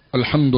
الحمد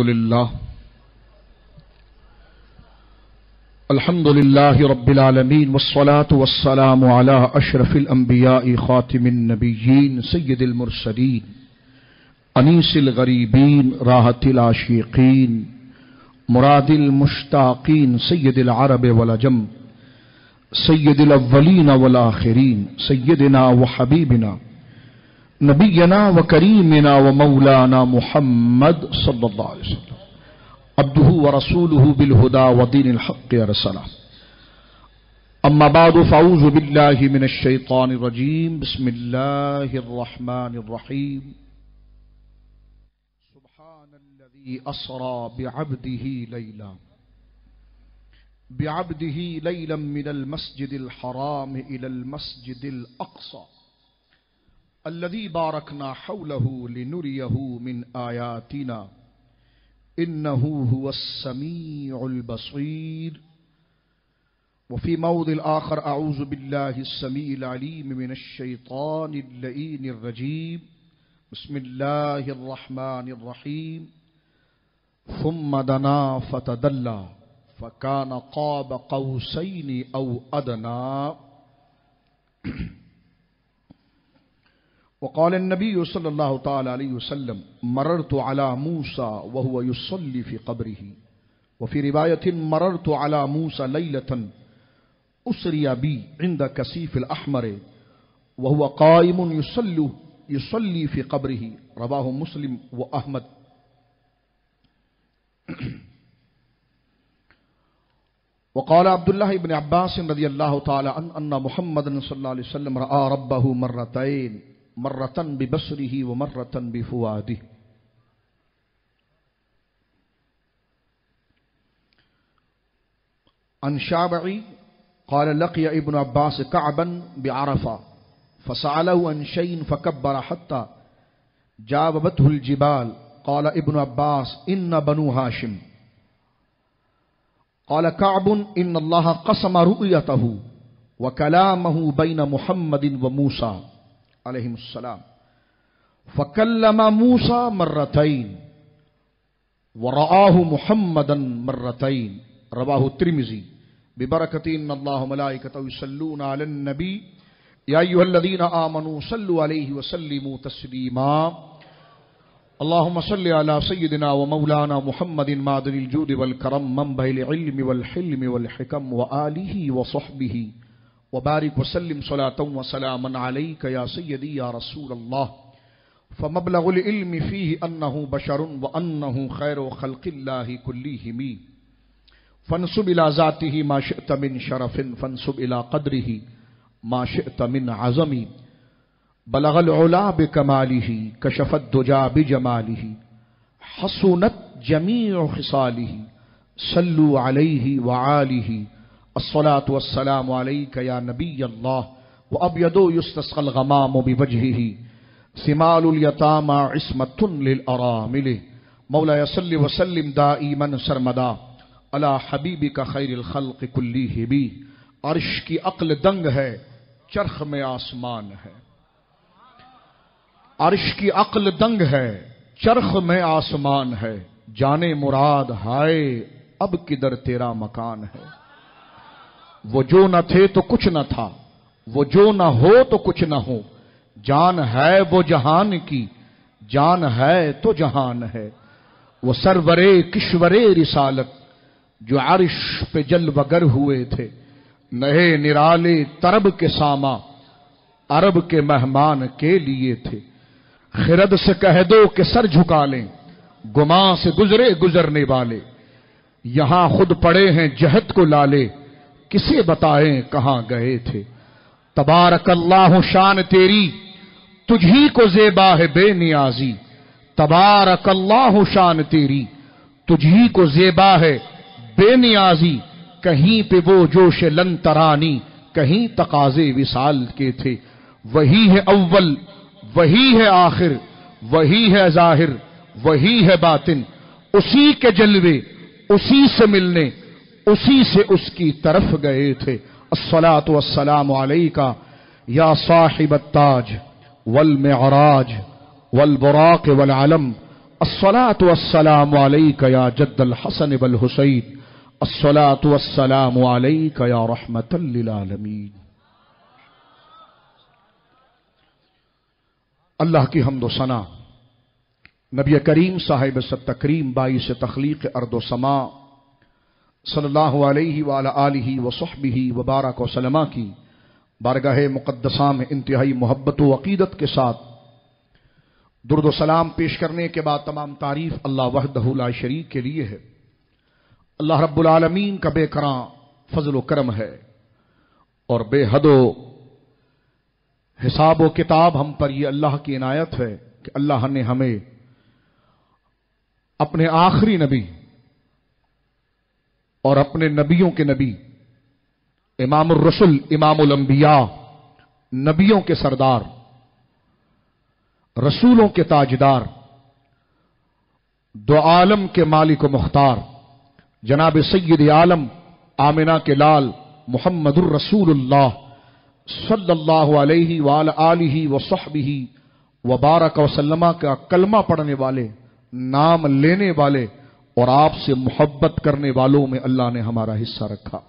لله رب العالمين والصلاة والسلام على أشرف الأنبياء خاتم النبيين سيد المرسلين أنيس الغريبين راحة العاشقين مراد المشتاقين سيد العرب والعجم سيد الأولين والآخرين سيدنا وحبيبنا نبينا وكريمنا ومولانا محمد صلى الله عليه وسلم عبده ورسوله بالهدى ودين الحق أرسله. أما بعد فأعوذ بالله من الشيطان الرجيم. بسم الله الرحمن الرحيم. سبحان الذي أسرى بعبده ليلا من المسجد الحرام إلى المسجد الأقصى الذي باركنا حوله لنريه من آياتنا إنه هو السميع البصير. وفي موضع آخر أعوذ بالله السميع العليم من الشيطان اللئيم الرجيم. بسم الله الرحمن الرحيم. ثم دنا فتدلى فكان قاب قوسين أو أدنى. وقال النبي صلى الله تعالى عليه وسلم مررت على موسى وهو يصلي في قبره. وفي رواية مررت على موسى ليلة أسري بي عند كسيف الأحمر وهو قائم يصلي في قبره. رواه مسلم وأحمد. وقال عبد الله بن عباس رضي الله تعالى عنه أن محمد صلى الله عليه وسلم رأى ربه مرتين مرة ببصره ومرة بفؤاده. عن شعبعي قال لقي ابن عباس كعبا بعرفة فسأله عن شيء فكبر حتى جاوبته الجبال. قال ابن عباس إن بنو هاشم. قال كعب إن الله قسم رؤيته وكلامه بين محمد وموسى عليهم السلام فكلم موسى مرتين ورآه محمدا مرتين. رواه الترمذي. ببركة إن الله ملائكته يصلون على النبي يا أيها الذين آمنوا صلوا عليه وسلموا تسليما. اللهم صل على سيدنا ومولانا محمد معدن الجود والكرم منبع العلم والحلم والحكم وآله وصحبه وبارك وسلم صلاة وسلاما عليك يا سيدي يا رسول الله. فمبلغ العلم فيه أنه بشر وأنه خير خلق الله كلهم. فانسب إلى ذاته ما شئت من شرف فانسب إلى قدره ما شئت من عظم. بلغ العلا بكماله كشف الدجى بجماله حسنت جميع خصاله صلوا عليه وعاله. الصلاة والسلام عليك يا نبي الله وأبيض يستسقى الغمام بوجهه ثمال اليتامى عصمة للأرامل. مولاي صل وسلم دائما سرمدا على حبیبک خیر الخلق کلیہم. عرش کی عقل دنگ ہے چرخ میں آسمان ہے. عرش کی عقل دنگ ہے چرخ میں آسمان ہے. جانے مراد ہائے اب کدھر تیرا مکان ہے. وہ جو نہ تھے تو کچھ نہ تھا وہ جو نہ ہو تو کچھ نہ ہو. جان ہے وہ جہان کی جان ہے تو جہان ہے. وہ سرورے کشورے رسالت جو عرش پہ جلوگر ہوئے تھے. نہے نرالے طرب کے ساما عرب کے مہمان کے لیے تھے. خرد سے کہہ دو کہ سر جھکا لیں گماں سے گزرے گزرنے والے. یہاں خود پڑے ہیں جہد کو لالے کسے بتائیں کہاں گئے تھے. تبارک اللہ شان تیری تجھی کو زیبا ہے بے نیازی. تبارک اللہ شان تیری تجھی کو زیبا ہے بے نیازی. کہیں پہ وہ جوش لن ترانی کہیں تقاضے وصال کے تھے. وہی ہے اول وہی ہے آخر وہی ہے ظاہر وہی ہے باطن. اسی کے جلوے اسی سے ملنے اسی سے اس کی طرف گئے تھے. الصلاۃ والسلام علیکہ یا صاحب التاج والمعراج والبراق والعلم अस्सलातु वस्सलामु अलैका या जद्दल हसन वल हुसैन, अस्सलातु वस्सलामु अलैका या रहमतल लिल आलमीन। अल्लाह की हम्द व सना, नबी करीम साहिब तकरीम बाइस तखलीक अर्द व समा सल्लल्लाहु अलैहि व अला आलिहि व सहबिहि व बारक व सल्लमा की बारगाह मुक़द्दसा में इंतहाई मोहब्बत व अक़ीदत के साथ दुरूद व सलाम पेश करने के बाद तमाम तारीफ अल्लाह वहदहु ला शरीक के लिए है। अल्लाह रब्बुल आलमीन का बेकरां फजल व करम है और बेहदो हिसाब व किताब हम पर यह अल्लाह की इनायत है कि अल्लाह ने हमें अपने आखिरी नबी और अपने नबियों के नबी इमामुर रसूल, इमामुल अंबिया, नबियों के सरदार, रसूलों के ताजदार, दो आलम के मालिक व मुख्तार जनाब सय्यद आलम आमिना के लाल मुहम्मदुर रसूलुल्लाह सल्लल्लाहु अलैहि व अला आलिहि व सहबिहि व बारक व सल्लमा का कलमा पढ़ने वाले, नाम लेने वाले और आपसे मोहब्बत करने वालों में अल्लाह ने हमारा हिस्सा रखा।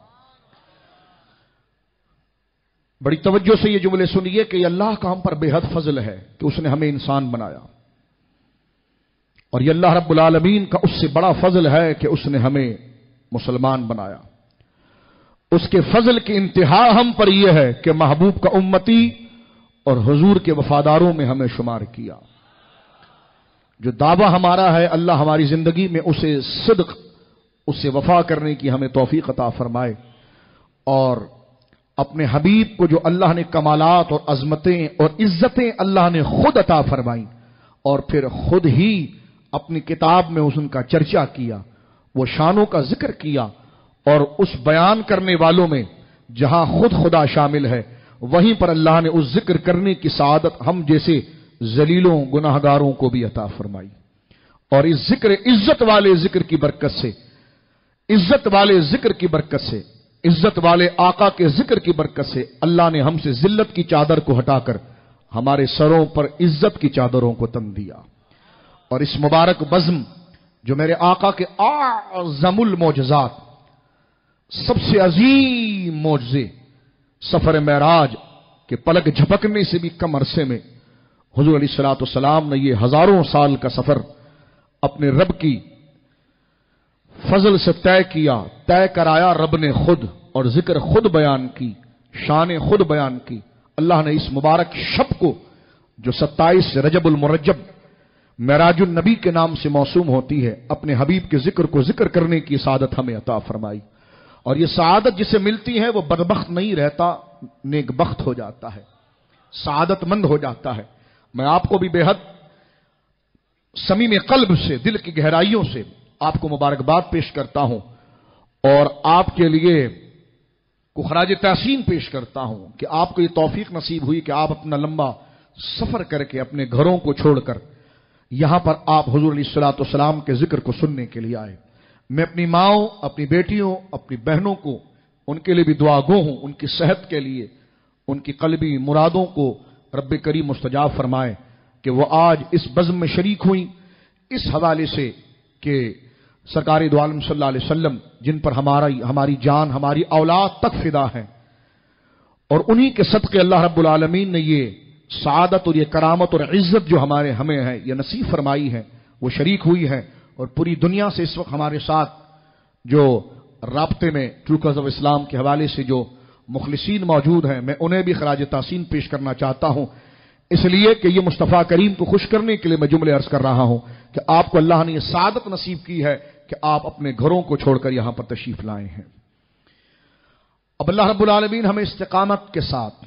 बड़ी तवज्जो से ये जुमले सुनिए कि अल्लाह का हम पर बेहद फजल है कि उसने हमें इंसान बनाया, और ये अल्लाह रब्बुल आलमीन का उससे बड़ा फजल है कि उसने हमें मुसलमान बनाया। उसके फजल की इंतहा हम पर यह है कि महबूब का उम्मती और हुजूर के वफादारों में हमें शुमार किया। जो दावा हमारा है अल्लाह हमारी जिंदगी में उसे सिद्क, उससे वफा करने की हमें तौफीक अता फरमाए, और अपने हबीब को जो अल्लाह ने कमालात और अजमतें और इज्जतें अल्लाह ने खुद अता फरमाई और फिर खुद ही अपनी किताब में उनका चर्चा किया, वो शानों का जिक्र किया, और उस बयान करने वालों में जहां खुद खुदा शामिल है वहीं पर अल्लाह ने उस जिक्र करने की सआदत हम जैसे जलीलों गुनाहगारों को भी अता फरमाई। और इस जिक्र, इज्जत वाले जिक्र की बरकत से, इज्जत वाले जिक्र की बरकत से, इज्जत वाले आका के जिक्र की बरकत से अल्लाह ने हमसे जिल्लत की चादर को हटाकर हमारे सरों पर इज्जत की चादरों को तन दिया। और इस मुबारक बज़्म जो मेरे आका के आज़मुल मोजज़ात, सबसे अजीम मोजज़े, सफर मेराज के पलक झपकने से भी कम अरसे में हुजूर अलैहिस्सलातु वस्सलाम ने ये हजारों साल का सफर अपने रब की फजल से तय किया, तय कराया रब ने खुद, और जिक्र खुद बयान की, शान खुद बयान की। अल्लाह ने इस मुबारक शब को जो 27 रजबुल मुरज्जब मेराजुन नबी के नाम से मौसूम होती है, अपने हबीब के जिक्र को जिक्र करने की सआदत हमें अता फरमाई। और ये सआदत जिसे मिलती है वो बदबख्त नहीं रहता, नेकबख्त हो जाता है, सआदतमंद हो जाता है। मैं आपको भी बेहद समीम कल्ब से, दिल की गहराइयों से आपको मुबारकबाद पेश करता हूं और आपके लिए को खराज तहसीन पेश करता हूं कि आपको ये तौफीक नसीब हुई कि आप अपना लंबा सफर करके अपने घरों को छोड़कर यहां पर आप हुजूर अलैहिस्सलातु वस्सलाम के जिक्र को सुनने के लिए आए। मैं अपनी माओं, अपनी बेटियों, अपनी बहनों को, उनके लिए भी दुआ गो हूं, उनकी सेहत के लिए, उनकी कल्बी मुरादों को रब्बे करीम मुस्तजाब फरमाए कि वो आज इस बज़्म में शरीक हुई, इस हवाले से कि सरकार दो आलम सल्लल्लाहु अलैहि वसल्लम जिन पर हमारी जान, हमारी औलाद तक फिदा है, और उन्हीं के सदक़े अल्लाह रब्बुल आलमीन ने ये सआदत और ये करामत और इज्जत जो हमें है, ये नसीब फरमाई है, वो शरीक हुई है। और पूरी दुनिया से इस वक्त हमारे साथ जो राब्ते में ट्रू कॉज ऑफ इस्लाम के हवाले से जो मुखलिसीन मौजूद हैं, मैं उन्हें भी खराज तासीन पेश करना चाहता हूं, इसलिए कि ये मुस्तफ़ा करीम को खुश करने के लिए मैं जुमले अर्ज कर रहा हूं कि आपको अल्लाह ने यह सादत नसीब की है कि आप अपने घरों को छोड़कर यहां पर तशरीफ लाए हैं। अब अल्लाह रब्बुल आलमीन हमें इस्तिकामत के साथ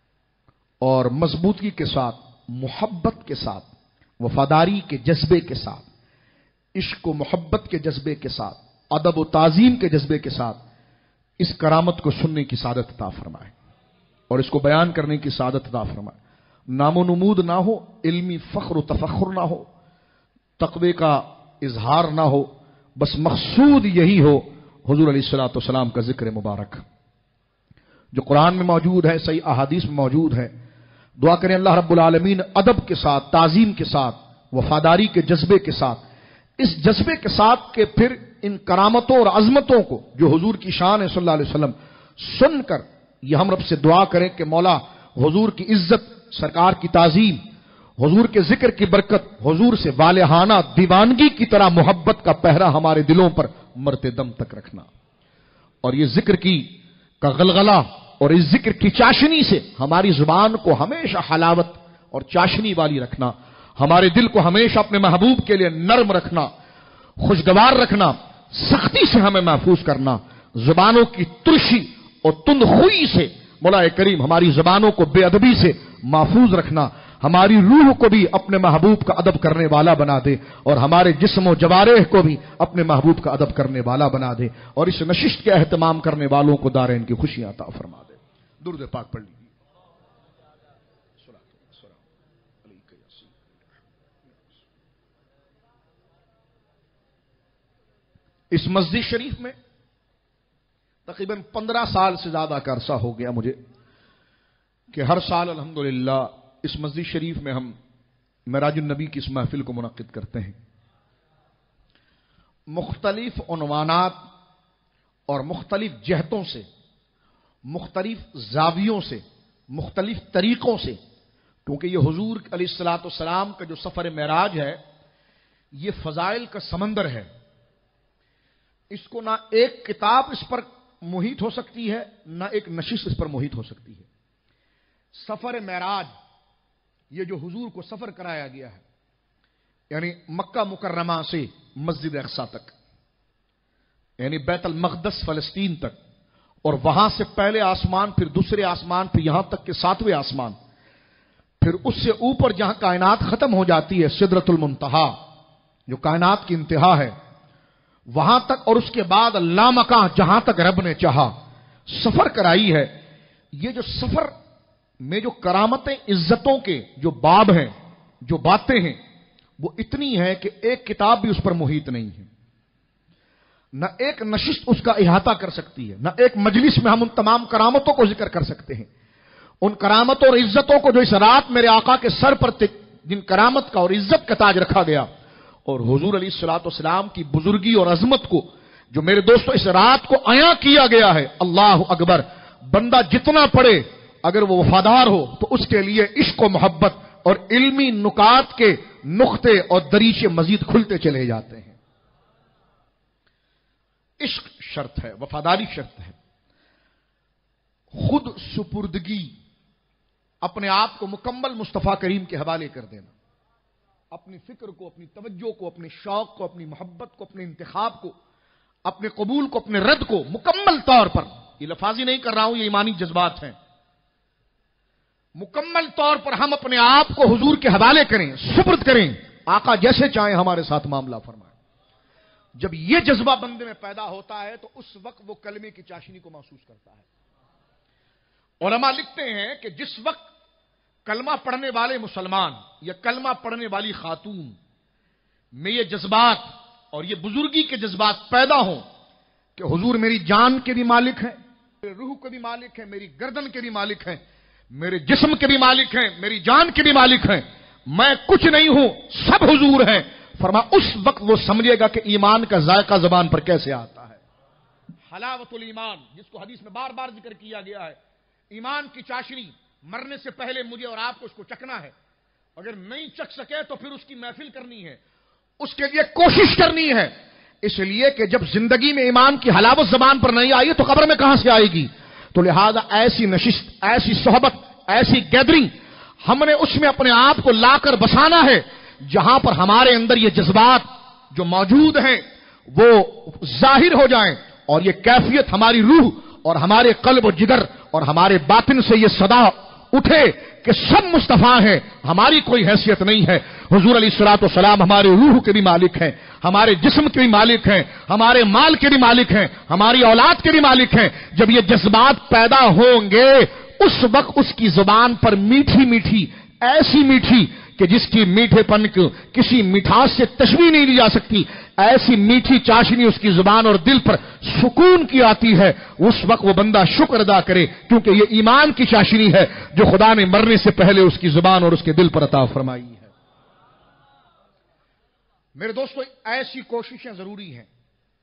और मजबूती के साथ, मोहब्बत के साथ, वफादारी के जज्बे के साथ, इश्क व मोहब्बत के जज्बे के साथ, अदब व ताजीम के जज्बे के साथ इस करामत को सुनने की सादत अता फरमाए और इसको बयान करने की सादत अता फरमाए। नामो नमूद ना हो, इल्मी फख्र तफख्र ना हो, तक़वे का इजहार ना हो, बस मकसूद यही हो हुजूर अलैहिस्सलातु वस्सलाम का जिक्र मुबारक जो कुरान में मौजूद है, सही अहादीस में मौजूद है। दुआ करें अल्लाह रब्बुल आलमीन अदब के साथ, ताजीम के साथ وفاداری کے جذبے کے ساتھ، اس جذبے کے ساتھ کہ پھر ان کرامتوں اور عظمتوں کو جو حضور کی شان ہے صلی اللہ علیہ وسلم سن کر یہ ہم رب سے دعا کریں کہ مولا حضور کی عزت، سرکار کی تعظیم، حضور کے ذکر کی برکت، حضور سے والہانہ دیوانگی کی طرح محبت کا پہرا ہمارے دلوں پر مرتے دم تک رکھنا، اور یہ ذکر کا غلغلہ اور اس ذکر کی چاشنی سے ہماری زبان کو ہمیشہ حلاوت اور چاشنی والی رکھنا، ہمارے دل کو ہمیشہ اپنے محبوب کے لیے نرم رکھنا، خوشگوار رکھنا، سختی سے ہمیں محفوظ کرنا، زبانوں کی ترشی اور تند خوئی سے مولا کریم ہماری زبانوں کو بے ادبی سے محفوظ رکھنا، ہماری روح کو بھی اپنے محبوب کا ادب کرنے والا بنا دے، اور ہمارے جسم و جوارح کو بھی اپنے محبوب کا ادب کرنے والا بنا دے، اور اس نشست کے اہتمام کرنے والوں کو دارین کی خوشیاں عطا فرما دے۔ درود پاک پڑھ لیجیے۔ اس مسجد شریف میں تقریباً 15 سال سے زیادہ کا عرصہ ہو گیا مجھے کہ ہر سال الحمدللہ اس مسجد شریف میں ہم معراج النبی کی اس محفل کو منعقد کرتے ہیں۔ مختلف عنوانات اور مختلف جہتوں سے، مختلف زاویوں سے، مختلف طریقوں سے، کیونکہ یہ حضور علیہ الصلوۃ والسلام کا جو سفر معراج ہے یہ فضائل کا سمندر ہے۔ اس کو نہ ایک کتاب اس پر محیط ہو سکتی ہے، نہ ایک نشست اس پر محیط ہو سکتی ہے۔ سفر معراج، یہ جو حضور کو سفر کرایا گیا ہے، یعنی مکہ مکرمہ سے مسجد اقصی تک، یعنی بیت المقدس فلسطین تک، اور وہاں سے پہلے آسمان، پھر دوسرے آسمان، پھر یہاں تک کہ 7ویں آسمان، پھر اس سے اوپر جہاں کائنات ختم ہو جاتی ہے سدرۃ المنتہا جو کائنات کی انتہا ہے، وہاں تک، اور اس کے بعد لامکاں جہاں تک رب نے چاہا سفر کرائی ہے۔ یہ جو سفر میں جو کرامتیں، عزتوں کے جو باب ہیں، جو باتیں ہیں، وہ اتنی ہیں کہ ایک کتاب بھی اس پر محیط نہیں ہے، نہ ایک نشست اس کا احاطہ کر سکتی ہے، نہ ایک مجلس میں ہم ان تمام کرامتوں کو ذکر کر سکتے ہیں۔ ان کرامتوں اور عزتوں کو جو اس رات میرے آقا کے سر پر جن کرامت کا اور عزت کا تاج رکھا گیا، اور حضور علیہ الصلوۃ والسلام کی بزرگی اور عظمت کو جو میرے دوستو اس رات کو عیاں کیا گیا ہے، اللہ اکبر، بندہ جتنا پڑھے اگر وہ وفادار ہو تو اس کے لیے عشق و محبت اور علمی نکات کے نقطے اور دریچے مزید کھلتے چلے جاتے ہیں۔ عشق شرط ہے، وفاداری شرط ہے، خود سپردگی، اپنے آپ کو مکمل مصطفیٰ کریم کے حوالے کر دینا، اپنی فکر کو، اپنی توجہ کو، اپنے شوق کو، اپنی محبت کو، اپنے انتخاب کو، اپنے قبول کو، اپنے رد کو مکمل طور پر، یہ لفاظی نہیں کر رہا ہوں، یہ ایمانی جذبات ہیں، مکمل طور پر ہم اپنے آپ کو حضور کے حوالے کریں، سپرد کریں، آقا جیسے چاہیں ہمارے ساتھ معاملہ فرمائیں۔ جب یہ جذبہ بندے میں پیدا ہوتا ہے تو اس وقت وہ کلمے کی چاشنی کو محسوس کرتا ہے۔ علماء لکھتے ہیں کہ جس وقت کلمہ پڑھنے والے مسلمان یا کلمہ پڑھنے والی خاتون میں یہ جذبات اور یہ بزرگی کے جذبات پیدا ہوں کہ حضور میری جان کے بھی مالک ہیں، میرے روح کے بھی مالک ہیں، میری گردن کے بھی مالک ہیں، میرے جسم کے بھی مالک ہیں، میری جان کے بھی مالک ہیں، میں کچھ نہیں ہوں، سب حضور ہیں، فرمایا اس وقت وہ سمجھے گا کہ ایمان کا ذائقہ زبان پر کیسے آتا ہے۔ حلاوت الایمان، جس کو حدیث میں بار بار ذکر کیا گیا ہے، ایمان کی چاشنی مرنے سے پہلے مجھے اور آپ کو اس کو چکھنا ہے، اگر نہیں چکھ سکے تو پھر اس کی محفل کرنی ہے، اس کے لیے کوشش کرنی ہے، اس لیے کہ جب زندگی میں ایمان کی حلاوت زبان پر نہیں آئی تو قبر میں کہاں سے آئے گی؟ تو لہذا ایسی نشست، ایسی صحبت، ایسی گیدرنگ ہم نے اس میں اپنے آپ کو لا کر بسانا ہے جہاں پر ہمارے اندر یہ جذبات جو موجود ہیں وہ ظاہر ہو جائیں، اور یہ کیفیت ہماری روح اور ہمارے قلب و جگر اور ہمارے باطن سے یہ صدا اٹھے کہ سب مصطفیٰ ہیں، ہماری کوئی حیثیت نہیں ہے۔ حضور علیہ الصلوۃ والسلام ہمارے روح کے بھی مالک ہیں، ہمارے جسم کے بھی مالک ہیں، ہمارے مال کے بھی مالک ہیں، ہماری اولاد کے بھی مالک ہیں۔ جب یہ جذبات پیدا ہوں گے اس وقت اس کی زبان پر میٹھی میٹھی، ایسی میٹھی کہ جس کی میٹھے پن کو کسی مٹھاس سے تشبیہ نہیں دی جا سکتی، ایسی میٹھی چاشنی اس کی زبان اور دل پر سکون کی آتی ہے، اس وقت وہ بندہ شکر ادا کرے، کیونکہ یہ ایمان کی چاشنی ہے جو خدا نے مرنے سے پہلے اس کی زبان اور اس کے دل پر عطا فرمائی ہے۔ میرے دوستو ایسی کوششیں ضروری ہیں،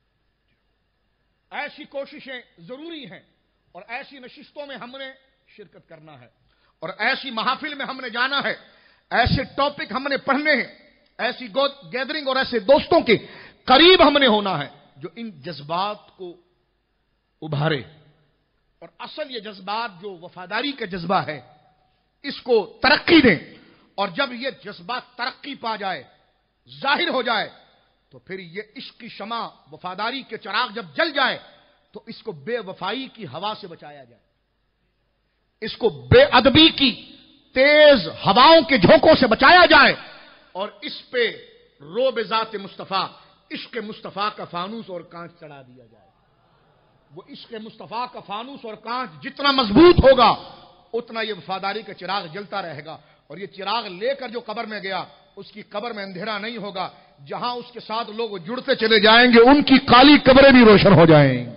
ایسی کوششیں ضروری ہیں، اور ایسی نشستوں میں ہم نے شرکت کرنا ہے، اور ایسی محافل میں ہم نے جانا ہے، ایسے ٹاپک ہم نے پڑھنے ہیں، ایسی گیدرنگ اور ایسے دوستوں کے قریب ہم نے ہونا ہے جو ان جذبات کو ابھارے، اور اصل یہ جذبات جو وفاداری کا جذبہ ہے اس کو ترقی دیں، اور جب یہ جذبات ترقی پا جائے، ظاہر ہو جائے، تو پھر یہ عشق کی شمع وفاداری کے چراغ جب جل جائے تو اس کو بے وفائی کی ہوا سے بچایا جائے، اس کو بے ادبی کی تیز ہواؤں کے جھونکوں سے بچایا جائے، اور اس پہ روب ذات مصطفیٰ عشق مصطفیٰ کا فانوس اور کانچ چڑھا دیا جائے۔ وہ عشق مصطفیٰ کا فانوس اور کانچ جتنا مضبوط ہوگا اتنا یہ وفاداری کا چراغ جلتا رہے گا، اور یہ چراغ لے کر جو قبر میں گیا اس کی قبر میں اندھیرا نہیں ہوگا، جہاں اس کے ساتھ لوگ جڑتے چلے جائیں گے ان کی کالی قبریں بھی روشن ہو جائیں گی۔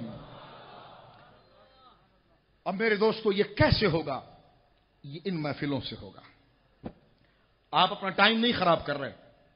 اب میرے دوستو یہ کیسے ہوگا؟ یہ ان محفلوں سے ہوگا۔ آپ اپنا ٹائم نہیں خراب کر رہے،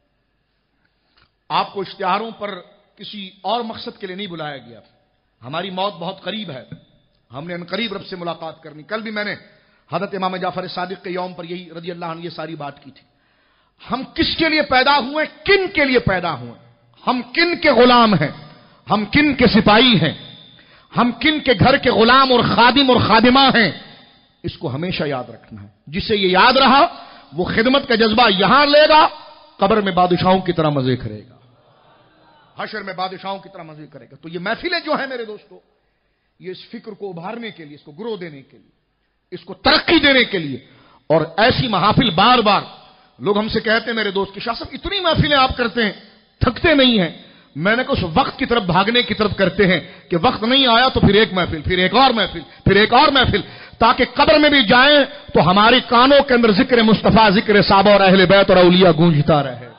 آپ کو اشتہاروں پر کسی اور مقصد کے لیے نہیں بلایا گیا۔ ہماری موت بہت قریب ہے، ہم نے ان قریب رب سے ملاقات کرنی۔ کل بھی میں نے حضرت امام جعفر صادق کے یوم پر یہی رضی اللہ عنہ یہ ساری بات کی تھی۔ ہم کس کے لیے پیدا ہوئے، کن کے لیے پیدا ہوئے، ہم کن کے غلام ہیں، ہم کن کے سپاہی ہیں، ہم کن کے گھر کے غلام اور خادم اور خادمہ ہیں، اس کو ہمیشہ یاد رکھنا ہے۔ جسے یہ یاد رہا وہ خدمت کا جذبہ یہاں لے گا، قبر میں بادشاہوں کی طرح مزے کرے گا، حشر میں بادشاہوں کی طرح مزے کرے گا۔ تو یہ محفلیں جو ہیں میرے دوستو، یہ اس فکر کو ابھارنے کے لیے، اس کو گرو دینے کے لیے، اس کو ترقی دینے کے لیے، اور ایسی محافل بار بار لوگ ہم سے کہتے ہیں میرے دوست کہ شاہ صاحب اتنی محفلیں آپ کرتے ہیں تھکتے نہیں ہیں؟ میں نے کہا اس وقت کی طرف بھاگنے کی طرف کرتے ہیں کہ وقت نہیں آیا تو پھر ایک محفل، پھر ایک اور محفل، پھر ایک اور محفل، تاکہ قبر میں بھی جائیں تو ہماری کانوں کے اندر ذکر مصطفیٰ، ذکر صحابہ اور اہل بیت اور اولیاء گونجتا رہے۔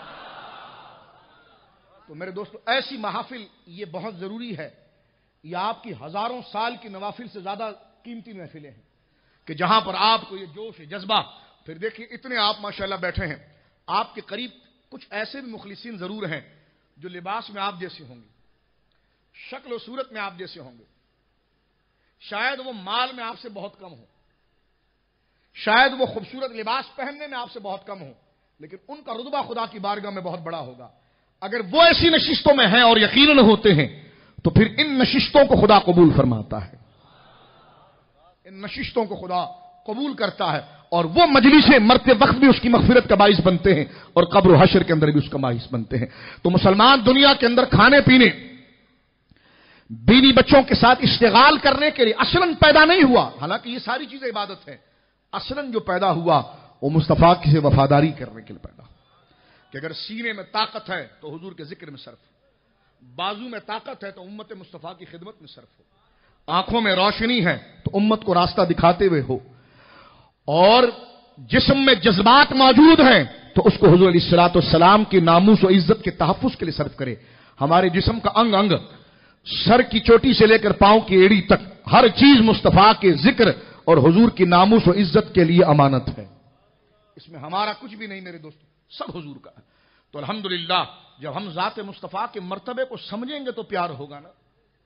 تو میرے دوستو ایسی محافل یہ بہت ضروری ہے، یہ آپ کی ہزاروں سال کی نوافل سے زیادہ قیمتی محفلیں ہیں کہ جہاں پر آپ کو یہ جوش جذبہ، پھر دیکھیے اتنے آپ ماشاءاللہ بیٹھے ہیں، آپ کے قریب کچھ ایسے بھی مخلصین ضرور ہیں جو لباس میں آپ جیسے ہوں گے، شکل و صورت میں آپ جیسے ہوں گے، شاید وہ مال میں آپ سے بہت کم ہو، شاید وہ خوبصورت لباس پہننے میں آپ سے بہت کم ہو، لیکن ان کا رتبہ خدا کی بارگاہ میں بہت بڑا ہوگا۔ اگر وہ ایسی نشستوں میں ہیں اور یقیناً ہوتے ہیں تو پھر ان نشستوں کو خدا قبول فرماتا ہے، ان نشستوں کو خدا قبول کرتا ہے، اور وہ مجلسیں مرتے وقت بھی اس کی مغفرت کا باعث بنتے ہیں اور قبر و حشر کے اندر بھی اس کا باعث بنتے ہیں۔ تو مسلمان دنیا کے اندر کھانے پینے، بیوی بچوں کے ساتھ اشتغال کرنے کے لیے اصلاً پیدا نہیں ہوا، حالانکہ یہ ساری چیزیں عبادت ہے، اصلاً جو پیدا ہوا وہ مصطفیٰ کی سے وفاداری کرنے کے لیے پیدا ہوا کہ اگر سینے میں طاقت ہے تو حضور کے ذکر میں صرف ہو، بازو میں طاقت ہے تو امت مصطفیٰ کی خدمت میں صرف ہو، آنکھوں میں روشنی ہے تو امت کو راستہ دکھاتے ہوئے ہو، اور جسم میں جذبات موجود ہیں تو اس کو حضور علیہ الصلوۃ والسلام کی ناموس و عزت کے تحفظ کے لیے صرف کرے۔ ہمارے جسم کا انگ انگ، سر کی چوٹی سے لے کر پاؤں کی ایڑی تک، ہر چیز مصطفیٰ کے ذکر اور حضور کی ناموس و عزت کے لیے امانت ہے، اس میں ہمارا کچھ بھی نہیں میرے دوستو، سب حضور کا ہے۔ تو الحمدللہ جب ہم ذات مصطفیٰ کے مرتبے کو سمجھیں گے تو پیار ہوگا نا،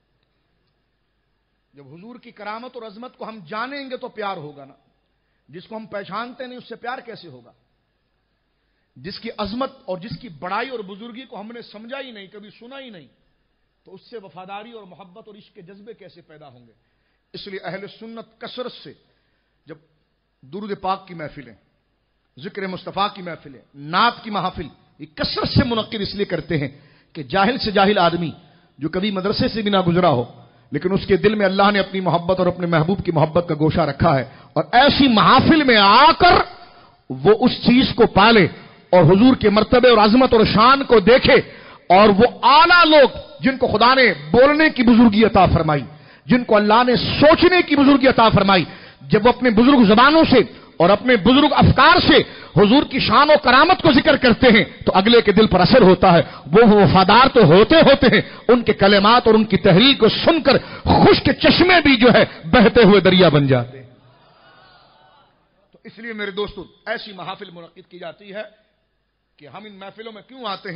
جب حضور کی کرامت اور عظمت کو ہم جانیں گے تو پیار ہوگا نا، جس کو ہم پہچانتے نہیں اس سے پیار کیسے ہوگا؟ جس کی عظمت اور جس کی بڑائی اور بزرگی کو ہم نے سمجھا ہی نہیں، کبھی سنا ہی نہیں، تو اس سے وفاداری اور محبت اور عشق کے جذبے کیسے پیدا ہوں گے؟ اس لیے اہل سنت کثرت سے جب درود پاک کی محفلیں، ذکر مصطفیٰ کی محفلیں، نعت کی محافل، یہ کثرت سے منعقد اس لیے کرتے ہیں کہ جاہل سے جاہل آدمی جو کبھی مدرسے سے بھی نہ گزرا ہو لیکن اس کے دل میں اللہ نے اپنی محبت اور اپنے محبوب کی محبت کا گوشہ رکھا ہے، اور ایسی محافل میں آ کر وہ اس چیز کو پالے اور حضور کے مرتبے اور عظمت اور شان کو دیکھے، اور وہ اعلیٰ لوگ جن کو خدا نے بولنے کی بزرگی عطا فرمائی، جن کو اللہ نے سوچنے کی بزرگی عطا فرمائی، جب وہ اپنے بزرگ زبانوں سے اور اپنے بزرگ افکار سے حضور کی شان و کرامت کو ذکر کرتے ہیں تو اگلے کے دل پر اثر ہوتا ہے، وہ وفادار تو ہوتے ہیں، ان کے کلمات اور ان کی تحریر کو سن کر خشک چشمے بھی جو ہے بہتے ہوئے دریا بن جاتے ہیں۔ تو اس لیے میرے دوستو ایسی محافل منعقد کی جاتی ہے کہ ہم ان محفلوں میں کیوں آتے ہیں؟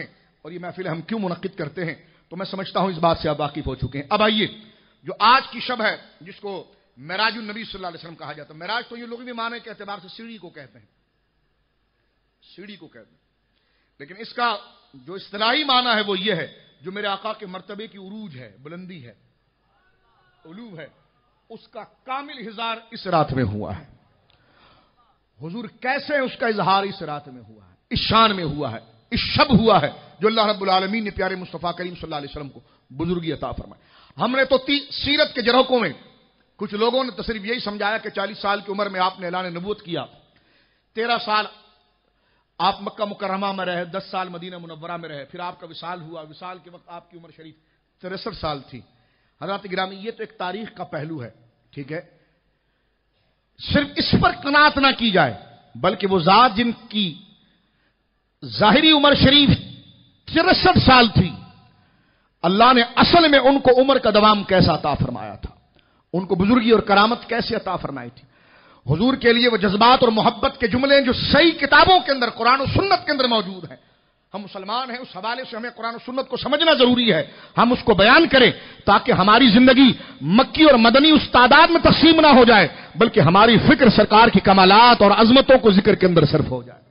اور یہ محفل ہم کیوں منعقد کرتے ہیں تو میں سمجھتا ہوں اس بات سے آپ واقف ہو چکے ہیں. اب آئیے جو آج کی شب ہے جس کو معراج النبی صلی اللہ علیہ وسلم کہا جاتا ہے. معراج تو یہ لوگ بھی معنی کے اعتبار سے سیڑھی کو کہتے ہیں, سیڑھی کو کہتے ہیں, لیکن اس کا جو اصطلاحی معنی ہے وہ یہ ہے جو میرے آقا کے مرتبے کی عروج ہے, بلندی ہے, علو ہے, اس کا کامل اظہار اس رات میں ہوا ہے. حضور کیسے اس کا اظہار اس رات میں ہوا ہے, اس شان میں ہوا ہے, اس شب ہوا ہے جو اللہ رب العالمین نے پیارے مصطفیٰ کریم صلی اللہ علیہ وسلم کو بزرگی عطا فرمائی. ہم نے تو سیرت کے جرحوں میں کچھ لوگوں نے تو صرف یہی سمجھایا کہ 40 سال کی عمر میں آپ نے اعلان نبوت کیا, 13 سال آپ مکہ مکرمہ میں رہے, 10 سال مدینہ منورہ میں رہے, پھر آپ کا وصال ہوا, وصال کے وقت آپ کی عمر شریف 63 سال تھی. حضرات گرامی یہ تو ایک تاریخ کا پہلو ہے, ٹھیک ہے, صرف اس پر قناعت نہ کی جائے بلکہ وہ ذات جن کی ظاہری عمر شریف 63 سال تھی, اللہ نے اصل میں ان کو عمر کا دوام کیسا عطا فرمایا تھا, ان کو بزرگی اور کرامت کیسے عطا فرمائی تھی. حضور کے لیے وہ جذبات اور محبت کے جملے جو صحیح کتابوں کے اندر قرآن و سنت کے اندر موجود ہیں. ہم مسلمان ہیں, اس حوالے سے ہمیں قرآن و سنت کو سمجھنا ضروری ہے, ہم اس کو بیان کریں تاکہ ہماری زندگی مکی اور مدنی استعداد میں تقسیم نہ ہو جائے بلکہ ہماری فکر سرکار کی کمالات اور عظمتوں کو ذکر کے اندر صرف ہو جائے.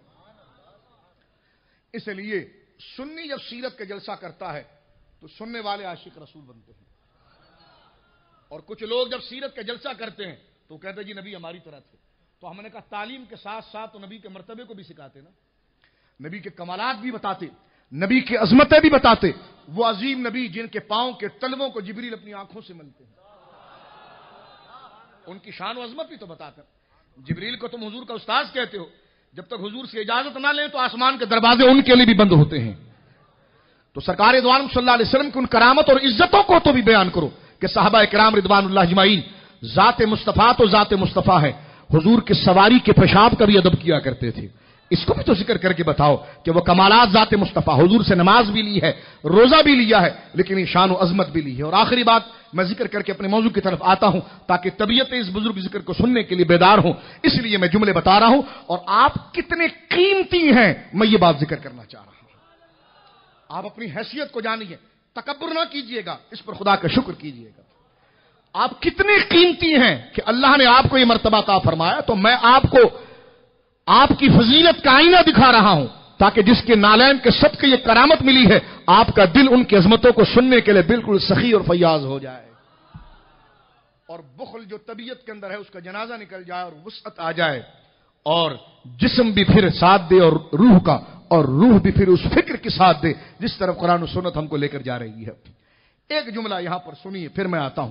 اس لیے سنی جب سیرت کا جلسہ کرتا ہے تو سننے والے عاشق رسول بنتے ہیں, اور کچھ لوگ جب سیرت کا جلسہ کرتے ہیں تو کہتے ہیں جی نبی ہماری طرح تھے. تو ہم نے کہا تعلیم کے ساتھ ساتھ تو نبی کے مرتبے کو بھی سکھاتے نا, نبی کے کمالات بھی بتاتے, نبی کی عظمتیں بھی بتاتے. وہ عظیم نبی جن کے پاؤں کے تلووں کو جبریل اپنی آنکھوں سے ملتے ہیں, ان کی شان و عظمت بھی تو بتاتے. جبریل کو تم حضور کا استاذ کہتے ہو, جب تک حضور سے اجازت نہ لیں تو آسمان کے دروازے ان کے لیے بھی بند ہوتے ہیں. تو سرکار دو عالم صلی اللہ علیہ وسلم کی ان کرامت اور عزتوں کو تو بھی بیان کرو کہ صحابہ کرام رضوان اللہ اجمعین ذات مصطفیٰ تو ذات مصطفیٰ ہے. حضور کی سواری کے پیشاب کا بھی ادب کیا کرتے تھے, اس کو بھی تو ذکر کر کے بتاؤ کہ وہ کمالات ذات مصطفیٰ. حضور سے نماز بھی لی ہے, روزہ بھی لیا ہے, لیکن یہ شان و عظمت بھی لی ہے. اور آخری بات میں ذکر کر کے اپنے موضوع کی طرف آتا ہوں تاکہ طبیعت اس بزرگ ذکر کو سننے کے لیے بیدار ہوں, اس لیے میں جملے بتا رہا ہوں اور آپ کتنے قیمتی ہیں میں یہ بات ذکر کرنا چاہ رہا ہوں. آپ اپنی حیثیت کو جانیے, تکبر نہ کیجئے گا, اس پر خدا کا شکر کیجئے گا. آپ کتنے قیمتی ہیں کہ اللہ نے آپ کو یہ مرتبہ عطا فرمایا. تو میں آپ کو آپ کی فضیلت کا آئینہ دکھا رہا ہوں تاکہ جس کے نالین کے صدقے یہ کرامت ملی ہے آپ کا دل ان کی عظمتوں کو سننے کے لیے بالکل سخی اور فیاض ہو جائے, اور بخل جو طبیعت کے اندر ہے اس کا جنازہ نکل جائے اور وسعت آ جائے, اور جسم بھی پھر ساتھ دے اور روح بھی پھر اس فکر کی ساتھ دے جس طرف قرآن و سنت ہم کو لے کر جا رہی ہے. ایک جملہ یہاں پر سنیے پھر میں آتا ہوں.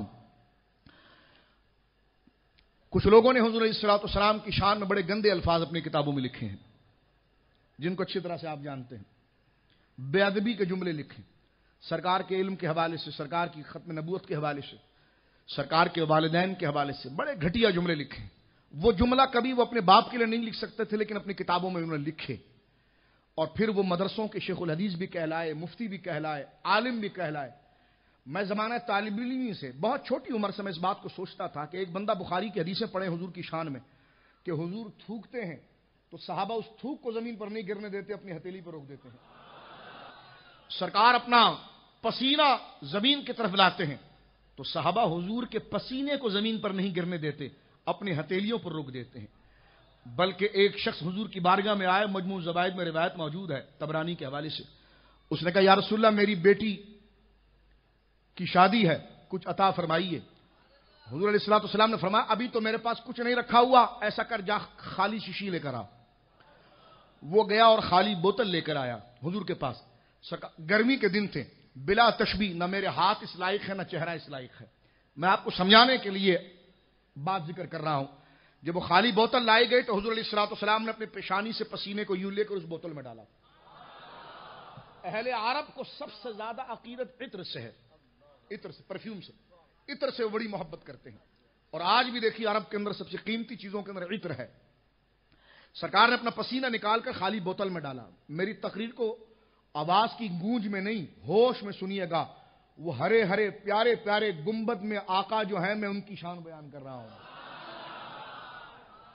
کچھ لوگوں نے حضور علیہ الصلوۃ والسلام کی شان میں بڑے گندے الفاظ اپنی کتابوں میں لکھے ہیں جن کو اچھی طرح سے آپ جانتے ہیں. بے ادبی کے جملے لکھے, سرکار کے علم کے حوالے سے, سرکار کی ختم نبوت کے حوالے سے, سرکار کے والدین کے حوالے سے بڑے گھٹیا جملے لکھے. وہ جملہ کبھی وہ اپنے باپ کے لیے نہیں لکھ سکتے تھے لیکن اپنی کتابوں میں انہوں نے لکھے, اور پھر وہ مدرسوں کے شیخ الحدیث بھی کہلائے, مفتی بھی کہلائے, عالم بھی کہلائے. میں زمانہ طالب علمی سے بہت چھوٹی عمر سے میں اس بات کو سوچتا تھا کہ ایک بندہ بخاری کی حدیثیں پڑھے حضور کی شان میں کہ حضور تھوکتے ہیں تو صحابہ اس تھوک کو زمین پر نہیں گرنے دیتے, اپنی ہتھیلی پر روک دیتے ہیں. سرکار اپنا پسینہ زمین کی طرف لاتے ہیں تو صحابہ حضور کے پسینے کو زمین پر نہیں گرنے دیتے, اپنی ہتھیلیوں پر روک دیتے ہیں. بلکہ ایک شخص حضور کی بارگاہ میں آئے, مجموع زوائد میں روایت موجود ہے طبرانی کے حوالے سے. اس نے کہا یا رسول اللہ میری بیٹی کی شادی ہے, کچھ عطا فرمائیے. حضور علیہ الصلوۃ والسلام نے فرمایا ابھی تو میرے پاس کچھ نہیں رکھا ہوا, ایسا کر جا خالی شیشی لے کر آ. وہ گیا اور خالی بوتل لے کر آیا حضور کے پاس. گرمی کے دن تھے, بلا تشبیہ, نہ میرے ہاتھ اس لائق ہے نہ چہرہ اس لائق ہے. میں آپ کو سمجھانے کے لیے بات ذکر کر رہا ہوں. جب وہ خالی بوتل لائی گئی تو حضور علیہ الصلوۃ والسلام نے اپنے پیشانی سے پسینے کو یوں لے کر اس بوتل میں ڈالا. اہل عرب کو سب سے زیادہ عقیدت عطر سے ہے, عطر سے, پرفیوم سے, عطر سے وہ بڑی محبت کرتے ہیں. اور آج بھی دیکھیے عرب کے اندر سب سے قیمتی چیزوں کے اندر عطر ہے. سرکار نے اپنا پسینہ نکال کر خالی بوتل میں ڈالا. میری تقریر کو آواز کی گونج میں نہیں ہوش میں سنیے گا. وہ ہرے ہرے پیارے پیارے گنبد میں آقا جو ہیں میں ان کی شان بیان کر رہا ہوں,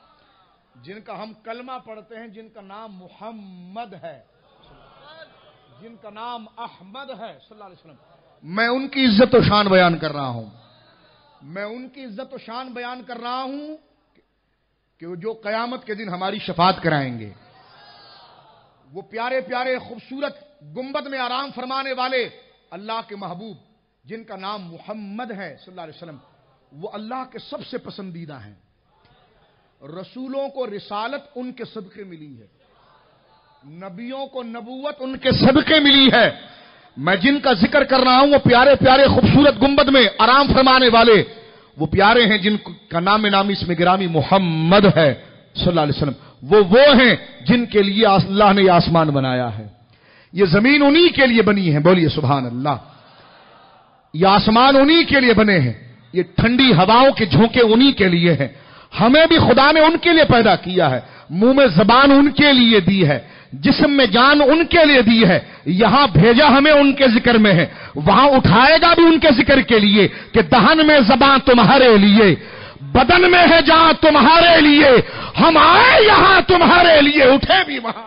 جن کا ہم کلمہ پڑھتے ہیں, جن کا نام محمد ہے, جن کا نام احمد ہے صلی اللہ علیہ وسلم، میں ان کی عزت و شان بیان کر رہا ہوں، میں ان کی عزت و شان بیان کر رہا ہوں کہ وہ جو قیامت کے دن ہماری شفاعت کرائیں گے، وہ پیارے پیارے خوبصورت گنبد میں آرام فرمانے والے اللہ کے محبوب جن کا نام محمد ہے صلی اللہ علیہ وسلم، وہ اللہ کے سب سے پسندیدہ ہیں۔ رسولوں کو رسالت ان کے صدقے ملی ہے، نبیوں کو نبوت ان کے صدقے ملی ہے۔ میں جن کا ذکر کر رہا ہوں وہ پیارے پیارے خوبصورت گنبد میں آرام فرمانے والے وہ پیارے ہیں جن کا نام نامی اس میں گرامی محمد ہے صلی اللہ علیہ وسلم۔ وہ ہیں جن کے لیے اللہ نے یہ آسمان بنایا ہے، یہ زمین انہی کے لیے بنی ہے، بولیے سبحان اللہ۔ یہ آسمان انہی کے لیے بنے ہیں، یہ ٹھنڈی ہواؤں کے جھونکے انہی کے لیے ہیں، ہمیں بھی خدا نے ان کے لیے پیدا کیا ہے، منہ میں زبان ان کے لیے دی ہے، جسم میں جان ان کے لیے دی ہے، یہاں بھیجا ہمیں ان کے ذکر میں ہے، وہاں اٹھائے گا بھی ان کے ذکر کے لیے کہ دہن میں زبان تمہارے لیے، بدن میں ہے جان تمہارے لیے، ہم آئے یہاں تمہارے لیے، اٹھے بھی وہاں۔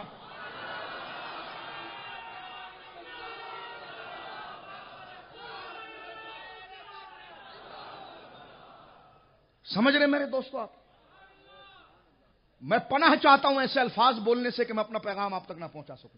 سمجھ رہے میرے دوستو آپ؟ میں پناہ چاہتا ہوں ایسے الفاظ بولنے سے کہ میں اپنا پیغام آپ تک نہ پہنچا سکوں،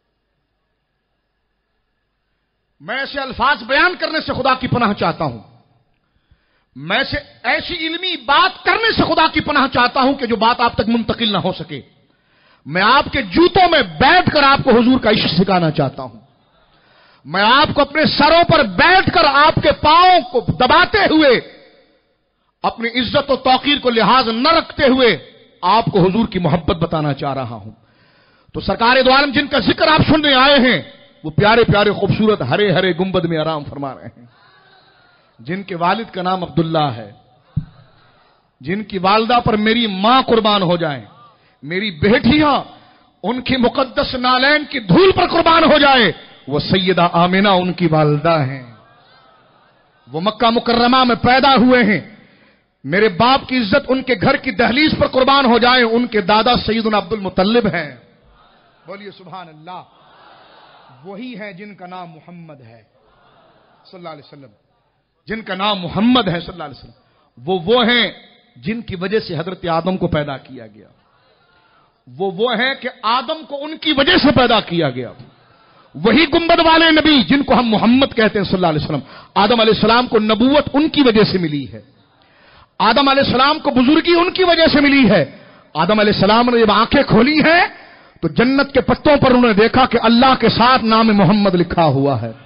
میں ایسے الفاظ بیان کرنے سے خدا کی پناہ چاہتا ہوں، میں سے ایسی علمی بات کرنے سے خدا کی پناہ چاہتا ہوں کہ جو بات آپ تک منتقل نہ ہو سکے۔ میں آپ کے جوتوں میں بیٹھ کر آپ کو حضور کا عشق سکھانا چاہتا ہوں، میں آپ کو اپنے سروں پر بیٹھ کر آپ کے پاؤں کو دباتے ہوئے اپنی عزت و توقیر کو لحاظ نہ رکھتے ہوئے آپ کو حضور کی محبت بتانا چاہ رہا ہوں۔ تو سرکار دو عالم جن کا ذکر آپ سننے آئے ہیں وہ پیارے پیارے خوبصورت ہرے ہرے گنبد میں آرام فرما رہے ہیں، جن کے والد کا نام عبداللہ ہے، جن کی والدہ پر میری ماں قربان ہو جائیں، میری بیٹیاں ان کی مقدس نالین کی دھول پر قربان ہو جائے، وہ سیدہ آمنہ ان کی والدہ ہیں، وہ مکہ مکرمہ میں پیدا ہوئے ہیں، میرے باپ کی عزت ان کے گھر کی دہلیز پر قربان ہو جائے، ان کے دادا سیدنا عبد المطلب ہیں، بولیے سبحان اللہ۔ وہی ہیں جن کا نام محمد ہے صلی اللہ علیہ وسلم، جن کا نام محمد ہے صلی اللہ علیہ وسلم، وہ ہیں جن کی وجہ سے حضرت آدم کو پیدا کیا گیا، وہ ہیں کہ آدم کو ان کی وجہ سے پیدا کیا گیا، وہی گنبد والے نبی جن کو ہم محمد کہتے ہیں صلی اللہ علیہ وسلم۔ آدم علیہ السلام کو نبوت ان کی وجہ سے ملی ہے، آدم علیہ السلام کو بزرگی ان کی وجہ سے ملی ہے۔ آدم علیہ السلام نے جب آنکھیں کھولی ہیں تو جنت کے پتوں پر انہوں نے دیکھا کہ اللہ کے ساتھ نام محمد لکھا ہوا ہے،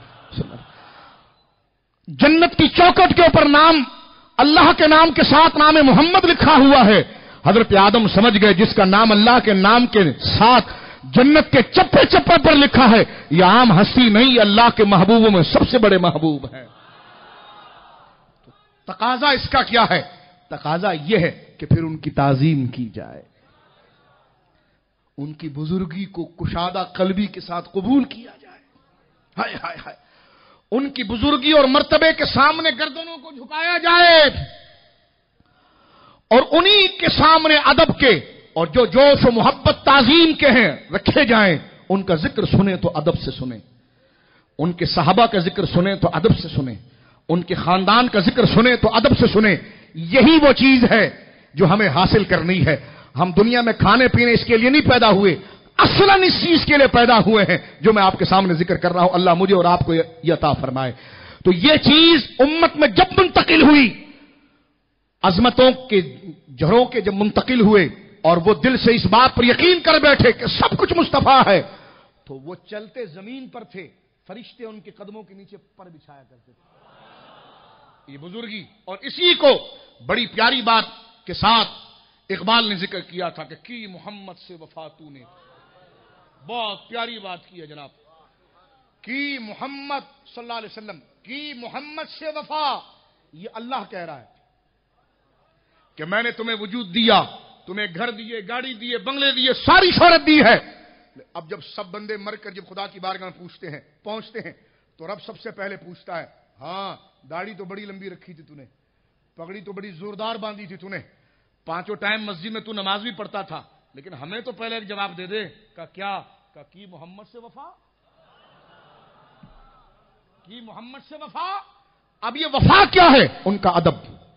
جنت کی چوکٹ کے اوپر نام اللہ کے نام کے ساتھ نام محمد لکھا ہوا ہے۔ حضرت آدم سمجھ گئے جس کا نام اللہ کے نام کے ساتھ جنت کے چپے چپے پر لکھا ہے، یہ عام ہستی نہیں، اللہ کے محبوبوں میں سب سے بڑے محبوب ہے۔ تقاضا اس کا کیا ہے؟ تقاضا یہ ہے کہ پھر ان کی تعظیم کی جائے، ان کی بزرگی کو کشادہ قلبی کے ساتھ قبول کیا جائے، ہائے ہائے ہائے، ان کی بزرگی اور مرتبے کے سامنے گردنوں کو جھکایا جائے، اور انہی کے سامنے ادب کے اور جو جوش و محبت تعظیم کے ہیں رکھے جائیں۔ ان کا ذکر سنیں تو ادب سے سنیں، ان کے صحابہ کا ذکر سنیں تو ادب سے سنیں، ان کے خاندان کا ذکر سنیں تو ادب سے سنیں۔ یہی وہ چیز ہے جو ہمیں حاصل کرنی ہے۔ ہم دنیا میں کھانے پینے اس کے لیے نہیں پیدا ہوئے، اصلاً اس چیز کے لیے پیدا ہوئے ہیں جو میں آپ کے سامنے ذکر کر رہا ہوں۔ اللہ مجھے اور آپ کو یہ عطا فرمائے۔ تو یہ چیز امت میں جب منتقل ہوئی، عظمتوں کے جھروکے جب منتقل ہوئے اور وہ دل سے اس بات پر یقین کر بیٹھے کہ سب کچھ مصطفیٰ ہے، تو وہ چلتے زمین پر تھے، فرشتے ان کے قدموں کے نیچے پر بچھایا کرتے تھے۔ یہ بزرگی، اور اسی کو بڑی پیاری بات کے ساتھ اقبال نے ذکر کیا تھا کہ کی محمد سے وفا تو نے، بہت پیاری بات کی ہے جناب، کی محمد صلی اللہ علیہ وسلم، کی محمد سے وفا، یہ اللہ کہہ رہا ہے کہ میں نے تمہیں وجود دیا، تمہیں گھر دیے، گاڑی دیے، بنگلے دیے، ساری شہرت دی ہے۔ اب جب سب بندے مر کر جب خدا کی بارگاہ میں پہنچتے ہیں تو رب سب سے پہلے پوچھتا ہے، ہاں داڑھی تو بڑی لمبی رکھی تھی تو نے، پگڑی تو بڑی زوردار باندھی تھی تو نے، 5 ٹائم مسجد میں تو نماز بھی پڑھتا تھا، لیکن ہمیں تو پہلے ایک جواب دے دے کہ کیا؟ کہ کی محمد سے وفا، کی محمد سے وفا. اب یہ وفا کیا ہے؟ ان کا ادب.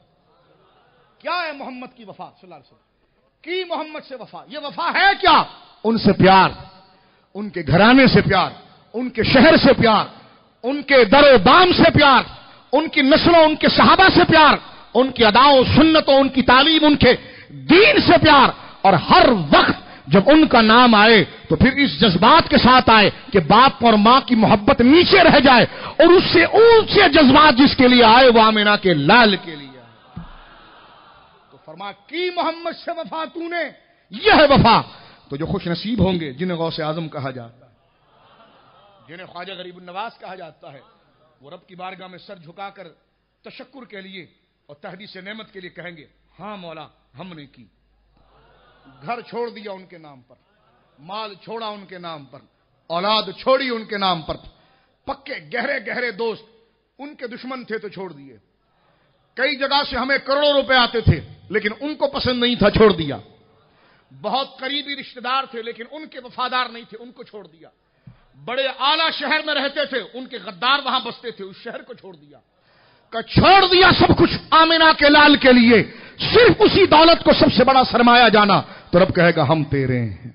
کیا ہے محمد کی وفا صلی اللہ علیہ وسلم کی محمد سے وفا؟ یہ وفا ہے کیا؟ ان سے پیار، ان کے گھرانے سے پیار، ان کے شہر سے پیار، ان کے در و بام سے پیار، ان کی نسلوں، ان کے صحابہ سے پیار، ان کی اداؤں سنتوں، ان کی تعلیم، ان کے دین سے پیار. اور ہر وقت جب ان کا نام آئے تو پھر اس جذبات کے ساتھ آئے کہ باپ اور ماں کی محبت نیچے رہ جائے، اور اس سے اونچے جذبات جس کے لیے آئے وہ آمینہ کے لال کے لیے آئے. تو فرما کی محمد سے وفا تو نے، یہ ہے وفا. تو جو خوش نصیب ہوں گے جنہیں غوث اعظم کہا جاتا ہے، جنہیں خواجہ غریب النواز کہا جاتا ہے، وہ رب کی بارگاہ میں سر جھکا کر تشکر کے لیے اور تحدیث نعمت کے لیے کہیں گے ہاں مولا ہم نے کی. گھر چھوڑ دیا ان کے نام پر، مال چھوڑا ان کے نام پر، اولاد چھوڑی ان کے نام پر، پکے گہرے گہرے دوست ان کے دشمن تھے تو چھوڑ دیے. کئی جگہ سے ہمیں کروڑوں روپے آتے تھے لیکن ان کو پسند نہیں تھا، چھوڑ دیا. بہت قریبی رشتہ دار تھے لیکن ان کے وفادار نہیں تھے، ان کو چھوڑ دیا. بڑے اعلیٰ شہر میں رہتے تھے، ان کے غدار وہاں بستے تھے، اس شہر کو چھوڑ دیا. چھوڑ دیا سب کچھ آمینہ کے لال کے لیے، صرف اسی دولت کو سب سے بڑا سرمایہ جانا. تو رب کہے گا ہم تیرے ہیں.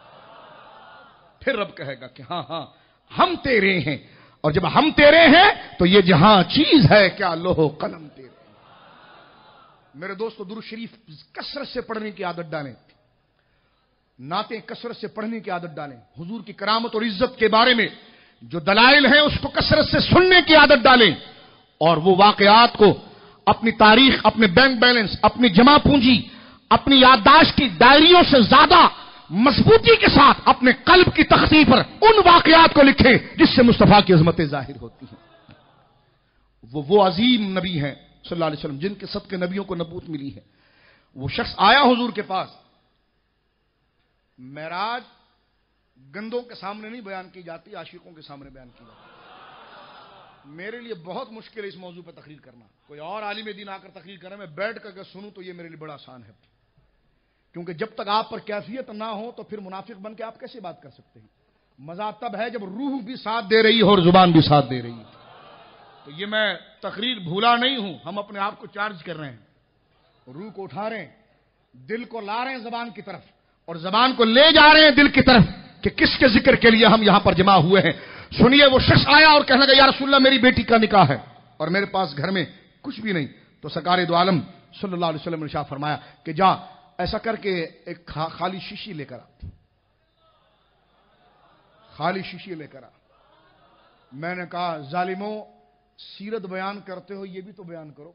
پھر رب کہے گا کہ ہاں ہاں ہم تیرے ہیں. اور جب ہم تیرے ہیں تو یہ جہاں چیز ہے کیا لوح و قلم تیرے. میرے دوستو درود شریف کثرت سے پڑھنے کی عادت ڈالیں، نعتیں کثرت سے پڑھنے کی عادت ڈالیں، حضور کی کرامت اور عزت کے بارے میں جو دلائل ہیں اس کو کثرت سے سننے کی عادت ڈالیں، اور وہ واقعات کو اپنی تاریخ، اپنے بینک بیلنس، اپنی جمع پونجی، اپنی یادداشت کی ڈائریوں سے زیادہ مضبوطی کے ساتھ اپنے قلب کی تختی پر ان واقعات کو لکھیں جس سے مصطفیٰ کی عظمتیں ظاہر ہوتی ہیں. وہ عظیم نبی ہیں صلی اللہ علیہ وسلم جن کے صدقے نبیوں کو نبوت ملی ہے. وہ شخص آیا حضور کے پاس. معراج گندوں کے سامنے نہیں بیان کی جاتی، عاشقوں کے سامنے بیان کی جاتی. میرے لیے بہت مشکل ہے اس موضوع پہ تقریر کرنا. کوئی اور عالم دین آ کر تقریر کرے، میں بیٹھ کر سنوں تو یہ میرے لیے بڑا آسان ہے، کیونکہ جب تک آپ پر کیفیت نہ ہو تو پھر منافق بن کے آپ کیسے بات کر سکتے ہیں. مزہ تب ہے جب روح بھی ساتھ دے رہی ہے اور زبان بھی ساتھ دے رہی ہے. تو یہ میں تقریر بھولا نہیں ہوں، ہم اپنے آپ کو چارج کر رہے ہیں، روح کو اٹھا رہے ہیں، دل کو لا رہے ہیں زبان کی طرف، اور زبان کو لے جا رہے ہیں دل کی طرف کہ کس کے ذکر کے لیے ہم یہاں پر جمع ہوئے ہیں. سنیے، وہ شخص آیا اور کہنے لگا یا رسول اللہ میری بیٹی کا نکاح ہے اور میرے پاس گھر میں کچھ بھی نہیں. تو سرکار دو عالم صلی اللہ علیہ وسلم نے ارشاد فرمایا کہ جا ایسا کر کے ایک خالی شیشی لے کر آ، خالی شیشی لے کر آ. میں نے کہا ظالموں، سیرت بیان کرتے ہو یہ بھی تو بیان کرو،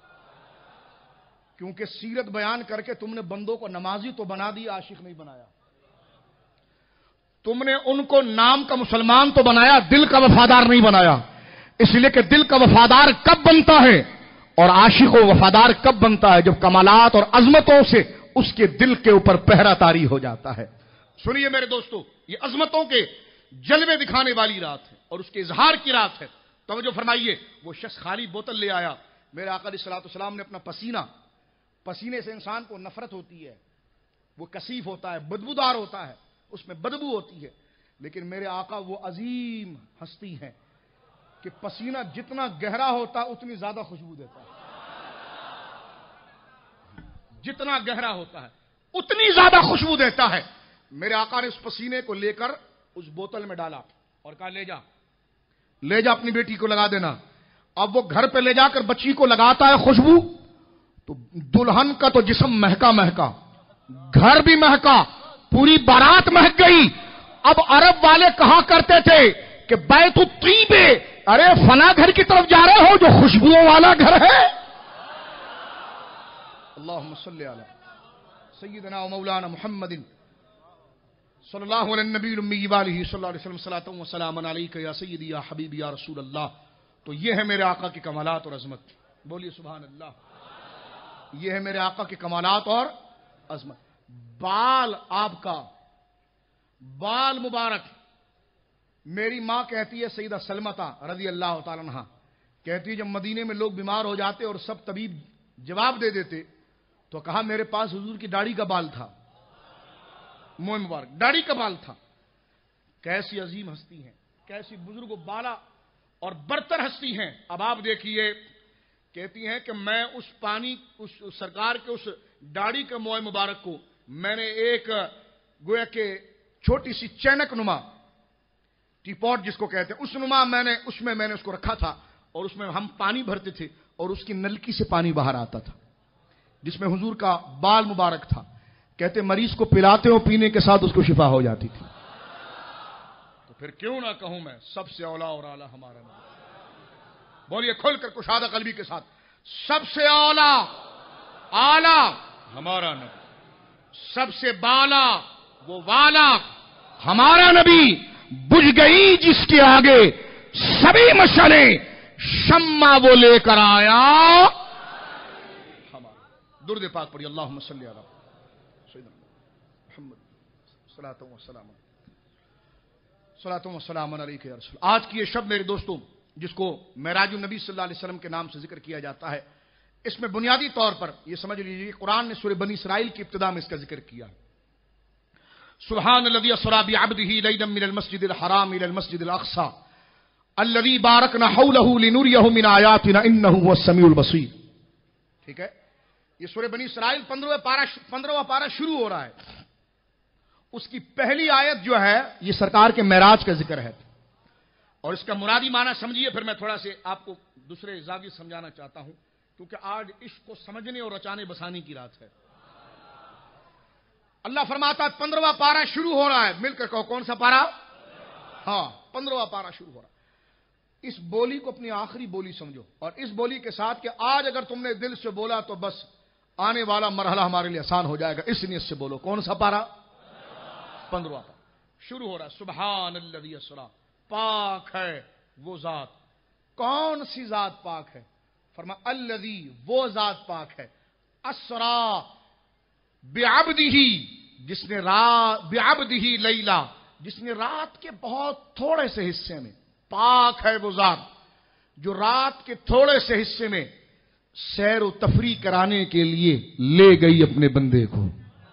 کیونکہ سیرت بیان کر کے تم نے بندوں کو نمازی تو بنا دیا، عاشق نہیں بنایا. تم نے ان کو نام کا مسلمان تو بنایا، دل کا وفادار نہیں بنایا. اس لیے کہ دل کا وفادار کب بنتا ہے اور عاشق و وفادار کب بنتا ہے؟ جب کمالات اور عظمتوں سے اس کے دل کے اوپر پہرا طاری ہو جاتا ہے. سنیے میرے دوستو، یہ عظمتوں کے جلوے دکھانے والی رات ہے اور اس کے اظہار کی رات ہے. توجہ فرمائیے، وہ شخص خالی بوتل لے آیا. میرے آقا علیہ الصلوۃ والسلام نے اپنا پسینے سے انسان کو نفرت ہوتی ہے، وہ کثیف ہوتا ہے، بدبودار ہوتا ہے، اس میں بدبو ہوتی ہے. لیکن میرے آقا وہ عظیم ہستی ہیں کہ پسینہ جتنا گہرا ہوتا اتنی زیادہ خوشبو دیتا ہے. جتنا گہرا ہوتا ہے اتنی زیادہ خوشبو دیتا ہے. میرے آقا نے اس پسینے کو لے کر اس بوتل میں ڈالا اور کہا لے جا اپنی بیٹی کو لگا دینا. اب وہ گھر پہ لے جا کر بچی کو لگاتا ہے خوشبو، تو دلہن کا تو جسم مہکا مہکا، گھر بھی مہکا، پوری بارات مہک گئی. اب عرب والے کہا کرتے تھے کہ بیت الطیب، ارے فنا گھر کی طرف جا رہے ہو جو خوشبوؤں والا گھر ہے. اللہم صلی علی سیدنا و مولانا محمد صلی اللہ علیہ النبی الامی والہ صلی اللہ علیہ وسلم صلاۃ و سلام علیک یا سیدی یا حبیبی یا رسول اللہ. تو یہ ہے میرے آقا کی کمالات اور عظمت. بولیے سبحان اللہ. یہ ہے میرے آقا کے کمالات اور عظمت. بال آپ کا، بال مبارک. میری ماں کہتی ہے سیدہ سلمہ رضی اللہ تعالی عنہا کہتی ہے جب مدینے میں لوگ بیمار ہو جاتے اور سب طبیب جواب دے دیتے تو کہا میرے پاس حضور کی داڑھی کا بال تھا، منہ مبارک داڑھی کا بال تھا. کیسی عظیم ہستی ہیں، کیسی بزرگ و بالا اور برتر ہستی ہیں. اب آپ دیکھیے، کہتی ہیں کہ میں اس پانی، اس سرکار کے اس داڑھی کے موئے مبارک کو میں نے ایک گویا کہ چھوٹی سی چینک نما ٹی پاٹ جس کو کہتے ہیں، اس نما اس میں نے اس کو رکھا تھا، اور اس میں ہم پانی بھرتے تھے، اور اس کی نلکی سے پانی باہر آتا تھا جس میں حضور کا بال مبارک تھا. کہتے مریض کو پلاتے ہو، پینے کے ساتھ اس کو شفا ہو جاتی تھی. تو پھر کیوں نہ کہوں میں، سب سے اولا اور اعلیٰ ہمارا نبی. بولیے کھل کر کشادہ قلبی کے ساتھ، سب سے اولا اعلیٰ ہمارا نبی، سب سے بالا وہ والا ہمارا نبی. بجھ گئی جس کے آگے سبھی مشعلیں، شمع وہ لے کر آیا ہمارا. درود پاک پڑھی، اللہم صلی علی سیدنا محمد صلاۃ و سلام علیک یا رسول. آج کی یہ شب میرے دوستوں، جس کو معراج النبی صلی اللہ علیہ وسلم کے نام سے ذکر کیا جاتا ہے، اس میں بنیادی طور پر یہ سمجھ لیجیے، قرآن نے سورہ بنی اسرائیل کی ابتدا میں اس کا ذکر کیا. سبحان الذی اسری بعبدہ لیلا من المسجد الحرام الى المسجد الاقصى الذی بارکنا حولہ لنریہ من آیاتنا انہ هو السمیع البصیر. ٹھیک ہے، یہ سورہ بنی اسرائیل 15واں پارہ شروع ہو رہا ہے. اس کی پہلی آیت جو ہے یہ سرکار کے معراج کا ذکر ہے، اور اس کا مرادی معنی سمجھیے، پھر میں تھوڑا سے آپ کو دوسرے زاویے سمجھانا چاہتا ہوں، کیونکہ آج عشق کو سمجھنے اور رچانے بسانے کی رات ہے. اللہ فرماتا ہے 15واں پارہ شروع ہو رہا ہے. مل کر کہو کون سا پارہ؟ ہاں، 15واں پارہ شروع ہو رہا ہے. اس بولی کو اپنی آخری بولی سمجھو، اور اس بولی کے ساتھ کہ آج اگر تم نے دل سے بولا تو بس آنے والا مرحلہ ہمارے لیے آسان ہو جائے گا. اس نیت سے بولو. کون سا پارہ؟ 15واں پارہ شروع ہو رہا ہے. سبحان الذی اسری، پاک ہے وہ ذات. کون سی ذات پاک ہے؟ فرما الذی، وہ ذات پاک ہے، اسری بعبدہ، جس نے بعبدہ لیلا، جس نے رات کے بہت تھوڑے سے حصے میں، پاک ہے وہ ذات جو رات کے تھوڑے سے حصے میں سیر و تفریح کرانے کے لیے لے گئی اپنے بندے کو.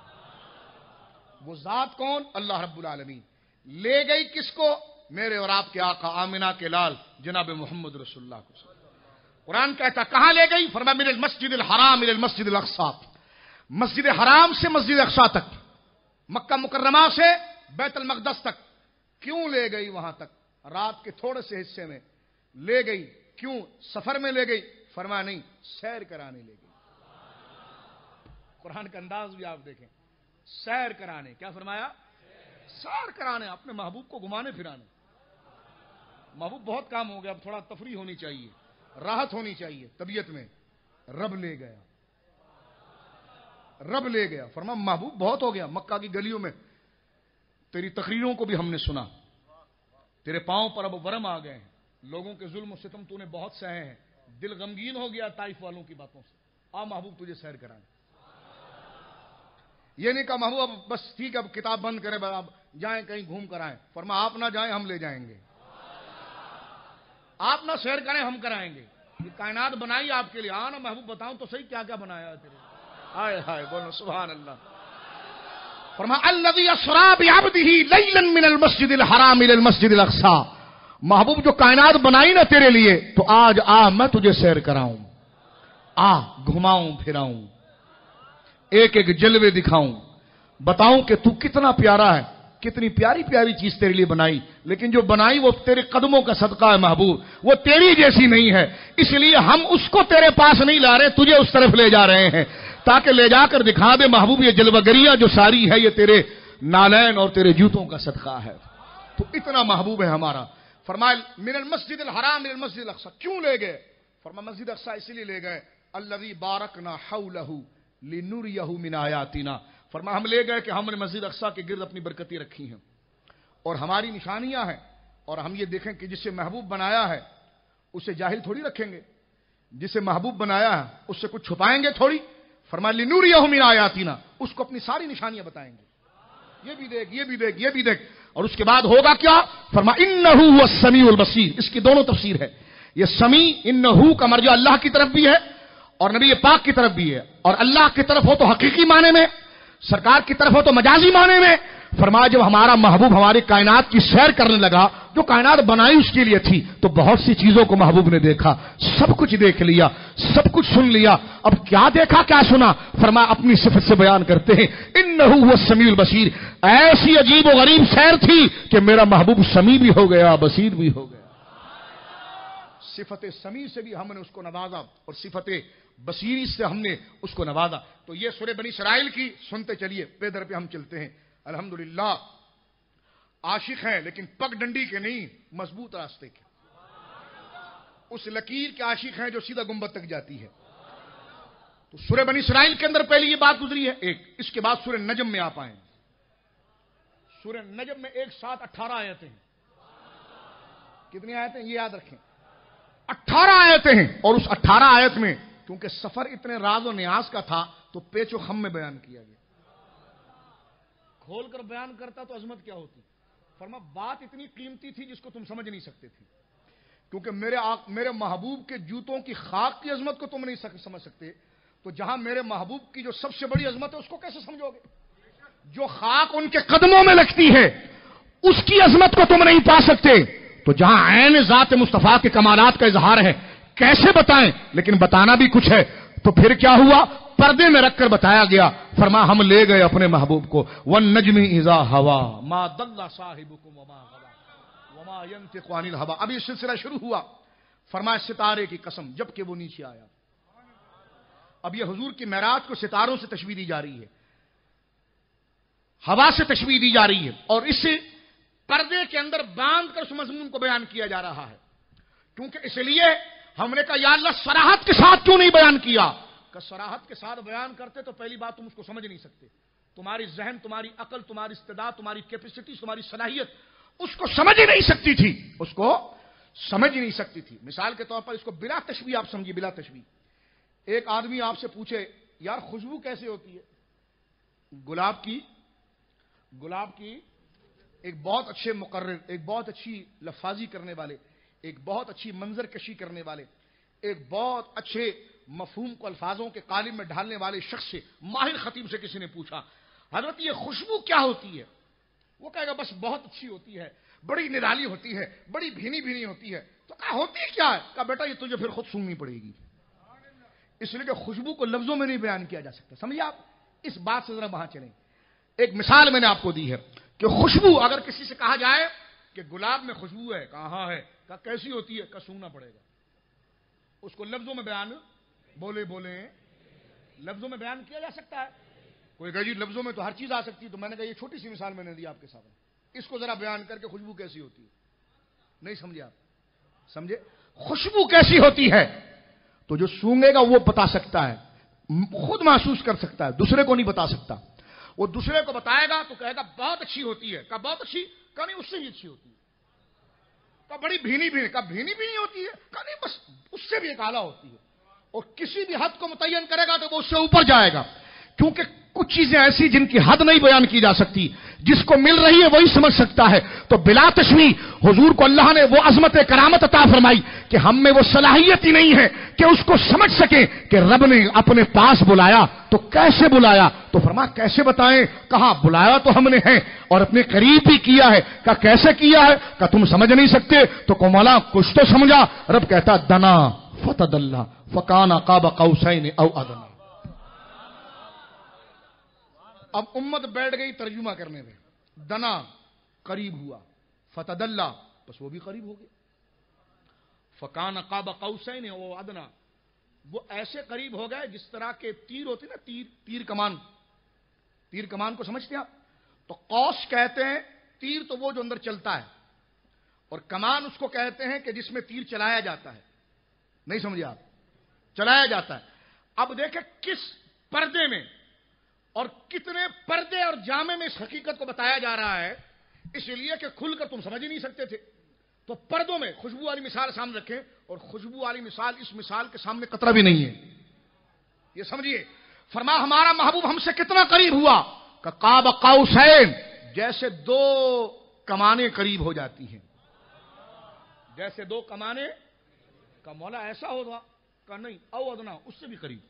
وہ ذات کون؟ اللہ رب العالمین. لے گئی کس کو؟ میرے اور آپ کے آقا آمنہ کے لال جناب محمد رسول اللہ کو. قرآن کہتا کہاں لے گئی؟ فرمایا من المسجد الحرام الى المسجد الاقصى، مسجد حرام سے مسجد اقصی تک، مکہ مکرمہ سے بیت المقدس تک. کیوں لے گئی وہاں تک؟ رات کے تھوڑے سے حصے میں لے گئی. کیوں؟ سفر میں لے گئی؟ فرمایا نہیں، سیر کرانے لے گئی. قرآن کا انداز بھی آپ دیکھیں، سیر کرانے. کیا فرمایا؟ سیر کرانے، اپنے محبوب کو گھمانے پھرانے. محبوب بہت کام ہو گیا، اب تھوڑا تفریح ہونی چاہیے، راحت ہونی چاہیے طبیعت میں. رب لے گیا، رب لے گیا. فرمایا محبوب بہت ہو گیا، مکہ کی گلیوں میں تیری تقریروں کو بھی ہم نے سنا، تیرے پاؤں پر اب ورم آ گئے ہیں، لوگوں کے ظلم و ستم تو نے بہت سہے ہیں، دل غمگین ہو گیا طائف والوں کی باتوں سے. آ محبوب تجھے سیر کرائیں. یہ نہیں کہا محبوب اب بس ٹھیک ہے اب کتاب بند کریں، اب جائیں کہیں گھوم کر آئیں. فرمایا آپ نہ جائیں ہم لے جائیں گے، آپ نہ سیر کریں ہم کرائیں گے. یہ کائنات بنائی آپ کے لیے. ہاں نا محبوب بتاؤں تو صحیح کیا کیا بنایا ہے تیرے. ہائے ہائے بولو سبحان اللہ. فرمایا الذی اسری بعبدہ لیلا من المسجد الحرام الى المسجد الاقصى. محبوب جو کائنات بنائی نا تیرے لیے، تو آج آ میں تجھے سیر کراؤں، آ گھماؤں پھراؤں، ایک ایک جلوے دکھاؤں، بتاؤں کہ تو کتنا پیارا ہے، کتنی پیاری پیاری چیز تیرے لیے بنائی. لیکن جو بنائی وہ تیرے قدموں کا صدقہ ہے محبوب، وہ تیری جیسی نہیں ہے. اس لیے ہم اس کو تیرے پاس نہیں لا رہے، تجھے اس طرف لے جا رہے ہیں، تاکہ لے جا کر دکھا دے محبوب یہ جلوہ گریاں جو ساری ہے یہ تیرے نالین اور تیرے جوتوں کا صدقہ ہے. تو اتنا محبوب ہے ہمارا. فرمایا من المسجد الحرام الى المسجد الاقصى. کیوں لے گئے؟ فرمایا مسجد اقصی اس لیے لے گئے الذی بارکنا حولہ لنریہ من آیاتنا. فرمایا ہم لے گئے کہ ہم نے مسجد اقصی کے گرد اپنی برکتیں رکھی ہیں اور ہماری نشانیاں ہیں، اور ہم یہ دیکھیں کہ جسے محبوب بنایا ہے اسے جاہل تھوڑی رکھیں گے، جسے محبوب بنایا ہے اس سے کچھ چھپائیں گے تھوڑی. فرمایا لنریہ من آیاتنا، اس کو اپنی ساری نشانیاں بتائیں گے، یہ بھی دیکھ یہ بھی دیکھ یہ بھی دیکھ. اور اس کے بعد ہوگا کیا؟ فرمایا انہ هو السمیع البصیر. اس کی دونوں تفسیر ہے. یہ سمیع انہ کا مرجع اللہ کی طرف بھی ہے اور نبی پاک کی طرف بھی ہے، اور اللہ کی طرف ہو تو حقیقی معنی میں، سرکار کی طرف ہو تو مجازی معنی میں. فرمایا جب ہمارا محبوب ہماری کائنات کی سیر کرنے لگا، جو کائنات بنائی اس کے لیے تھی. تو بہت سی چیزوں کو محبوب نے دیکھا, سب کچھ دیکھ لیا, سب کچھ سن لیا. اب کیا دیکھا کیا سنا؟ فرمایا اپنی صفت سے بیان کرتے ہیں, انہ هو السمیع البصیر. ایسی عجیب و غریب سیر تھی کہ میرا محبوب سمیع بھی ہو گیا, بصیر بھی ہو گیا. صفت سمیع سے بھی ہم نے اس کو نوازا اور صفت بصیری سے ہم نے اس کو نوازا. تو یہ سورہ بنی اسرائیل کی سنتے چلیے, پہ در پہ ہم چلتے ہیں. الحمدللہ عاشق ہیں لیکن پگ ڈنڈی کے نہیں, مضبوط راستے کے. اس لکیر کے عاشق ہیں جو سیدھا گنبد تک جاتی ہے. تو سورہ بنی اسرائیل کے اندر پہلے یہ بات گزری ہے ایک. اس کے بعد سورہ نجم میں آپ آئیں. سورہ نجم میں 118 آیتیں ہیں. کتنی آیتیں یہ یاد رکھیں, 18 آیتیں ہیں. اور اس 18 آیت میں کیونکہ سفر اتنے راز و نیاز کا تھا تو پیچ و خم میں بیان کیا گیا. کھول کر بیان کرتا تو عظمت کیا ہوتی. فرما بات اتنی قیمتی تھی جس کو تم سمجھ نہیں سکتے تھے, کیونکہ میرے محبوب کے جوتوں کی خاک کی عظمت کو تم نہیں سمجھ سکتے. تو جہاں میرے محبوب کی جو سب سے بڑی عظمت ہے اس کو کیسے سمجھو گے؟ جو خاک ان کے قدموں میں لگتی ہے اس کی عظمت کو تم نہیں پا سکتے. تو جہاں عین ذات مصطفیٰ کے کمالات کا اظہار ہے کیسے بتائیں, لیکن بتانا بھی کچھ ہے. تو پھر کیا ہوا؟ پردے میں رکھ کر بتایا گیا. فرما ہم لے گئے اپنے محبوب کو, وَالنَّجْمِ إِذَا هَوَىٰ مَا ضَلَّ صَاحِبُكُمْ وَمَا غَوَىٰ وَمَا يَنطِقُ عَنِ الْهَوَىٰ. اب یہ سلسلہ شروع ہوا. فرمایا ستارے کی قسم جب کہ وہ نیچے آیا. اب یہ حضور کی معراج کو ستاروں سے تشبیہ دی جا رہی ہے, ہوا سے تشبیہ دی جا رہی ہے, اور اس پردے کے اندر باندھ کر اس مضمون کو بیان کیا جا رہا ہے. کیونکہ اس لیے ہم نے کہا یا اللہ صراحت کے ساتھ کیوں نہیں بیان کیا؟ کہ صراحت کے ساتھ بیان کرتے تو پہلی بات تم اس کو سمجھ نہیں سکتے. تمہاری ذہن, تمہاری عقل, تمہاری استعداد, تمہاری کیپیسٹی, تمہاری صلاحیت اس کو سمجھ ہی نہیں سکتی تھی. اس کو سمجھ ہی نہیں سکتی تھی. مثال کے طور پر اس کو بلا تشبیہ آپ سمجھیے, بلا تشبیہ. ایک آدمی آپ سے پوچھے یار خوشبو کیسے ہوتی ہے؟ گلاب کی ایک بہت اچھے مقرر, ایک بہت اچھی لفاظی کرنے والے, ایک بہت اچھی منظر کشی کرنے والے, ایک بہت اچھے مفہوم کو الفاظوں کے قالب میں ڈھالنے والے شخص سے, ماہر خطیب سے کسی نے پوچھا حضرت یہ خوشبو کیا ہوتی ہے؟ وہ کہے گا بس بہت اچھی ہوتی ہے, بڑی نرالی ہوتی ہے, بڑی بھینی بھینی ہوتی ہے. تو کہا ہوتی کیا ہے؟ کہا بیٹا یہ تجھے پھر خود سننی پڑے گی. اس لیے کہ خوشبو کو لفظوں میں نہیں بیان کیا جا سکتا. سمجھے آپ؟ اس بات سے ذرا وہاں چلیں. ایک مثال میں نے آپ کو دی ہے کہ خوشبو اگر کسی سے کہا جائے کہ گلاب میں خوشبو ہے, کہاں ہے, کہا کیسی ہوتی ہے, کہا سونگنا پڑے گا. اس کو لفظوں میں بیان بولے لفظوں میں بیان کیا جا سکتا ہے؟ کوئی کہے جی لفظوں میں تو ہر چیز آ سکتی ہے. تو میں نے کہا یہ چھوٹی سی مثال میں نے دی آپ کے سامنے, اس کو ذرا بیان کر کے خوشبو کیسی ہوتی ہے. نہیں سمجھے آپ؟ سمجھے خوشبو کیسی ہوتی ہے؟ تو جو سونگے گا وہ بتا سکتا ہے, خود محسوس کر سکتا ہے, دوسرے کو نہیں بتا سکتا. وہ دوسرے کو بتائے گا تو کہے گا بہت اچھی ہوتی ہے. کہا بہت اچھی, کہا نہیں اس سے بھی اچھی ہوتی ہے. کہا بڑی بھینی بھینی, کہا بھینی بھینی ہوتی ہے, کہا نہیں بس اس سے بھی ایک اعلیٰ ہوتی ہے. اور کسی بھی حد کو متعین کرے گا تو وہ اس سے اوپر جائے گا. کیونکہ کچھ چیزیں ایسی جن کی حد نہیں بیان کی جا سکتی, جس کو مل رہی ہے وہی سمجھ سکتا ہے. تو بلا تشبیہ حضور کو اللہ نے وہ عظمت کرامت عطا فرمائی کہ ہم میں وہ صلاحیت ہی نہیں ہے کہ اس کو سمجھ سکیں کہ رب نے اپنے پاس بلایا تو کیسے بلایا. تو فرمایا کیسے بتائیں؟ کہا بلایا تو ہم نے ہے اور اپنے قریب بھی کیا ہے. کہا کیسے کیا ہے؟ کہا تم سمجھ نہیں سکتے. تو کو مولا کچھ تو سمجھا. رب کہتا دنا فتدلّا فکان قاب قوسین او ادنی. اب امت بیٹھ گئی ترجمہ کرنے میں. دنا قریب ہوا, فتدلّا بس وہ بھی قریب ہو گیا, فکان قاب قوسین او ادنی وہ ایسے قریب ہو گئے جس طرح کے تیر ہوتے نا, تیر کمان. تیر کمان کو سمجھتے ہیں آپ؟ تو قوس کہتے ہیں تیر تو وہ جو اندر چلتا ہے, اور کمان اس کو کہتے ہیں کہ جس میں تیر چلایا جاتا ہے. نہیں سمجھے آپ؟ چلایا جاتا ہے. اب دیکھیں کس پردے میں اور کتنے پردے اور جامے میں اس حقیقت کو بتایا جا رہا ہے, اس لیے کہ کھل کر تم سمجھ ہی نہیں سکتے تھے. تو پردوں میں خوشبو والی مثال سامنے رکھیں, اور خوشبو والی مثال اس مثال کے سامنے قطرہ بھی نہیں ہے. یہ سمجھیے. فرما ہمارا محبوب ہم سے کتنا قریب ہوا؟ کہ قاب قوسین, جیسے دو کمانیں قریب ہو جاتی ہیں. جیسے دو کمانیں. کا مولا ایسا ہوگا؟ کہ نہیں, او ادنا اس سے بھی قریب,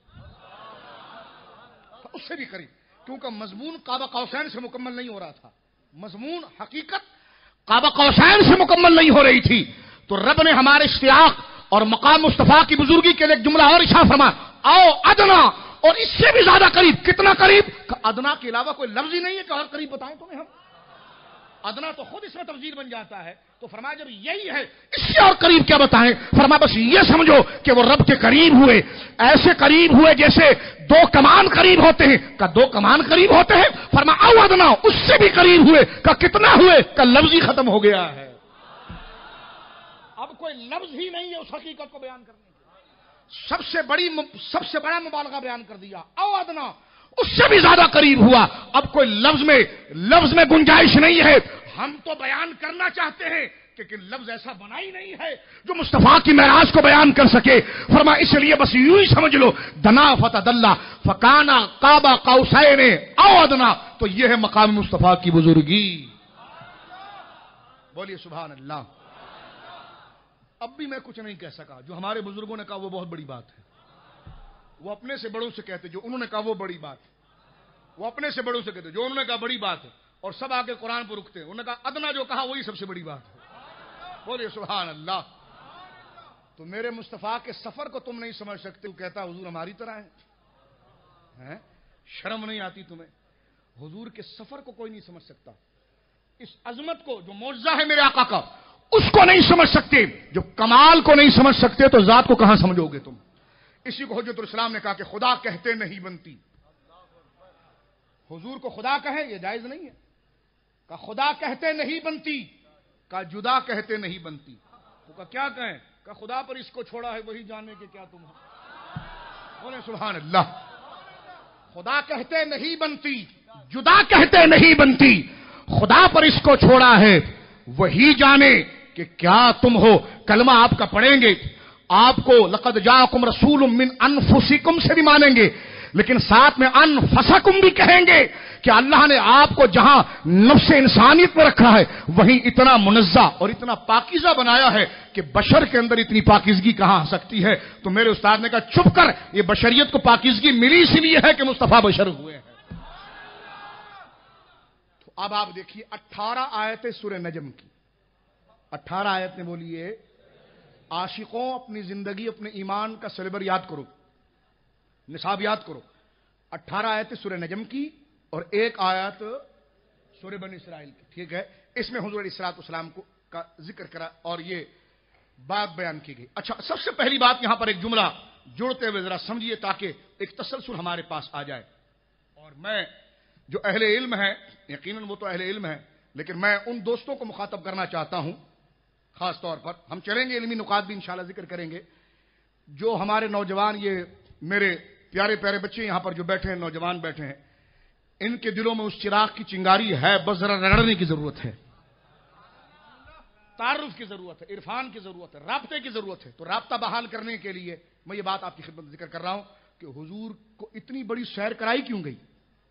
اس سے بھی قریب. کیونکہ مضمون قاب قوسین سے مکمل نہیں ہو رہا تھا. مضمون حقیقت قاب قوسین سے مکمل نہیں ہو رہی تھی تو رب نے ہمارے اشتیاق اور مقام مصطفیٰ کی بزرگی کے لیے ایک جملہ اور ارشاد فرمایا، آؤ ادنا، اور اس سے بھی زیادہ قریب. کتنا قریب؟ کہ ادنا کے علاوہ کوئی لفظ ہی نہیں ہے کہ اور قریب بتائیں تمہیں ہم. ادنا تو خود اس میں تفضیل بن جاتا ہے. تو فرمایا جب یہی ہے اس سے اور قریب کیا بتائیں؟ فرمایا بس یہ سمجھو کہ وہ رب کے قریب ہوئے، ایسے قریب ہوئے جیسے دو کمان قریب ہوتے ہیں. کہ دو کمان قریب ہوتے ہیں؟ فرمایا او ادنا، اس سے بھی قریب ہوئے. کہ کتنا ہوئے؟ کہ لفظ ہی ختم ہو گیا ہے، اب کوئی لفظ ہی نہیں ہے اس حقیقت کو بیان کرنے کی. سب سے بڑا مبالغہ بیان کر دیا. او ادنا، اس سے بھی زیادہ قریب ہوا. اب کوئی لفظ میں گنجائش نہیں ہے. ہم تو بیان کرنا چاہتے ہیں لیکن لفظ ایسا بنا ہی نہیں ہے جو مصطفیٰ کی معراج کو بیان کر سکے. فرمایا اس لیے بس یوں ہی سمجھ لو، دنا فتدلا فکانا قاب قوسین او ادنا. تو یہ ہے مقام مصطفیٰ کی بزرگی. بولیے سبحان اللہ. اب بھی میں کچھ نہیں کہہ سکا. جو ہمارے بزرگوں نے کہا وہ بہت بڑی بات ہے. وہ اپنے سے بڑوں سے کہتے جو انہوں نے کہا وہ بڑی بات ہے. وہ اپنے سے بڑوں سے کہتے جو انہوں نے کہا بڑی بات ہے. اور سب آگے قرآن پر رکتے ہیں. انہوں نے کہا ادنا جو کہا وہی سب سے بڑی بات ہے. بولیے سبحان اللہ. تو میرے مصطفیٰ کے سفر کو تم نہیں سمجھ سکتے. وہ کہتا حضور ہماری طرح ہے. شرم نہیں آتی تمہیں؟ حضور کے سفر کو کوئی نہیں سمجھ سکتا. اس عظمت کو جو معجزہ ہے میرے آقا کا اس کو نہیں سمجھ سکتے. جو کمال کو نہیں سمجھ سکتے تو ذات کو کہاں سمجھو گے تم؟ اسی کو حجت الاسلام نے کہا کہ خدا کہتے نہیں بنتی. حضور کو خدا کہے یہ جائز نہیں ہے. کہ خدا کہتے نہیں بنتی، کہ جدا کہتے نہیں بنتی. تو کہ کیا کہیں؟ کہ خدا پر اس کو چھوڑا ہے وہی جانے کے کیا تم ہو. بولے سبحان اللہ. خدا کہتے نہیں بنتی، جدا کہتے نہیں بنتی. خدا پر اس کو چھوڑا ہے وہی جانے کہ کیا تم ہو. کلمہ آپ کا پڑھیں گے، آپ کو لقد جاءکم رسول من انفسکم سے بھی مانیں گے، لیکن ساتھ میں انفسکم بھی کہیں گے کہ اللہ نے آپ کو جہاں نفس انسانیت میں رکھا ہے وہیں اتنا منزہ اور اتنا پاکیزہ بنایا ہے کہ بشر کے اندر اتنی پاکیزگی کہاں آ سکتی ہے. تو میرے استاد نے کہا چپ کر، یہ بشریت کو پاکیزگی ملی اسی لیے ہے کہ مصطفیٰ بشر ہوئے ہیں. تو اب آپ دیکھیے 18 آیتیں سورہ نجم کی. 18 آیت نے بولیے عاشقوں اپنی زندگی اپنے ایمان کا سلیبر یاد کرو، نصاب یاد کرو. 18 آیت سورہ نجم کی اور 1 آیت سورہ بنی اسرائیل کی. ٹھیک ہے، اس میں حضور علیہ الصلوۃ والسلام کا ذکر کرا اور یہ بات بیان کی گئی. اچھا، سب سے پہلی بات یہاں پر ایک جملہ جوڑتے ہوئے ذرا سمجھیے تاکہ ایک تسلسل ہمارے پاس آ جائے. اور میں جو اہل علم ہیں، یقیناً وہ تو اہل علم ہیں، لیکن میں ان دوستوں کو مخاطب کرنا چاہتا ہوں خاص طور پر. ہم چلیں گے علمی نکات بھی انشاءاللہ ذکر کریں گے. جو ہمارے نوجوان، یہ میرے پیارے پیارے بچے یہاں پر جو بیٹھے ہیں، نوجوان بیٹھے ہیں، ان کے دلوں میں اس چراغ کی چنگاری ہے، بس ذرا رگڑنے کی ضرورت ہے، تعارف کی ضرورت ہے، عرفان کی ضرورت ہے، رابطے کی ضرورت ہے. تو رابطہ بحال کرنے کے لیے میں یہ بات آپ کی خدمت میں ذکر کر رہا ہوں کہ حضور کو اتنی بڑی سیر کرائی کیوں گئی؟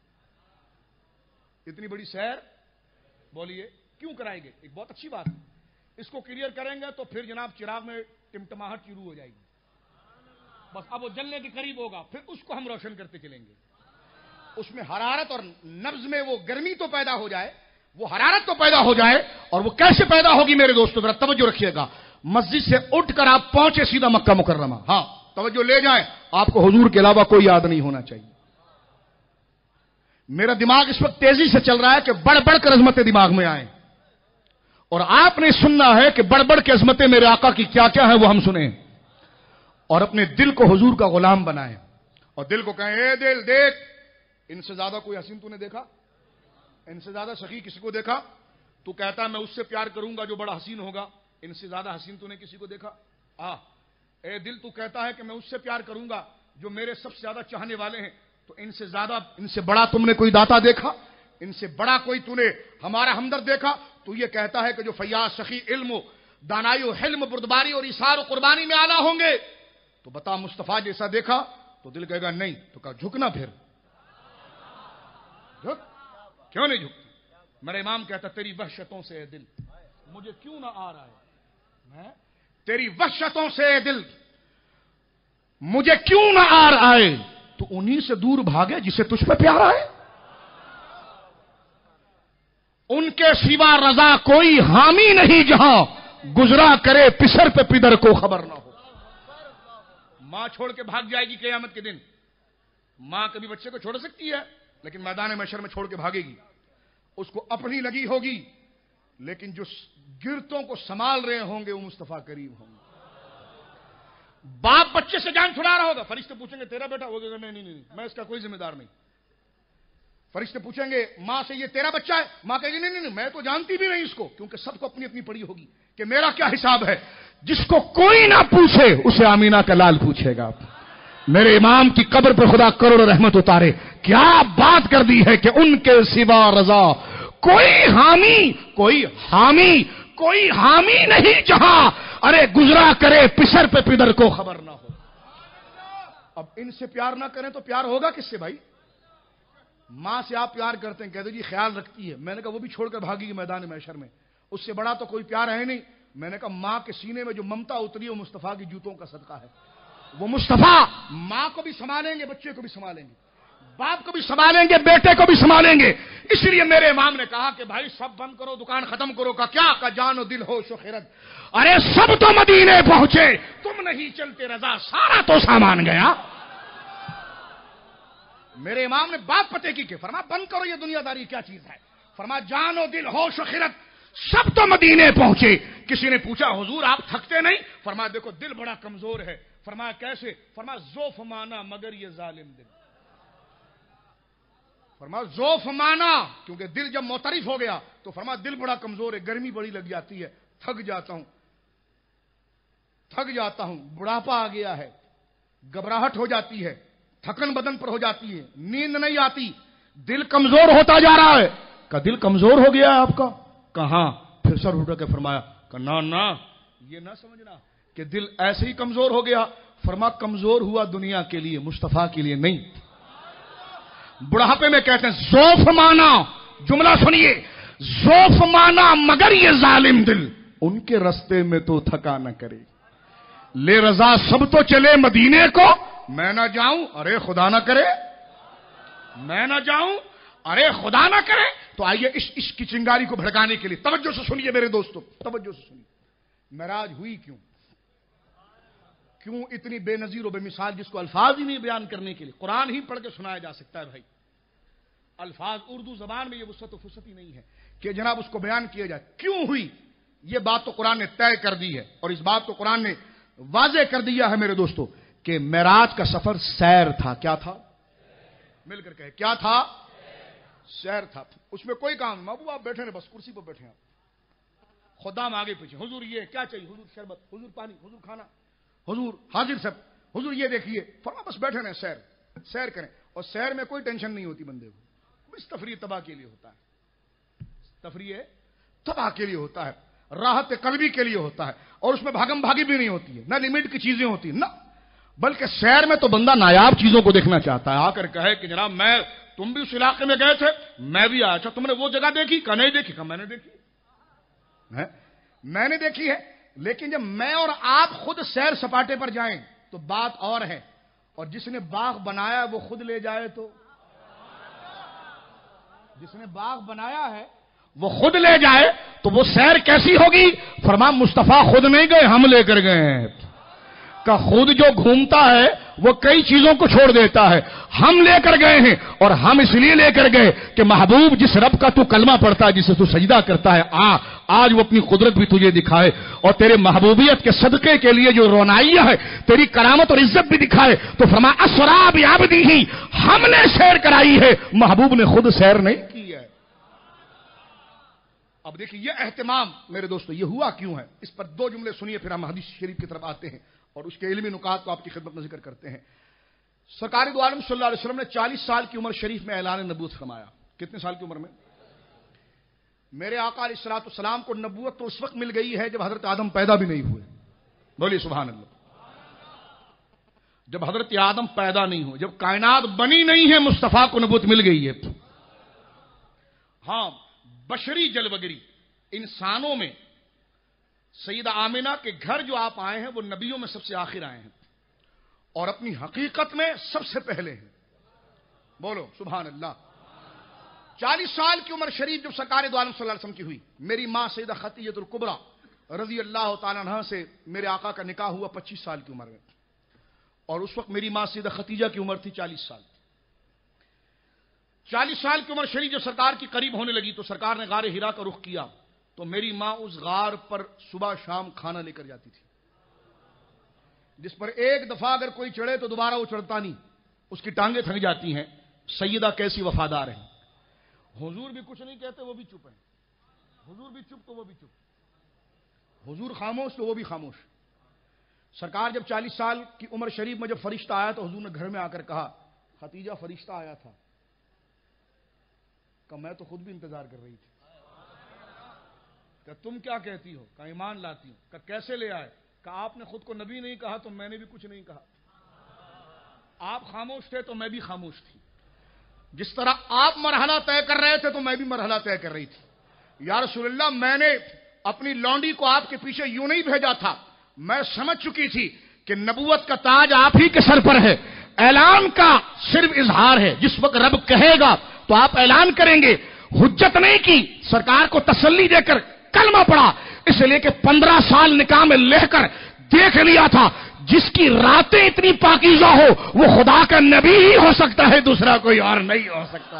اتنی بڑی سیر بولیے کیوں کرائی گئی؟ ایک بہت اچھی بات ہے. اس کو کلیئر کریں گے تو پھر جناب چراغ میں ٹمٹماہٹ شروع ہو جائے گی. بس اب وہ جلنے کے قریب ہوگا، پھر اس کو ہم روشن کرتے چلیں گے. اس میں حرارت اور نبض میں وہ گرمی تو پیدا ہو جائے، وہ حرارت تو پیدا ہو جائے. اور وہ کیسے پیدا ہوگی میرے دوستوں؟ ذرا توجہ رکھیے گا. مسجد سے اٹھ کر آپ پہنچے سیدھا مکہ مکرمہ. ہاں توجہ لے جائیں، آپ کو حضور کے علاوہ کوئی یاد نہیں ہونا چاہیے. میرا دماغ اس وقت تیزی سے چل رہا ہے کہ بڑھ بڑھ کر عظمتیں دماغ میں آئیں، اور آپ نے سننا ہے کہ بڑھ بڑھ کے عظمتیں میرے آقا کی کیا کیا ہیں وہ ہم سنیں، اور اپنے دل کو حضور کا غلام بنائیں. اور دل کو کہیں اے دل دیکھ، ان سے زیادہ کوئی حسین تو نے دیکھا؟ ان سے زیادہ سخی کسی کو دیکھا؟ تو کہتا ہے میں اس سے پیار کروں گا جو بڑا حسین ہوگا. ان سے زیادہ حسین تو نے کسی کو دیکھا؟ اے دل تو کہتا ہے کہ میں اس سے پیار کروں گا جو میرے سب سے زیادہ چاہنے والے ہیں. تو ان سے زیادہ، ان سے بڑا تم نے کوئی داتا دیکھا؟ ان سے بڑا کوئی تو نے ہمارا ہمدرد دیکھا؟ تو یہ کہتا ہے کہ جو فیاض سخی علم و دانائی و حلم بردباری اور ایثار و قربانی میں اعلیٰ ہوں گے. تو بتا مصطفیٰ جیسا دیکھا؟ تو دل کہے گا نہیں. تو کہا جھکنا، پھر جھک، کیوں نہیں جھکتا؟ میرا امام کہتا تیری وحشتوں سے اے دل مجھے کیوں نہ آ رہا ہے، تیری وحشتوں سے اے دل مجھے کیوں نہ آ رہا ہے. تو انہی سے دور بھاگے جسے تجھ پہ پیارا ہے. ان کے سوا رضا کوئی حامی نہیں جہاں گزرا کرے پسر پہ پدر کو خبر نہ ہو. ماں چھوڑ کے بھاگ جائے گی قیامت کے دن. ماں کبھی بچے کو چھوڑ سکتی ہے لیکن میدان محشر میں چھوڑ کے بھاگے گی. اس کو اپنی لگی ہوگی لیکن جو گرتوں کو سنبھال رہے ہوں گے وہ مصطفیٰ کریم ہوں گے. باپ بچے سے جان چھڑا رہا ہوگا, فرشتے پوچھیں گے تیرا بیٹا ہوگا, نہیں میں اس کا کوئی ذمہ دار نہیں. فرشتے پوچھیں گے ماں سے یہ تیرا بچہ ہے, ماں کہے گی نہیں میں تو جانتی بھی نہیں اس کو, کیونکہ سب کو اپنی اپنی پڑی ہوگی کہ میرا کیا حساب ہے. جس کو کوئی نہ پوچھے اسے آمینہ کا لال پوچھے گا. میرے امام کی قبر پر خدا کروڑ رحمت اتارے. کیا بات کر دی ہے کہ ان کے سوا رضا کوئی حامی نہیں جہاں ارے گزرا کرے پسر پہ پدر کو خبر نہ ہو. اب ان سے پیار نہ کریں تو پیار ہوگا کس سے بھائی؟ ماں سے آپ پیار کرتے ہیں, کہتے جی خیال رکھتی ہے. میں نے کہا وہ بھی چھوڑ کر بھاگی گی میدان محشر میں, اس سے بڑا تو کوئی پیار ہے نہیں. میں نے کہا ماں کے سینے میں جو ممتا اتری ہے وہ مصطفیٰ کی جوتوں کا صدقہ ہے. وہ مصطفیٰ ماں کو بھی سنبھالیں گے, بچے کو بھی سنبھالیں گے, باپ کو بھی سنبھالیں گے, بیٹے کو بھی سنبھالیں گے. اس لیے میرے امام نے کہا کہ بھائی سب بند کرو, دکان ختم کرو. کا کیا کا جان و دل ہوش و خرد, ارے سب تو مدینے پہنچے, تم نہیں چلتے رضا, سارا تو سامان گیا. میرے امام نے بات پتے کی کہ فرما بند کرو یہ دنیا داری کیا چیز ہے. فرما جان و دل ہوش و خرد سب تو مدینے پہنچے. کسی نے پوچھا حضور آپ تھکتے نہیں؟ فرما دیکھو دل بڑا کمزور ہے. فرمایا کیسے؟ فرما ذوف مانا مگر یہ ظالم دل. فرما ذوف مانا کیونکہ دل جب معترف ہو گیا تو فرما دل بڑا کمزور ہے, گرمی بڑی لگ جاتی ہے, تھک جاتا ہوں, بڑھاپا آ گیا ہے, گھبراہٹ ہو جاتی ہے, تھکن بدن پر ہو جاتی ہے, نیند نہیں آتی, دل کمزور ہوتا جا رہا ہے. کہ دل کمزور ہو گیا ہے آپ کا؟ کہاں؟ پھر سر اٹھ کے فرمایا کہ نہ یہ نہ سمجھنا کہ دل ایسے ہی کمزور ہو گیا. فرما کمزور ہوا دنیا کے لیے, مصطفیٰ کے لیے نہیں. بڑھاپے میں کہتے ہیں ذوف مانا, جملہ سنیے, ذوف مانا مگر یہ ظالم دل ان کے رستے میں تو تھکا نہ کرے. لے رضا سب تو چلے مدینے کو, میں نہ جاؤں ارے خدا نہ کرے, میں نہ جاؤں ارے خدا نہ کرے. تو آئیے اس کی چنگاری کو بھڑکانے کے لیے توجہ سے سنیے میرے دوستو, توجہ سے سنیے. معراج ہوئی کیوں اتنی بے نظیر و بے مثال جس کو الفاظ ہی نہیں بیان کرنے کے لیے قرآن ہی پڑھ کے سنایا جا سکتا ہے بھائی. الفاظ اردو زبان میں یہ وسعت و فرصت ہی نہیں ہے کہ جناب اس کو بیان کیا جائے. کیوں ہوئی یہ بات تو قرآن نے طے کر دی ہے, اور اس بات کو قرآن نے واضح کر دیا ہے میرے دوستو کہ معراج کا سفر سیر تھا. کیا تھا؟ مل کر کہے کیا تھا؟ سیر تھا. اس میں کوئی کام محبوب آپ بیٹھے ہیں, بس کرسی پر بیٹھے ہیں, خدام آگے پیچھے, حضور یہ کیا چاہیے, حضور شربت, حضور پانی, حضور کھانا, حضور حاضر سب, حضور یہ دیکھیے. فرما بس بیٹھے ہیں, سیر کریں. اور سیر میں کوئی ٹینشن نہیں ہوتی بندے کو, بس تفریح تباہ کے لیے ہوتا ہے, تفریح تباہ کے لیے ہوتا ہے, راحت قلبی کے لیے ہوتا ہے, اور اس میں بھاگم بھاگی بھی نہیں ہوتی ہے, نہ لمٹ کی چیزیں ہوتی ہیں, نہ بلکہ سیر میں تو بندہ نایاب چیزوں کو دیکھنا چاہتا ہے. آ کر کہے کہ جناب تم بھی اس علاقے میں گئے تھے, میں بھی آیا. تم نے وہ جگہ دیکھی؟ کہ نہیں دیکھی. کہ میں نے دیکھی, میں نے دیکھی ہے. لیکن جب میں اور آپ خود سیر سپاٹے پر جائیں تو بات اور ہے, اور جس نے باغ بنایا وہ خود لے جائے تو, جس نے باغ بنایا ہے وہ خود لے جائے تو وہ سیر کیسی ہوگی؟ فرما مصطفیٰ خود نہیں گئے, ہم لے کر گئے ہیں. کہ خود جو گھومتا ہے وہ کئی چیزوں کو چھوڑ دیتا ہے, ہم لے کر گئے ہیں. اور ہم اس لیے لے کر گئے کہ محبوب جس رب کا تو کلمہ پڑھتا ہے, جسے تو سجدہ کرتا ہے, آج وہ اپنی قدرت بھی تجھے دکھائے, اور تیرے محبوبیت کے صدقے کے لیے جو رونائیہ ہے, تیری کرامت اور عزت بھی دکھائے. تو فرما اسرا بعبدہ, ہم نے سیر کرائی ہے, محبوب نے خود سیر نہیں کی ہے. اب دیکھیے یہ اہتمام میرے دوستو یہ ہوا کیوں ہے, اس پر دو جملے سنیے پھر ہم حدیث شریف کی طرف آتے ہیں اور اس کے علمی نکات کو آپ کی خدمت میں ذکر کرتے ہیں. سرکار دو عالم صلی اللہ علیہ وسلم نے 40 سال کی عمر شریف میں اعلان نبوت فرمایا. کتنے سال کی عمر میں؟ میرے آقا علیہ الصلوۃ والسلام کو نبوت تو اس وقت مل گئی ہے جب حضرت آدم پیدا بھی نہیں ہوئے. بولیے سبحان اللہ. جب حضرت آدم پیدا نہیں ہوئے, جب کائنات بنی نہیں ہے, مصطفیٰ کو نبوت مل گئی ہے. ہاں بشری جلوگری انسانوں میں سیدہ آمنہ کے گھر جو آپ آئے ہیں وہ نبیوں میں سب سے آخر آئے ہیں, اور اپنی حقیقت میں سب سے پہلے ہیں. بولو سبحان اللہ. 40 سال کی عمر شریف جب سرکار دو عالم صلی اللہ علیہ وسلم کی ہوئی، میری ماں سیدہ خدیجہ الکبریٰ رضی اللہ تعالیٰ عنہ سے میرے آقا کا نکاح ہوا 25 سال کی عمر میں، اور اس وقت میری ماں سیدہ خدیجہ کی عمر تھی 40 سال۔ 40 سال کی عمر شریف جب سرکار کی قریب ہونے لگی تو سرکار نے غار حرا کا رخ کیا، تو میری ماں اس غار پر صبح شام کھانا لے کر جاتی تھی، جس پر ایک دفعہ اگر کوئی چڑھے تو دوبارہ وہ چڑھتا نہیں، اس کی ٹانگیں تھک جاتی ہیں۔ سیدہ کیسی وفادار ہیں، حضور بھی کچھ نہیں کہتے وہ بھی چپ ہیں، حضور بھی چپ تو وہ بھی چپ، حضور خاموش تو وہ بھی خاموش۔ سرکار جب 40 سال کی عمر شریف میں جب فرشتہ آیا تو حضور نے گھر میں آ کر کہا، خدیجہ فرشتہ آیا تھا۔ کہ میں تو خود بھی انتظار کر رہی تھی۔ کہ تم کیا کہتی ہو؟ کہ ایمان لاتی ہوں۔ کہ کیسے لے آئے؟ کہ آپ نے خود کو نبی نہیں کہا تو میں نے بھی کچھ نہیں کہا، آپ خاموش تھے تو میں بھی خاموش تھی، جس طرح آپ مرحلہ طے کر رہے تھے تو میں بھی مرحلہ طے کر رہی تھی۔ یا رسول اللہ، میں نے اپنی لونڈی کو آپ کے پیچھے یوں نہیں بھیجا تھا، میں سمجھ چکی تھی کہ نبوت کا تاج آپ ہی کے سر پر ہے، اعلان کا صرف اظہار ہے، جس وقت رب کہے گا تو آپ اعلان کریں گے۔ حجت نہیں کی، سرکار کو تسلی دے کر کلمہ پڑھا، اس لیے کہ 15 سال نکاح میں لہ کر دیکھ لیا تھا، جس کی راتیں اتنی پاکیزہ ہو وہ خدا کا نبی ہی ہو سکتا ہے، دوسرا کوئی اور نہیں ہو سکتا۔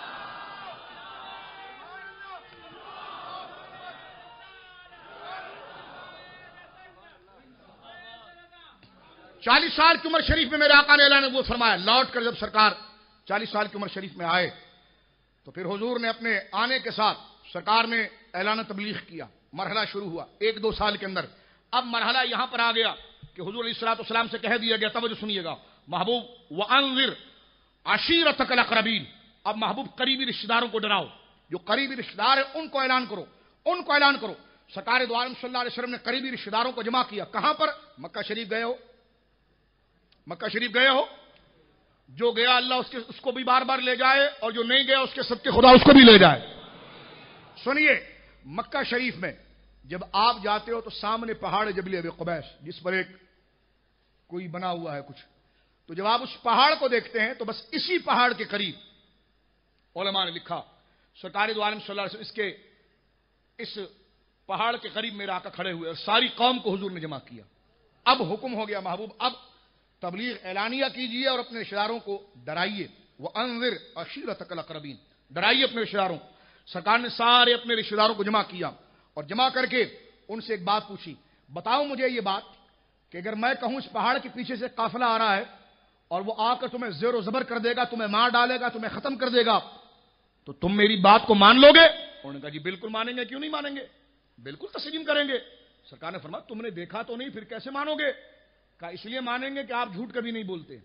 40 سال کی عمر شریف میں میرے آقا نے اعلان وہ فرمایا۔ لوٹ کر جب سرکار 40 سال کی عمر شریف میں آئے تو پھر حضور نے اپنے آنے کے ساتھ سرکار نے اعلان تبلیغ کیا، مرحلہ شروع ہوا 1-2 سال کے اندر۔ اب مرحلہ یہاں پر آ گیا کہ حضور علیہ الصلوۃ والسلام سے کہہ دیا گیا، توجہ سنیے گا، محبوب وانذر عشیرتک الاقربین، اب محبوب قریبی رشتہ داروں کو ڈراؤ، جو قریبی رشتہ دار ہیں ان کو اعلان کرو، ان کو اعلان کرو۔ سرکار دو عالم صلی اللہ علیہ وسلم نے قریبی رشتہ داروں کو جمع کیا، کہاں پر؟ مکہ شریف گئے ہو، مکہ شریف گئے ہو، جو گیا اللہ اس کو بھی بار بار لے جائے، اور جو نہیں گیا اس کے صدقے خدا اس کو بھی لے جائے۔ سنیے، مکہ شریف میں جب آپ جاتے ہو تو سامنے پہاڑ جبل ابی قبیس، جس پر ایک کوئی بنا ہوا ہے کچھ، تو جب آپ اس پہاڑ کو دیکھتے ہیں تو بس اسی پہاڑ کے قریب علماء نے لکھا، سرکار دو عالم صلی اللہ علیہ وسلم اس پہاڑ کے قریب میرے آقا کھڑے ہوئے اور ساری قوم کو حضور نے جمع کیا۔ اب حکم ہو گیا، محبوب اب تبلیغ اعلانیہ کیجئے اور اپنے رشتہ داروں کو ڈرائیے، وانذر عشیرتک الاقربین، ڈرائیے اپنے رشتہ داروں۔ سرکار نے سارے اپنے رشتہ داروں کو جمع کیا اور جمع کر کے ان سے ایک بات پوچھی، بتاؤ مجھے یہ بات کہ اگر میں کہوں اس پہاڑ کے پیچھے سے قافلہ آ رہا ہے اور وہ آ کر تمہیں زیر و زبر کر دے گا، تمہیں مار ڈالے گا، تمہیں ختم کر دے گا، تو تم میری بات کو مان لو گے؟ انہوں نے کہا جی بالکل مانیں گے، کیوں نہیں مانیں گے، بالکل تسلیم کریں گے۔ سرکار نے فرمایا تم نے دیکھا تو نہیں، پھر کیسے مانو گے؟ کہا اس لیے مانیں گے کہ آپ جھوٹ کبھی نہیں بولتے،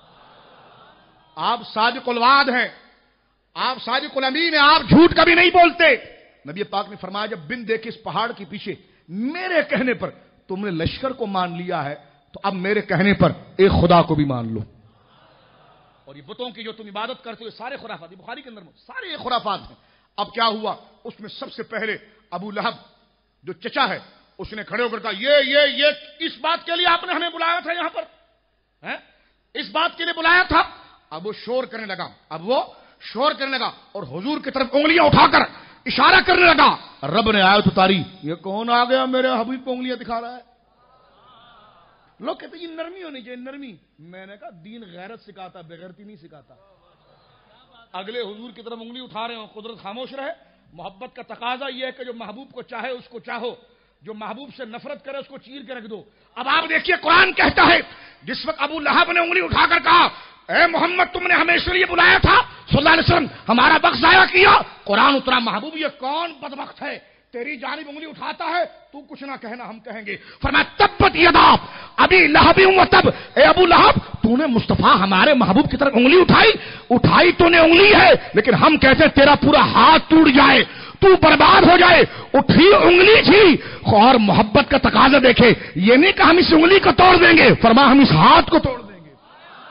آپ صادق الوعد ہیں، آپ صادق الامین ہیں، آپ جھوٹ کبھی نہیں بولتے۔ نبی پاک نے فرمایا جب بن دیکھے اس پہاڑ کے پیچھے میرے کہنے پر تم نے لشکر کو مان لیا ہے تو اب میرے کہنے پر ایک خدا کو بھی مان لو، اور یہ بتوں کی جو تم عبادت کرتے ہو سارے خرافات، بخاری کے اندر سارے خرافات ہیں۔ اب کیا ہوا، اس میں سب سے پہلے ابو لہب جو چچا ہے اس نے کھڑے ہو کر کہا یہ اس بات کے لیے آپ نے ہمیں بلایا تھا، یہاں پر اس بات کے لیے بلایا تھا۔ اب وہ شور کرنے لگا اور حضور کی طرف انگلیاں اٹھا کر اشارہ کرنے لگا۔ رب نے آیت اتاری، یہ کون آ گیا میرے حبیب کو انگلیاں دکھا رہا ہے؟ لوگ کہتے ہیں یہ نرمی ہونی چاہیے، نرمی۔ میں نے کہا دین غیرت سکھاتا، بغیرتی نہیں سکھاتا۔ اگلے حضور کی طرف انگلی اٹھا رہے ہوں، قدرت خاموش رہے۔ محبت کا تقاضا یہ ہے کہ جو محبوب کو چاہے اس کو چاہو، جو محبوب سے نفرت کرے اس کو چیر کے رکھ دو۔ اب آپ دیکھیے قرآن کہتا ہے جس وقت ابو لہب نے انگلی اٹھا کر کہا اے محمد تم نے ہمیں اس لیے بلایا تھا صلی اللہ علیہ وسلم، ہمارا وقت ضائع کیا، قرآن اترا محبوب یہ کون بدبخت ہے تیری جانب انگلی اٹھاتا ہے، تو کچھ نہ کہنا ہم کہیں گے۔ فرمایا تبت یدا ابی لہب و تب، اے ابو لہب تو نے مصطفیٰ ہمارے محبوب کی طرف انگلی اٹھائی تو نے انگلی ہے، لیکن ہم کہتے ہیں تیرا پورا ہاتھ ٹوٹ جائے، تو برباد ہو جائے۔ اٹھی انگلی تھی، اور محبت کا تقاضا دیکھے، یہ نہیں کہ ہم اس انگلی کو توڑ دیں گے، فرمایا ہم اس ہاتھ کو توڑ دیں گے۔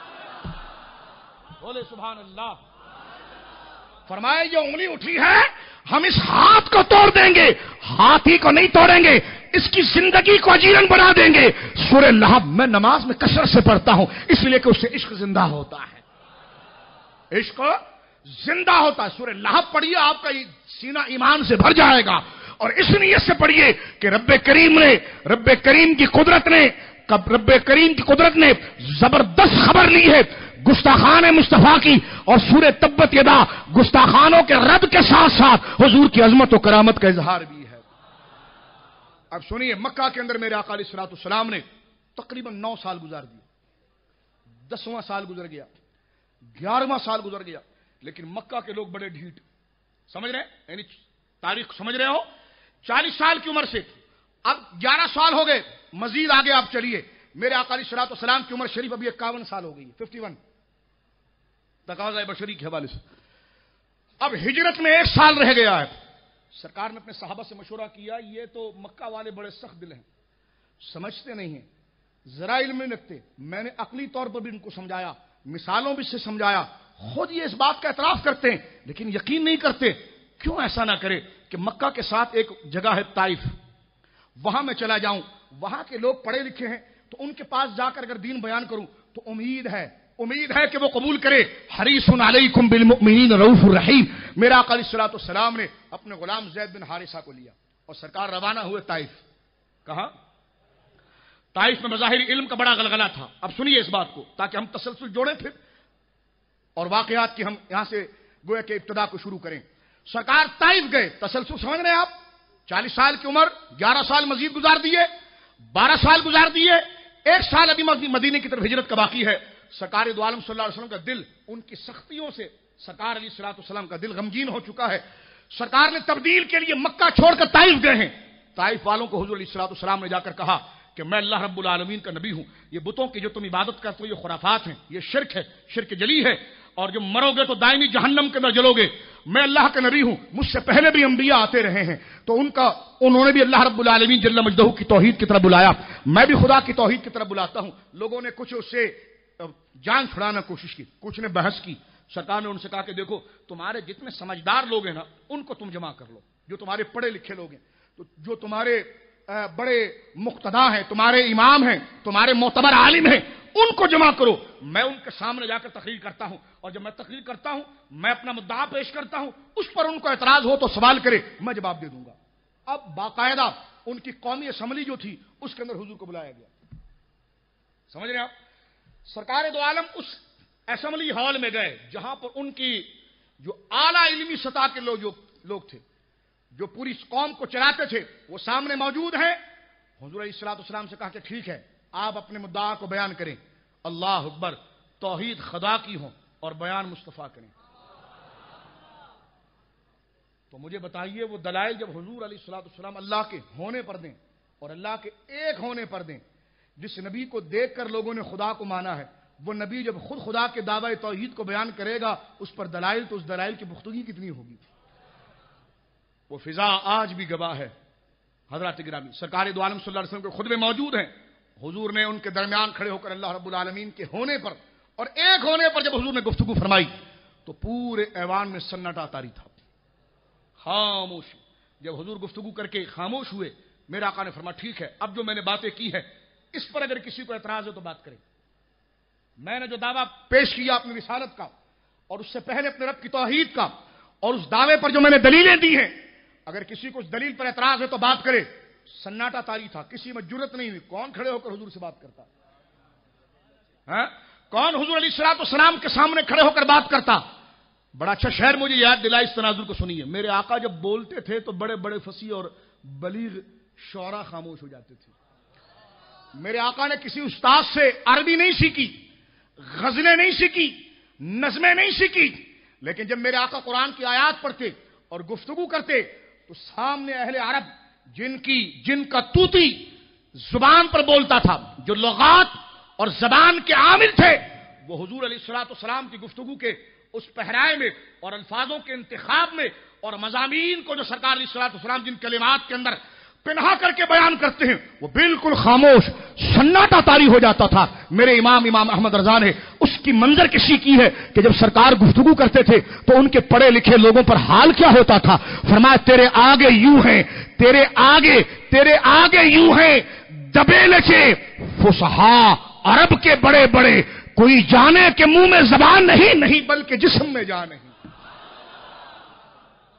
بولے سبحان اللہ۔ فرمایا یہ انگلی اٹھی ہے، ہم اس ہاتھ کو توڑ دیں گے، ہاتھ ہی کو نہیں توڑیں گے، اس کی زندگی کو اجیرن بنا دیں گے۔ سورہ لہب میں نماز میں کثرت سے پڑھتا ہوں، اس لیے کہ اس سے عشق زندہ ہوتا ہے، عشق زندہ ہوتا ہے. سورہ لہب پڑھیے, آپ کا سینہ ایمان سے بھر جائے گا. اور اس نیت سے پڑھیے کہ رب کریم کی قدرت نے زبردست خبر لی ہے گستاخان مصطفیٰ کی, اور سورہ تبت یدا گستاخانوں کے رد کے ساتھ ساتھ حضور کی عظمت و کرامت کا اظہار بھی ہے. اب سنیے, مکہ کے اندر میرے آقا علیہ الصلوۃ والسلام نے تقریباً 9 سال گزار دیے. 10واں سال گزر گیا, 11واں سال گزر گیا, لیکن مکہ کے لوگ بڑے ڈھیٹ. سمجھ رہے ہیں, یعنی تاریخ سمجھ رہے ہو. 40 سال کی عمر سے اب 11 سال ہو گئے, مزید آگے آپ چلیے. میرے آقا علیہ الصلوۃ والسلام کی عمر شریف ابھی 51 سال ہو گئی ہے, 51 تقاضۂ بشری کے حوالے سے. اب ہجرت میں 1 سال رہ گیا ہے. سرکار نے اپنے صحابہ سے مشورہ کیا, یہ تو مکہ والے بڑے سخت دل ہیں, سمجھتے نہیں ہیں, ذرا علم نہیں رکھتے. میں نے عقلی طور پر بھی ان کو سمجھایا, مثالوں بھی سے سمجھایا, خود یہ اس بات کا اعتراف کرتے ہیں لیکن یقین نہیں کرتے. کیوں ایسا نہ کرے کہ مکہ کے ساتھ ایک جگہ ہے طائف, وہاں میں چلا جاؤں, وہاں کے لوگ پڑھے لکھے ہیں, تو ان کے پاس جا کر اگر دین بیان کروں تو امید ہے کہ وہ قبول کرے. حریص علیکم بالمؤمنین رؤوف الرحیم. میرا آقا علیہ الصلوۃ والسلام نے اپنے غلام زید بن حارثہ کو لیا اور سرکار روانہ ہوئے طائف. کہاں؟ طائف میں بظاہر علم کا بڑا غلغلہ تھا. اب سنیے اس بات کو تاکہ ہم تسلسل جوڑیں پھر اور واقعات کی ہم یہاں سے گویا کہ ابتدا کو شروع کریں. سرکار طائف گئے, تسلسل سمجھ رہے ہیں آپ. 40 سال کی عمر, 11 سال مزید گزار دیے, 12 سال گزار دیے, 1 سال ابھی مدینے کی طرف ہجرت کا باقی ہے. سرکار دو عالم صلی اللہ علیہ وسلم کا دل ان کی سختیوں سے, سرکار علیہ الصلوۃ والسلام کا دل غمگین ہو چکا ہے. سرکار نے تبدیل کے لیے مکہ چھوڑ کر طائف گئے ہیں. طائف والوں کو حضور علیہ الصلوۃ والسلام نے جا کر کہا کہ میں اللہ رب العالمین کا نبی ہوں, یہ بتوں کی جو تم عبادت کرتے ہو یہ خرافات ہیں, یہ شرک ہے, شرک جلی ہے, اور جو مرو گے تو دائمی جہنم کے اندر جلو گے. میں اللہ کا نبی ہوں, مجھ سے پہلے بھی انبیاء آتے رہے ہیں, تو انہوں نے بھی اللہ رب العالمین جل مجدہ کی توحید کی طرف بلایا, میں بھی خدا کی توحید کی طرف بلاتا ہوں. لوگوں نے کچھ اس سے جان چھڑانا کوشش کی, کچھ نے بحث کی. سرکار نے ان سے کہا کہ دیکھو تمہارے جتنے سمجھدار لوگ ہیں نا ان کو تم جمع کر لو, جو تمہارے پڑھے لکھے لوگ ہیں, تو جو تمہارے بڑے مقتدا ہیں, تمہارے امام ہیں, تمہارے معتبر عالم ہیں, ان کو جمع کرو. میں ان کے سامنے جا کر تقریر کرتا ہوں, اور جب میں تقریر کرتا ہوں میں اپنا مدعا پیش کرتا ہوں, اس پر ان کو اعتراض ہو تو سوال کرے, میں جواب دے دوں گا. اب باقاعدہ ان کی قومی اسمبلی جو تھی اس کے اندر حضور کو بلایا گیا. سمجھ رہے ہیں آپ. سرکار دو عالم اس اسمبلی ہال میں گئے جہاں پر ان کی جو اعلیٰ علمی سطح کے لوگ تھے, جو پوری قوم کو چلاتے تھے, وہ سامنے موجود ہیں. حضور علیہ الصلوۃ والسلام سے کہا کہ ٹھیک ہے, آپ اپنے مدعا کو بیان کریں. اللہ اکبر, توحید خدا کی ہو اور بیان مصطفیٰ کریں. تو مجھے بتائیے وہ دلائل جب حضور علیہ الصلوۃ والسلام اللہ کے ہونے پر دیں اور اللہ کے ایک ہونے پر دیں, جس نبی کو دیکھ کر لوگوں نے خدا کو مانا ہے, وہ نبی جب خود خدا کے دعوی توحید کو بیان کرے گا اس پر دلائل, تو اس دلائل کی پختگی کتنی ہوگی. وہ فضا آج بھی گواہ ہے. حضرات گرامی, سرکار دو عالم صلی اللہ علیہ وسلم کے خطبے موجود ہیں. حضور نے ان کے درمیان کھڑے ہو کر اللہ رب العالمین کے ہونے پر اور ایک ہونے پر جب حضور نے گفتگو فرمائی تو پورے ایوان میں سناٹا طاری تھا, خاموش. جب حضور گفتگو کر کے خاموش ہوئے, میرے آقا نے فرمایا ٹھیک ہے, اب جو میں نے باتیں کی ہے اس پر اگر کسی کو اعتراض ہے تو بات کریں. میں نے جو دعویٰ پیش کیا اپنی رسالت کا اور اس سے پہلے اپنے رب کی توحید کا, اور اس دعوے پر جو میں نے دلیلیں دی ہیں, اگر کسی کو اس دلیل پر اعتراض ہے تو بات کرے. سناٹا طاری تھا, کسی میں جرت نہیں ہوئی. کون کھڑے ہو کر حضور سے بات کرتا؟ کون حضور علیہ الصلوۃ والسلام کے سامنے کھڑے ہو کر بات کرتا؟ بڑا اچھا شعر مجھے یاد دلائی اس تناظر کو سنیے. میرے آقا جب بولتے تھے تو بڑے بڑے فصیح اور بلیغ شعراء خاموش ہو جاتے تھے. میرے آقا نے کسی استاد سے عربی نہیں سیکھی, غزلیں نہیں سیکھی, نظمیں نہیں سیکھی, لیکن جب میرے آقا قرآن کی آیات پڑھتے اور گفتگو کرتے تو سامنے اہل عرب جن کا طوطی زبان پر بولتا تھا, جو لغات اور زبان کے عامل تھے, وہ حضور علیہ الصلوۃ والسلام کی گفتگو کے اس پہرائے میں اور الفاظوں کے انتخاب میں اور مضامین کو جو سرکار علیہ الصلوۃ والسلام جن کلمات کے اندر پنہا کر کے بیان کرتے ہیں, وہ بالکل خاموش سناٹا طاری ہو جاتا تھا. میرے امام احمد رضا نے اس کی منظر کشی کی ہے کہ جب سرکار گفتگو کرتے تھے تو ان کے پڑھے لکھے لوگوں پر حال کیا ہوتا تھا. فرمایا تیرے آگے یوں ہیں, تیرے آگے یوں ہیں دبے لچے فصحا عرب کے بڑے بڑے, کوئی جانے کہ منہ میں زبان نہیں بلکہ جسم میں جان نہیں.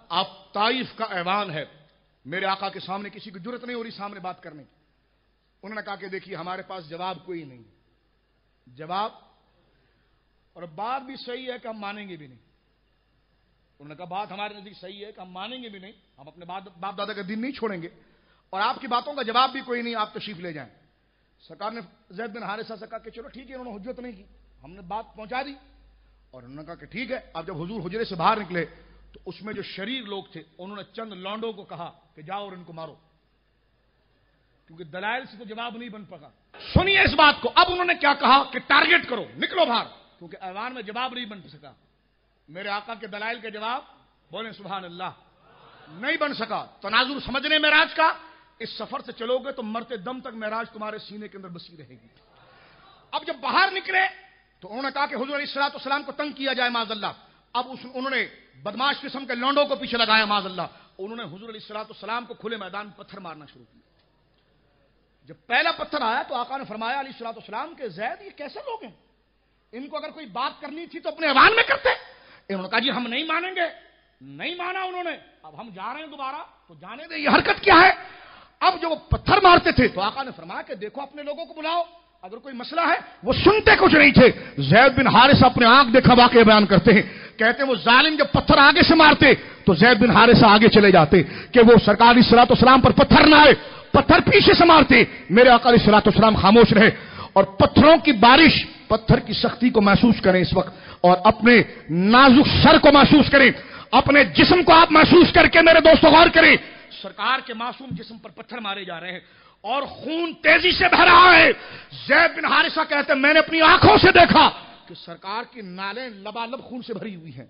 آپ طائف کا ایوان ہے، میرے آقا کے سامنے کسی کی جرت نہیں ہو رہی سامنے بات کرنے کی۔ انہوں نے کہا کہ دیکھیے ہمارے پاس جواب کوئی نہیں، جواب، اور بات بھی صحیح ہے کہ ہم مانیں گے بھی نہیں۔ انہوں نے کہا بات ہمارے نزدیک صحیح ہے کہ ہم مانیں گے بھی نہیں، ہم اپنے باپ دادا کا دین نہیں چھوڑیں گے، اور آپ کی باتوں کا جواب بھی کوئی نہیں، آپ تشریف لے جائیں۔ سرکار نے زید بن حارثہ سے کہا کہ چلو ٹھیک ہے، انہوں نے حجت نہیں کی، ہم نے بات پہنچا دی، اور انہوں نے کہا کہ ٹھیک ہے۔ اب جب حضور حجرے سے باہر نکلے تو اس میں جو شریر لوگ تھے انہوں نے چند لانڈوں کو کہا کہ جاؤ اور ان کو مارو، کیونکہ دلائل سے تو جواب نہیں بن پکا۔ سنیے اس بات کو، اب انہوں نے کیا کہا کہ ٹارگٹ کرو، نکلو باہر، کیونکہ ایوان میں جواب نہیں بن سکا۔ میرے آقا کے دلائل کا جواب، بولیں سبحان اللہ، نہیں بن سکا۔ تناظر سمجھنے معراج کا، اس سفر سے چلو گے تو مرتے دم تک معراج تمہارے سینے کے اندر بسی رہے گی۔ اب جب باہر نکلے تو انہوں نے کہا کہ حضور علیہ الصلوۃ والسلام کو تنگ کیا جائے معاذ اللہ۔ اب انہوں نے بدماش قسم کے لونڈوں کو پیچھے لگایا معاذ اللہ، انہوں نے حضور علیہ الصلوۃ والسلام کو کھلے میدان میں پتھر مارنا شروع کیا۔ جب پہلا پتھر آیا تو آقا نے فرمایا علیہ الصلوۃ والسلام کہ زید یہ کیسے لوگ ہیں، ان کو اگر کوئی بات کرنی تھی تو اپنے ایوان میں کرتے۔ انہوں نے کہا جی ہم نہیں مانیں گے، نہیں مانا انہوں نے۔ اب ہم جا رہے ہیں دوبارہ تو جانے دیں، یہ حرکت کیا ہے؟ اب جو وہ پتھر مارتے تھے تو آقا نے فرمایا کہ دیکھو اپنے لوگوں کو بلاؤ، اگر کوئی مسئلہ ہے۔ وہ سنتے کچھ نہیں تھے۔ زید بن حارثہ اپنے آنکھ دیکھا واقعہ بیان کرتے ہیں، کہتے ہیں وہ ظالم جب پتھر آگے سے مارتے تو زید بن حارثہ آگے چلے جاتے کہ وہ سرکار علیہ الصلوۃ والسلام پر پتھر نہ آئے، پتھر پیچھے سے مارتے۔ میرے آقا علیہ الصلوۃ والسلام خاموش رہے، اور پتھروں کی بارش، پتھر کی سختی کو محسوس کریں اس وقت، اور اپنے نازک سر کو محسوس کریں، اپنے جسم کو آپ محسوس کر کے میرے دوستو غور کریں۔ سرکار کے معصوم جسم پر پتھر مارے جا رہے ہیں اور خون تیزی سے بہ رہا ہے۔ زید بن حارثہ کہتے ہیں میں نے اپنی آنکھوں سے دیکھا کہ سرکار کی نالیں لبالب خون سے بھری ہوئی ہیں۔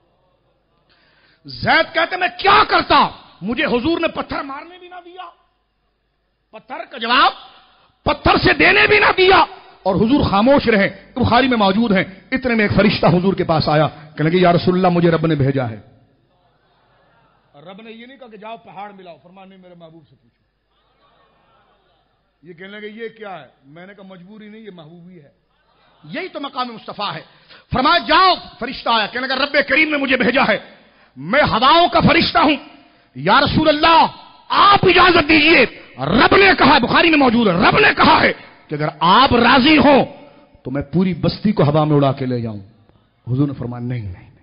زید کہتے ہیں میں کیا کرتا، مجھے حضور نے پتھر مارنے بھی نہ دیا، پتھر کا جواب پتھر سے دینے بھی نہ دیا، اور حضور خاموش رہے۔ بخاری میں موجود ہیں، اتنے میں ایک فرشتہ حضور کے پاس آیا، کہنے لگے یا رسول اللہ مجھے رب نے بھیجا ہے۔ رب نے یہ نہیں کہا کہ جاؤ پہاڑ ملاؤ، فرمایا نہیں میرے محبوب سے پوچھو۔ یہ کہنے لگے یہ کیا ہے، میں نے کہا مجبوری نہیں، یہ محبوبی ہے، یہی تو مقام مصطفیٰ ہے۔ فرمایا جاؤ، فرشتہ آیا، کہنے لگا رب کریم نے مجھے بھیجا ہے، میں ہواؤں کا فرشتہ ہوں، یا رسول اللہ آپ اجازت دیجئے۔ رب نے کہا، بخاری میں موجود ہے، رب نے کہا ہے کہ اگر آپ راضی ہوں تو میں پوری بستی کو ہوا میں اڑا کے لے جاؤں۔ حضور نے فرمایا نہیں نہیں نہیں،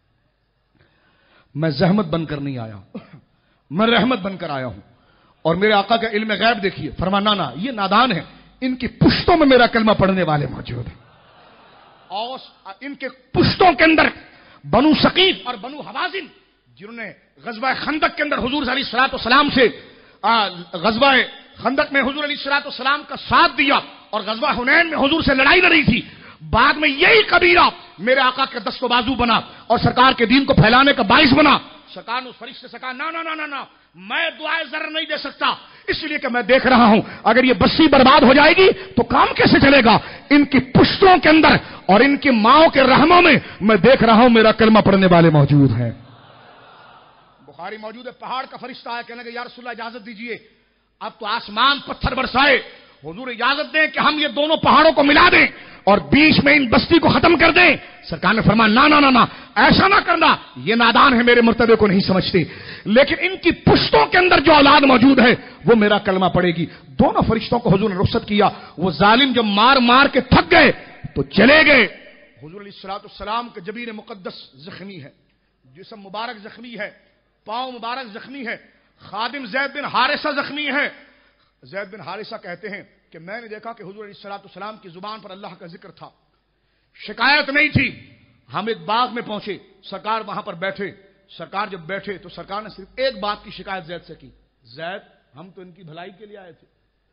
میں زحمت بن کر نہیں آیا، میں رحمت بن کر آیا ہوں۔ اور میرے آقا کا علم غیب دیکھیے، فرمایا نا یہ نادان ہے، ان کی پشتوں میں میرا کلمہ پڑھنے والے موجود ہیں، اور ان کے پشتوں کے اندر بنو ثقیف اور بنو حوازن، جنہوں نے غزوہ خندق کے اندر حضور علیہ الصلوۃ والسلام سے غزوہ خندق میں حضور علیہ الصلوۃ والسلام کا ساتھ دیا، اور غزوہ حنین میں حضور سے لڑائی لڑی تھی، بعد میں یہی قبیلہ میرے آقا کے دست و بازو بنا اور سرکار کے دین کو پھیلانے کا باعث بنا۔ سرکار نے اس فرشتے سے کہا نا نا نا نا نا، میں دعائے ذر نہیں دے سکتا، اس لیے کہ میں دیکھ رہا ہوں اگر یہ بستی برباد ہو جائے گی تو کام کیسے چلے گا، ان کی پشتوں کے اندر اور ان کی ماؤں کے رحموں میں دیکھ رہا ہوں میرا کلمہ پڑھنے والے موجود ہیں۔ بخاری موجود ہے، پہاڑ کا فرشتہ آیا، کہنے لگا یا رسول اللہ اجازت دیجئے، اب تو آسمان پتھر برسائے، حضور اجازت دیں کہ ہم یہ دونوں پہاڑوں کو ملا دیں اور بیچ میں ان بستی کو ختم کر دیں۔ سرکار نے فرمایا نا نا نا نا، ایسا نہ کرنا، یہ نادان ہے، میرے مرتبے کو نہیں سمجھتے، لیکن ان کی پشتوں کے اندر جو اولاد موجود ہے وہ میرا کلمہ پڑے گی۔ دونوں فرشتوں کو حضور نے رخصت کیا، وہ ظالم جب مار مار کے تھک گئے تو چلے گئے۔ حضور علیہ الصلوۃ والسلام کے جبین مقدس زخمی ہے، جسم مبارک زخمی ہے، پاؤں مبارک زخمی ہے، خادم زید بن حارثہ زخمی ہے۔ زید بن حارثہ کہتے ہیں کہ میں نے دیکھا کہ حضور علیہ الصلوۃ والسلام کی زبان پر اللہ کا ذکر تھا، شکایت نہیں تھی۔ ہم ایک باغ میں پہنچے، سرکار وہاں پر بیٹھے، سرکار جب بیٹھے تو سرکار نے صرف ایک بات کی شکایت زید سے کی، زید ہم تو ان کی بھلائی کے لیے آئے تھے،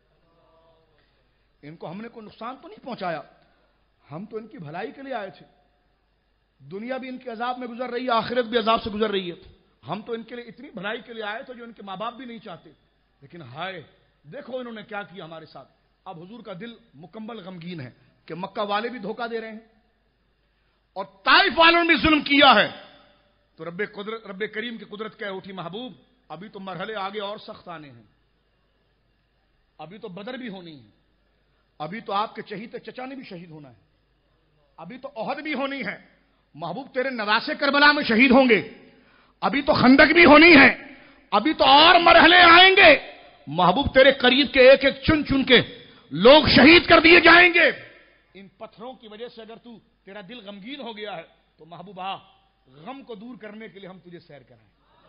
ان کو ہم نے کوئی نقصان تو نہیں پہنچایا، ہم تو ان کی بھلائی کے لیے آئے تھے، دنیا بھی ان کے عذاب میں گزر رہی ہے، آخرت بھی عذاب سے گزر رہی ہے، ہم تو ان کے لیے اتنی بھلائی کے لیے آئے تھے جو ان کے ماں باپ بھی نہیں چاہتے، لیکن ہائے دیکھو انہوں نے کیا کیا ہمارے ساتھ۔ اب حضور کا دل مکمل غمگین ہے کہ مکہ والے بھی دھوکہ دے رہے ہیں اور طائف والوں نے بھی ظلم کیا ہے، تو رب کریم کی قدرت کہہ اٹھی محبوب ابھی تو مرحلے آگے اور سخت آنے ہیں، ابھی تو بدر بھی ہونی ہے، ابھی تو آپ کے چہیتے چچا نے بھی شہید ہونا ہے، ابھی تو احد بھی ہونی ہے، محبوب تیرے نواسے کربلا میں شہید ہوں گے، ابھی تو خندق بھی ہونی ہے، ابھی تو اور مرحلے آئیں گے، محبوب تیرے قریب کے ایک ایک چن چن کے لوگ شہید کر دیے جائیں گے۔ ان پتھروں کی وجہ سے اگر تیرا دل غمگین ہو گیا ہے تو محبوب غم کو دور کرنے کے لیے ہم تجھے سیر کرائیں،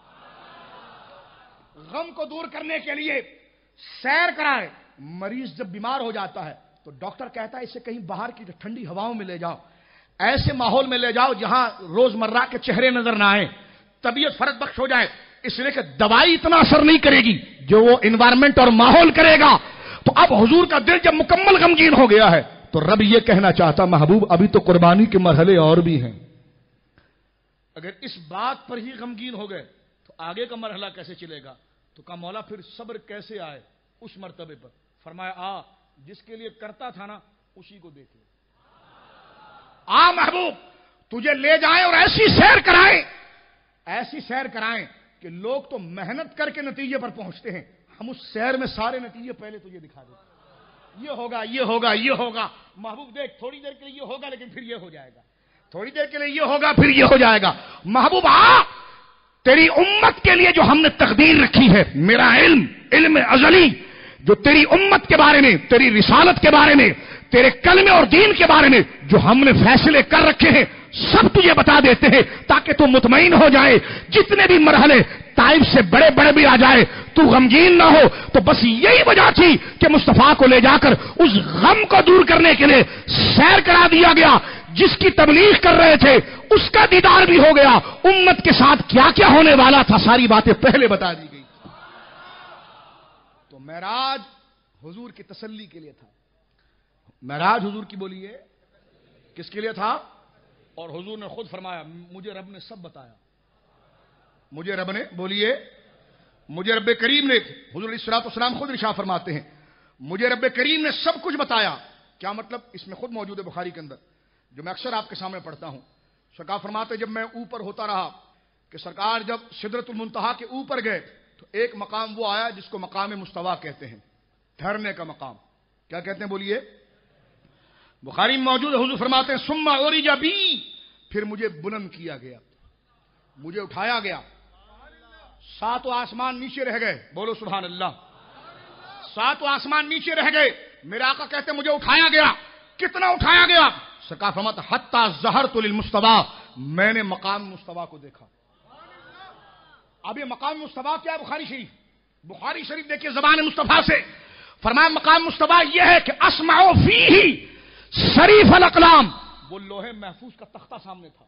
غم کو دور کرنے کے لیے سیر کرائیں۔ مریض جب بیمار ہو جاتا ہے تو ڈاکٹر کہتا ہے اسے کہیں باہر کی ٹھنڈی ہواؤں میں لے جاؤ، ایسے ماحول میں لے جاؤ جہاں روزمرہ کے چہرے نظر نہ آئیں، طبیعت فرق بخش ہو جائے، اس لیے کہ دوائی اتنا اثر نہیں کرے گی جو وہ انوائرمنٹ اور ماحول کرے گا۔ تو اب حضور کا دل جب مکمل غمگین ہو گیا ہے تو رب یہ کہنا چاہتا محبوب ابھی تو قربانی کے مرحلے اور بھی ہیں، اگر اس بات پر ہی غمگین ہو گئے تو آگے کا مرحلہ کیسے چلے گا؟ تو کہا مولا پھر صبر کیسے آئے اس مرتبے پر؟ فرمایا جس کے لیے کرتا تھا نا اسی کو دیکھ لے، محبوب تجھے لے جائیں اور ایسی سیر کرائیں کہ لوگ تو محنت کر کے نتیجے پر پہنچتے ہیں، ہم اس سیر میں سارے نتیجے پہلے تجھے دکھا دیتے، یہ ہوگا یہ ہوگا یہ ہوگا۔ محبوب دیکھ تھوڑی دیر کے لیے یہ ہوگا لیکن پھر یہ ہو جائے گا، تھوڑی دیر کے لیے یہ ہوگا پھر یہ ہو جائے گا۔ محبوب تیری امت کے لیے جو ہم نے تقدیر رکھی ہے، میرا علم ازلی جو تیری امت کے بارے میں، تیری رسالت کے بارے میں، تیرے کلمے اور دین کے بارے میں جو ہم نے فیصلے کر رکھے ہیں سب تجھے بتا دیتے ہیں تاکہ تو مطمئن ہو جائے، جتنے بھی مرحلے طائف سے بڑے بڑے بھی آ جائے تو غمگین نہ ہو۔ تو بس یہی وجہ تھی کہ مصطفیٰ کو لے جا کر اس غم کو دور کرنے کے لیے سیر کرا دیا گیا، جس کی تبلیغ کر رہے تھے اس کا دیدار بھی ہو گیا، امت کے ساتھ کیا کیا ہونے والا تھا ساری باتیں پہلے بتا دی گئی۔ تو معراج حضور کی تسلی کے لیے تھا، معراج حضور کی بولیے کس کے لیے تھا؟ اور حضور نے خود فرمایا مجھے رب نے سب بتایا، مجھے رب نے بولیے مجھے رب کریم نے، حضور علیہ الصلوۃ والسلام خود ارشاد فرماتے ہیں مجھے رب کریم نے سب کچھ بتایا۔ کیا مطلب؟ اس میں خود موجود ہے بخاری کے اندر، جو میں اکثر آپ کے سامنے پڑھتا ہوں۔ سرکار فرماتے جب میں اوپر ہوتا رہا کہ سرکار جب سدرۃ المنتہا کے اوپر گئے تو ایک مقام وہ آیا جس کو مقام مستویٰ کہتے ہیں، ٹھہرنے کا مقام۔ کیا کہتے ہیں بولیے؟ بخاری میں موجود ہے، حضور فرماتے ہیں ثم عرج بی، پھر مجھے بلند کیا گیا، مجھے اٹھایا گیا، ساتوں آسمان نیچے رہ گئے، بولو سبحان اللہ، ساتوں آسمان نیچے رہ گئے، میرے آقا کہتے ہیں مجھے اٹھایا گیا، کتنا اٹھایا گیا؟ سرکار فرماتا حتی ظہرت للمصطفیٰ، میں نے مقام مصطفیٰ کو دیکھا۔ اب یہ مقام مصطفیٰ کیا ہے؟ بخاری شریف دیکھیے زبان مصطفیٰ سے فرمایا مقام مصطفیٰ یہ ہے کہ اسمع فیہ شریف الاقلام، وہ لوح محفوظ کا تختہ سامنے تھا،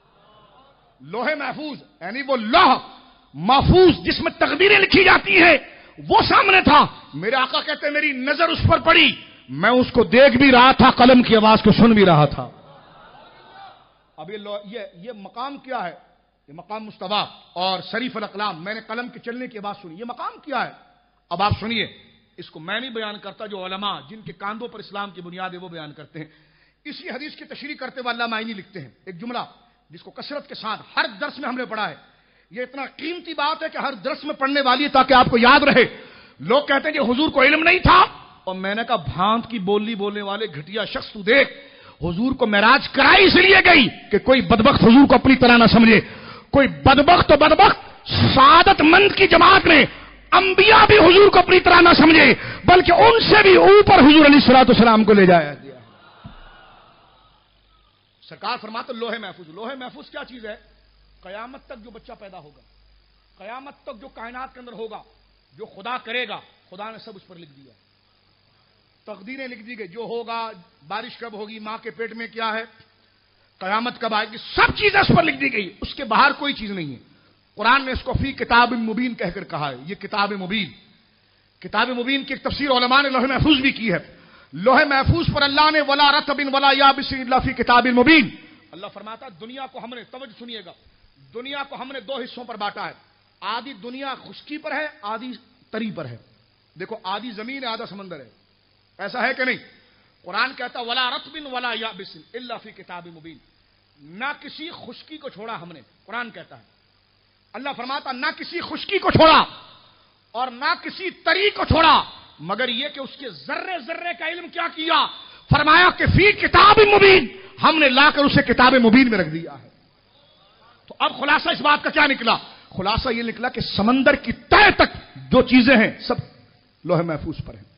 لوح محفوظ یعنی وہ لوح محفوظ جس میں تقدیریں لکھی جاتی ہیں وہ سامنے تھا۔ میرے آقا کہتے ہیں میری نظر اس پر پڑی، میں اس کو دیکھ بھی رہا تھا، قلم کی آواز کو سن بھی رہا تھا۔ اب یہ مقام کیا ہے؟ یہ مقام مصطفیٰ اور شریف الاقلام، میں نے قلم کے چلنے کی آواز سنی، یہ مقام کیا ہے؟ اب آپ سنیے، اس کو میں نہیں بیان کرتا، جو علماء جن کے کاندھوں پر اسلام کی بنیاد ہے وہ بیان کرتے ہیں۔ اسی حدیث کی تشریح کرتے ہوئے علامہ عینی لکھتے ہیں ایک جملہ جس کو کثرت کے ساتھ ہر درس میں ہم نے پڑھا ہے، یہ اتنا قیمتی بات ہے کہ ہر درس میں پڑھنے والی ہے تاکہ آپ کو یاد رہے۔ لوگ کہتے ہیں کہ حضور کو علم نہیں تھا، اور میں نے کہا بھانت کی بولی بولنے والے گھٹیا شخص تو دیکھ، حضور کو معراج کرائی اس لیے گئی کہ کوئی بدبخت حضور کو اپنی طرح نہ سمجھے، کوئی بدبخت سعادت مند کی جماعت میں انبیاء بھی حضور کو اپنی طرح نہ سمجھے بلکہ ان سے بھی اوپر حضور علیہ الصلوۃ والسلام کو لے جایا گیا۔ سرکار فرماتے لوح محفوظ، لوح محفوظ کیا چیز ہے؟ قیامت تک جو بچہ پیدا ہوگا، قیامت تک جو کائنات کے اندر ہوگا، جو خدا کرے گا، خدا نے سب اس پر لکھ دیا، تقدیریں لکھ دی گئی، جو ہوگا، بارش کب ہوگی، ماں کے پیٹ میں کیا ہے، قیامت کب آئے گی، سب چیزیں اس پر لکھ دی گئی، اس کے باہر کوئی چیز نہیں ہے۔ قرآن نے اس کو فی کتاب مبین کہہ کر کہا ہے، یہ کتاب مبین، کتاب مبین کی ایک تفسیر علماء نے لوح محفوظ بھی کی ہے۔ لوح محفوظ پر اللہ نے ولا رطب ولا یابس الا فی کتاب مبین، اللہ فرماتا دنیا کو ہم نے، توجہ سنیے گا، دنیا کو ہم نے دو حصوں پر بانٹا ہے، آدھی دنیا خشکی پر ہے، آدھی تری پر ہے۔ دیکھو آدھی زمین ہے، آدھا سمندر ہے، ایسا ہے کہ نہیں؟ قرآن کہتا ولا رطب ولا یابس الا فی کتاب مبین، نہ کسی خشکی کو چھوڑا ہم نے، قرآن کہتا ہے، اللہ فرماتا نہ کسی خشکی کو چھوڑا اور نہ کسی تری کو چھوڑا مگر یہ کہ اس کے ذرے ذرے کا علم کیا کیا، فرمایا کہ فی کتاب مبین، ہم نے لا کر اسے کتاب مبین میں رکھ دیا ہے۔ تو اب خلاصہ اس بات کا کیا نکلا؟ خلاصہ یہ نکلا کہ سمندر کی تہہ تک جو چیزیں ہیں سب لوح محفوظ پر ہیں،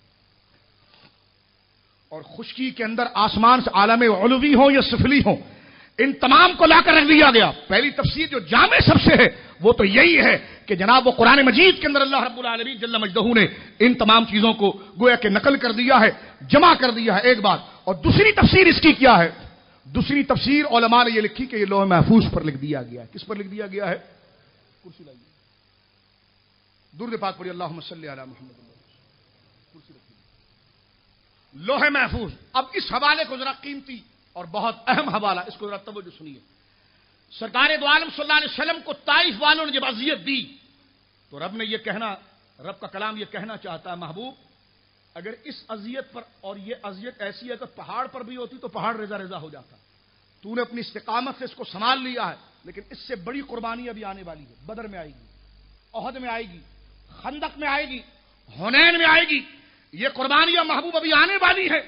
اور خشکی کے اندر آسمان سے عالم علوی ہو یا سفلی ہو، ان تمام کو لا کر رکھ دیا گیا۔ پہلی تفسیر جو جامع سب سے ہے وہ تو یہی ہے کہ جناب وہ قرآن مجید کے اندر اللہ رب العالمین جل مجدہ نے ان تمام چیزوں کو گویا کہ نقل کر دیا ہے، جمع کر دیا ہے، ایک بات۔ اور دوسری تفسیر اس کی کیا ہے؟ دوسری تفسیر علماء نے یہ لکھی کہ یہ لوح محفوظ پر لکھ دیا گیا ہے۔ کس پر لکھ دیا گیا ہے؟ کرسی لائیے، درود پاک پڑھی، اللہم صلی علی محمد۔ کرسی رکھیے، لوح محفوظ۔ اب اس حوالے کو ذرا قیمتی اور بہت اہم حوالہ، اس کو ذرا توجہ سنیے۔ سرکار دو عالم صلی اللہ علیہ وسلم کو طائف والوں نے جب اذیت دی تو رب نے یہ کہنا، رب کا کلام یہ کہنا چاہتا ہے، محبوب اگر اس اذیت پر، اور یہ اذیت ایسی ہے کہ پہاڑ پر بھی ہوتی تو پہاڑ ریزہ ریزہ ہو جاتا، تو نے اپنی استقامت سے اس کو سنبھال لیا ہے، لیکن اس سے بڑی قربانی ابھی آنے والی ہے۔ بدر میں آئے گی، احد میں آئے گی، خندق میں آئے گی، حنین میں آئے گی، یہ قربانیاں محبوب ابھی آنے والی ہے،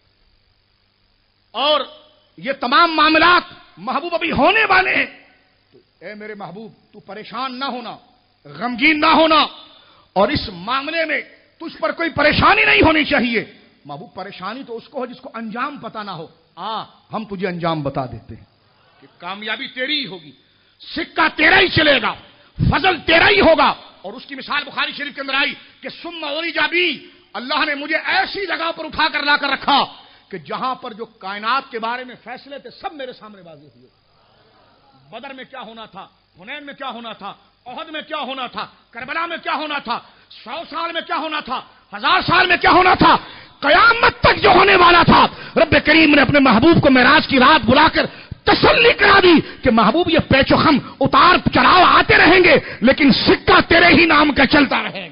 اور یہ تمام معاملات محبوب ابھی ہونے والے ہیں۔ تو اے میرے محبوب، تو پریشان نہ ہونا، غمگین نہ ہونا، اور اس معاملے میں تجھ پر کوئی پریشانی نہیں ہونی چاہیے۔ محبوب پریشانی تو اس کو ہو جس کو انجام پتہ نہ ہو، ہم تجھے انجام بتا دیتے ہیں کہ کامیابی تیری ہی ہوگی، سکہ تیرا ہی چلے گا، فضل تیرا ہی ہوگا۔ اور اس کی مثال بخاری شریف کے اندر آئی کہ ثم عرج بی، اللہ نے مجھے ایسی جگہ پر اٹھا کر لا کر رکھا کہ جہاں پر جو کائنات کے بارے میں فیصلے تھے سب میرے سامنے واضح ہوئے۔ بدر میں کیا ہونا تھا، حنین میں کیا ہونا تھا، احد میں کیا ہونا تھا، کربلا میں کیا ہونا تھا، 100 سال میں کیا ہونا تھا، 1000 سال میں کیا ہونا تھا، قیامت تک جو ہونے والا تھا، رب کریم نے اپنے محبوب کو معراج کی رات بلا کر تسلی کرا دی کہ محبوب یہ پیچ و خم، اتار چڑھاؤ آتے رہیں گے، لیکن سکہ تیرے ہی نام کا چلتا رہے گا۔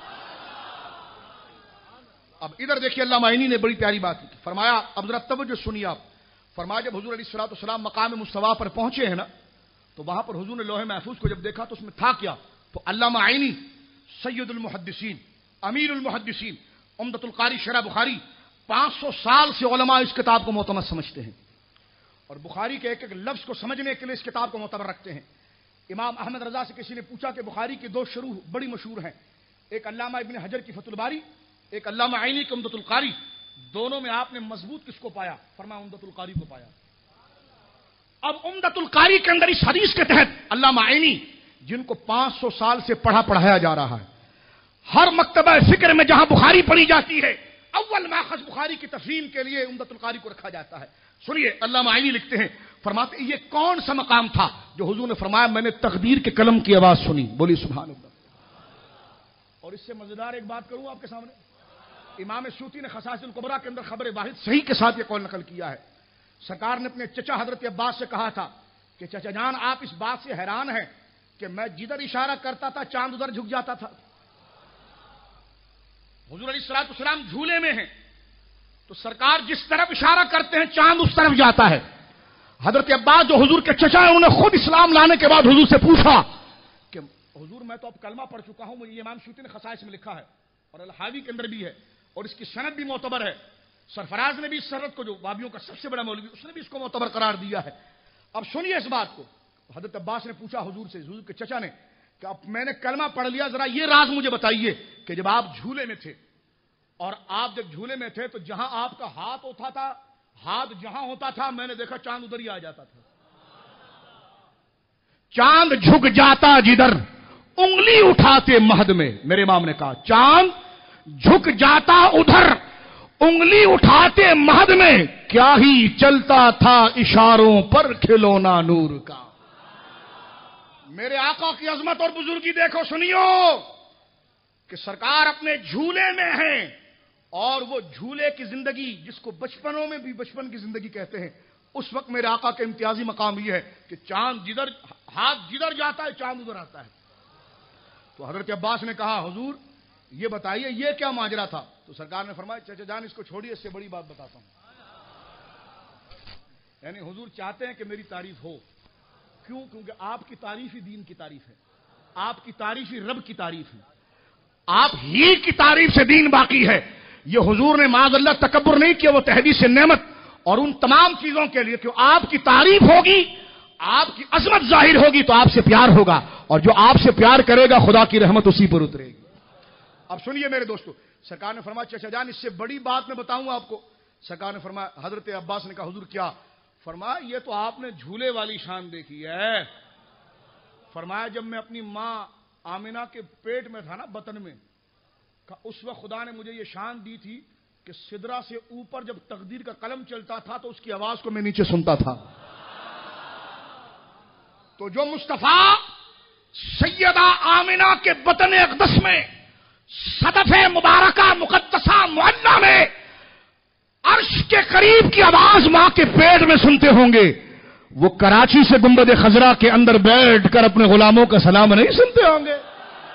اب ادھر دیکھیے علامہ عینی نے بڑی پیاری بات کی، فرمایا، اب ذرا توجہ سنیے آپ، فرمایا جب حضور علیہ الصلوۃ والسلام مقام مصطفیٰ پر پہنچے ہیں نا، تو وہاں پر حضور نے لوح محفوظ کو جب دیکھا تو اس میں تھا کیا؟ تو علامہ عینی سید المحدثین، امیر المحدثین، عمدۃ القاری شرح بخاری، 500 سال سے علماء اس کتاب کو معتمد سمجھتے ہیں، اور بخاری کے ایک ایک لفظ کو سمجھنے کے لیے اس کتاب کو معتبر رکھتے ہیں۔ امام احمد رضا سے کسی نے پوچھا کہ بخاری کی 2 شروح بڑی مشہور ہیں، ایک علامہ ابن حجر کی فتح الباری، ایک علامہ عینی کی عمدۃ القاری، دونوں میں آپ نے مضبوط کس کو پایا؟ فرمایا عمدۃ القاری کو پایا۔ اب عمدۃ القاری کے اندر اس حدیث کے تحت علامہ عینی، جن کو 500 سال سے پڑھایا جا رہا ہے، ہر مکتبہ فکر میں جہاں بخاری پڑھی جاتی ہے اول ماخذ بخاری کی تفہیم کے لیے عمدۃ القاری کو رکھا جاتا ہے۔ سنیے علامہ عینی لکھتے ہیں، فرماتے ہیں یہ کون سا مقام تھا جو حضور نے فرمایا میں نے تقدیر کے قلم کی آواز سنی، بولی سبحان اللہ۔ اور اس سے مزیدار ایک بات کروں آپ کے سامنے، امام سیوطی نے خصائص الکبریٰ کے اندر خبر واحد صحیح کے ساتھ یہ قول نقل کیا ہے، سرکار نے اپنے چچا حضرت عباس سے کہا تھا کہ چچا جان آپ اس بات سے حیران ہیں کہ میں جدھر اشارہ کرتا تھا چاند ادھر جھک جاتا تھا۔ حضور علیہ الصلوۃ والسلام جھولے میں ہیں تو سرکار جس طرف اشارہ کرتے ہیں چاند اس طرف جاتا ہے۔ حضرت عباس جو حضور کے چچا ہیں، انہوں نے خود اسلام لانے کے بعد حضور سے پوچھا کہ حضور میں تو اب کلمہ پڑھ چکا ہوں، مجھے امام سیوطی نے خصائص میں لکھا ہے اور الحاوی کے اندر بھی ہے اور اس کی سند بھی معتبر ہے، سرفراز نے بھی اس سند کو، جو وابیوں کا سب سے بڑا مولوی، اس نے بھی اس کو معتبر قرار دیا ہے۔ اب سنیے اس بات کو، حضرت عباس نے پوچھا حضور سے، حضور کے چچا نے کہ اب میں نے کلمہ پڑھ لیا، ذرا یہ راز مجھے بتائیے کہ جب آپ جھولے میں تھے اور آپ جب جھولے میں تھے تو جہاں آپ کا ہاتھ ہوتا تھا، ہاتھ جہاں ہوتا تھا میں نے دیکھا چاند ادھر ہی آ جاتا تھا، چاند جھک جاتا جدھر انگلی اٹھاتے مہد میں، میرے امام نے کہا چاند جھک جاتا ادھر انگلی اٹھاتے مہد میں، کیا ہی چلتا تھا اشاروں پر کھلونا نور کا۔ میرے آقا کی عظمت اور بزرگی دیکھو، سنیو کہ سرکار اپنے جھولے میں ہیں، اور وہ جھولے کی زندگی جس کو بچپنوں میں بھی بچپن کی زندگی کہتے ہیں، اس وقت میرے آقا کا امتیازی مقام یہ ہے کہ چاند جدھر، ہاتھ جدھر جاتا ہے چاند ادھر آتا ہے۔ تو حضرت عباس نے کہا حضور یہ بتائیے یہ کیا ماجرا تھا؟ تو سرکار نے فرمایا چچا جان اس کو چھوڑیے، اس سے بڑی بات بتاتا ہوں۔ یعنی حضور چاہتے ہیں کہ میری تعریف ہو، کیوں؟ کیونکہ آپ کی تعریف ہی دین کی تعریف ہے، آپ کی تعریف ہی رب کی تعریف ہے، آپ ہی کی تعریف سے دین باقی ہے۔ یہ حضور نے معاذ اللہ تکبر نہیں کیا، وہ تحدیث نعمت اور ان تمام چیزوں کے لیے کہ آپ کی تعریف ہوگی، آپ کی عظمت ظاہر ہوگی تو آپ سے پیار ہوگا، اور جو آپ سے پیار کرے گا خدا کی رحمت اسی پر اترے گی۔ اب سنیے میرے دوستو، سرکار نے فرمایا چچا جان اس سے بڑی بات میں بتاؤں آپ کو۔ سرکار نے فرمایا، حضرت عباس نے کہا حضور کیا؟ فرمایا یہ تو آپ نے جھولے والی شان دیکھی ہے۔ فرمایا جب میں اپنی ماں آمنہ کے پیٹ میں تھا نا، بطن میں، اس وقت خدا نے مجھے یہ شان دی تھی کہ سدرا سے اوپر جب تقدیر کا قلم چلتا تھا تو اس کی آواز کو میں نیچے سنتا تھا۔ تو جو مصطفیٰ سیدہ آمنہ کے بطن اقدس میں صدف مبارکہ مقدسہ معلہ میں عرش کے قریب کی آواز ماں کے پیٹ میں سنتے ہوں گے، وہ کراچی سے گنبد خضرا کے اندر بیٹھ کر اپنے غلاموں کا سلام نہیں سنتے ہوں گے۔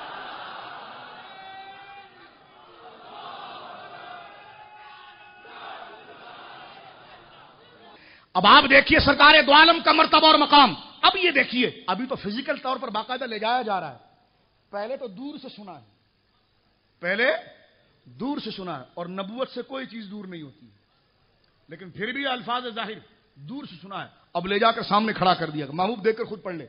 اب آپ دیکھیے سرکار دو عالم کا مرتبہ اور مقام۔ اب یہ دیکھیے، ابھی تو فزیکل طور پر باقاعدہ لے جایا جا رہا ہے، پہلے تو دور سے سنا ہے، پہلے دور سے سنا ہے، اور نبوت سے کوئی چیز دور نہیں ہوتی، لیکن پھر بھی الفاظ ظاہر دور سے سنا ہے، اب لے جا کر سامنے کھڑا کر دیا۔ محبوب دیکھ کر خود پڑھ لے،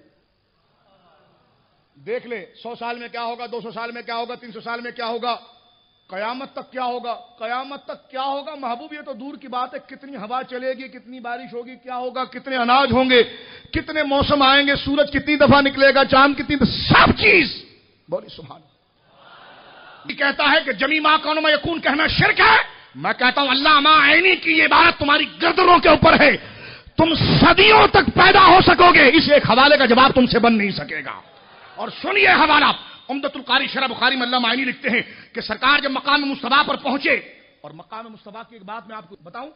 دیکھ لے 100 سال میں کیا ہوگا، 200 سال میں کیا ہوگا، 300 سال میں کیا ہوگا، قیامت تک کیا ہوگا، قیامت تک کیا ہوگا۔ محبوب یہ تو دور کی بات ہے، کتنی ہوا چلے گی، کتنی بارش ہوگی، کیا ہوگا، کتنے اناج ہوں گے، کتنے موسم آئیں گے، سورج کتنی دفعہ نکلے گا، چاند کتنی دفعہ، سب چیز بولی سبحان اللہ۔ کہتا ہے کہ جمی ما کون ما یکون کہنا شرک ہے، میں کہتا ہوں اللہ ما عینی کی یہ عبارت تمہاری گردنوں کے اوپر ہے، تم صدیوں تک پیدا ہو سکو گے، اس ایک حوالے کا جواب تم سے بن نہیں سکے گا۔ اور سنیے حوالہ، عمدۃ القاری شرح بخاری میں علامہ عینی لکھتے ہیں کہ سرکار جب مقام مصطفیٰ پر پہنچے، اور مقام مصطفیٰ کی ایک بات میں آپ کو بتاؤں،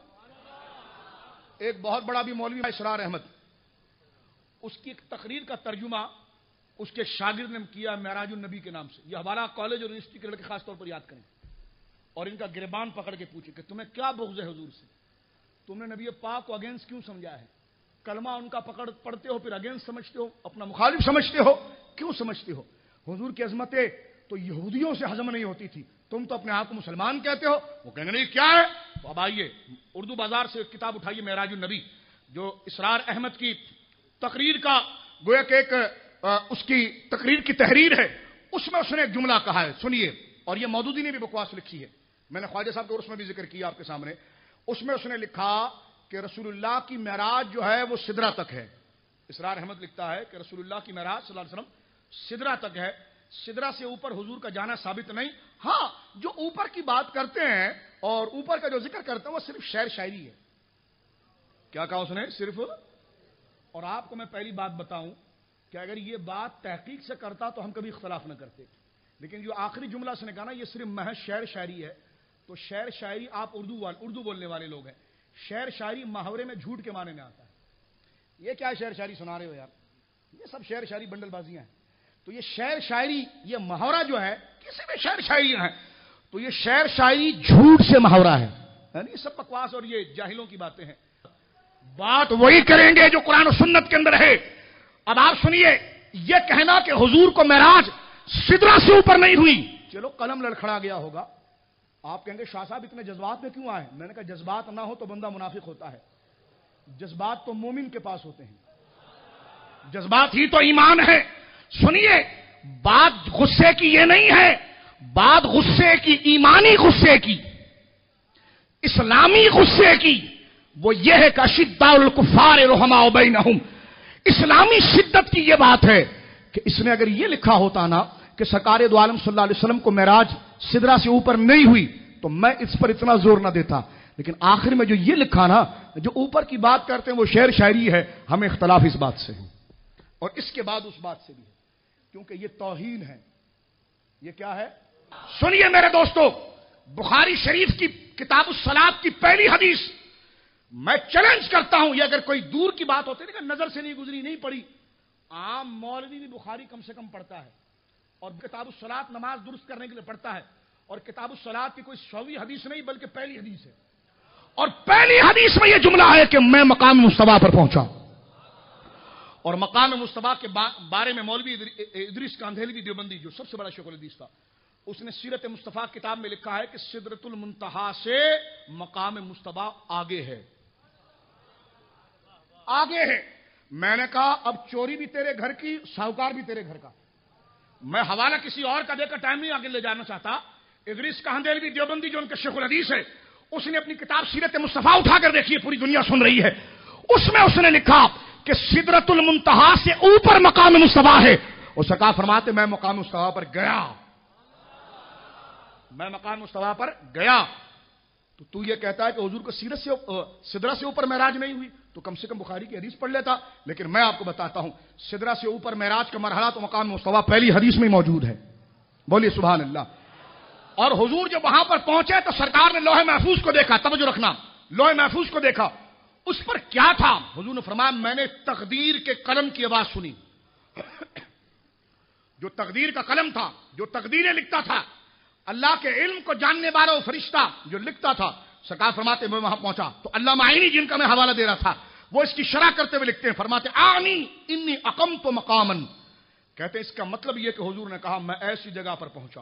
ایک بہت بڑا بھی مولوی اسرار احمد، اس کی ایک تقریر کا ترجمہ اس کے شاگرد نے کیا معراج النبی کے نام سے۔ یہ حوالہ کالج اور یونیورسٹی کے لڑکے خاص طور پر یاد کریں، اور ان کا گریبان پکڑ کے پوچھے کہ تمہیں کیا بغض ہے حضور سے، تم نے نبی پاک کو اگینسٹ کیوں سمجھا ہے، کلمہ ان کا پڑھتے ہو پھر اگینسٹ سمجھتے ہو، اپنا مخالف سمجھتے ہو، کیوں سمجھتے ہو؟ حضور کی عظمتیں تو یہودیوں سے ہضم نہیں ہوتی تھی، تم تو اپنے آپ کو مسلمان کہتے ہو۔ وہ کہیں گے نہیں کیا ہے؟ تو اب آئیے اردو بازار سے ایک کتاب اٹھائیے معراج النبی، جو اسرار احمد کی تقریر کا گویا کہ ایک اس کی تقریر کی تحریر ہے، اس میں اس نے ایک جملہ کہا ہے، سنیے۔ اور یہ مودودی نے بھی بکواس لکھی ہے، میں نے خواجہ صاحب کے عرس میں بھی ذکر کیا آپ کے سامنے۔ اس میں اس نے لکھا کہ رسول اللہ کی معراج جو ہے وہ سدرا تک ہے۔ اسرار احمد لکھتا ہے کہ رسول اللہ کی معراج صلی اللہ علیہ وسلم سدرا تک ہے، سدرا سے اوپر حضور کا جانا ثابت نہیں۔ ہاں جو اوپر کی بات کرتے ہیں اور اوپر کا جو ذکر کرتے ہیں وہ صرف شعر شاعری ہے۔ کیا کہا اس نے؟ صرف۔ اور آپ کو میں پہلی بات بتاؤں کہ اگر یہ بات تحقیق سے کرتا تو ہم کبھی اختلاف نہ کرتے، لیکن جو آخری جملہ اس نے کہا نا یہ صرف محض شعر شاعری ہے، تو شعر شاعری آپ اردو بولنے والے لوگ ہیں، شعر شاعری محاورے میں جھوٹ کے معنی میں آتا ہے۔ یہ کیا شعر شاعری سنا رہے ہو یار، یہ سب شعر شاعری بنڈل بازیاں ہیں۔ تو یہ شعر شاعری، یہ محاورہ جو ہے کسی بھی شعر شاعری ہے، تو یہ شعر شاعری جھوٹ سے محاورہ ہے، یعنی یہ سب بکواس اور یہ جاہلوں کی باتیں ہیں۔ بات وہی کریں گے جو قرآن و سنت کے اندر ہے۔ اب آپ سنیے، یہ کہنا کہ حضور کو معراج سدرا سے اوپر نہیں ہوئی، چلو قلم لڑکھڑا گیا ہوگا، آپ کہیں گے شاہ صاحب اتنے جذبات میں کیوں آئے؟ میں نے کہا جذبات نہ ہو تو بندہ منافق ہوتا ہے، جذبات تو مومن کے پاس ہوتے ہیں، جذبات ہی تو ایمان ہے۔ سنیے، بات غصے کی یہ نہیں ہے، بات غصے کی، ایمانی غصے کی، اسلامی غصے کی، وہ یہ ہے کہ اشداء الکفار رحماء بینہم، اسلامی شدت کی یہ بات ہے کہ اس نے اگر یہ لکھا ہوتا نا کہ سرکار دو عالم صلی اللہ علیہ وسلم کو معراج سدرا سے اوپر نہیں ہوئی تو میں اس پر اتنا زور نہ دیتا، لیکن آخر میں جو یہ لکھا نا، جو اوپر کی بات کرتے ہیں وہ شعر شاعری ہے، ہمیں اختلاف اس بات سے ہے، اور اس کے بعد اس بات سے بھی ہے، کیونکہ یہ توہین ہے۔ یہ کیا ہے؟ سنیے میرے دوستو، بخاری شریف کی کتاب الصلاۃ کی پہلی حدیث، میں چیلنج کرتا ہوں، یہ اگر کوئی دور کی بات ہوتی ہے کہ نظر سے نہیں گزری، نہیں پڑی، عام مولوی بھی بخاری کم سے کم پڑھتا ہے، اور کتاب الصلاۃ نماز درست کرنے کے لیے پڑھتا ہے، اور کتاب الصلاۃ کی کوئی 100ویں حدیث نہیں بلکہ پہلی حدیث ہے، اور پہلی حدیث میں یہ جملہ ہے کہ میں مقام مصطفیٰ پر پہنچا۔ اور مقام مصطفیٰ کے بارے میں مولوی ادریس کاندھیلوی دیوبندی جو سب سے بڑا شیخ الحدیث تھا، اس نے سیرت مصطفیٰ کتاب میں لکھا ہے کہ سدرۃ المنتہا سے مقام مصطفیٰ آگے ہے، آگے ہے۔ میں نے کہا اب چوری بھی تیرے گھر کی، ساہوکار بھی تیرے گھر کا. میں حوالہ کسی اور کا دے کر ٹائم نہیں آگے لے جانا چاہتا. ادریس کہندیلوی دیوبندی جو ان کے شیخ الحدیث ہے، اس نے اپنی کتاب سیرت مصطفیٰ اٹھا کر دیکھی ہے، پوری دنیا سن رہی ہے. اس میں اس نے لکھا کہ سدرۃ المنتہا سے اوپر مقام مصطفیٰ ہے. اس کا فرماتے میں مقام مصطفیٰ پر گیا، میں مقام مصطفیٰ پر گیا. تو یہ کہتا ہے کہ حضور کو سدرہ سے اوپر معراج نہیں ہوئی، تو کم سے کم بخاری کی حدیث پڑھ لیتا. لیکن میں آپ کو بتاتا ہوں سدرہ سے اوپر معراج کا مرحلہ تو مقام مصطفیٰ پہلی حدیث میں موجود ہے. بولیے سبحان اللہ. اور حضور جب وہاں پر پہنچے تو سرکار نے لوح محفوظ کو دیکھا. توجہ رکھنا، لوح محفوظ کو دیکھا. اس پر کیا تھا؟ حضور نے فرمایا میں نے تقدیر کے قلم کی آواز سنی. جو تقدیر کا قلم تھا، جو تقدیریں لکھتا تھا، اللہ کے علم کو جاننے والا وہ فرشتہ جو لکھتا تھا، سرکار فرماتے میں وہاں پہنچا تو علامہ عینی جن کا میں حوالہ دے رہا تھا وہ اس کی شرح کرتے ہوئے لکھتے ہیں، فرماتے آنی انی اقمت مقاما، کہتے ہیں اس کا مطلب یہ کہ حضور نے کہا میں ایسی جگہ پر پہنچا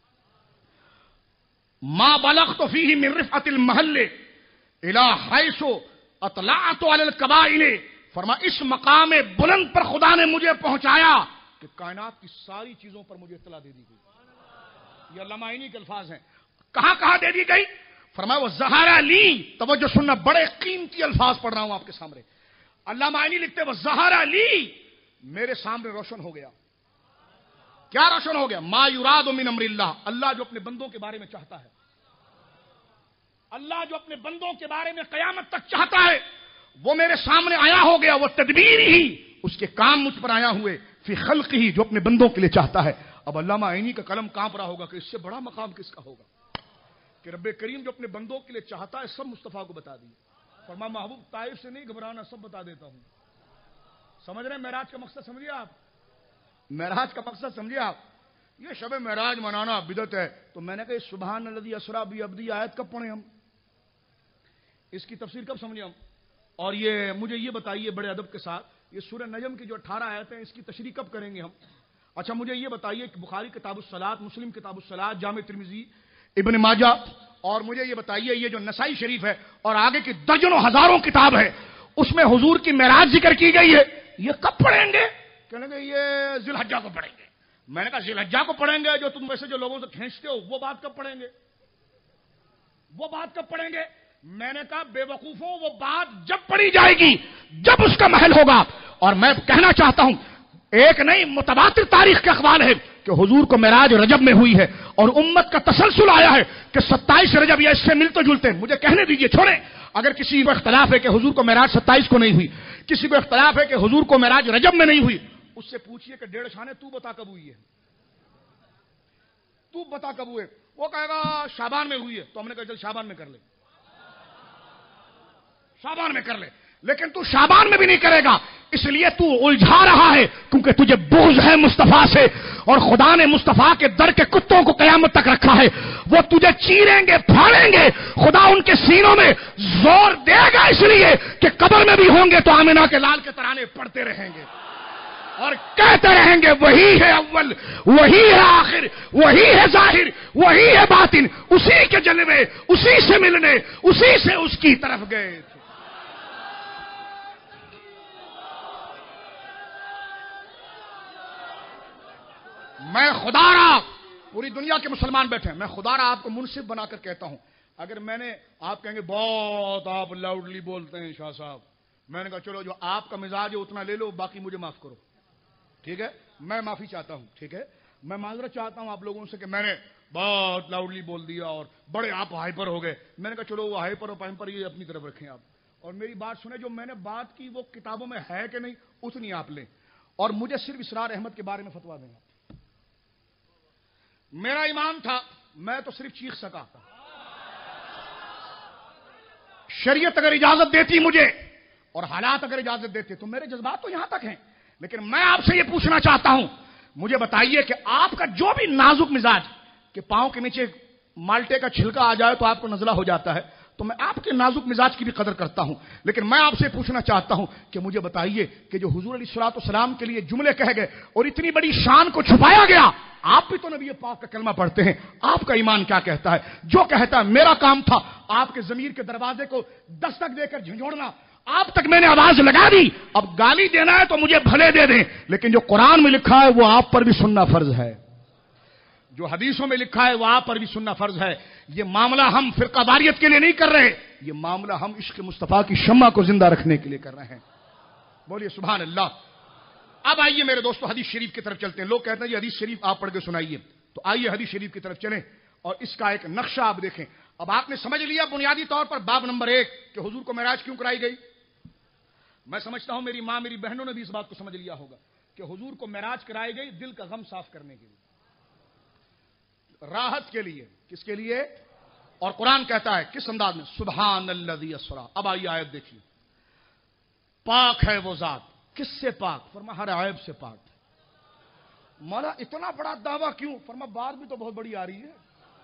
ما بلغت فیہ من رفعت المحل الی حیث اطلعت علی القبائل. فرمایا اس مقام بلند پر خدا نے مجھے پہنچایا کہ کائنات کی ساری چیزوں پر مجھے اطلاع دے دی گئی. یہ علامہ عینی کے الفاظ ہیں. کہاں کہاں دے دی گئی؟ فرمایا وہ ظہر لی، توجہ سننا، بڑے قیمتی الفاظ پڑھ رہا ہوں آپ کے سامنے. علامہ عینی لکھتے وہ ظہر لی، میرے سامنے روشن ہو گیا. کیا روشن ہو گیا؟ ما یراد من امر اللہ، اللہ جو اپنے بندوں کے بارے میں چاہتا ہے، اللہ جو اپنے بندوں کے بارے میں قیامت تک چاہتا ہے وہ میرے سامنے آیا ہو گیا. وہ تدبیر ہی، اس کے کام مجھ پر آیا ہوئے، فی خلق ہی، جو اپنے بندوں کے لیے چاہتا ہے. اب علامہ عینی کا قلم کانپ رہا ہوگا کہ اس سے بڑا مقام کس کا ہوگا کہ رب کریم جو اپنے بندوں کے لیے چاہتا ہے سب مصطفیٰ کو بتا دی. فرمایا محبوب طائف سے نہیں گھبرانا، سب بتا دیتا ہوں. سمجھ رہے ہیں معراج کا مقصد؟ سمجھیے آپ معراج کا مقصد سمجھیے آپ. یہ شب معراج منانا بدعت ہے. تو میں نے کہا سبحان الذی اسریٰ بعبدہ آیت کب پڑھیں ہم؟ اس کی تفسیر کب سمجھیں ہم؟ اور یہ مجھے یہ بتائیے بڑے ادب کے ساتھ، یہ سورہ نجم کی جو 18 آیتیں ہیں اس کی تشریح کب کریں گے ہم؟ اچھا مجھے یہ بتائیے کہ بخاری کتاب الصلاۃ، مسلم کتاب الصلاۃ، جامع ترمذی، ابن ماجہ، اور مجھے یہ بتائیے یہ جو نسائی شریف ہے اور آگے کی درجنوں ہزاروں کتاب ہے اس میں حضور کی معراج ذکر کی گئی ہے، یہ کب پڑھیں گے؟ کہنے گے یہ ذی الحجہ کو پڑھیں گے. میں نے کہا ذی الحجہ کو پڑھیں گے جو تم ویسے جو لوگوں سے کھینچتے ہو، وہ بات کب پڑھیں گے؟ وہ بات کب پڑھیں گے؟ میں نے کہا بے وقوفوں وہ بات جب پڑھی جائے گی جب اس کا محل ہوگا. اور میں کہنا چاہتا ہوں ایک نہیں متواتر تاریخ کے اخبار ہے کہ حضور کو معراج رجب میں ہوئی ہے اور امت کا تسلسل آیا ہے کہ 27 رجب یا اس سے ملتے جلتے ہیں. مجھے کہنے دیجئے، چھوڑیں اگر کسی کو اختلاف ہے کہ حضور کو معراج 27 کو نہیں ہوئی، کسی کو اختلاف ہے کہ حضور کو معراج رجب میں نہیں ہوئی، اس سے پوچھئے کہ 1.5 شانے تو بتا کب ہوئی ہے، تو بتا کب ہوئے. وہ کہے گا شعبان میں ہوئی ہے. تو ہم نے کہا چل شعبان میں کر لے، شعبان میں کر لے. لیکن تو شعبان میں بھی نہیں کرے گا، اس لیے تو الجھا رہا ہے کیونکہ تجھے بغض ہے مصطفیٰ سے، اور خدا نے مصطفیٰ کے در کے کتوں کو قیامت تک رکھا ہے. وہ تجھے چیریں گے، پھاڑیں گے، خدا ان کے سینوں میں زور دے گا اس لیے کہ قبر میں بھی ہوں گے تو آمنہ کے لال کے ترانے پڑھتے رہیں گے اور کہتے رہیں گے وہی ہے اول، وہی ہے آخر، وہی ہے ظاہر، وہی ہے باطن، اسی کے جلوے، اسی سے ملنے، اسی سے اس کی طرف گئے تھے. میں خدا را، پوری دنیا کے مسلمان بیٹھے ہیں، میں خدا را آپ کو منصف بنا کر کہتا ہوں، اگر میں نے آپ کہیں گے بہت آپ لاؤڈلی بولتے ہیں شاہ صاحب، میں نے کہا چلو جو آپ کا مزاج ہے اتنا لے لو، باقی مجھے معاف کرو، ٹھیک ہے؟ میں معافی چاہتا ہوں، ٹھیک ہے؟ میں معذرت چاہتا ہوں آپ لوگوں سے کہ میں نے بہت لاؤڈلی بول دیا اور بڑے آپ ہائپر ہو گئے. میں نے کہا چلو وہ ہائپر اور پائمپر یہ اپنی طرف رکھیں آپ، اور میری بات سنیں، جو میں نے بات کی وہ کتابوں میں ہے کہ نہیں اتنی آپ لیں، اور مجھے صرف اسرار احمد کے بارے میں فتوا دیں. میرا ایمان تھا میں تو صرف چیخ سکا، شریعت اگر اجازت دیتی مجھے اور حالات اگر اجازت دیتے تو میرے جذبات تو یہاں تک ہیں. لیکن میں آپ سے یہ پوچھنا چاہتا ہوں، مجھے بتائیے کہ آپ کا جو بھی نازک مزاج کہ پاؤں کے نیچے مالٹے کا چھلکا آ جائے تو آپ کو نزلہ ہو جاتا ہے، تو میں آپ کے نازک مزاج کی بھی قدر کرتا ہوں. لیکن میں آپ سے پوچھنا چاہتا ہوں کہ مجھے بتائیے کہ جو حضور علیہ الصلوۃ والسلام کے لیے جملے کہے گئے اور اتنی بڑی شان کو چھپایا گیا، آپ بھی تو نبی پاک کا کلمہ پڑھتے ہیں، آپ کا ایمان کیا کہتا ہے؟ جو کہتا ہے میرا کام تھا آپ کے ضمیر کے دروازے کو دستک دے کر جھنجھوڑنا، آپ تک میں نے آواز لگا دی، اب گالی دینا ہے تو مجھے بھلے دے دیں، لیکن جو قرآن میں لکھا ہے وہ آپ پر بھی سننا فرض ہے، جو حدیثوں میں لکھا ہے وہ آپ پر بھی سننا فرض ہے۔ یہ معاملہ ہم فرقہ واریت کے لیے نہیں کر رہے، یہ معاملہ ہم عشق مصطفیٰ کی شمع کو زندہ رکھنے کے لیے کر رہے ہیں۔ بولیے سبحان اللہ۔ اب آئیے میرے دوستو حدیث شریف کی طرف چلتے ہیں۔ لوگ کہتے ہیں یہ حدیث شریف آپ پڑھ کے سنائیے، تو آئیے حدیث شریف کی طرف چلیں اور اس کا ایک نقشہ آپ دیکھیں۔ اب آپ نے سمجھ لیا بنیادی طور پر باب نمبر 1 کہ حضور کو معراج کیوں کرائی گئی۔ میں سمجھتا ہوں میری ماں میری بہنوں نے بھی اس بات کو سمجھ لیا ہوگا کہ حضور کو معراج کرائی گئی دل کا غم صاف کرنے کے لیے، راحت کے لیے۔ کس کے لیے؟ اور قرآن کہتا ہے کس انداز میں؟ سبحان الذی اسریٰ۔ اب آئیے آیت دیکھیے، پاک ہے وہ ذات، کس سے پاک؟ فرما ہر عیب سے پاک۔ مولا اتنا بڑا دعویٰ کیوں؟ فرما بات بھی تو بہت بڑی آ رہی ہے۔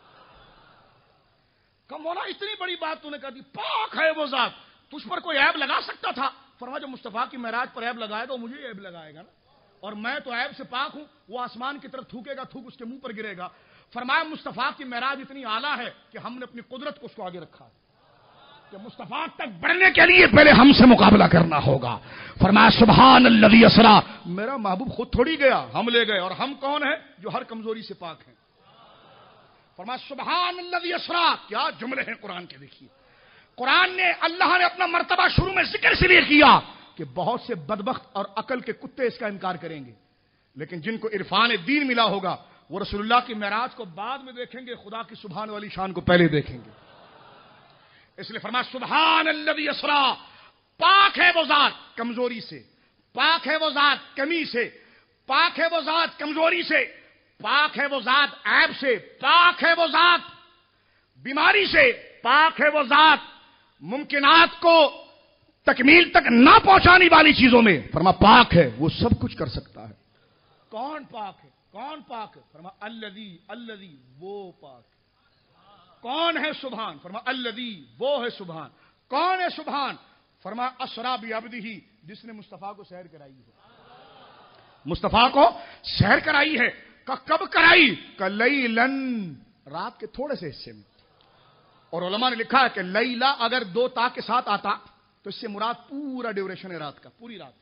کہ مولا اتنی بڑی بات تو نے کہا دی، پاک ہے وہ ذات، تجھ پر کوئی عیب لگا سکتا تھا؟ فرما جو مصطفیٰ کی معراج پر عیب لگائے گا وہ مجھے عیب لگائے گا نا، اور میں تو عیب سے پاک ہوں۔ وہ آسمان کی طرف تھوکے گا، تھوک اس کے منہ پر گرے گا۔ فرمایا مصطفیٰ کی معراج اتنی اعلیٰ ہے کہ ہم نے اپنی قدرت کو اس کو آگے رکھا ہے کہ مصطفیٰ تک بڑھنے کے لیے پہلے ہم سے مقابلہ کرنا ہوگا۔ فرمایا سبحان الذی اسریٰ، میرا محبوب خود تھوڑی گیا، ہم لے گئے، اور ہم کون ہیں؟ جو ہر کمزوری سے پاک ہیں۔ فرمایا سبحان الذی اسریٰ، کیا جملے ہیں قرآن کے، دیکھیے قرآن نے، اللہ نے اپنا مرتبہ شروع میں ذکر سے لیے کیا کہ بہت سے بدبخت اور عقل کے کتے اس کا انکار کریں گے، لیکن جن کو عرفان دین ملا ہوگا وہ رسول اللہ کی معراج کو بعد میں دیکھیں گے، خدا کی سبحان والی شان کو پہلے دیکھیں گے۔ اس لیے فرمایا سبحان الذی اسریٰ، پاک ہے وہ ذات کمزوری سے، پاک ہے وہ ذات کمی سے، پاک ہے وہ ذات کمزوری سے، پاک ہے وہ ذات عیب سے، پاک ہے وہ ذات بیماری سے، پاک ہے وہ ذات ممکنات کو تکمیل تک نہ پہنچانے والی چیزوں میں۔ فرما پاک ہے، وہ سب کچھ کر سکتا ہے۔ کون پاک ہے؟ کون پاک ہے؟ فرما الذی، الذی وہ پاک۔ کون ہے سبحان؟ فرما الذی وہ ہے سبحان۔ کون ہے سبحان؟ فرما اسریٰ بعبدہ، جس نے مصطفیٰ کو سیر کرائی ہے، مصطفیٰ کو سیر کرائی ہے۔ کب کرائی؟ لیلاً، رات کے تھوڑے سے حصے میں۔ اور علماء نے لکھا ہے کہ لیلا اگر 2 تا کے ساتھ آتا تو اس سے مراد پورا ڈیوریشن ہے رات کا، پوری رات۔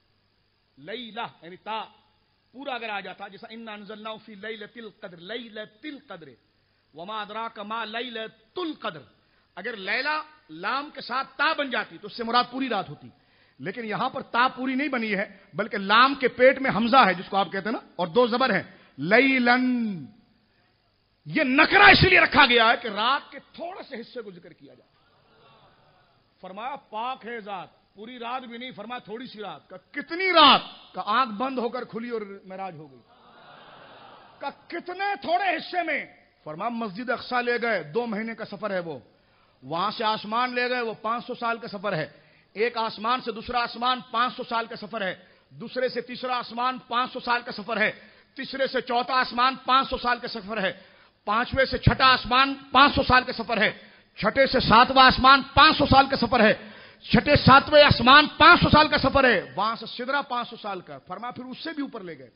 لیلا یعنی تا پورا اگر آ جاتا، جیسا انا انزلناہ فی لیلۃ القدر، لیلۃ القدر وما ادراک ما لیلۃ القدر، اگر لیلا لام کے ساتھ تا بن جاتی تو اس سے مراد پوری رات ہوتی، لیکن یہاں پر تا پوری نہیں بنی ہے بلکہ لام کے پیٹ میں حمزہ ہے جس کو آپ کہتے ہیں نا، اور 2 زبر ہیں، لیلن۔ یہ نکرہ اس لیے رکھا گیا ہے کہ رات کے تھوڑے سے حصے کو ذکر کیا جائے۔ فرمایا پاک ہے ذات، پوری رات بھی نہیں، فرمایا تھوڑی سی رات کا۔ کتنی رات کا؟ آنکھ بند ہو کر کھلی اور معراج ہو گئی کا۔ کتنے تھوڑے حصے میں؟ فرمایا مسجد اقصیٰ لے گئے، 2 مہینے کا سفر ہے وہ، وہاں سے آسمان لے گئے، وہ 500 سال کا سفر ہے، ایک آسمان سے دوسرا آسمان 500 سال کا سفر ہے، دوسرے سے تیسرا آسمان 500 سال کا سفر ہے، تیسرے سے چوتھا آسمان 500 سال کا سفر ہے، 5ویں سے چھٹا آسمان 500 سال کا سفر ہے، چھٹے سے 7واں آسمان 500 سال کا سفر ہے، چھٹے 7ویں آسمان 500 سال کا سفر ہے، وہاں سے سدرہ 500 سال کا۔ فرمایا پھر اس سے بھی اوپر لے گئے۔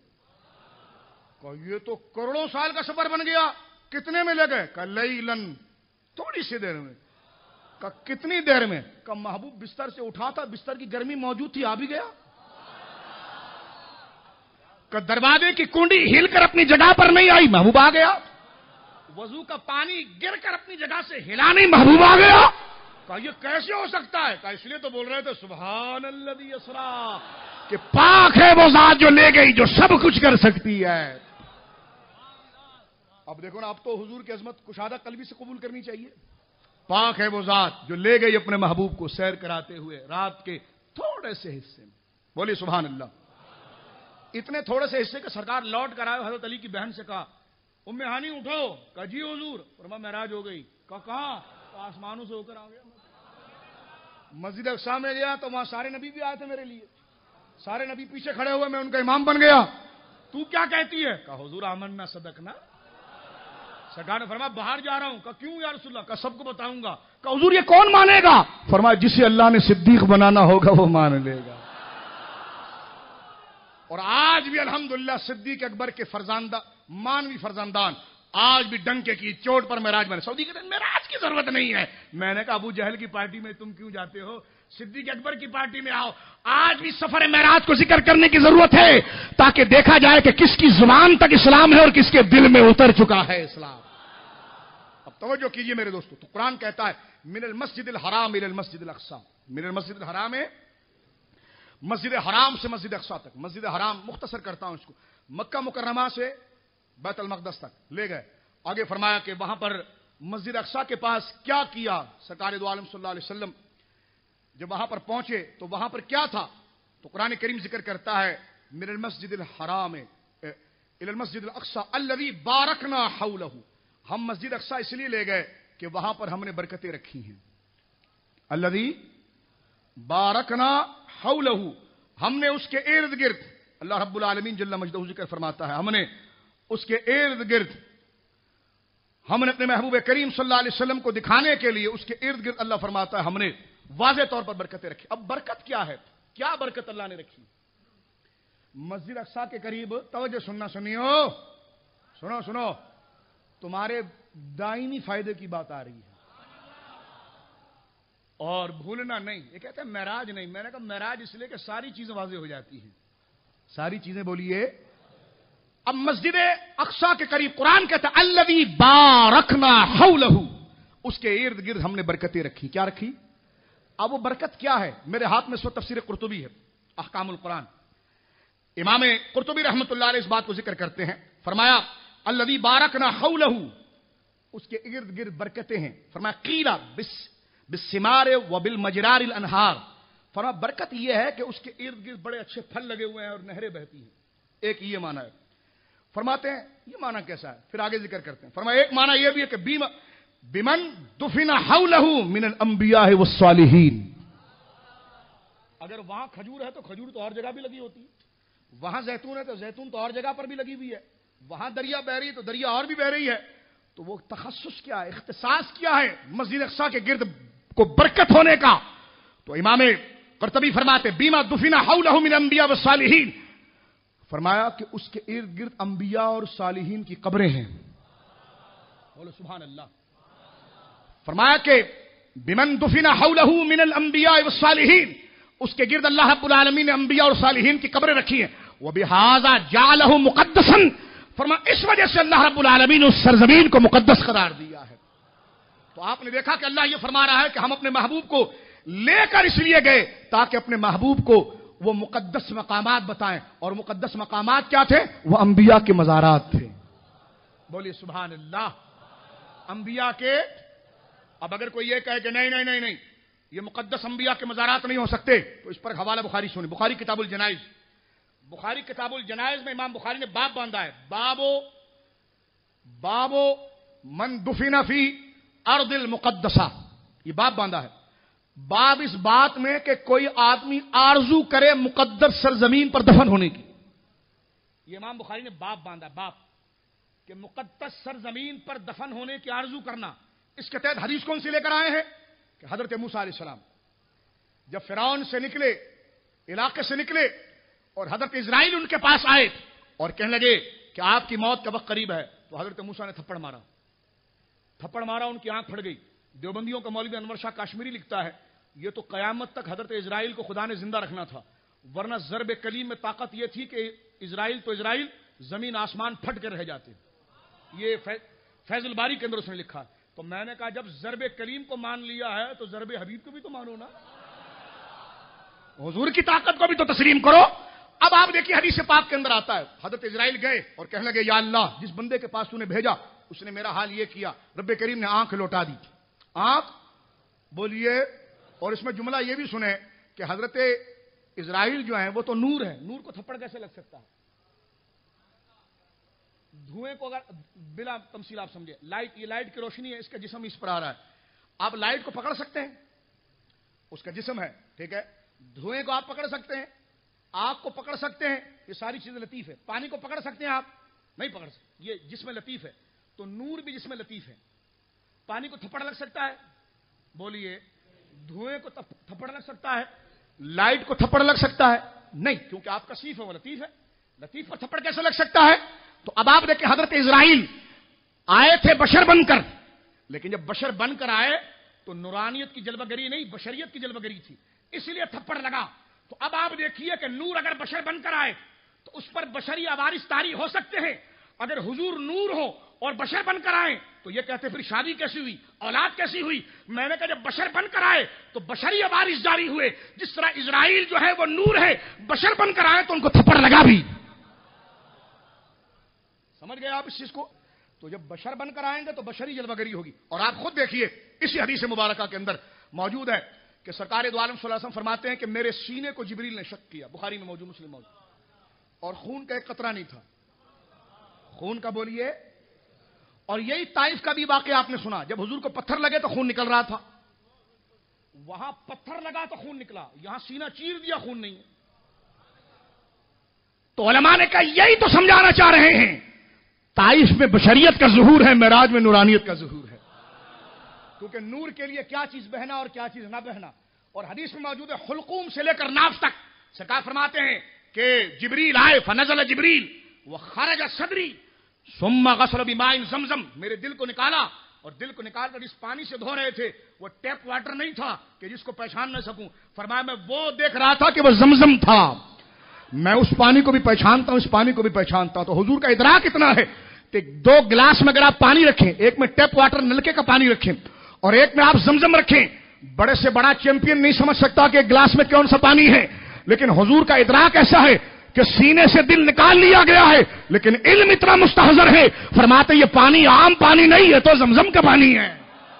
یہ تو کروڑوں سال کا سفر بن گیا، کتنے میں لے گئے؟ لیلاً، تھوڑی سی دیر میں۔ کتنی دیر میں؟ محبوب بستر سے اٹھا تھا، بستر کی گرمی موجود تھی، آ بھی گیا۔ دروازے کی کنڈی ہل کر اپنی جگہ پر نہیں آئی، محبوب آ گیا۔ وضو کا پانی گر کر اپنی جگہ سے ہلا نہیں، محبوب آ گیا۔ کہا یہ کیسے ہو سکتا ہے؟ کہا اس لیے تو بول رہے تھے سبحان الذی اسریٰ، کہ پاک ہے وہ ذات جو لے گئی، جو سب کچھ کر سکتی ہے۔ اب دیکھو نا، اب تو حضور کی عظمت کشادہ قلبی سے قبول کرنی چاہیے۔ پاک ہے وہ ذات جو لے گئی اپنے محبوب کو سیر کراتے ہوئے رات کے تھوڑے سے حصے میں۔ بولیے سبحان اللہ۔ اتنے تھوڑے سے حصے کے سرکار لوٹ کر آئے، حضرت علی کی بہن سے کہا ام ہانی اٹھو۔ کہا جی حضور۔ فرمایا معراج ہو گئی۔ کہا کہاں؟ آسمانوں سے ہو کر آ گیا۔ مسجد اقصیٰ میں گیا تو وہاں سارے نبی بھی آئے تھے میرے لیے، سارے نبی پیچھے کھڑے ہوئے، میں ان کا امام بن گیا۔ تو کیا کہتی ہے؟ کہا حضور آمنا صدقنا۔ سرکار نے فرمایا باہر جا رہا ہوں۔ کہا کیوں یا رسول اللہ؟ کہا سب کو بتاؤں گا۔ کہا حضور یہ کون مانے گا؟ فرمایا جسے اللہ نے صدیق بنانا ہوگا وہ مان لے گا۔ اور آج بھی الحمدللہ صدیق اکبر کے فرزاندہ مانوی فرزندان آج بھی ڈنکے کی چوٹ پر معراج بنے۔ سعودی کہتے ہیں معراج کی ضرورت نہیں ہے۔ میں نے کہا ابو جہل کی پارٹی میں تم کیوں جاتے ہو؟ صدیق اکبر کی پارٹی میں آؤ. آج بھی سفر معراج کو ذکر کرنے کی ضرورت ہے تاکہ دیکھا جائے کہ کس کی زبان تک اسلام ہے اور کس کے دل میں اتر چکا ہے اسلام. اب توجہ کیجئے میرے دوستو. تو قرآن کہتا ہے من المسجد الحرام الى المسجد الاقصی. من المسجد الحرام ہے مسجد حرام سے مسجد اقصی تک. مسجد حرام مختصر کرتا ہوں اس کو, مکہ مکرمہ سے بیت المقدس تک لے گئے. آگے فرمایا کہ وہاں پر مسجد اقصی کے پاس کیا کیا سرکار دو عالم صلی اللہ علیہ وسلم جب وہاں پر پہنچے تو وہاں پر کیا تھا. تو قرآن کریم ذکر کرتا ہے من المسجد الحرام الى المسجد الاقصی الذی بارکنا حولہ. ہم مسجد اقصی اس لیے لے گئے کہ وہاں پر ہم نے برکتیں رکھی ہیں. الذی بارکنا حولہ, ہم نے اس کے ارد گرد, اللہ رب العالمین جل مجدہ ذکر فرماتا ہے ہم نے اس کے ارد گرد, ہم نے اپنے محبوب کریم صلی اللہ علیہ وسلم کو دکھانے کے لیے اس کے ارد گرد اللہ فرماتا ہے ہم نے واضح طور پر برکتیں رکھی. اب برکت کیا ہے, کیا برکت اللہ نے رکھی مسجد اقصی کے قریب. توجہ سننا سنیو, سنو سنو, تمہارے دائمی فائدے کی بات آ رہی ہے اور بھولنا نہیں. یہ کہتے ہیں معراج نہیں, میں نے کہا معراج اس لیے کہ ساری چیزیں واضح ہو جاتی ہیں, ساری چیزیں بولیے. اب مسجد اقصی کے قریب قرآن کہتا ہے الذی بارکنا حولہ, اس کے ارد گرد ہم نے برکتیں رکھی. کیا رکھی؟ اب وہ برکت کیا ہے؟ میرے ہاتھ میں اس وقت تفسیر قرطبی ہے, احکام القرآن. امام قرطبی رحمۃ اللہ علیہ اس بات کو ذکر کرتے ہیں. فرمایا الذی بارکنا حولہ, اس کے ارد گرد برکتیں ہیں. فرمایا قیل بالثمار وبالمجرار الانہار. فرمایا برکت یہ ہے کہ اس کے ارد گرد بڑے اچھے پھل لگے ہوئے ہیں اور نہریں بہتی ہیں. ایک یہ معنی ہے. فرماتے ہیں یہ معنی کیسا ہے, پھر آگے ذکر کرتے ہیں. فرمایا ایک معنی یہ بھی ہے کہ بمن دفن حولہ من الانبیاء والصالحین. اگر وہاں کھجور ہے تو کھجور تو اور جگہ بھی لگی ہوتی ہے, وہاں زیتون ہے تو زیتون تو اور جگہ پر بھی لگی ہوئی ہے, وہاں دریا بہ رہی ہے تو دریا اور بھی بہ رہی ہے. تو وہ تخصص کیا ہے, اختصاص کیا ہے مسجد اقصی کے گرد کو برکت ہونے کا. تو امام قرطبی فرماتے بیما دفن حولہ من الانبیاء والصالحین, فرمایا کہ اس کے ارد گرد انبیاء اور صالحین کی قبریں ہیں. بولو سبحان اللہ. فرمایا کہ بمن دفن حولہ من الانبیاء والصالحین, اس کے گرد اللہ رب العالمین نے انبیاء اور صالحین کی قبریں رکھی ہیں. وبہذا جعلہ مقدسا, فرمایا اس وجہ سے اللہ رب العالمین نے اس سرزمین کو مقدس قرار دیا ہے. تو آپ نے دیکھا کہ اللہ یہ فرما رہا ہے کہ ہم اپنے محبوب کو لے کر اس لیے گئے تاکہ اپنے محبوب کو وہ مقدس مقامات بتائیں. اور مقدس مقامات کیا تھے؟ وہ انبیاء کے مزارات تھے. بولیے سبحان اللہ. انبیاء کے. اب اگر کوئی یہ کہے کہ نہیں نہیں نہیں نہیں یہ مقدس انبیاء کے مزارات نہیں ہو سکتے, تو اس پر حوالہ بخاری سنیں. بخاری کتاب الجنائز, بخاری کتاب الجنائز میں امام بخاری نے باب باندھا ہے, بابو من دفن فی ارض المقدسہ. یہ باب باندھا ہے. باب اس بات میں کہ کوئی آدمی آرزو کرے مقدس سرزمین پر دفن ہونے کی. یہ امام بخاری نے باب باندھا, باب کہ مقدس سرزمین پر دفن ہونے کی آرزو کرنا. اس کے تحت حدیث کون سی لے کر آئے ہیں کہ حضرت موسیٰ علیہ السلام جب فرعون سے نکلے, علاقے سے نکلے, اور حضرت اسرائیل ان کے پاس آئے اور کہنے لگے کہ آپ کی موت کا وقت قریب ہے, تو حضرت موسیٰ نے تھپڑ مارا, ان کی آنکھ پھٹ گئی. دیوبندیوں کا مولوی انور شاہ کاشمیری لکھتا ہے یہ تو قیامت تک حضرت اسرائیل کو خدا نے زندہ رکھنا تھا, ورنہ ضرب کلیم میں طاقت یہ تھی کہ اسرائیل تو اسرائیل, زمین آسمان پھٹ کر رہ جاتے. یہ فیض الباری کے اندر اس نے لکھا. تو میں نے کہا جب ضرب کلیم کو مان لیا ہے تو ضرب حبیب کو بھی تو مانو نا, حضور کی طاقت کو بھی تو تسلیم کرو. اب آپ دیکھیے حدیث پاک کے اندر آتا ہے حضرت اسرائیل گئے اور کہنے لگے یا اللہ جس بندے کے پاس تو نے بھیجا اس نے میرا حال یہ کیا. رب کریم نے آنکھ لوٹا دی. آنکھ بولیے. اور اس میں جملہ یہ بھی سنیں کہ حضرت اسرائیل جو ہیں وہ تو نور ہے, نور کو تھپڑ کیسے لگ سکتا ہے؟ دھوئیں کو اگر بلا تمثیل آپ سمجھے, لائٹ, یہ لائٹ کی روشنی ہے, اس کا جسم اس پر آ رہا ہے, آپ لائٹ کو پکڑ سکتے ہیں, اس کا جسم ہے, ٹھیک ہے. دھوئیں کو آپ پکڑ سکتے ہیں, آگ کو پکڑ سکتے ہیں, یہ ساری چیزیں لطیف ہے. پانی کو پکڑ سکتے ہیں آپ؟ نہیں پکڑ سکتے, یہ جسم لطیف ہے. تو نور بھی جسم لطیف ہے. پانی کو تھپڑ لگ سکتا ہے؟ بولیے. دھوئیں کو تھپڑ لگ سکتا ہے؟ لائٹ کو تھپڑ لگ سکتا ہے؟ نہیں, کیونکہ آپ کثیف ہے, وہ لطیف ہے. لطیف پر تھپڑ کیسے لگ سکتا ہے؟ تو اب آپ دیکھیں حضرت اسرائیل آئے تھے بشر بن کر, لیکن جب بشر بن کر آئے تو نورانیت کی جلوہ گری نہیں, بشریت کی جلوہ گری تھی. اس لیے تھپڑ لگا. تو اب آپ دیکھیے کہ نور اگر بشر بن کر آئے تو اس پر بشری عوارض طاری ہو سکتے ہیں. اگر حضور نور ہو اور بشر بن کر آئے تو یہ کہتے پھر شادی کیسی ہوئی, اولاد کیسی ہوئی؟ میں نے کہا جب بشر بن کر آئے تو بشری عوارض جاری ہوئے. جس طرح اسرائیل جو ہے وہ نور ہے, بشر بن کر آئے تو ان کو تھپڑ لگا بھی. سمجھ گئے آپ اس چیز کو؟ تو جب بشر بن کر آئیں گے تو بشری جلوہ گری ہوگی. اور آپ خود دیکھیے اسی حدیث مبارکہ کے اندر موجود ہے کہ سرکار دو عالم صلی اللہ علیہ وسلم فرماتے ہیں کہ میرے سینے کو جبریل نے شق کیا, بخاری میں موجود, مسلم موجود, اور خون کا ایک قطرہ نہیں تھا. خون کا بولیے. اور یہی طائف کا بھی واقعہ آپ نے سنا, جب حضور کو پتھر لگے تو خون نکل رہا تھا. وہاں پتھر لگا تو خون نکلا, یہاں سینہ چیر دیا خون نہیں. تو علماء نے کہا یہی تو سمجھانا چاہ رہے ہیں, طائف میں بشریت کا ظہور ہے, معراج میں نورانیت کا ظہور ہے. کیونکہ نور کے لیے کیا چیز بہنا اور کیا چیز نہ بہنا. اور حدیث میں موجود ہے حلقوم سے لے کر ناف تک. سرکار فرماتے ہیں کہ جبریل آئے, فنزل جبریل وخرج صدری ثم غسل بماء زمزم, میرے دل کو نکالا, اور دل کو نکال کر اس پانی سے دھو رہے تھے. وہ ٹیپ واٹر نہیں تھا کہ جس کو پہچان نہ سکوں. فرمایا میں وہ دیکھ رہا تھا کہ وہ زمزم تھا, میں اس پانی کو بھی پہچانتا ہوں, اس پانی کو بھی پہچانتا ہوں. تو حضور کا ادراک اتنا ہے کہ 2 گلاس میں اگر آپ پانی رکھیں, ایک میں ٹیپ واٹر نلکے کا پانی رکھیں اور ایک میں آپ زمزم رکھیں, بڑے سے بڑا چیمپئن نہیں سمجھ سکتا کہ ایک گلاس میں کون سا پانی ہے. لیکن حضور کا ادراک ایسا ہے کہ سینے سے دل نکال لیا گیا ہے, لیکن علم اتنا مستحضر ہے, فرماتے یہ پانی عام پانی نہیں ہے, تو زمزم کا پانی ہے.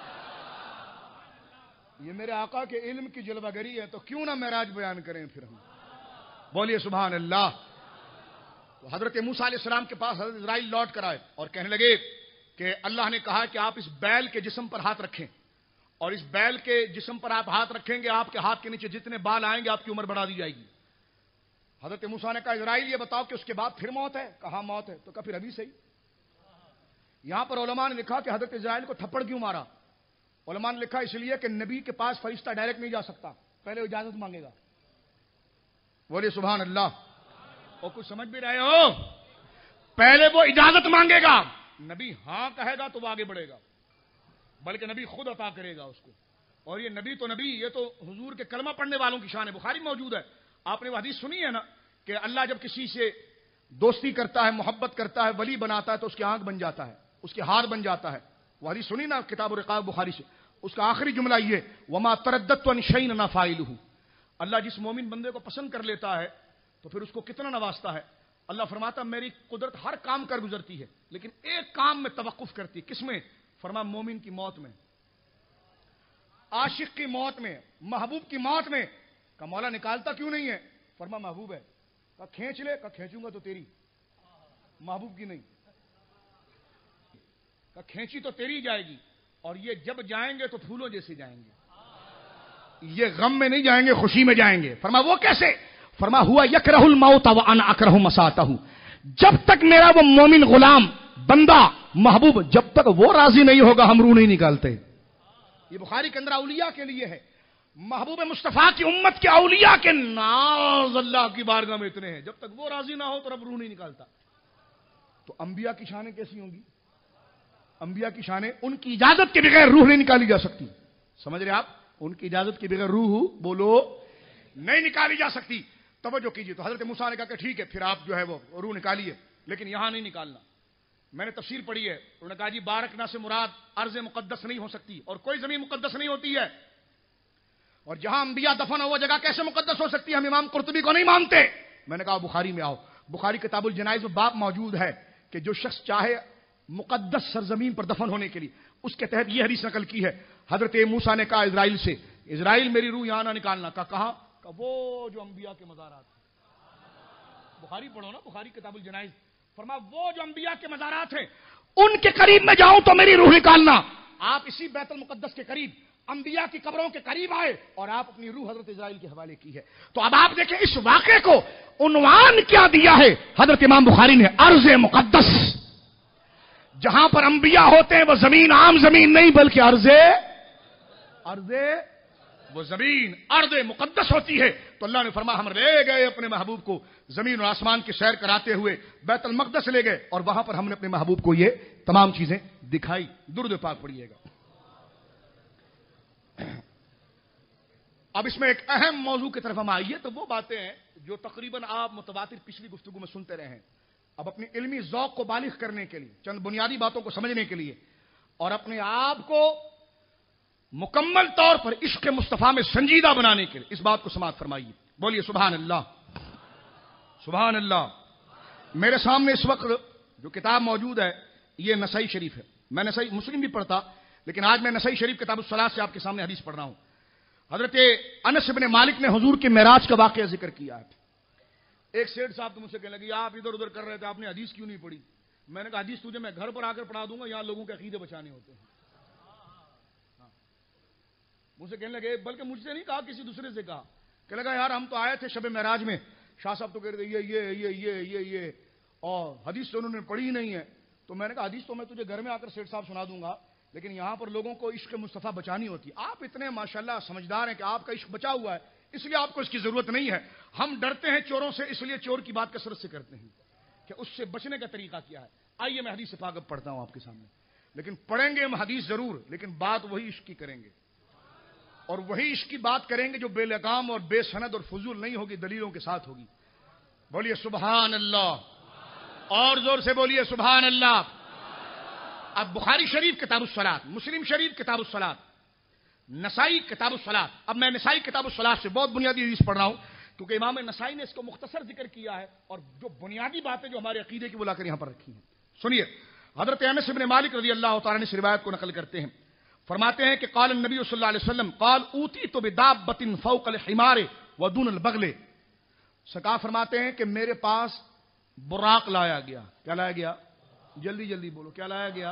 یہ میرے آقا کے علم کی جلوہ گری ہے, تو کیوں نہ معراج بیان کریں پھر ہم. بولیے سبحان اللہ. تو حضرت موسیٰ علیہ السلام کے پاس حضرت اسرائیل لوٹ کر آئے اور کہنے لگے کہ اللہ نے کہا کہ آپ اس بیل کے جسم پر ہاتھ رکھیں, اور اس بیل کے جسم پر آپ ہاتھ رکھیں گے, آپ کے ہاتھ کے نیچے جتنے بال آئیں گے آپ کی عمر بڑھا دی جائے گی. حضرت موسیٰ نے کہا اسرائیل یہ بتاؤ کہ اس کے بعد پھر موت ہے؟ کہاں موت ہے. تو کہا پھر ابھی صحیح. یہاں پر علماء نے لکھا کہ حضرت اسرائیل کو تھپڑ کیوں مارا. علماء نے لکھا اس لیے کہ نبی کے پاس فرشتہ ڈائریکٹ نہیں جا سکتا, پہلے وہ اجازت مانگے گا. بولیے سبحان اللہ. اور کچھ سمجھ بھی رہے ہو, پہلے وہ اجازت مانگے گا, نبی ہاں کہے گا تو وہ آگے بڑھے گا, بلکہ نبی خود عطا کرے گا اس کو. اور یہ نبی تو نبی, یہ تو حضور کے کلمہ پڑھنے والوں کی شان ہے. بخاری موجود ہے, آپ نے وہ حدیث سنی ہے نا کہ اللہ جب کسی سے دوستی کرتا ہے, محبت کرتا ہے, ولی بناتا ہے تو اس کی آنکھ بن جاتا ہے, اس کے ہاتھ بن جاتا ہے. وہ حدیث سنی نا کتاب الرقاق بخاری سے, اس کا آخری جملہ یہ وما ترددت عن شیء انا فاعلہ. اللہ جس مومن بندے کو پسند کر لیتا ہے تو پھر اس کو کتنا نوازتا ہے. اللہ فرماتا میری قدرت ہر کام کر گزرتی ہے, لیکن ایک کام میں توقف کرتی. کس میں؟ فرما مومن کی موت میں, عاشق کی موت میں, محبوب کی موت میں. کہ مولا نکالتا کیوں نہیں ہے؟ فرما محبوب ہے. کہ کھینچ لے, کہ کھینچوں گا تو تیری, محبوب کی نہیں. کہ کھینچی تو تیری جائے گی, اور یہ جب جائیں گے تو پھولوں جیسے جائیں گے, یہ غم میں نہیں جائیں گے, خوشی میں جائیں گے. فرما وہ کیسے؟ فرما ہوا یکرہ الموت وانا اکرہ مساتہ. جب تک میرا وہ مومن غلام بندہ محبوب, جب تک وہ راضی نہیں ہوگا ہم روح نہیں نکالتے. یہ بخاری کے اندر اولیاء کے لیے ہے. محبوب مصطفیٰ کی امت کے اولیاء کے ناز اللہ کی بارگاہ میں اتنے ہیں, جب تک وہ راضی نہ ہو تو رب روح نہیں نکالتا. تو انبیاء کی شانیں کیسی ہوں گی؟ انبیاء کی شانیں ان کی اجازت کے بغیر روح نہیں نکالی جا سکتی. سمجھ رہے آپ؟ ان کی اجازت کے بغیر روح بولو نہیں نکالی جا سکتی. توجہ کیجیے. تو حضرت موسیٰ نے کہا کہ ٹھیک ہے پھر آپ جو ہے وہ روح نکالیے, لیکن یہاں نہیں نکالنا. میں نے تفسیر پڑھی ہے, انہوں نے کہا جی بارکنا سے مراد ارض مقدس نہیں ہو سکتی, اور کوئی زمین مقدس نہیں ہوتی ہے. اور جہاں انبیاء دفن ہو وہ جگہ کیسے مقدس ہو سکتی ہے؟ ہم امام قرطبی کو نہیں مانتے. میں نے کہا بخاری میں آؤ, بخاری کتاب الجنائز میں باب موجود ہے کہ جو شخص چاہے مقدس سرزمین پر دفن ہونے کے لیے, اس کے تحت یہ حدیث نقل کی ہے. حضرت موسیٰ نے کہا اسرائیل سے, اسرائیل میری روح یہاں نہ نکالنا. کہاں؟ کہ وہ جو انبیاء کے مزارات ہیں. بخاری پڑھو نا, بخاری کتاب الجنائز. فرما وہ جو انبیاء کے مزارات ہیں ان کے قریب میں جاؤں تو میری روح نکالنا. آپ اسی بیت المقدس کے قریب انبیاء کی قبروں کے قریب آئے اور آپ اپنی روح حضرت اسرائیل کے حوالے کی ہے. تو اب آپ دیکھیں اس واقعے کو عنوان کیا دیا ہے حضرت امام بخاری نے؟ ارض مقدس. جہاں پر انبیاء ہوتے ہیں وہ زمین عام زمین نہیں بلکہ ارض وہ زمین ارض مقدس ہوتی ہے. تو اللہ نے فرمایا ہم لے گئے اپنے محبوب کو زمین اور آسمان کی سیر کراتے ہوئے بیت المقدس لے گئے, اور وہاں پر ہم نے اپنے محبوب کو یہ تمام چیزیں دکھائی. درود پاک پڑھیے گا. اب اس میں ایک اہم موضوع کی طرف ہم آئیے تو وہ باتیں ہیں جو تقریباً آپ متواتر پچھلی گفتگو میں سنتے رہے ہیں. اب اپنی علمی ذوق کو بالغ کرنے کے لیے، چند بنیادی باتوں کو سمجھنے کے لیے اور اپنے آپ کو مکمل طور پر عشق مصطفیٰ میں سنجیدہ بنانے کے لیے اس بات کو سماعت فرمائیے. بولیے سبحان اللہ، سبحان اللہ. میرے سامنے اس وقت جو کتاب موجود ہے یہ نسائی شریف ہے. میں نسائی مسلم بھی پڑھتا، لیکن آج میں نسائی شریف کتاب الصلاۃ سے آپ کے سامنے حدیث پڑھ رہا ہوں. حضرت انس بن مالک نے حضور کے معراج کا واقعہ ذکر کیا ہے. ایک سیٹھ صاحب تو مجھ سے کہنے لگے آپ ادھر ادھر کر رہے تھے، آپ نے حدیث کیوں نہیں پڑھی؟ میں نے کہا حدیث تجھے میں گھر پر آ کر پڑھا دوں گا، یہاں لوگوں کے عقیدے بچانے ہوتے ہیں. مجھ سے کہنے لگے، بلکہ مجھ سے نہیں کہا، کسی دوسرے سے کہا. کہ لگا یار ہم تو آئے تھے شب معراج میں، شاہ صاحب تو کہہ رہے تھے یہ اور حدیث تو انہوں نے پڑھی نہیں ہے. تو میں نے کہا حدیث تو میں تجھے گھر میں آ کر سیٹھ صاحب سنا دوں گا، لیکن یہاں پر لوگوں کو عشق مصطفیٰ بچانی ہوتی ہے. آپ اتنے ماشاءاللہ سمجھدار ہیں کہ آپ کا عشق بچا ہوا ہے، اس لیے آپ کو اس کی ضرورت نہیں ہے. ہم ڈرتے ہیں چوروں سے، اس لیے چور کی بات کثرت سے کرتے ہیں کہ اس سے بچنے کا طریقہ کیا ہے. آئیے میں حدیث پاک اب پڑھتا ہوں آپ کے سامنے، لیکن پڑھیں گے ہم حدیث ضرور، لیکن بات وہی عشق کی کریں گے، اور وہی عشق کی بات کریں گے جو بے لگام اور بے سند اور فضول نہیں ہوگی، دلیلوں کے ساتھ ہوگی. بولیے سبحان اللہ، اور زور سے بولیے سبحان اللہ. اب بخاری شریف کتاب الصلاۃ، مسلم شریف کتاب الصلاۃ، نسائی کتاب الصلاۃ. اب میں نسائی کتاب الصلاۃ سے بہت بنیادی حدیث پڑھ رہا ہوں، کیونکہ امام نسائی نے اس کو مختصر ذکر کیا ہے اور جو بنیادی باتیں جو ہمارے عقیدے کی بلا کر یہاں پر رکھی ہیں. سنیے، حضرت انس بن مالک رضی اللہ تعالیٰ نے اس روایت کو نقل کرتے ہیں. فرماتے ہیں کہ قال النبی صلی اللہ علیہ وسلم قال اوتیت بدابۃ فوق الحمار ودون البغل. سرکار فرماتے ہیں کہ میرے پاس براق لایا گیا. کیا لایا گیا؟ جلدی جلدی بولو، کیا لایا گیا؟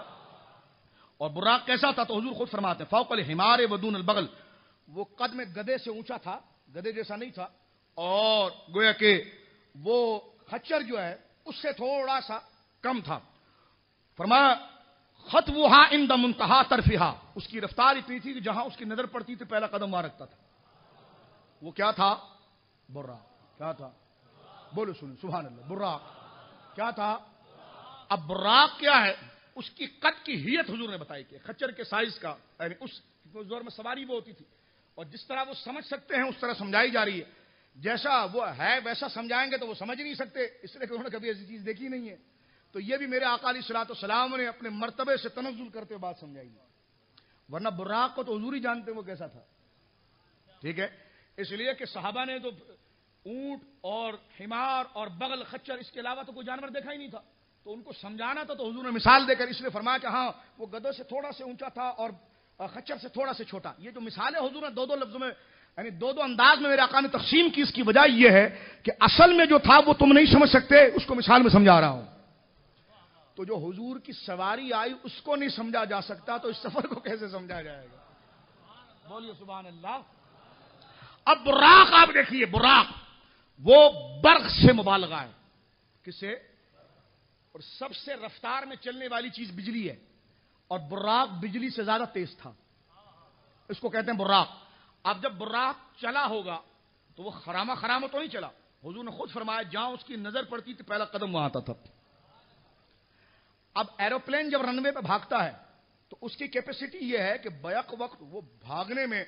اور براق کیسا تھا؟ تو حضور خود فرماتے ہیں فوق الحمار ودون البغل، وہ قد میں گدھے سے اونچا تھا، گدھے جیسا نہیں تھا، اور گویا کہ وہ خچر جو ہے اس سے تھوڑا سا کم تھا. فرمایا خطوہا عند منتہا طرفہا، اس کی رفتار اتنی تھی کہ جہاں اس کی نظر پڑتی تھی پہلا قدم وہاں رکھتا تھا. وہ کیا تھا؟ براق. کیا تھا؟ بولو سنو سبحان اللہ. براق کیا تھا؟ اب براق کیا ہے؟ اس کی قد کی ہیت حضور نے بتائی کہ خچر کے سائز کا، یعنی اس زور میں سواری وہ ہوتی تھی، اور جس طرح وہ سمجھ سکتے ہیں اس طرح سمجھائی جا رہی ہے. جیسا وہ ہے ویسا سمجھائیں گے تو وہ سمجھ نہیں سکتے، اس لیے کہ انہوں نے کبھی ایسی چیز دیکھی نہیں ہے. تو یہ بھی میرے آقا علیہ الصلوۃ والسلام نے اپنے مرتبے سے تنزل کرتے ہوئے بات سمجھائی ہے، ورنہ براق کو تو حضور ہی جانتے وہ کیسا تھا. ٹھیک ہے، اس لیے کہ صحابہ نے تو اونٹ اور حمار اور بغل خچر اس کے علاوہ تو کوئی جانور دیکھا ہی نہیں تھا، تو ان کو سمجھانا تھا. تو حضور نے مثال دے کر اس لیے فرمایا کہ ہاں وہ گدھے سے تھوڑا سے اونچا تھا اور خچر سے تھوڑا سے چھوٹا. یہ جو مثال ہے حضور نے دو لفظوں میں، یعنی دو انداز میں میرے آقا نے تقسیم کی. اس کی وجہ یہ ہے کہ اصل میں جو تھا وہ تم نہیں سمجھ سکتے، اس کو مثال میں سمجھا رہا ہوں. تو جو حضور کی سواری آئی اس کو نہیں سمجھا جا سکتا، تو اس سفر کو کیسے سمجھا جائے گا؟ بولیے سبحان اللہ. اب براق آپ دیکھیے، براق وہ برق سے مبالغہ ہے. کس سے؟ اور سب سے رفتار میں چلنے والی چیز بجلی ہے، اور براق بجلی سے زیادہ تیز تھا، اس کو کہتے ہیں براق. اب جب براق چلا ہوگا تو وہ خرامہ تو نہیں چلا. حضور نے خود فرمایا جہاں اس کی نظر پڑتی تھی پہلا قدم وہاں آتا تھا. اب ایروپلین جب رن وے پہ بھاگتا ہے تو اس کی کیپیسٹی یہ ہے کہ بیک وقت وہ بھاگنے میں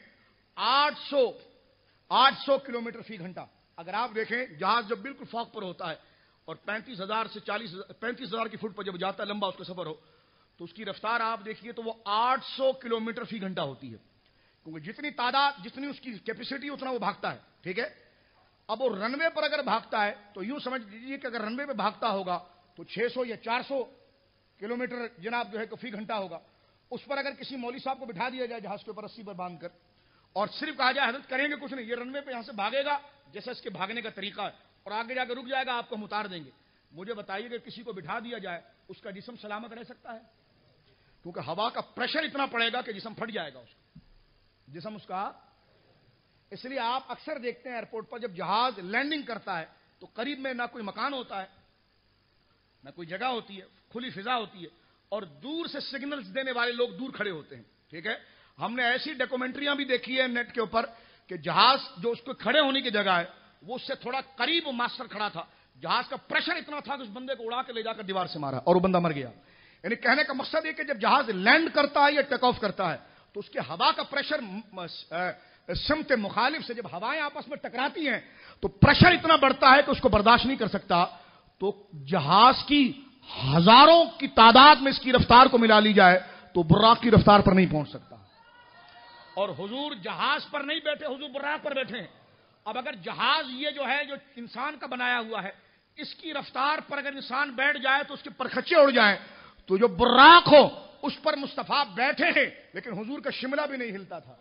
800 کلومیٹر فی گھنٹہ. اگر آپ دیکھیں جہاز جب بالکل فوق پر ہوتا ہے اور 35,000 سے 35,000 کی فٹ پر جب جاتا ہے، لمبا اس کا سفر ہو، تو اس کی رفتار آپ دیکھیے تو وہ 800 کلومیٹر فی گھنٹہ ہوتی ہے، کیونکہ جتنی تعداد، جتنی اس کی کیپیسٹی اتنا وہ بھاگتا ہے. ٹھیک ہے، اب وہ رن وے پر اگر بھاگتا ہے تو یوں سمجھ لیجیے کہ اگر رن وے پہ بھاگتا ہوگا تو 600 یا 400 کلومیٹر جناب جو ہے کہ فی گھنٹہ ہوگا. اس پر اگر کسی مولوی صاحب کو بٹھا دیا جائے جہاز کے اوپر رسی پر باندھ کر، اور صرف کہا جائے حضرت کریں گے کچھ نہیں، یہ رن وے پہ یہاں سے بھاگے گا جیسا اس کے بھاگنے کا طریقہ ہے، اور آگے جا کے رک جائے گا، آپ کو ہم اتار دیں گے. مجھے بتائیے کہ کسی کو بٹھا دیا جائے اس کا جسم سلامت رہ سکتا ہے؟ کیونکہ ہوا کا پریشر اتنا پڑے گا کہ جسم پھٹ جائے گا، اس کا جسم اس کا. اس لیے آپ اکثر دیکھتے ہیں ایئرپورٹ پر جب جہاز لینڈنگ کرتا ہے تو قریب میں نہ کوئی مکان ہوتا ہے، نہ کوئی جگہ ہوتی ہے، کھلی فضا ہوتی ہے، اور دور سے سگنلز دینے والے لوگ دور کھڑے ہوتے ہیں. ٹھیک ہے، ہم نے ایسی ڈاکومنٹریاں بھی دیکھی ہے نیٹ کے اوپر کہ جہاز جو اس کو کھڑے ہونے کی جگہ ہے وہ اس سے تھوڑا قریب ماسٹر کھڑا تھا، جہاز کا پریشر اتنا تھا کہ اس بندے کو اڑا کے لے جا کر دیوار سے مارا اور وہ بندہ مر گیا. یعنی کہنے کا مقصد یہ کہ جب جہاز لینڈ کرتا ہے یا ٹیک آف کرتا ہے تو اس کے ہوا کا پریشر سمت مخالف سے جب ہوائیں آپس میں ٹکراتی ہیں تو پریشر اتنا بڑھتا ہے کہ اس کو برداشت نہیں کر سکتا، تو جہاز کی ہزاروں کی تعداد میں اس کی رفتار کو ملا لی جائے تو براق کی رفتار پر نہیں پہنچ سکتا. اور حضور جہاز پر نہیں بیٹھے، حضور براق پر بیٹھے ہیں. اب اگر جہاز یہ جو ہے جو انسان کا بنایا ہوا ہے، اس کی رفتار پر اگر انسان بیٹھ جائے تو اس کے پرخچے اڑ جائیں، تو جو براق ہو اس پر مصطفیٰ بیٹھے ہیں لیکن حضور کا شملہ بھی نہیں ہلتا تھا.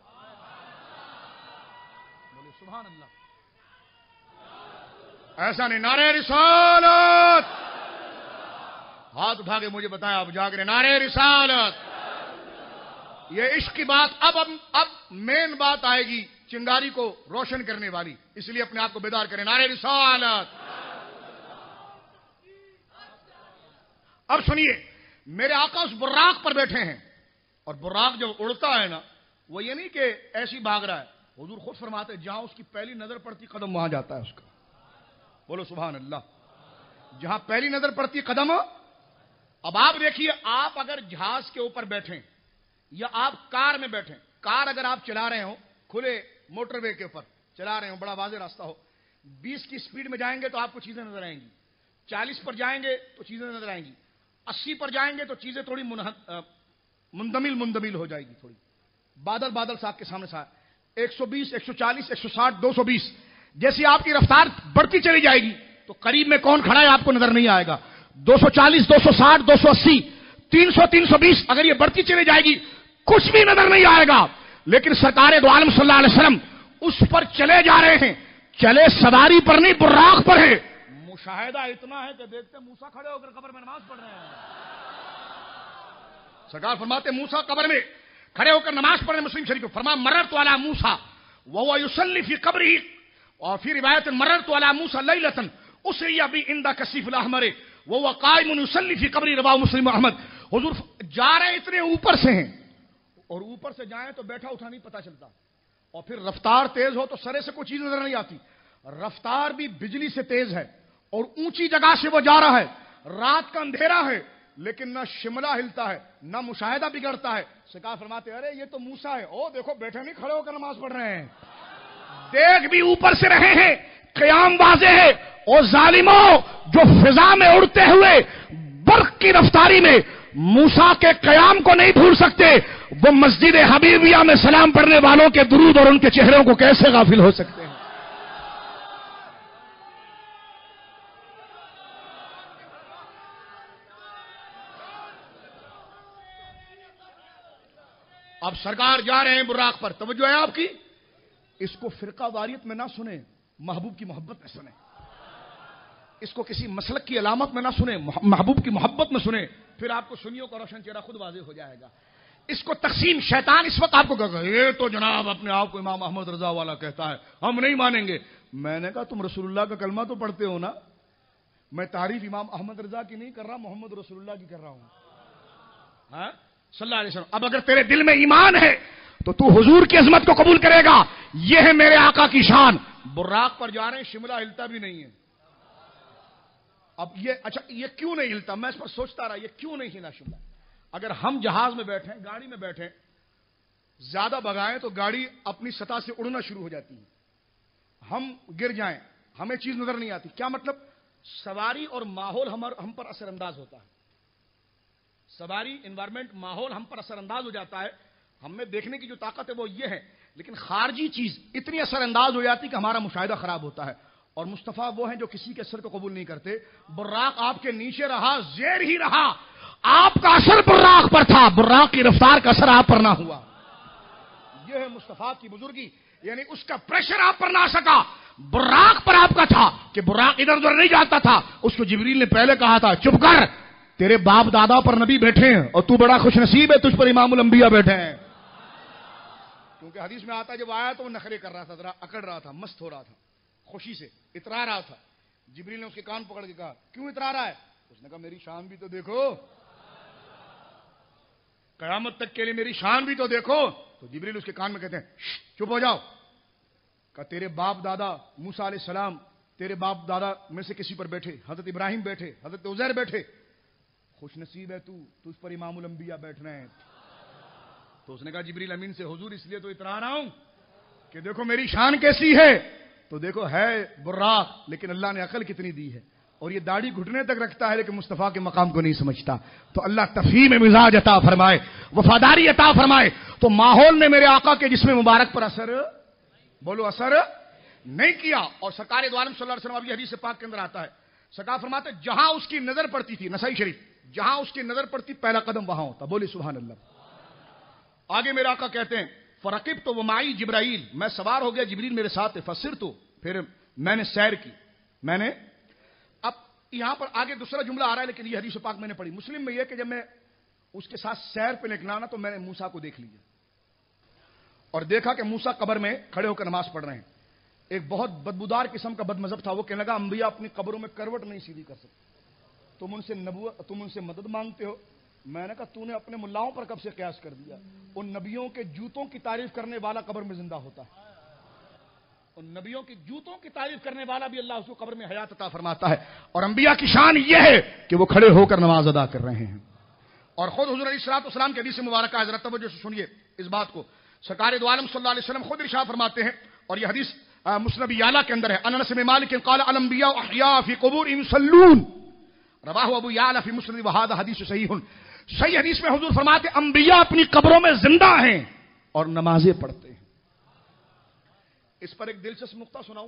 بولے سبحان اللہ. ایسا نہیں. نعرہ رسالت. ہاتھ اٹھا کے مجھے بتایا آپ جا کر نعرہ رسالت. یہ عشق کی بات اب مین بات آئے گی چنگاری کو روشن کرنے والی، اس لیے اپنے آپ کو بیدار کریں. نعرہ رسالت. اب سنیے، میرے آقا اس براق پر بیٹھے ہیں، اور براق جب اڑتا ہے نا، وہ یہ نہیں کہ ایسی بھاگ رہا ہے. حضور خود فرماتے ہیں جہاں اس کی پہلی نظر پڑتی قدم وہاں جاتا ہے اس کا. بولو سبحان اللہ. جہاں پہلی نظر پڑتی قدم. اب آپ دیکھیے، آپ اگر جہاز کے اوپر بیٹھیں یا آپ کار میں بیٹھیں، کار اگر آپ چلا رہے ہوں کھلے موٹر وے کے اوپر چلا رہے ہوں، بڑا واضح راستہ ہو، 20 کی سپیڈ میں جائیں گے تو آپ کو چیزیں نظر آئیں گی، 40 پر جائیں گے تو چیزیں نظر آئیں گی، 80 پر جائیں گے تو چیزیں تھوڑی مندمل ہو جائے گی، تھوڑی بادل صاحب کے سامنے 120 140 160 220 جیسی آپ کی رفتار بڑھتی چلی جائے گی تو قریب میں کون کھڑا ہے آپ کو نظر نہیں آئے گا. 240 260 280 300 320 اگر یہ بڑھتی چلی جائے گی کچھ بھی نظر نہیں آئے گا. لیکن سرکار دو عالم صلی اللہ علیہ وسلم اس پر چلے جا رہے ہیں، چلے سواری پر نہیں براق پر ہے. مشاہدہ اتنا ہے کہ دیکھتے موسیٰ کھڑے ہو کر قبر میں نماز پڑھ رہے ہیں. سرکار فرماتے موسیٰ قبر میں کھڑے ہو کر نماز پڑھ رہے ہیں. مسلم شریف کو فرمایا مررت علی موسیٰ وهو يصلي في قبره، اور فی روایت مررت علی موسیٰ لیلۃ اسری بی عند کثیف الاحمر وهو قائم يصلي في قبره، رواه مسلم احمد. حضور جا رہے ہیں اتنے اوپر سے ہیں، اور اوپر سے جائیں تو بیٹھا اٹھا نہیں پتا چلتا، اور پھر رفتار تیز ہو تو سرے سے کوئی چیز نظر نہیں آتی. رفتار بھی بجلی سے تیز ہے اور اونچی جگہ سے وہ جا رہا ہے، رات کا اندھیرا ہے لیکن نہ شملہ ہلتا ہے نہ مشاہدہ بگڑتا ہے. سرکار فرماتے ارے یہ تو موسیٰ ہے، او دیکھو بیٹھے نہیں کھڑے ہو کر نماز پڑھ رہے ہیں. دیکھ بھی اوپر سے رہے ہیں، قیام واضح ہے. اور ظالموں جو فضا میں اڑتے ہوئے برق کی رفتاری میں موسیٰ کے قیام کو نہیں بھول سکتے، وہ مسجد حبیبیہ میں سلام پڑھنے والوں کے درود اور ان کے چہروں کو کیسے غافل ہو سکتے ہیں؟ اب سرکار جا رہے ہیں براق پر، توجہ ہے آپ کی. اس کو فرقہ واریت میں نہ سنیں، محبوب کی محبت میں سنیں. اس کو کسی مسلک کی علامت میں نہ سنیں، محبوب کی محبت میں سنیں. پھر آپ کو سنیوں کا روشن چہرہ خود واضح ہو جائے گا. اس کو تقسیم شیطان اس وقت آپ کو کہا یہ تو جناب اپنے آپ کو امام احمد رضا والا کہتا ہے، ہم نہیں مانیں گے. میں نے کہا تم رسول اللہ کا کلمہ تو پڑھتے ہو نا. میں تعریف امام احمد رضا کی نہیں کر رہا، محمد رسول اللہ کی کر رہا ہوں. ہاں صلی اللہ علیہ وسلم. اب اگر تیرے دل میں ایمان ہے تو تو حضور کی عظمت کو قبول کرے گا. یہ ہے میرے آقا کی شان. براق پر جا رہے ہیں، شملہ ہلتا بھی نہیں ہے. اب یہ اچھا یہ کیوں نہیں ہلتا؟ میں اس پر سوچتا رہا یہ کیوں نہیں ہلا شملہ. اگر ہم جہاز میں بیٹھیں، گاڑی میں بیٹھیں، زیادہ بگائیں تو گاڑی اپنی سطح سے اڑنا شروع ہو جاتی ہے. ہم گر جائیں ہمیں چیز نظر نہیں آتی. کیا مطلب؟ سواری اور ماحول ہم پر اثر انداز ہوتا ہے. سواری انوائرمنٹ ماحول ہم پر اثر انداز ہو جاتا ہے. ہم میں دیکھنے کی جو طاقت ہے وہ یہ ہے، لیکن خارجی چیز اتنی اثر انداز ہو جاتی کہ ہمارا مشاہدہ خراب ہوتا ہے. اور مصطفیٰ وہ ہیں جو کسی کے اثر کو قبول نہیں کرتے. براق آپ کے نیچے رہا، زیر ہی رہا، آپ کا اثر براق پر تھا، براق کی رفتار کا اثر آپ پر نہ ہوا. یہ ہے مصطفیٰ کی بزرگی، یعنی اس کا پریشر آپ پر نہ آ سکا، براق پر آپ کا تھا کہ براق ادھر ادھر نہیں جاتا تھا. اس کو جبریل نے پہلے کہا تھا چپ کر، تیرے باپ دادا پر نبی بیٹھے ہیں اور تو بڑا خوش نصیب ہے، تجھ پر امام الانبیاء بیٹھے ہیں. کیونکہ حدیث میں آتا ہے جب آیا تو وہ نخرے کر رہا تھا، ذرا اکڑ رہا تھا، مست ہو رہا تھا، خوشی سے اترا رہا تھا. جبریل نے اس کے کان پکڑ کے کہا کیوں اترا رہا ہے؟ اس نے کہا میری شان بھی تو دیکھو، قیامت تک کے لیے میری شان بھی تو دیکھو. تو جبریل اس کے کان میں کہتے ہیں چپ ہو جاؤ. کہا تیرے باپ دادا موسیٰ علیہ السلام تیرے باپ دادا میں سے کسی پر بیٹھے، حضرت ابراہیم بیٹھے، حضرت عزیر بیٹھے، خوش نصیب ہے تو اس پر امام الانبیاء بیٹھ رہے ہیں. تو اس نے کہا جبریل امین سے حضور اس لیے تو اترا رہا ہوں کہ دیکھو میری شان کیسی ہے، تو دیکھو ہے براق، لیکن اللہ نے عقل کتنی دی ہے، اور یہ داڑھی گھٹنے تک رکھتا ہے لیکن مصطفیٰ کے مقام کو نہیں سمجھتا. تو اللہ تفہیم مزاج عطا فرمائے، وفاداری عطا فرمائے. تو ماحول نے میرے آقا کے جسم مبارک پر اثر، بولو اثر نہیں کیا. اور سرکار دو عالم صلی اللہ علیہ وسلم، ابھی حدیث پاک کے اندر آتا ہے، سرکار فرماتے جہاں اس کی نظر پڑتی تھی، نسائی شریف، جہاں اس کی نظر پڑتی پہلا قدم وہاں ہوتا. بولی سبحان اللہ. آگے میرے آقا کہتے ہیں فرقب تو ومائی جبرائیل، میں سوار ہو گیا، جبریل میرے ساتھ، فسر تو پھر میں نے سیر کی. میں نے اب یہاں پر آگے دوسرا جملہ آ رہا ہے، لیکن یہ حدیث پاک میں نے پڑھی. مسلم میں یہ کہ جب میں اس کے ساتھ سیر پہ نکلا نا، تو میں نے موسیٰ کو دیکھ لیا اور دیکھا کہ موسیٰ قبر میں کھڑے ہو کر نماز پڑھ رہے ہیں. ایک بہت بدبودار قسم کا بد مذہب تھا، وہ کہنے لگا انبیاء اپنی قبروں میں کروٹ نہیں سیدھی کر سکتے، تم ان سے مدد مانگتے ہو. میں نے کہا تو نے اپنے ملاؤں پر کب سے قیاس کر دیا؟ ان نبیوں کے جوتوں کی تعریف کرنے والا قبر میں زندہ ہوتا ہے، ان نبیوں کی جوتوں کی تعریف کرنے والا بھی اللہ اس کو قبر میں حیات عطا فرماتا ہے. اور انبیاء کی شان یہ ہے کہ وہ کھڑے ہو کر نماز ادا کر رہے ہیں. اور خود حضور علیہ الصلوۃ والسلام کی حدیث مبارکہ حضرت توجہ سے سنیے اس بات کو. سرکار دو عالم صلی اللہ علیہ وسلم خود ارشاد فرماتے ہیں، اور یہ حدیث مسند یعلا کے اندر ہے، انس بن مالک قال الانبیاء احیاء فی قبورہم یصلون، رواہ ابو یعلا فی مسند وہذا حدیث صحیح. صحیح حدیث میں حضور فرماتے انبیاء اپنی قبروں میں زندہ ہیں اور نمازیں پڑھتے ہیں. اس پر ایک دلچسپ نقطہ سناؤں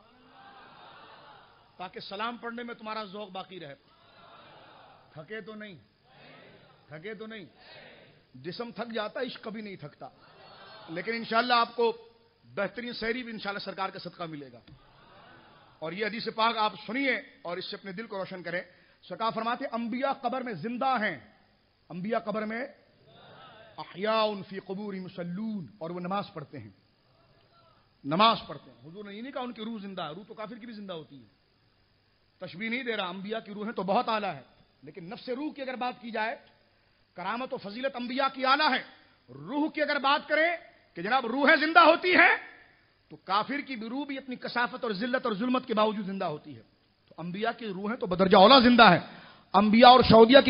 تاکہ سلام پڑھنے میں تمہارا ذوق باقی رہے. تھکے تو نہیں؟ تھکے تو نہیں؟ جسم تھک جاتا، عشق کبھی نہیں تھکتا. لیکن انشاءاللہ آپ کو بہترین سحری بھی انشاءاللہ سرکار کا صدقہ ملے گا. اور یہ حدیث پاک آپ سنیے اور اس سے اپنے دل کو روشن کریں. سرکار فرماتے انبیاء قبر میں زندہ ہیں، انبیاء قبر میں احیاء فی قبورہم یصلون، اور وہ نماز پڑھتے ہیں، نماز پڑھتے ہیں. حضور نے یہ نہیں کہا ان کی روح زندہ ہے، روح تو کافر کی بھی زندہ ہوتی ہے، تشبیہ نہیں دے رہا. انبیاء کی روحیں تو بہت اعلیٰ ہے، لیکن نفس روح کی اگر بات کی جائے، کرامت و فضیلت انبیاء کی اعلیٰ ہے. روح کی اگر بات کریں کہ جناب روحیں زندہ ہوتی ہیں، تو کافر کی بھی روح بھی اپنی کثافت اور ذلت اور ظلمت کے باوجود زندہ ہوتی ہے. تو انبیاء کی روحیں تو بدرجہ اولیٰ زندہ ہیں. انبیاء اور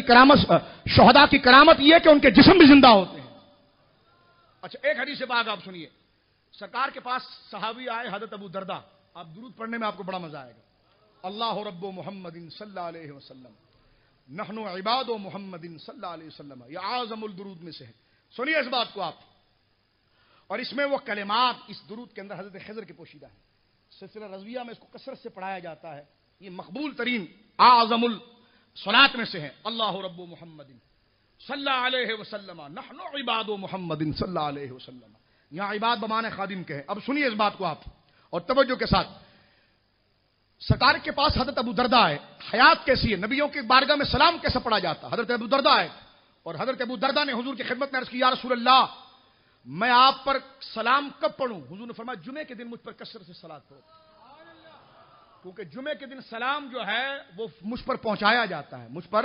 شہداء کی کرامت یہ کہ ان کے جسم بھی زندہ ہوتے ہیں. اچھا ایک حدیث سے بعد آپ سنیے. سرکار کے پاس صحابی آئے حضرت ابو درداء. آپ درود پڑھنے میں آپ کو بڑا مزہ آئے گا. اللہ رب محمد صلی اللہ علیہ وسلم، نحن عباد محمد صلی اللہ علیہ وسلم، یہ اعظم الدرود میں سے ہے. سنیے اس بات کو آپ. اور اس میں وہ کلمات اس درود کے اندر حضرت خضر کے پوشیدہ ہیں. سلسلہ رضویہ میں اس کو کثرت سے پڑھایا جاتا ہے. یہ مقبول ترین اعظم الصلاۃ میں سے ہے. اللہ رب محمد صلی اللہ علیہ وسلم، نحن عباد محمد صلی اللہ علیہ وسلم. یہاں عباد بمانے خادم کے ہیں. اب سنیے اس بات کو آپ اور توجہ کے ساتھ. سرکار کے پاس حضرت ابو درداء آئے. حیات کیسی ہے، نبیوں کی بارگاہ میں سلام کیسے پڑھا جاتا. حضرت ابو درداء آئے اور حضرت ابو درداء نے حضور کی خدمت میں عرض کی، یا رسول اللہ میں آپ پر سلام کب پڑھوں؟ حضور نے فرمایا جمعے کے دن مجھ پر کثرت سے صلاۃ پڑھو، کیونکہ جمعے کے دن سلام جو ہے وہ مجھ پر پہنچایا جاتا ہے، مجھ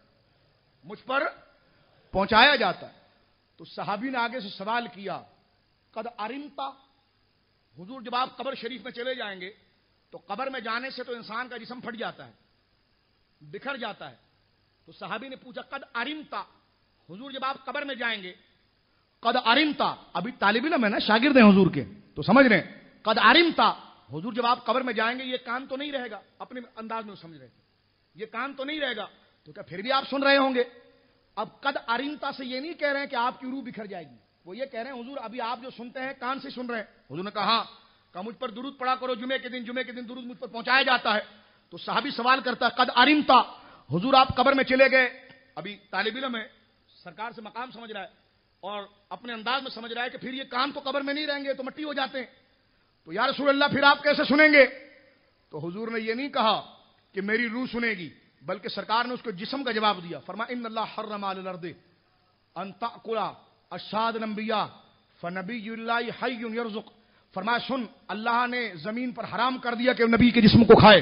پر پہنچایا جاتا ہے. تو صحابی نے آگے سے سوال کیا، قد ارمتا، حضور جب آپ قبر شریف میں چلے جائیں گے تو قبر میں جانے سے تو انسان کا جسم پھٹ جاتا ہے، بکھر جاتا ہے. تو صحابی نے پوچھا قد ارمتا، حضور جب آپ قبر میں جائیں گے، قد ارمتا، ابھی طالب علم ہے نا، شاگرد ہیں حضور کے تو سمجھ رہے ہیں. قد ارمتا، حضور جب آپ قبر میں جائیں گے یہ کان تو نہیں رہے گا، اپنے انداز میں سمجھ رہے تھے، یہ کان تو نہیں رہے گا، تو کیا پھر بھی آپ سن رہے ہوں گے؟ اب قد ارمتا سے یہ نہیں کہہ رہے ہیں کہ آپ کی روح بکھر جائے گی، وہ یہ کہہ رہے ہیں حضور ابھی آپ جو سنتے ہیں کان سے سن رہے ہیں. حضور نے کہا ہاں، کہا مجھ پر درود پڑھا کرو جمعے کے دن درود مجھ پر پہنچایا جاتا ہے. تو صحابی سوال کرتا ہے قد ارمتا، حضور آپ قبر میں چلے گئے، ابھی طالب علم ہے، سرکار سے مقام سمجھ رہا ہے اور اپنے انداز میں سمجھ رہا ہے کہ پھر یہ کان تو قبر میں نہیں رہیں گے، تو مٹی ہو جاتے ہیں، تو یا رسول اللہ پھر آپ کیسے سنیں گے؟ تو حضور نے یہ نہیں کہا کہ میری روح سنے گی، بلکہ سرکار نے اس کو جسم کا جواب دیا. فرمایا ان اللہ حرم علی الارض ان تأکل اجساد الانبیاء فنبی اللہ حی یرزق. فرمایا سن، اللہ نے زمین پر حرام کر دیا کہ نبی کے جسم کو کھائے،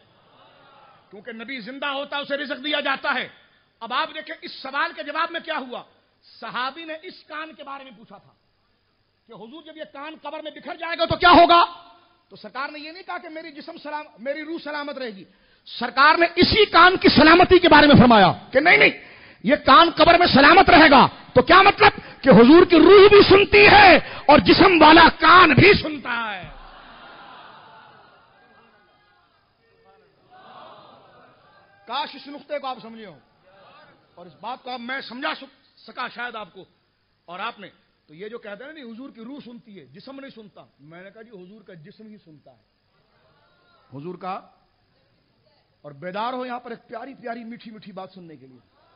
کیونکہ نبی زندہ ہوتا ہے اسے رزق دیا جاتا ہے. اب آپ دیکھیں اس سوال کے جواب میں کیا ہوا. صحابی نے اس کان کے بارے میں پوچھا تھا کہ حضور جب یہ کان قبر میں بکھر جائے گا تو کیا ہوگا؟ تو سرکار نے یہ نہیں کہا کہ میری روح سلامت رہے گی، سرکار نے اسی کان کی سلامتی کے بارے میں فرمایا کہ نہیں یہ کان قبر میں سلامت رہے گا. تو کیا مطلب کہ حضور کی روح بھی سنتی ہے اور جسم والا کان بھی سنتا ہے. کاش اس نقطے کو آپ سمجھے ہو اور اس بات کو اب میں سمجھا سکا شاید آپ کو اور آپ نے. تو یہ جو کہتے ہیں نا حضور کی روح سنتی ہے جسم نہیں سنتا، میں نے کہا جی حضور کا جسم ہی سنتا ہے. حضور کا اور بیدار ہو یہاں پر ایک پیاری پیاری میٹھی میٹھی بات سننے کے لیے.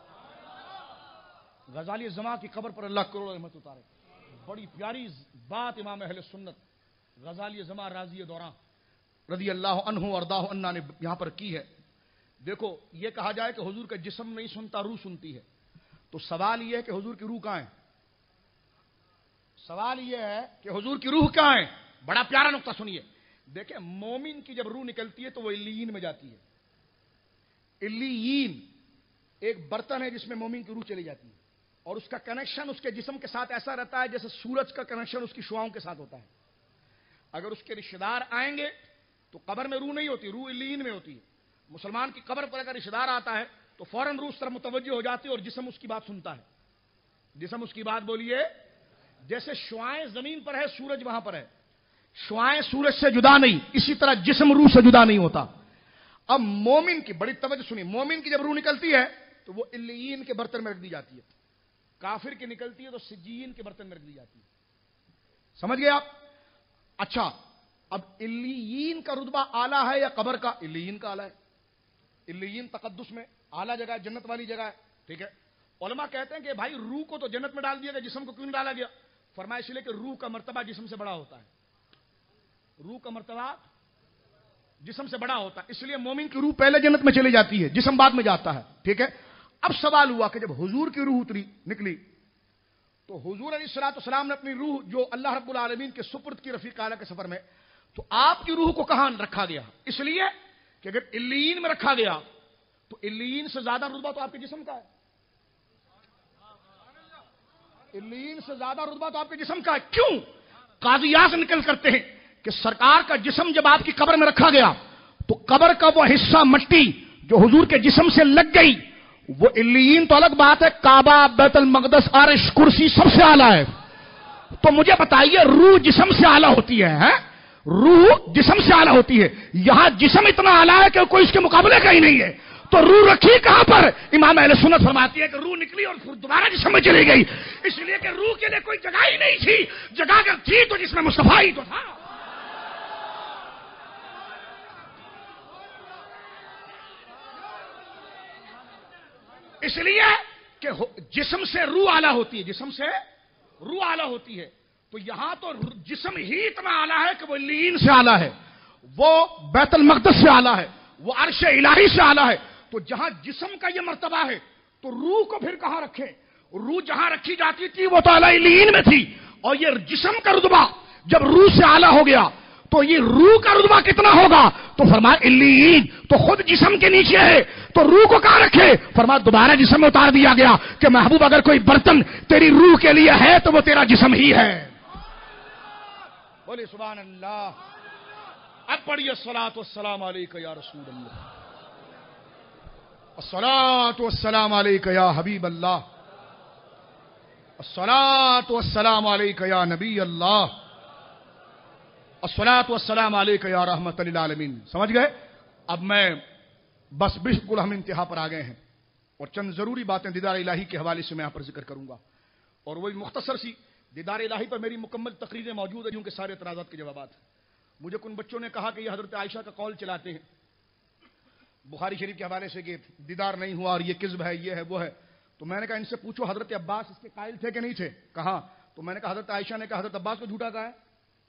غزالی زماں کی قبر پر اللہ کروڑ رحمت اتارے. بڑی پیاری بات امام اہل سنت غزالی زماں راضی دوراں رضی اللہ عنہ وارضاہ عنہ نے یہاں پر کی ہے. دیکھو یہ کہا جائے کہ حضور کا جسم نہیں سنتا روح سنتی ہے، تو سوال یہ ہے کہ حضور کی روح کہاں ہے؟ سوال یہ ہے کہ حضور کی روح کہاں ہے؟ بڑا پیارا نقطہ سنیے. دیکھیں مومن کی جب روح نکلتی ہے تو وہ علیین میں جاتی ہے. علیین ایک برتن ہے جس میں مومن کی روح چلی جاتی ہے اور اس کا کنیکشن اس کے جسم کے ساتھ ایسا رہتا ہے جیسے سورج کا کنیکشن اس کی شعاؤں کے ساتھ ہوتا ہے. اگر اس کے رشتہ دار آئیں گے تو قبر میں روح نہیں ہوتی، روح علیین میں ہوتی ہے. مسلمان کی قبر پر اگر رشتہ دار آتا ہے تو فوراً روح اس طرف متوجہ ہو جاتی ہے اور جسم اس کی بات سنتا ہے. جسم اس کی بات بولیے. جیسے شعائیں زمین پر ہے سورج وہاں پر ہے، شعائیں سورج سے جدا نہیں، اسی طرح جسم روح سے جدا نہیں ہوتا. اب مومن کی بڑی توجہ سنیے، مومن کی جب روح نکلتی ہے تو وہ علیین کے برتن میں رکھ دی جاتی ہے. کافر کی نکلتی ہے تو سجین کے برتن میں رکھ دی جاتی ہے. سمجھ گئے آپ؟ اچھا اب علیین کا رتبہ اعلیٰ ہے یا قبر کا؟ علیین کا اعلیٰ ہے. علیین تقدس میں اعلیٰ جگہ ہے، جنت والی جگہ ہے. ٹھیک ہے. علماء کہتے ہیں کہ بھائی روح کو تو جنت میں ڈال دیا گیا، جسم کو کیوں نہیں ڈالا گیا؟ فرمایا اس لیے کہ روح کا مرتبہ جسم سے بڑا ہوتا ہے. روح کا مرتبہ جسم سے بڑا ہوتا ہے، اس لیے مومن کی روح پہلے جنت میں چلی جاتی ہے، جسم بعد میں جاتا ہے. ٹھیک ہے. اب سوال ہوا کہ جب حضور کی روح نکلی تو حضور علیہ الصلوۃ والسلام نے اپنی روح جو اللہ رب العالمین کے سپرد کی رفیق اعلیٰ کے سفر میں، تو آپ کی روح کو کہاں رکھا گیا؟ اس لیے کہ اگر علیین میں رکھا گیا تو علیین سے زیادہ رتبہ تو آپ کے جسم کا ہے. علیین سے زیادہ رتبہ تو آپ کے جسم کا ہے. کیوں؟ قاضیات نکل کرتے ہیں کہ سرکار کا جسم جب آپ کی قبر میں رکھا گیا تو قبر کا وہ حصہ مٹی جو حضور کے جسم سے لگ گئی، وہ علیین تو الگ بات ہے، کعبہ، بیت المقدس، عرش، کرسی سب سے اعلیٰ ہے. تو مجھے بتائیے روح جسم سے اعلیٰ ہوتی ہے، روح جسم سے اعلیٰ ہوتی ہے. یہاں جسم اتنا اعلیٰ ہے کہ کوئی اس کے مقابلے کا ہی نہیں ہے. تو روح رکھی کہاں پر؟ امام اہل سنت فرماتی ہے کہ روح نکلی اور پھر دوبارہ جسم میں چلی گئی، اس لیے کہ روح کے لیے کوئی جگہ ہی نہیں تھی. جگہ اگر تھی تو جس میں مصطفیٰ ہی تو تھا. اس لیے کہ جسم سے روح اعلیٰ ہوتی ہے، جسم سے روح اعلیٰ ہوتی ہے. تو یہاں تو جسم ہی اتنا اعلیٰ ہے کہ وہ علیین سے اعلیٰ ہے، وہ بیت المقدس سے اعلیٰ ہے، وہ عرش الہی سے اعلیٰ ہے. تو جہاں جسم کا یہ مرتبہ ہے تو روح کو پھر کہاں رکھے؟ روح جہاں رکھی جاتی تھی وہ تو اعلیٰ علیین میں تھی، اور یہ جسم کا رتبہ جب روح سے اعلیٰ ہو گیا تو یہ روح کا رتبہ کتنا ہوگا؟ تو فرمایا علیین. تو خود جسم کے نیچے ہے تو روح کو کہاں رکھے؟ فرمایا دوبارہ جسم میں اتار دیا گیا کہ محبوب اگر کوئی برتن تیری روح کے لیے ہے تو وہ تیرا جسم ہی ہے. بولے سبحان اللہ. اب پڑھیے الصلاۃ والسلام علیک یا رسول اللہ، الصلاۃ والسلام علیک یا حبیب اللہ، الصلاۃ والسلام علیک یا نبی اللہ، الصلاۃ والسلام علیک یا رحمت للعالمین. سمجھ گئے؟ اب میں بس بالکل ہم انتہا پر آ گئے ہیں اور چند ضروری باتیں دیدار الہی کے حوالے سے میں یہاں پر ذکر کروں گا، اور وہی مختصر سی. دیدار الہی پر میری مکمل تقریریں موجود ہیں کیونکہ سارے اعتراضات کے جوابات ہیں. مجھے کن بچوں نے کہا کہ یہ حضرت عائشہ کا قول چلاتے ہیں بخاری شریف کے حوالے سے کہ دیدار نہیں ہوا اور یہ کذب ہے، یہ ہے، وہ ہے. تو میں نے کہا ان سے پوچھو حضرت عباس اس کے قائل تھے کہ نہیں تھے؟ کہاں؟ تو میں نے کہا حضرت عائشہ نے کہا حضرت عباس کو جھوٹا کہا ہے.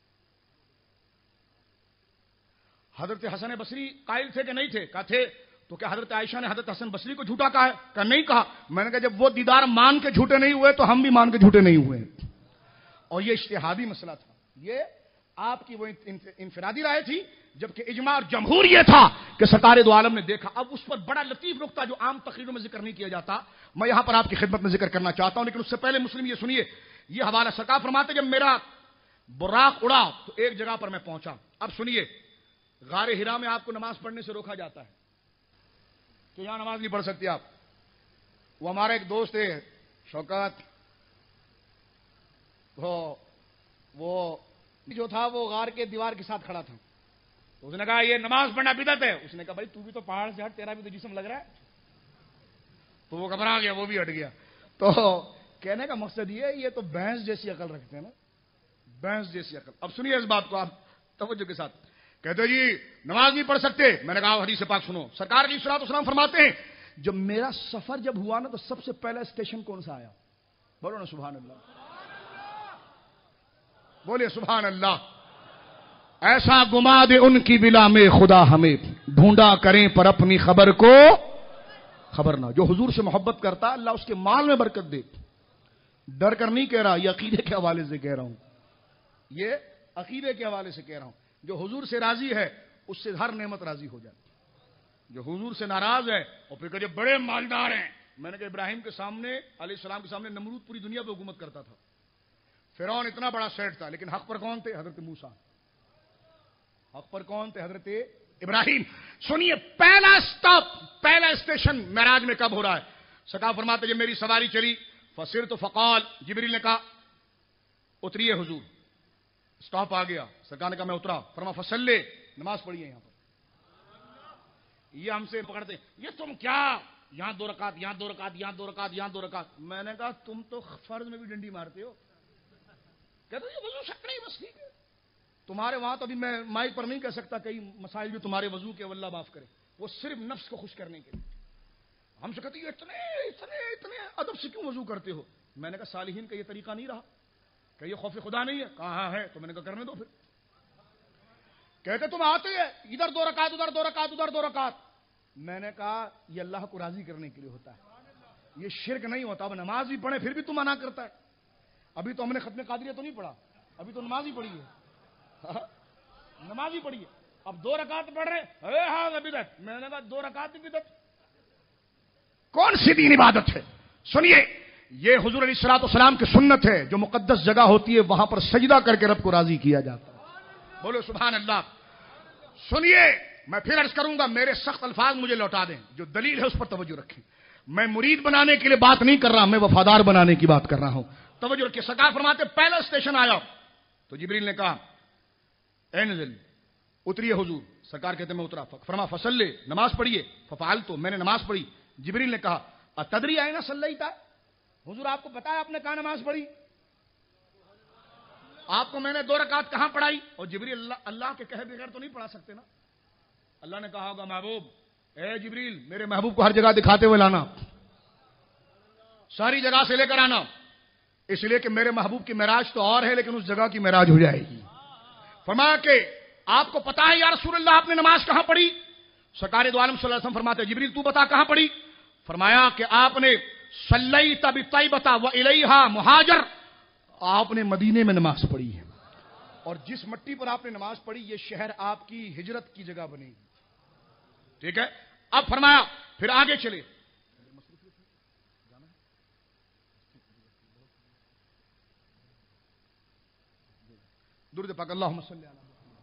حضرت حسن بصری قائل تھے کہ نہیں تھے؟ کہا تھے. تو کیا حضرت عائشہ نے حضرت حسن بصری کو جھوٹا کہا ہے؟ کہا نہیں کہا. میں نے کہا جب وہ دیدار مان کے جھوٹے نہیں ہوئے تو ہم بھی مان کے جھوٹے نہیں ہوئے. اور یہ اجتہادی مسئلہ تھا، یہ آپ کی وہ انفرادی رائے تھی، جبکہ اجماع اور جمہور یہ تھا کہ سرکار دو عالم نے دیکھا. اب اس پر بڑا لطیف نقطہ جو عام تقریروں میں ذکر نہیں کیا جاتا میں یہاں پر آپ کی خدمت میں ذکر کرنا چاہتا ہوں، لیکن اس سے پہلے مسلم یہ سنیے یہ حوالہ. سرکار فرماتے جب میرا براق اڑا تو ایک جگہ پر میں پہنچا. اب سنیے غار ہرا میں آپ کو نماز پڑھنے سے روکا جاتا ہے کہ یہاں نماز نہیں پڑھ سکتے آپ. وہ ہمارا ایک دوست ہے شوکت، وہ جو تھا وہ غار کے دیوار کے ساتھ کھڑا تھا. تو اس نے کہا یہ نماز پڑھنا بدعت ہے. اس نے کہا بھائی تو بھی تو پہاڑ سے ہٹ, تیرا بھی تو جسم لگ رہا ہے. تو وہ گھبرا گیا, وہ بھی ہٹ گیا. تو کہنے کا مقصد یہ تو بھینس جیسی عقل رکھتے ہیں نا, بھینس جیسی عقل. اب سنیے اس بات کو آپ توجہ کے ساتھ. کہتے جی نماز نہیں پڑھ سکتے. میں نے کہا حدیث پاک سنو. سرکار علیہ الصلوۃ والسلام فرماتے ہیں جب میرا سفر جب ہوا نا تو سب سے پہلا اسٹیشن کون سا آیا؟ بولو نا سبحان اللہ, بولے سبحان اللہ. ایسا گما دے ان کی بلا میں خدا ہمیں, ڈھونڈا کریں پر اپنی خبر کو خبر نہ. جو حضور سے محبت کرتا اللہ اس کے مال میں برکت دے. ڈر کر نہیں کہہ رہا, یہ عقیدے کے حوالے سے کہہ رہا ہوں, یہ عقیدے کے حوالے سے کہہ رہا ہوں. جو حضور سے راضی ہے اس سے ہر نعمت راضی ہو جاتی. جو حضور سے ناراض ہے اور پھر کہ بڑے مالدار ہیں. میں نے کہا ابراہیم کے سامنے علیہ السلام کے سامنے نمرود پوری دنیا پہ حکومت کرتا تھا. فرعون اتنا بڑا سیٹ تھا, لیکن حق پر کون تھے؟ حضرت موسیٰ. حق پر کون تھے؟ حضرت ابراہیم. سنیے پہلا سٹاپ, پہلا اسٹیشن معراج میں کب ہو رہا ہے؟ سرکار فرماتے جب میری سواری چلی فصرت فقال, جبریل نے کہا اتریے حضور. سٹاپ آ گیا. سرکار نے کہا میں اترا. فرما فصلے, نماز پڑھیے یہاں پر. یہ ہم سے پکڑتے ہیں یہ تم کیا یہاں 2 رکعت, یہاں 2 رکعت, یہاں 2 رکعت, یہاں 2 رکعت. میں نے کہا تم تو فرض میں بھی ڈنڈی مارتے ہو. کہتے یہ وضو شک نہیں, بس ٹھیک ہے. تمہارے وہاں تو ابھی میں مائک پر نہیں کہہ سکتا کئی مسائل جو تمہارے وضو کے اللہ معاف کرے, وہ صرف نفس کو خوش کرنے کے لیے. ہم سے کہتے ہیں اتنے ادب سے کیوں وضو کرتے ہو؟ میں نے کہا صالحین کا یہ طریقہ نہیں رہا. کہ یہ خوف خدا نہیں ہے؟ کہاں ہے. تو میں نے کہا کرنے دو پھر. کہتے تم آتے ہیں ادھر 2 رکعت, ادھر 2 رکعت, ادھر 2 رکعت. میں نے کہا یہ اللہ کو راضی کرنے کے لیے ہوتا ہے, یہ شرک نہیں ہوتا. اب نماز بھی پڑھے پھر بھی تم منع کرتا ہے. ابھی تو ہم نے ختم قادریہ تو نہیں پڑھا, ابھی تو نماز ہی پڑھی ہے. نماز ہی پڑھی ہے. اب 2 رکعت پڑھ رہے ہاں بدعت. میں نے کہا 2 رکعت کی بدعت کون سی دین عبادت ہے؟ سنیے یہ حضور علیہ الصلوۃ والسلام کی سنت ہے. جو مقدس جگہ ہوتی ہے وہاں پر سجدہ کر کے رب کو راضی کیا جاتا ہے. بولو سبحان اللہ. سنیے میں پھر عرض کروں گا, میرے سخت الفاظ مجھے لوٹا دیں, جو دلیل ہے اس پر توجہ رکھیں. میں مرید بنانے کے لیے بات نہیں کر رہا, میں وفادار بنانے کی بات کر رہا ہوں. توجہ رکھیں. سرکار فرماتے پہلا اسٹیشن آیا تو جبریل نے کہا اے نزل, اتریے حضور. سرکار کہتے میں اترا. فرما فصلے, نماز پڑھیے. ففعلت, میں نے نماز پڑھی. جبریل نے کہا اتدری اینا صلیتا, حضور آپ کو پتا ہے آپ نے کہاں نماز پڑھی؟ آپ کو میں نے 2 رکعت کہاں پڑھائی؟ اور جبریل اللہ کے کہے بغیر تو نہیں پڑھا سکتے نا. اللہ نے کہا ہوگا محبوب, اے جبریل میرے محبوب کو ہر جگہ دکھاتے ہوئے لانا, ساری جگہ سے لے کر آنا, اس لیے کہ میرے محبوب کی معراج تو اور ہے لیکن اس جگہ کی معراج ہو جائے گی. فرمایا کہ آپ کو پتا ہے یا رسول اللہ آپ نے نماز کہاں پڑھی؟ سرکار دو عالم صلی اللہ علیہ وسلم فرماتے جبریل تو بتا کہاں پڑھی؟ فرمایا کہ آپ نے صلیت بطیبہ والیہا مہاجر, آپ نے مدینے میں نماز پڑھی ہے, اور جس مٹی پر آپ نے نماز پڑھی یہ شہر آپ کی ہجرت کی جگہ بنے گی. ٹھیک ہے. اب فرمایا پھر آگے چلے. درود پاک اللہم صلی علی.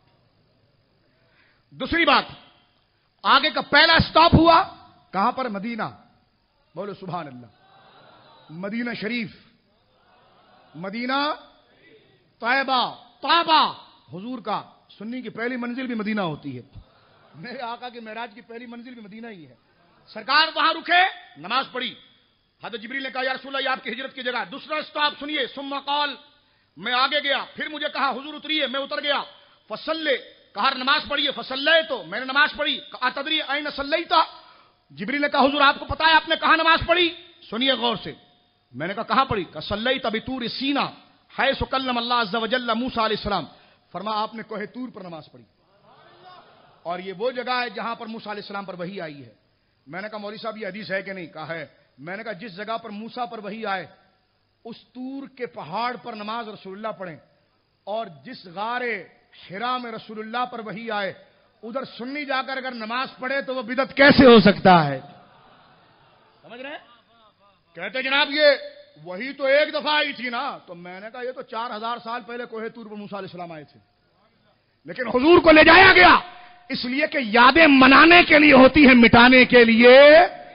دوسری بات, آگے کا پہلا سٹاپ ہوا کہاں پر؟ مدینہ. بولو سبحان اللہ. مدینہ شریف, مدینہ طیبہ, طیبہ حضور کا سنی کی پہلی منزل بھی مدینہ ہوتی ہے. میرے آقا کے معراج کی پہلی منزل بھی مدینہ ہی ہے. سرکار وہاں رکے, نماز پڑھی. حضرت جبریل نے کہا یا رسول اللہ یہ آپ کی ہجرت کی جگہ. دوسرا سٹاپ سنیے, ثم قال, میں آگے گیا. پھر مجھے کہا حضور اتریے, میں اتر گیا. فصلے, کہا نماز پڑھیے. فصلے تو میں نے نماز پڑھی. اتدری این صلیتا, جبریل نے کہا حضور آپ کو پتا ہے آپ نے کہاں نماز پڑھی؟ سنیے غور سے. میں نے کہا کہاں پڑھی؟ کہ صلیت بطور سینا حیث کلم اللہ عز وجل موسیٰ علیہ السلام. فرما آپ نے کوہ طور پر نماز پڑھی, اور یہ وہ جگہ ہے جہاں پر موسیٰ علیہ السلام پر وحی آئی ہے. میں نے کہا مولوی صاحب یہ حدیث ہے کہ نہیں؟ کہا ہے. میں نے کہا جس جگہ پر موسیٰ پر وحی آئے اس طور کے پہاڑ پر نماز رسول اللہ پڑھیں, اور جس غار حرا میں رسول اللہ پر وحی آئے ادھر سنی جا کر اگر نماز پڑھے تو وہ بدعت کیسے ہو سکتا ہے؟ سمجھ رہے ہیں؟ کہتے جناب یہ وہی تو ایک دفعہ آئی تھی نا. تو میں نے کہا یہ تو 4000 سال پہلے کوہ طور پر موسیٰ علیہ السلام آئے تھے, لیکن حضور کو لے جایا گیا اس لیے کہ یادیں منانے کے لیے ہوتی ہیں, مٹانے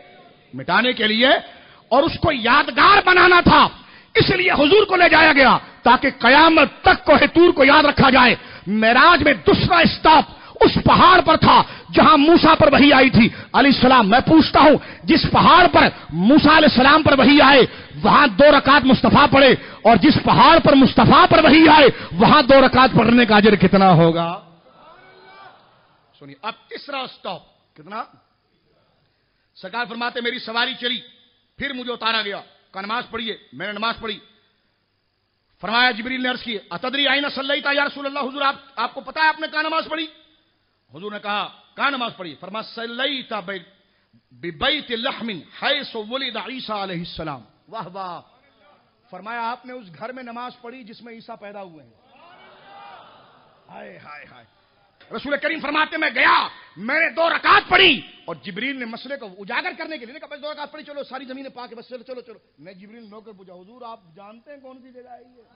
کے لیے, اور اس کو یادگار بنانا تھا, اس لیے حضور کو لے جایا گیا. تاکہ قیامت تک کوہ طور کو یاد رکھا جائے۔ معراج میں دوسرا اسٹاپ اس پہاڑ پر تھا جہاں موسیٰ پر وحی آئی تھی علیہ السلام۔ میں پوچھتا ہوں جس پہاڑ پر موسیٰ علیہ السلام پر وحی آئے وہاں 2 رکعت مصطفیٰ پڑھے، اور جس پہاڑ پر مصطفیٰ پر وحی آئے وہاں 2 رکعت پڑھنے کا اجر کتنا ہوگا؟ سنیے اب تیسرا اسٹاپ کتنا؟ سرکار فرماتے میری سواری چلی، پھر مجھے اتارا گیا، کہا نماز پڑھیے۔ میں نے نماز پڑھی۔ فرمایا جبریل نے عرض کی اتدری آئین صلیت یا رسول اللہ، حضور آپ کو پتا ہے آپ نے کہاں نماز پڑھی؟ حضور نے کہا کہاں نماز پڑھی؟ فرمایا صلیت ببیت لحم حیث ولد عیسیٰ علیہ السلام۔ واہ واہ! فرمایا آپ نے اس گھر میں نماز پڑھی جس میں عیسیٰ پیدا ہوئے ہیں۔ ہائے ہائے ہائے! رسول کریم فرماتے میں گیا، میں نے 2 رکعت پڑھی، اور جبریل نے مسئلے کو اجاگر کرنے کے لیے کہا بس 2 رکعت پڑھی، چلو ساری زمینیں پاک ہے، بس چلو چلو چلو۔ میں جبریل نو کر پوچھا حضور آپ جانتے ہیں کون سی جگہ ہے یہ؟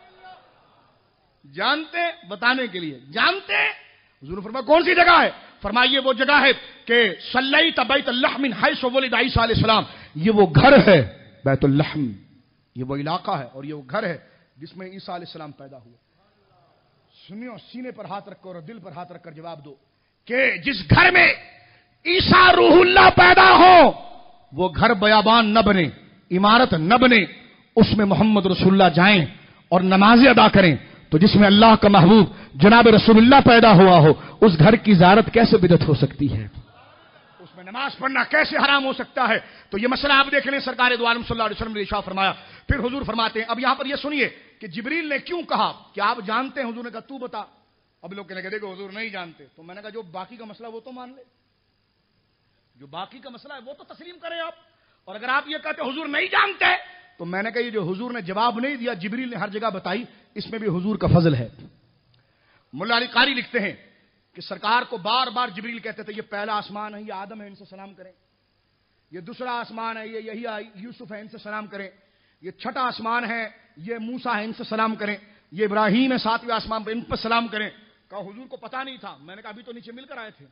جانتے ہیں؟ بتانے کے لیے جانتے ہیں؟ حضور نے فرمایا کون سی جگہ ہے؟ فرمایا یہ وہ جگہ ہے کہ صلیت بیت اللحم حیث ولد عیسیٰ علیہ السلام، یہ وہ گھر ہے بیت اللحم، یہ وہ علاقہ ہے اور یہ وہ گھر ہے جس میں عیسیٰ علیہ السلام پیدا ہوئے۔ سنیو، سینے پر ہاتھ رکھ کر اور دل پر ہاتھ رکھ کر جواب دو کہ جس گھر میں عیسیٰ روح اللہ پیدا ہو وہ گھر بیابان نہ بنے، عمارت نہ بنے، اس میں محمد رسول اللہ جائیں اور نمازیں ادا کریں، تو جس میں اللہ کا محبوب جناب رسول اللہ پیدا ہوا ہو اس گھر کی زیارت کیسے بدعت ہو سکتی ہے؟ اس میں نماز پڑھنا کیسے حرام ہو سکتا ہے؟ تو یہ مسئلہ آپ دیکھ لیں، سرکار دو عالم صلی اللہ علیہ وسلم نے ارشاد فرمایا۔ پھر حضور فرماتے ہیں اب یہاں پر یہ سنیے کہ جبریل نے کیوں کہا کہ آپ جانتے ہیں؟ حضور نے کہا تو بتا۔ اب لوگ کہنے لگے کہ حضور نہیں جانتے، تو میں نے کہا جو باقی کا مسئلہ وہ تو مان لے، جو باقی کا مسئلہ ہے وہ تو تسلیم کریں آپ، اور اگر آپ یہ کہتے حضور نہیں جانتے تو میں نے کہا یہ جو حضور نے جواب نہیں دیا جبریل نے ہر جگہ بتائی، اس میں بھی حضور کا فضل ہے۔ ملا علی قاری لکھتے ہیں کہ سرکار کو بار بار جبریل کہتے تھے یہ پہلا آسمان ہے، یہ آدم ہے، ان سے سلام کریں، یہ دوسرا آسمان ہے، یہ یہی یوسف ہے، ان سے سلام کریں، یہ چھٹا آسمان ہے، یہ موسیٰ ہے، ان سے سلام کریں، یہ ابراہیم ہے 7ویں آسمان پر، ان پر سلام کریں۔ کہا حضور کو پتا نہیں تھا۔ میں نے کہا ابھی تو نیچے مل کر آئے تھے،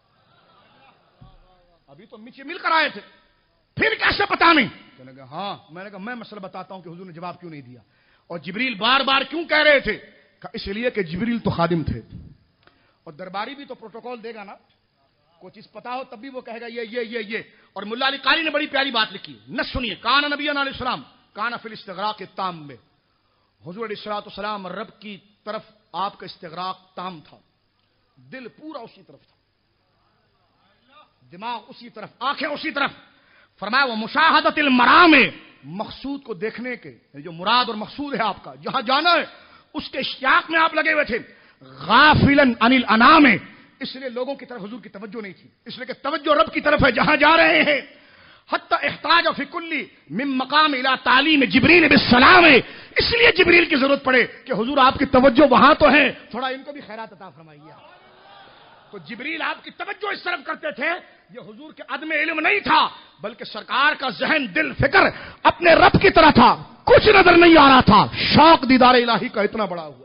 ابھی تو نیچے مل کر آئے تھے، پھر کیسے پتا نہیں؟ میں نے کہا ہاں، میں نے کہا میں مسئلہ بتاتا ہوں کہ حضور نے جواب کیوں نہیں دیا اور جبریل بار بار کیوں کہہ رہے تھے؟ اس لیے کہ جبریل تو خادم تھے، اور درباری بھی تو پروٹوکول دے گا نا، کوئی چیز پتا ہو تب بھی وہ کہے گا یہ۔ اور ملا علی قاری نے بڑی پیاری بات لکھی، نہ سنیے، کان نبی علیہ السلام کان فی الاستغراق تام میں، حضور علیہ الصلوۃ والسلام رب کی طرف آپ کا استغراق تام تھا، دل پورا اسی طرف تھا، دماغ اسی طرف، آنکھیں اسی طرف۔ فرمایا وہ مشاہدت المرام، مقصود کو دیکھنے کے، جو مراد اور مقصود ہے آپ کا جہاں جانا ہے اس کے اشتیاق میں آپ لگے ہوئے تھے۔ غافلاً عن الانام، اس لیے لوگوں کی طرف حضور کی توجہ نہیں تھی، اس لیے کہ توجہ رب کی طرف ہے جہاں جا رہے ہیں۔ حتی احتاج فی کل من مقام الی تعلیم جبریل بالسلام، اس لیے جبریل کی ضرورت پڑے کہ حضور آپ کی توجہ وہاں تو ہے، تھوڑا ان کو بھی خیرات عطا فرمائیے۔ تو جبریل آپ کی توجہ اس طرف کرتے تھے، یہ حضور کے عدم علم نہیں تھا، بلکہ سرکار کا ذہن دل فکر اپنے رب کی طرح تھا، کچھ نظر نہیں آ رہا تھا، شوق دیدار الہی کا اتنا بڑا ہوا تھا۔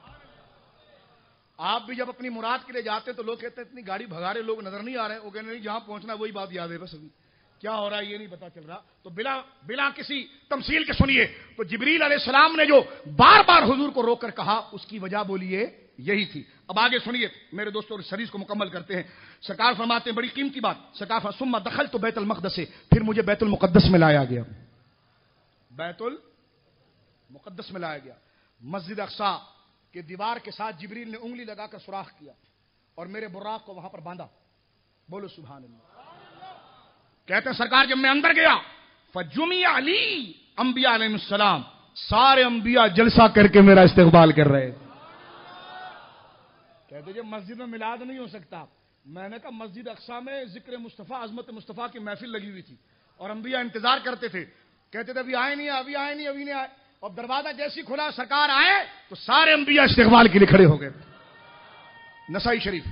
آپ بھی جب اپنی مراد کے لیے جاتے ہیں تو لوگ کہتے ہیں اتنی گاڑی بھگا رہے لوگ نظر نہیں آ رہے، وہ کہتے نہیں جہاں پہنچنا وہی بات یاد ہے، بس ابھی کیا ہو رہا ہے یہ نہیں پتا چل رہا۔ تو بلا کسی تمثیل کے سنیے، تو جبریل علیہ السلام نے جو بار بار حضور کو روک کر کہا اس کی وجہ بولیے یہی تھی۔ اب آگے سنیے میرے دوستوں، اس حدیث کو مکمل کرتے ہیں۔ سرکار فرماتے ہیں بڑی قیمتی بات، سرکار ثم دخلت بیت المقدس، پھر مجھے بیت المقدس میں لایا گیا، بیت المقدس میں لایا گیا، مسجد اقصی کے دیوار کے ساتھ جبریل نے انگلی لگا کر سوراخ کیا اور میرے براق کو وہاں پر باندھا۔ بولو سبحان اللہ۔ کہتے ہیں سرکار جب میں اندر گیا فجمع علی انبیاء علیہ السلام، سارے انبیاء جلسہ کر کے میرا استقبال کر رہے تھے۔ کہتے جب مسجد میں میلاد نہیں ہو سکتا، میں نے کہا مسجد اقصی میں ذکر مصطفیٰ عظمت مصطفیٰ کی محفل لگی ہوئی تھی اور انبیاء انتظار کرتے تھے، کہتے تھے ابھی آئے نہیں، ابھی آئے نہیں، ابھی نہیں آئے، اور دروازہ جیسی کھلا سرکار آئے تو سارے انبیاء استقبال کے لیے کھڑے ہو گئے۔ نسائی شریف۔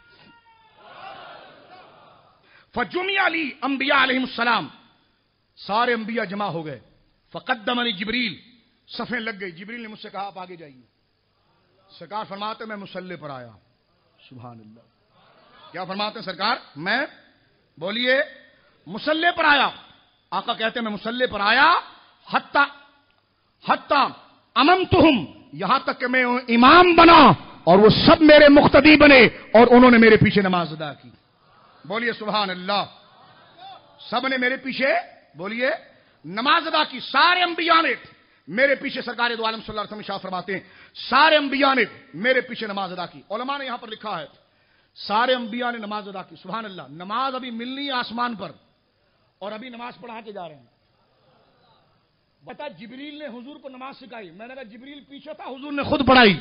فجمع علی انبیاء علیہ السلام، سارے انبیاء جمع ہو گئے۔ فقدمنی جبریل، صفیں لگ گئی، جبریل نے مجھ سے کہا آپ آگے جائیے۔ سرکار فرماتے ہیں میں مصلی پر آیا۔ سبحان اللہ، کیا فرماتے ہیں سرکار؟ میں بولیے مصلی پر آیا۔ آقا کہتے ہیں میں مصلی پر آیا، حتی अममतुहुम, यहां तक कि मैं इमाम बना और वो सब मेरे मुक्तदी बने और उन्होंने मेरे पीछे नमाज अदा की। बोलिए सुभान अल्लाह। सब ने मेरे पीछे, बोलिए, नमाज अदा की। सारे अंबिया ने मेरे पीछे, सरकार दो आलम सल्लल्लाहु अलैहि वसल्लम फरमाते हैं, सारे अंबिया ने मेरे पीछे नमाज अदा की। उलमा ने यहां पर लिखा है सारे अंबिया ने नमाज अदा की। सुभान अल्लाह। नमाज अभी मिलनी है आसमान पर और अभी नमाज पढ़ा के जा रहे हैं। बता, जिब्रील ने हुजूर को नमाज सिखाई। मैंने कहा जिब्रील पीछे था, हुजूर ने खुद पढ़ाई।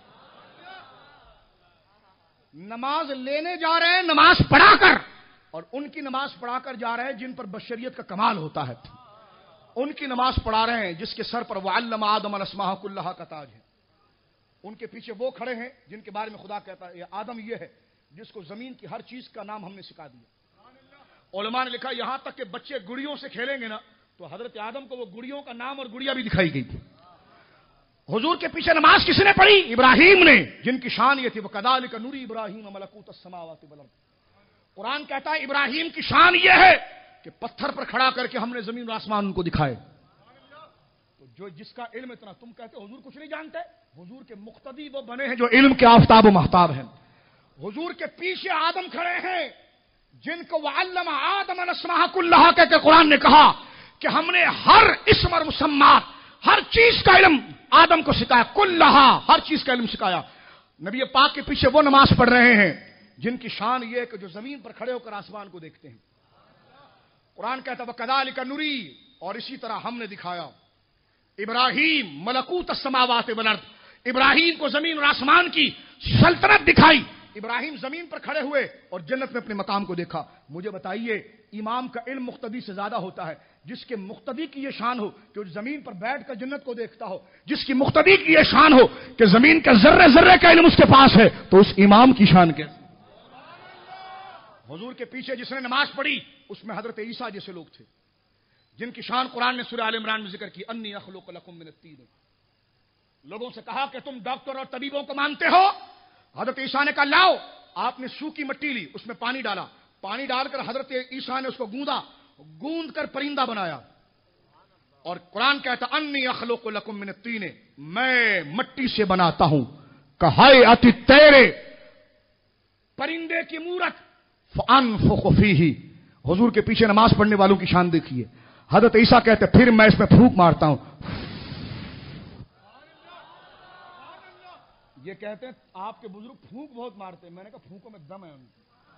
नमाज लेने जा रहे हैं नमाज पढ़ाकर, और उनकी नमाज पढ़ाकर जा रहे हैं जिन पर बशरियत का कमाल होता है। उनकी नमाज पढ़ा रहे हैं जिसके सर पर वअल्लम आदम अल-अस्माअ कुल्लहा का ताज है। उनके पीछे वो खड़े हैं जिनके बारे में खुदा कहता है ये आदम ये है जिसको जमीन की हर चीज का नाम हमने सिखा दिया। उलमा ने लिखा यहां तक कि बच्चे गुड़ियों से खेलेंगे ना तो हजरत आदम को वो गुड़ियों का नाम और गुड़िया भी दिखाई गई। हुजूर के पीछे नमाज किसने पढ़ी? इब्राहिम ने, जिनकी शान ये थी वकदालिक नूरी इब्राहिम मलकूतस समावाति वल अर्द। कुरान कहता है इब्राहिम की शान ये है कि पत्थर पर खड़ा करके हमने जमीन और आसमान उनको दिखाए। तो जो जिसका इल्म इतना, तुम कहते हुजूर कुछ नहीं जानते, हुजूर के मुक्तदी वो बने हैं जो इल्म के आफताब व महताब हैं। हुजूर के पीछे आदम खड़े हैं जिनको वअल्लम आदम अल-अस्माअ कुल्लहा कहकर कुरान ने कहा कि हमने हर इस्म और मुसम्मात, हर चीज का इल्म आदम को सिखाया। कुल्लहा, हर चीज का इल्म सिखाया। नबी पाक के पीछे वो नमाज पढ़ रहे हैं जिनकी शान ये है कि जो जमीन पर खड़े होकर आसमान को देखते हैं। कुरान कहता है कदालिक नूरी, और इसी तरह हमने दिखाया इब्राहिम मलकूतस समावाति वल अर्द। इब्राहिम को जमीन और आसमान की सल्तनत दिखाई। इब्राहिम जमीन पर खड़े हुए और जन्नत में अपने मकाम को देखा। मुझे बताइए इमाम का इल्म मुक्तदी से ज्यादा होता है? जिसके मुक्तदी की ये शान हो कि वो जमीन पर बैठकर जन्नत को देखता हो, जिसकी मुक्तदी की ये शान हो कि जमीन के जर्रे जर्रे का इल्म उसके पास है, तो उस इमाम की शान कैसे? हुजूर के पीछे जिसने नमाज पढ़ी उसमें हजरत ईसा जैसे लोग थे जिनकी शान कुरान ने सूरह आल इमरान में जिक्र की, अन्नी अखलुकु लकुम मिन अत्तीन। लोगों से कहा कि तुम डॉक्टर और तबीबों को मानते हो। हजरत ईसा ने कहा लाओ, आपने सूखी मिट्टी ली, उसमें पानी डाला, पानी डालकर हजरत ईसा ने उसको गूंदा, गूंद कर परिंदा बनाया। और कुरान कहता अन्नी अखलुकु लकुम मिन अत्तीन, मैं मट्टी से बनाता हूं कहायअति तैरे, परिंदे की मूरत, फअनफुखु फीही। हुजूर के पीछे नमाज पढ़ने वालों की शान देखिए। हजरत ईसा कहते फिर मैं इसमें फूंक मारता हूं। ये कहते हैं आपके बुजुर्ग फूंक बहुत मारते हैं। मैंने कहा फूंकों में दम है, उनके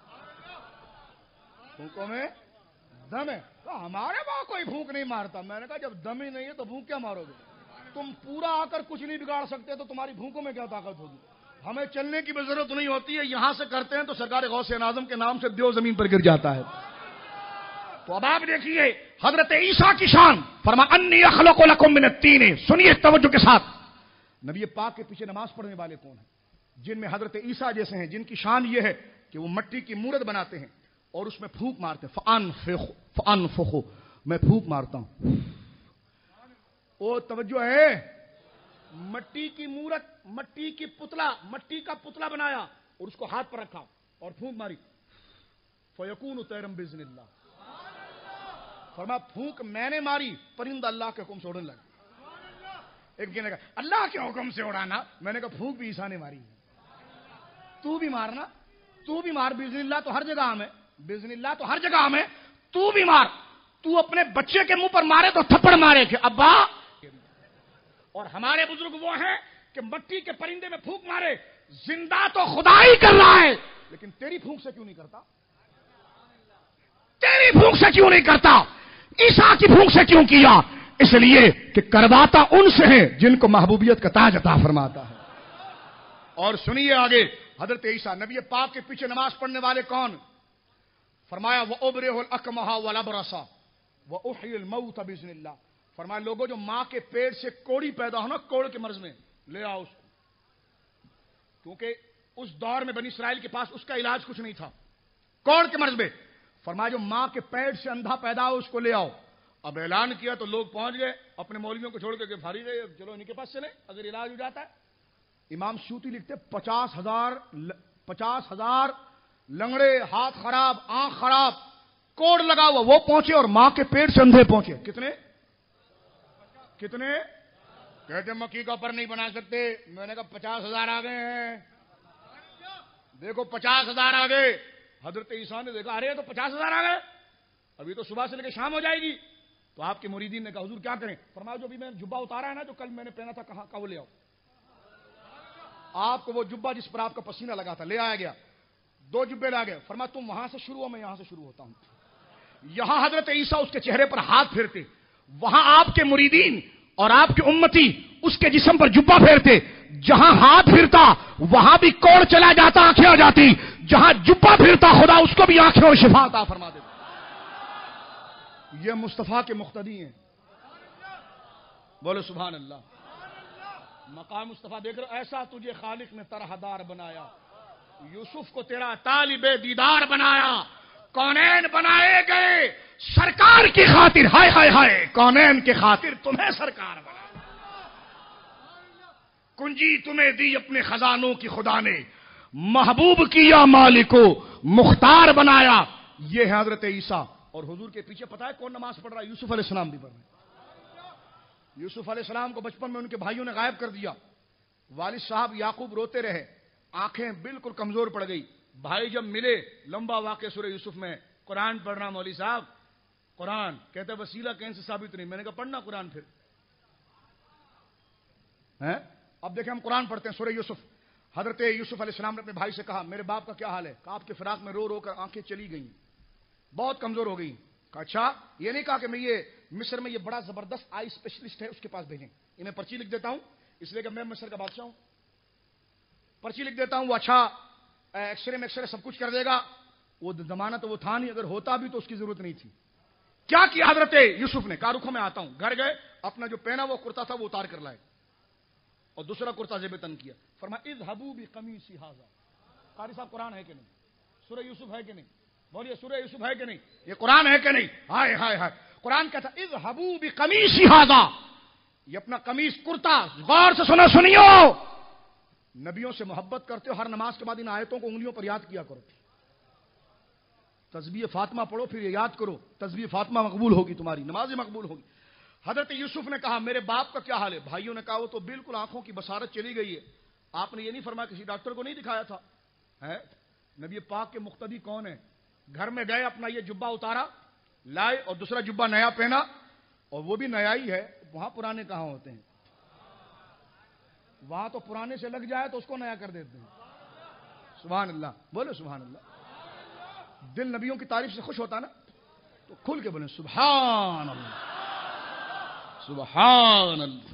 फूंकों में दम है। तो हमारे वहां कोई फूंक नहीं मारता। मैंने कहा जब दम ही नहीं है तो फूंक क्या मारोगे? तुम पूरा आकर कुछ नहीं बिगाड़ सकते तो तुम्हारी फूंकों में क्या ताकत होगी? हमें चलने की भी जरूरत नहीं होती है, यहां से करते हैं तो सरकार गौसे आजम के नाम से देव जमीन पर गिर जाता है। तो अब आप देखिए हजरत ईसा की शान, फरमा अन्नी अखलुकु लकुम मिन अत्तीन। सुनिए तवज्जो के साथ, नबी पाक के पीछे नमाज पढ़ने वाले कौन हैं? जिनमें हजरत ईसा जैसे हैं, जिनकी शान ये है कि वो मिट्टी की मूरत बनाते हैं और उसमें फूंक मारते हैं। फअनफुखु, मैं फूंक मारता हूं। ओ तवज्जो है, मिट्टी की मूरत, मिट्टी की पुतला, मिट्टी का पुतला बनाया और उसको हाथ पर रखा और फूंक मारी, फयकूनु तैरम बिइज़्निल्लाह। फरमा फूंक मैंने मारी, परिंदा अल्लाह के हुक्म से उड़ने लगा। एक कहने का अल्लाह के हुक्म से उड़ाना, मैंने कहा फूंक भी ईसा ने मारी है, तू भी मारना, तू भी मार। बिइज़्निल्लाह तो हर जगह में, बिइज़्निल्लाह तो हर जगह में, तू भी मार। तू अपने बच्चे के मुंह पर मारे तो थप्पड़ मारे कि अब्बा। और हमारे बुजुर्ग वो हैं कि मिट्टी के परिंदे में फूंक मारे, जिंदा तो खुदा ही कर रहा है, लेकिन तेरी फूंक से क्यों नहीं करता? तेरी फूंक से क्यों नहीं करता? ईसा की फूंक से क्यों किया? इसलिए कि करवाता उनसे है जिनको महबूबियत का ताज अता फरमाता है। और सुनिए आगे, हजरत ईसा नबी पाक के पीछे नमाज पढ़ने वाले कौन? फरमाया व उबरिहुल अकमहा वल अबरसा व उहयिल मौत बिइज़्निल्लाह। फरमाया लोगों जो मां के पेट से कोड़ी पैदा हो ना, कोड़ के मर्ज में ले आओ उसको, क्योंकि उस दौर में बनी इस्राइल के पास उसका इलाज कुछ नहीं था, कोड़ के मर्ज में। फरमाया जो मां के पेट से अंधा पैदा हो उसको ले आओ। अब ऐलान किया तो लोग पहुंच गए, अपने मौलवियों को छोड़ के फारी गए, चलो इनके पास चले अगर इलाज हो जाता है। इमाम सूती लिखते 50,000 लंगड़े, हाथ खराब, आंख खराब, कोड़ लगा हुआ, वो पहुंचे और मां के पेट से अंधे पहुंचे। कितने کہتے مکی کا پر نہیں بنا سکتے. میں نے کہا 50,000 آ گئے ہیں. دیکھو 50,000 آ گئے. حضرت عیسیٰ نے دیکھا ارے تو 50,000 آ گئے, ابھی تو صبح سے لے کے شام ہو جائے گی. تو آپ کے مریدین نے کہا حضور کیا کریں؟ فرمایا جو بھی میں نے جبہ اتارا ہے نا, جو کل میں نے پہنا تھا, کہاں کا وہ لے آؤ. آپ کو وہ جبہ جس پر آپ کا پسینہ لگا تھا لے آیا گیا. 2 جبے لا گئے. فرمایا تم وہاں سے شروع ہو, میں یہاں سے شروع ہوتا ہوں. یہاں حضرت عیسیٰ اس کے چہرے پر ہاتھ پھیرتے, وہاں آپ کے مریدین اور آپ کے امتی اس کے جسم پر جبہ پھیرتے. جہاں ہاتھ پھرتا وہاں بھی کوڑ چلا جاتا, آنکھیں آ جاتی. جہاں جبہ پھرتا خدا اس کو بھی آنکھیں اور شفا عطا فرما دیتا. یہ مصطفیٰ کے مقتدی ہیں. بولو سبحان اللہ. مقام مصطفیٰ دیکھ رہے, ایسا تجھے خالق نے طرحدار بنایا, یوسف کو تیرا طالب دیدار بنایا. کونین بنائے گئے سرکار کی خاطر, ہائے ہائے ہائے, کونین کی خاطر تمہیں سرکار بنایا. کنجی تمہیں دی اپنے خزانوں کی خدا نے, محبوب کیا مالکو مختار بنایا. یہ ہے حضرت عیسیٰ. اور حضور کے پیچھے پتا ہے کون نماز پڑھ رہا ہے؟ یوسف علیہ السلام بھی پڑھ رہے ہیں. یوسف علیہ السلام کو بچپن میں ان کے بھائیوں نے غائب کر دیا. والد صاحب یعقوب روتے رہے, آنکھیں بالکل کمزور پڑ گئی. بھائی جب ملے, لمبا واقعہ سورہ یوسف میں, قرآن پڑھنا مولوی صاحب, قرآن کہتے وسیلہ کہیں سے ثابت نہیں. میں نے کہا پڑھنا قرآن پھر. اب دیکھیں ہم قرآن پڑھتے ہیں سورہ یوسف. حضرت یوسف علیہ السلام نے اپنے بھائی سے کہا میرے باپ کا کیا حال ہے؟ کہا آپ کے فراق میں رو رو کر آنکھیں چلی گئیں, بہت کمزور ہو گئی. کہا اچھا, یہ نہیں کہا کہ میں یہ مصر میں یہ بڑا زبردست آئی اسپیشلسٹ ہے اس کے پاس بھیجیں. یہ میں پرچی لکھ دیتا ہوں اس لیے کہ میں مصر کا بادشاہ ہوں. پرچی لکھ دیتا ہوں, وہ اچھا ایکس رے سب کچھ کر دے گا. وہ زمانہ تو وہ تھا نہیں, اگر ہوتا بھی تو اس کی ضرورت نہیں تھی. کیا کیا حضرت یوسف نے؟ کہا رکھو میں آتا ہوں. گھر گئے, اپنا جو پہنا وہ کرتا تھا وہ اتار کر لائے اور دوسرا کرتا زیب تن کیا. فرمایا اذهبوا بقمیصی ھذا. قاری صاحب قرآن ہے کہ نہیں؟ سورہ یوسف ہے کہ نہیں؟ بولیے سورہ یوسف ہے کہ نہیں؟ یہ قرآن ہے کہ نہیں؟ ہائے ہائے ہائے. قرآن کہتا اذهبوا بقمیصی ھذا, یہ اپنا قمیص کرتا. غور سے سنیو. نبیوں سے محبت کرتے ہو, ہر نماز کے بعد ان آیتوں کو انگلیوں پر یاد کیا کرو. تسبیح فاطمہ پڑھو پھر یہ یاد کرو, تسبیح فاطمہ مقبول ہوگی, تمہاری نمازیں مقبول ہوگی. حضرت یوسف نے کہا میرے باپ کا کیا حال ہے؟ بھائیوں نے کہا وہ تو بالکل آنکھوں کی بصارت چلی گئی ہے. آپ نے یہ نہیں فرمایا کسی ڈاکٹر کو نہیں دکھایا تھا؟ نبی پاک کے مقتدی کون ہیں؟ گھر میں گئے, اپنا یہ جبہ اتارا لائے اور دوسرا جبہ نیا پہنا, اور وہ بھی نیا ہی ہے. وہاں پرانے کہاں ہوتے ہیں؟ وہاں تو پرانے سے لگ جائے تو اس کو نیا کر دیتے ہیں. سبحان اللہ, بولو سبحان اللہ. دل نبیوں کی تعریف سے خوش ہوتا نا, تو کھل کے بولیں سبحان اللہ سبحان اللہ.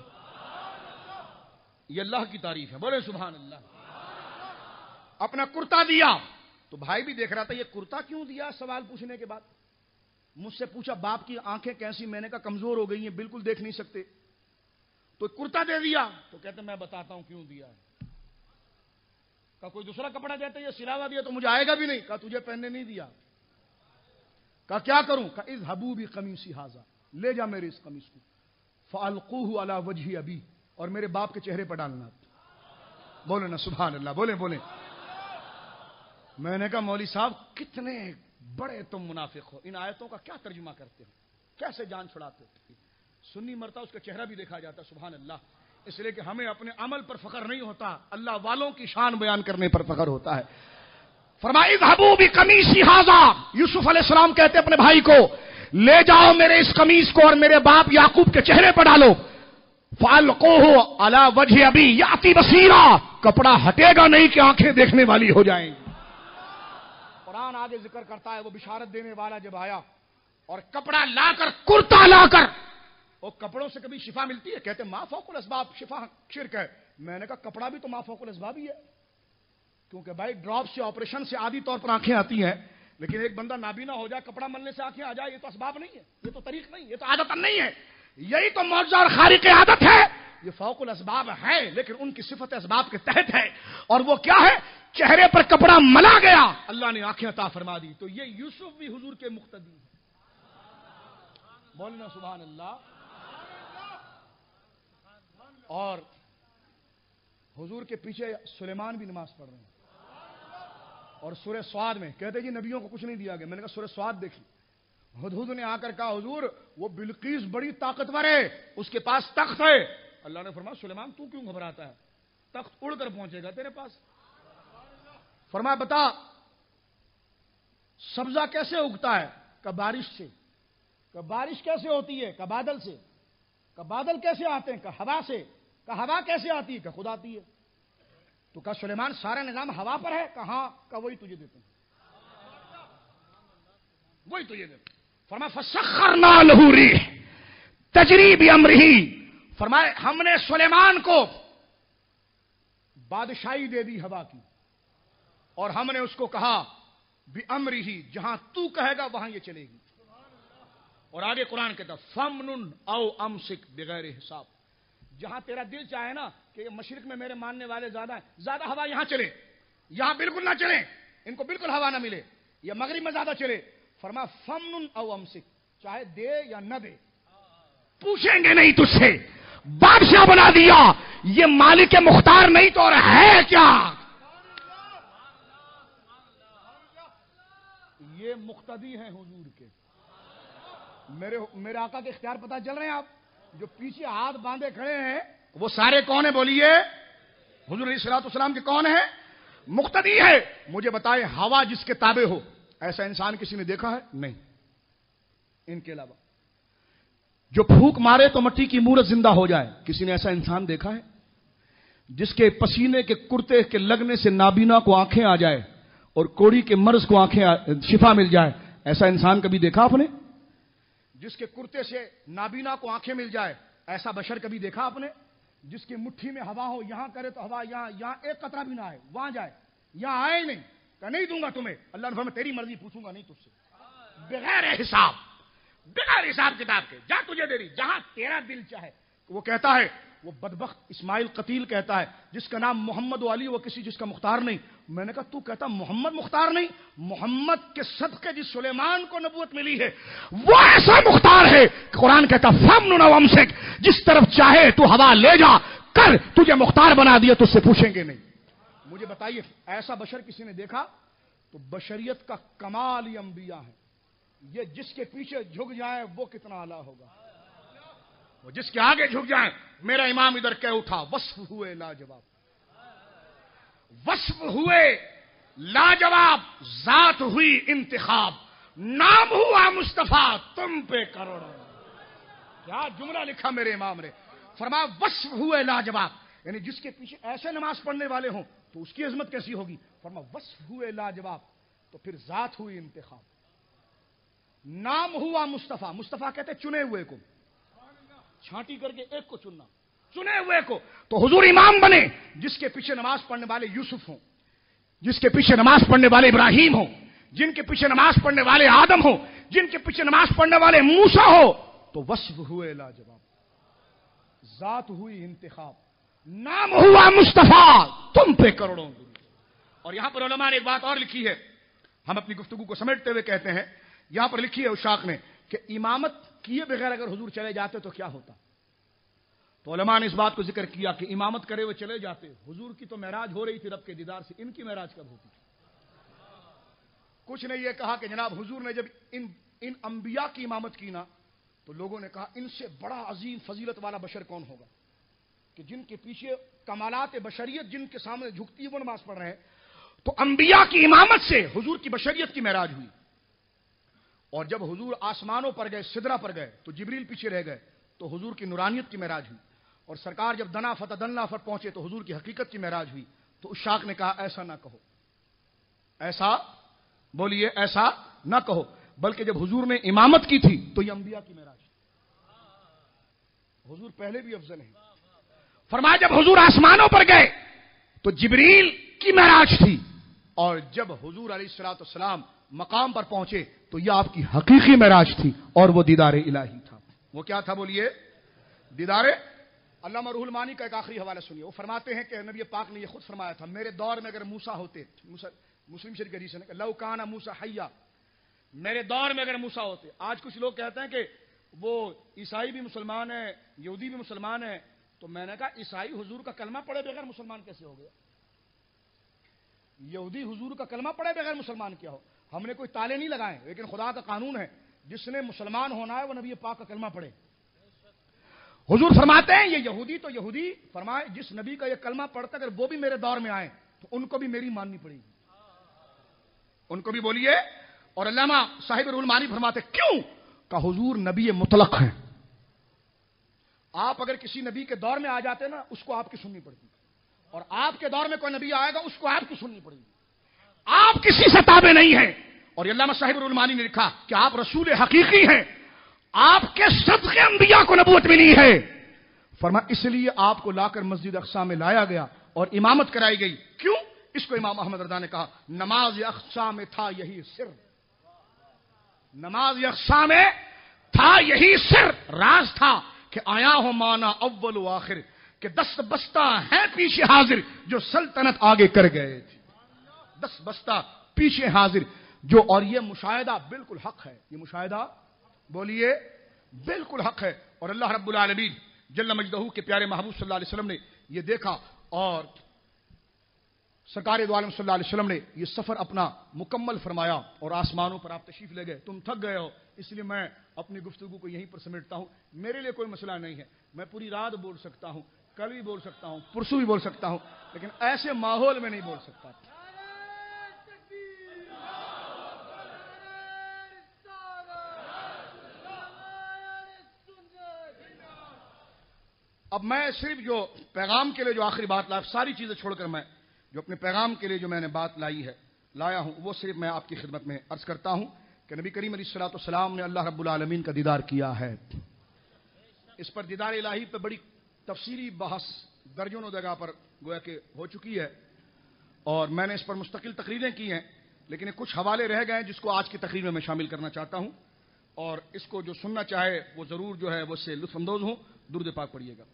یہ اللہ کی تعریف ہے, بولے سبحان اللہ. اپنا کرتا دیا تو بھائی بھی دیکھ رہا تھا, یہ کرتا کیوں دیا؟ سوال پوچھنے کے بعد مجھ سے پوچھا باپ کی آنکھیں کیسی؟ میں نے کہا کمزور ہو گئی ہیں, بالکل دیکھ نہیں سکتے. تو کرتا دے دیا. تو کہتے میں بتاتا ہوں کیوں دیا ہے. کہا کوئی دوسرا کپڑا دیتے, یہ سلاوا دیا تو مجھے آئے گا بھی نہیں. کہا تجھے پہننے نہیں دیا. کہا کیا کروں؟ کہا اذهبوا بقمیصی ھذا, لے جا میرے اس قمیص کو, فالقوه علی وجه ابی, اور میرے باپ کے چہرے پر ڈالنا. بولے نا سبحان اللہ, بولے بولے. میں نے کہا مولوی صاحب کتنے بڑے تم منافق ہو, ان آیتوں کا کیا ترجمہ کرتے ہو, کیسے جان چھڑاتے ہو؟ سنی مرتا اس کا چہرہ بھی دیکھا جاتا. سبحان اللہ. اس لیے کہ ہمیں اپنے عمل پر فخر نہیں ہوتا, اللہ والوں کی شان بیان کرنے پر فخر ہوتا ہے. فرمایا اذهبوا بقمیصی ھذا, یوسف علیہ السلام کہتے اپنے بھائی کو لے جاؤ میرے اس قمیص کو اور میرے باپ یعقوب کے چہرے پر ڈالو. فالقوه علی وجه ابی یاتی بصیرا, کپڑا ہٹے گا نہیں کہ آنکھیں دیکھنے والی ہو جائیں. قرآن آگے ذکر کرتا ہے وہ بشارت دینے والا جب آیا اور کپڑا لا کر, کرتا لا کر, وہ کپڑوں سے کبھی شفا ملتی ہے؟ کہتے ما فوق الاسباب شفا شرک ہے. میں نے کہا کپڑا بھی تو ما فوق الاسباب ہی ہے, کیونکہ بھائی ڈراپ سے آپریشن سے عادی طور پر آنکھیں آتی ہیں, لیکن ایک بندہ نابینا ہو جائے کپڑا ملنے سے آنکھیں آ جائے, یہ تو اسباب نہیں ہے, یہ تو طریق نہیں ہے, یہ تو عادت نہیں ہے. یہی تو معجزہ اور خارق عادت ہے. یہ فوق الاسباب ہے لیکن ان کی صفت اسباب کے تحت ہے. اور وہ کیا ہے؟ چہرے پر کپڑا ملا گیا, اللہ نے آنکھیں عطا فرما دی. تو یہ یوسف بھی حضور کے مقتدی ہیں. بولنا سبحان اللہ. اور حضور کے پیچھے سلیمان بھی نماز پڑھ رہے ہیں. اور سورہ سعد میں کہتے جی نبیوں کو کچھ نہیں دیا گیا. میں نے کہا سورہ سعد دیکھی. ہدہد نے آ کر کہا حضور وہ بلقیس بڑی طاقتور ہے, اس کے پاس تخت ہے, اللہ نے فرمایا سلیمان تو کیوں گھبراتا ہے، تخت اڑ کر پہنچے گا تیرے پاس۔ فرمایا بتا سبزہ کیسے اگتا ہے، کہ بارش سے۔ کہ بارش کیسے ہوتی ہے، کہ بادل سے۔ کہ بادل کیسے آتے ہیں، کہ ہوا سے۔ کہ ہوا کیسے آتی ہے، کہ خود آتی ہے۔ تو کہا سلیمان سارا نظام ہوا پر ہے، کہ ہاں، کہ وہی تجھے دیتے ہیں، وہی تجھے دیتے ہیں۔ فرمایا فسخرنا لہ الريح تجری بامرہ، فرمایا ہم نے سلیمان کو بادشاہی دے دی ہوا کی، اور ہم نے اس کو کہا بامرہ، جہاں تو کہے گا وہاں یہ چلے گی۔ اور آگے قرآن کہتا فمنن او امسک بغیر حساب، جہاں تیرا دل چاہے نا کہ مشرق میں میرے ماننے والے زیادہ ہیں، زیادہ ہوا یہاں چلے، یہاں بالکل نہ چلے، ان کو بالکل ہوا نہ ملے، یا مغرب میں زیادہ چلے، فرما فمنن او امسک، چاہے دے یا نہ دے، پوچھیں گے نہیں تجھ سے۔ بادشاہ بنا دیا، یہ مالک مختار نہیں تو اور ہے کیا؟ یہ مقتدی ہیں حضور کے، میرے آقا کے اختیار پتہ چل رہے ہیں آپ؟ جو پیچھے ہاتھ باندھے کھڑے ہیں وہ سارے کون ہیں بولیے؟ حضور علیہ الصلوۃ والسلام کے کون ہیں؟ مقتدی ہے۔ مجھے بتائیں ہوا جس کے تابع ہو ایسا انسان کسی نے دیکھا ہے؟ نہیں، ان کے علاوہ۔ جو پھونک مارے تو مٹی کی مورت زندہ ہو جائے، کسی نے ایسا انسان دیکھا ہے؟ جس کے پسینے کے کرتے کے لگنے سے نابینا کو آنکھیں آ جائے اور کوڑی کے مرض کو شفا مل جائے، ایسا انسان کبھی دیکھا آپ نے؟ جس کے کرتے سے نابینا کو آنکھیں مل جائے، ایسا بشر کبھی دیکھا آپ نے؟ جس کی مٹھی میں ہوا ہو، یہاں کرے تو ہوا یہاں ایک قطرہ بھی نہ آئے، وہاں جائے، یہاں آئے نہیں، کہ نہیں دوں گا تمہیں، اللہ نے فرمایا تیری مرضی پوچھوں گا نہیں تجھ سے، بغیر حساب، بغیر حساب کتاب کے، جا تجھے دے رہی جہاں تیرا دل چاہے۔ وہ کہتا ہے، وہ بدبخت اسماعیل قتیل کہتا ہے جس کا نام محمد و علی، وہ کسی جس کا مختار نہیں۔ میں نے کہا تو کہتا محمد مختار نہیں، محمد کے صدقے جس سلیمان کو نبوت ملی ہے وہ ایسا مختار ہے۔ قرآن کہتا فمنن او امسک، جس طرف چاہے تو ہوا لے جا کر، تجھے مختار بنا دیا تو اس سے پوچھیں گے نہیں۔ مجھے بتائیے ایسا بشر کسی نے دیکھا؟ تو بشریت کا کمال یہ انبیاء ہے، یہ جس کے پیچھے جھک جائے وہ کتنا اعلیٰ ہوگا، وہ جس کے آگے جھک جائیں۔ میرا امام ادھر کہہ اٹھا وصف ہوئے لاجواب، وصف ہوئے لاجواب، ذات ہوئی انتخاب، نام ہوا مصطفیٰ تم پہ کروڑوں۔ کیا جملہ لکھا میرے امام نے، فرمایا وصف ہوئے لاجواب، یعنی جس کے پیچھے ایسے نماز پڑھنے والے ہوں تو اس کی عظمت کیسی ہوگی۔ فرمایا وصف ہوئے لاجواب، تو پھر ذات ہوئی انتخاب، نام ہوا مصطفیٰ، مصطفیٰ کہتے چنے ہوئے کو، چھانٹی کر کے ایک کو چننا، چنے ہوئے کو۔ تو حضور امام بنے جس کے پیچھے نماز پڑھنے والے یوسف ہوں، جس کے پیچھے نماز پڑھنے والے ابراہیم ہوں، جن کے پیچھے نماز پڑھنے والے آدم ہوں، جن کے پیچھے نماز پڑھنے والے موسیٰ ہو، تو وصف ہوئے لاجواب، ذات ہوئی انتخاب، نام ہوا مصطفیٰ تم پہ کروڑوں۔ اور یہاں پر علماء نے ایک بات اور لکھی ہے، ہم اپنی گفتگو کو سمیٹتے ہوئے کہتے ہیں، یہاں پر لکھی ہے اشاق نے کہ امامت کیے بغیر اگر حضور چلے جاتے تو کیا ہوتا؟ تو علماء نے اس بات کو ذکر کیا کہ امامت کرے ہوئے چلے جاتے، حضور کی تو معراج ہو رہی تھی رب کے دیدار سے، ان کی معراج کب ہوتی تھی؟ کچھ نے یہ کہا کہ جناب حضور نے جب ان انبیاء کی امامت کی نا تو لوگوں نے کہا ان سے بڑا عظیم فضیلت والا بشر کون ہوگا کہ جن کے پیچھے کمالات بشریت جن کے سامنے جھکتی ہے وہ نماز پڑھ رہے ہیں۔ تو انبیاء کی امامت سے حضور کی بشریت کی معراج ہوئی، اور جب حضور آسمانوں پر گئے، سدرہ پر گئے تو جبریل پیچھے رہ گئے، تو حضور کی نورانیت کی معراج ہوئی، اور سرکار جب دنا فتدنا پر پہنچے تو حضور کی حقیقت کی معراج ہوئی۔ تو اشاق نے کہا ایسا نہ کہو، ایسا بولیے ایسا نہ کہو، بلکہ جب حضور نے امامت کی تھی تو یہ انبیاء کی معراج، حضور پہلے بھی افضل ہیں۔ فرمایا جب حضور آسمانوں پر گئے تو جبریل کی معراج تھی، اور جب حضور علیہ الصلوۃ والسلام مقام پر پہنچے تو یہ آپ کی حقیقی معراج تھی، اور وہ دیدار الہی تھا۔ وہ کیا تھا بولیے؟ دیدار۔ علامہ روح المانی کا ایک آخری حوالہ سنیے، وہ فرماتے ہیں کہ نبی پاک نے یہ خود فرمایا تھا، میرے دور میں اگر موسیٰ ہوتے، مسلم شریف حدیث ہے کہ لو کان موسیٰ حیا، میرے دور میں اگر موسیٰ ہوتے۔ آج کچھ لوگ کہتے ہیں کہ وہ عیسائی بھی مسلمان ہے، یہودی بھی مسلمان ہے، تو میں نے کہا عیسائی حضور کا کلمہ پڑھے بغیر مسلمان کیسے ہو گیا؟ یہودی حضور کا کلمہ پڑھے بغیر مسلمان کیا ہو؟ ہم نے کوئی تالے نہیں لگائے، لیکن خدا کا قانون ہے جس نے مسلمان ہونا ہے وہ نبی پاک کا کلمہ پڑھے۔ حضور فرماتے ہیں یہ یہودی تو یہودی، فرمائے جس نبی کا یہ کلمہ پڑھتا اگر وہ بھی میرے دور میں آئے تو ان کو بھی میری ماننی پڑے گی، ان کو بھی بولیے۔ اور علامہ صاحب روح المعانی فرماتے کیوں؟ کہ حضور نبی مطلق ہیں، آپ اگر کسی نبی کے دور میں آ جاتے نا اس کو آپ کی سننی پڑتی، اور آپ کے دور میں کوئی نبی آئے گا اس کو آپ کی سننی پڑے گی، آپ کسی سے تابع نہیں ہیں۔ اور علامہ صاحب روح المعانی نے لکھا کہ آپ رسول حقیقی ہیں، آپ کے صدقے انبیاء کو نبوت ملی ہے، فرمایا اس لیے آپ کو لا کر مسجد اقصی میں لایا گیا اور امامت کرائی گئی۔ کیوں؟ اس کو امام احمد رضا نے کہا نماز اقصی میں تھا یہی سر، نماز اقصی میں تھا یہی سر، راز تھا کہ آیا ہو مانا اول و آخر، کہ دست بستہ ہیں پیچھے حاضر جو سلطنت آگے کر گئے تھے، دست بستہ پیچھے حاضر جو، اور یہ مشاہدہ بالکل حق ہے، یہ مشاہدہ بولیے بالکل حق ہے۔ اور اللہ رب العالمین جل مجدہ کے پیارے محبوب صلی اللہ علیہ وسلم نے یہ دیکھا، اور سرکار دو عالم صلی اللہ علیہ وسلم نے یہ سفر اپنا مکمل فرمایا، اور آسمانوں پر آپ تشریف لے گئے۔ تم تھک گئے ہو اس لیے میں اپنی گفتگو کو یہیں پر سمیٹتا ہوں، میرے لیے کوئی مسئلہ نہیں ہے، میں پوری رات بول سکتا ہوں، کل بھی بول سکتا ہوں، پرسوں بھی بول سکتا ہوں، لیکن ایسے ماحول میں نہیں بول سکتا۔ اب میں صرف جو پیغام کے لیے جو آخری بات لایا، ساری چیزیں چھوڑ کر میں جو اپنے پیغام کے لیے جو میں نے بات لایا ہوں وہ صرف میں آپ کی خدمت میں عرض کرتا ہوں کہ نبی کریم علیہ الصلوۃ والسلام نے اللہ رب العالمین کا دیدار کیا ہے۔ اس پر دیدار الہی پہ بڑی تفصیلی بحث درجنوں جگہ پر گویا کہ ہو چکی ہے، اور میں نے اس پر مستقل تقریریں کی ہیں، لیکن کچھ حوالے رہ گئے ہیں جس کو آج کی تقریر میں شامل کرنا چاہتا ہوں، اور اس کو جو سننا چاہے وہ ضرور جو ہے وہ اس سے لطف اندوز ہوں۔ درود پاک پڑھیے گا۔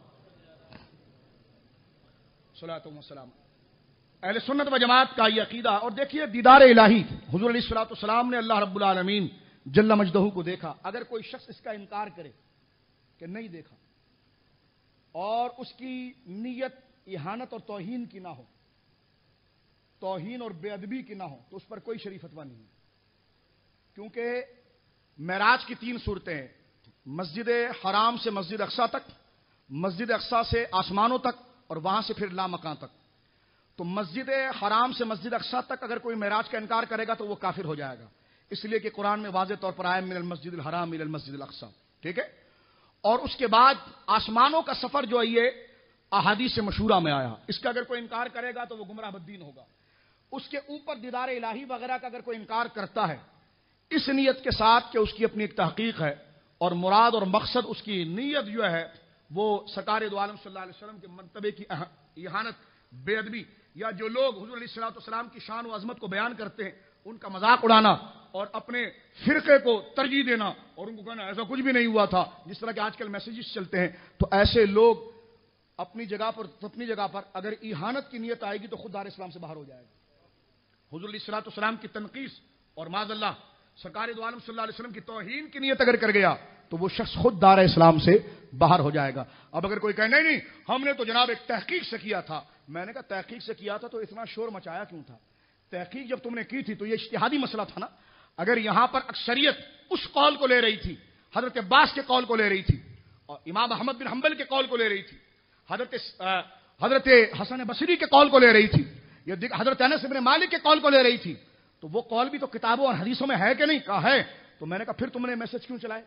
صلاۃ و سلام۔ اہل سنت و جماعت کا یہ عقیدہ، اور دیکھیے دیدار الہی حضور علیہ الصلوۃ والسلام نے اللہ رب العالمین جل مجدہ کو دیکھا۔ اگر کوئی شخص اس کا انکار کرے کہ نہیں دیکھا اور اس کی نیت اہانت اور توہین کی نہ ہو، توہین اور بے ادبی کی نہ ہو، تو اس پر کوئی شرعی فتویٰ نہیں ہے، کیونکہ معراج کی 3 صورتیں ہیں، مسجد حرام سے مسجد اقصی تک، مسجد اقصی سے آسمانوں تک، اور وہاں سے پھر لامکان تک۔ تو مسجد حرام سے مسجد اقصی تک اگر کوئی معراج کا انکار کرے گا تو وہ کافر ہو جائے گا، اس لیے کہ قرآن میں واضح طور پر آیا من المسجد الحرام الى المسجد الاقصی، ٹھیک ہے۔ اور اس کے بعد آسمانوں کا سفر جو ہے یہ احادیث مشہورہ میں آیا، اس کا اگر کوئی انکار کرے گا تو وہ گمراہ بدین ہوگا۔ اس کے اوپر دیدار الہی وغیرہ کا اگر کوئی انکار کرتا ہے اس نیت کے ساتھ کہ اس کی اپنی ایک تحقیق ہے، اور مراد اور مقصد اس کی نیت جو ہے وہ سرکار دو عالم صلی اللہ علیہ وسلم کے مرتبے کی اہانت، بے ادبی، یا جو لوگ حضور علیہ الصلوۃ والسلام کی شان و عظمت کو بیان کرتے ہیں ان کا مذاق اڑانا اور اپنے فرقے کو ترجیح دینا اور ان کو کہنا ایسا کچھ بھی نہیں ہوا تھا، جس طرح کے آج کل میسیجز چلتے ہیں، تو ایسے لوگ اپنی جگہ پر اگر اہانت کی نیت آئے گی تو خود دار اسلام سے باہر ہو جائے گا۔ حضور علیہ الصلوۃ والسلام کی تنقیص اور معاذ اللہ سرکار دو عالم صلی اللہ علیہ وسلم کی توہین کی نیت اگر کر گیا تو وہ شخص خود دار اسلام سے باہر ہو جائے گا۔ اب اگر کوئی کہے نہیں ہم نے تو جناب ایک تحقیق سے کیا تھا، میں نے کہا تحقیق سے کیا تھا تو اتنا شور مچایا کیوں تھا؟ تحقیق جب تم نے کی تھی تو یہ اجتہادی مسئلہ تھا نا۔ اگر یہاں پر اکثریت اس قول کو لے رہی تھی، حضرت عباس کے قول کو لے رہی تھی، اور امام احمد بن حنبل کے قول کو لے رہی تھی، حضرت حسن بصری کے قول کو لے رہی تھی، یا حضرت انس بن مالک کے قول کو لے رہی تھی، تو وہ قول بھی تو کتابوں اور حدیثوں میں ہے کہ نہیں؟ کہا ہے۔ تو میں نے کہا پھر تم نے میسج کیوں چلائے؟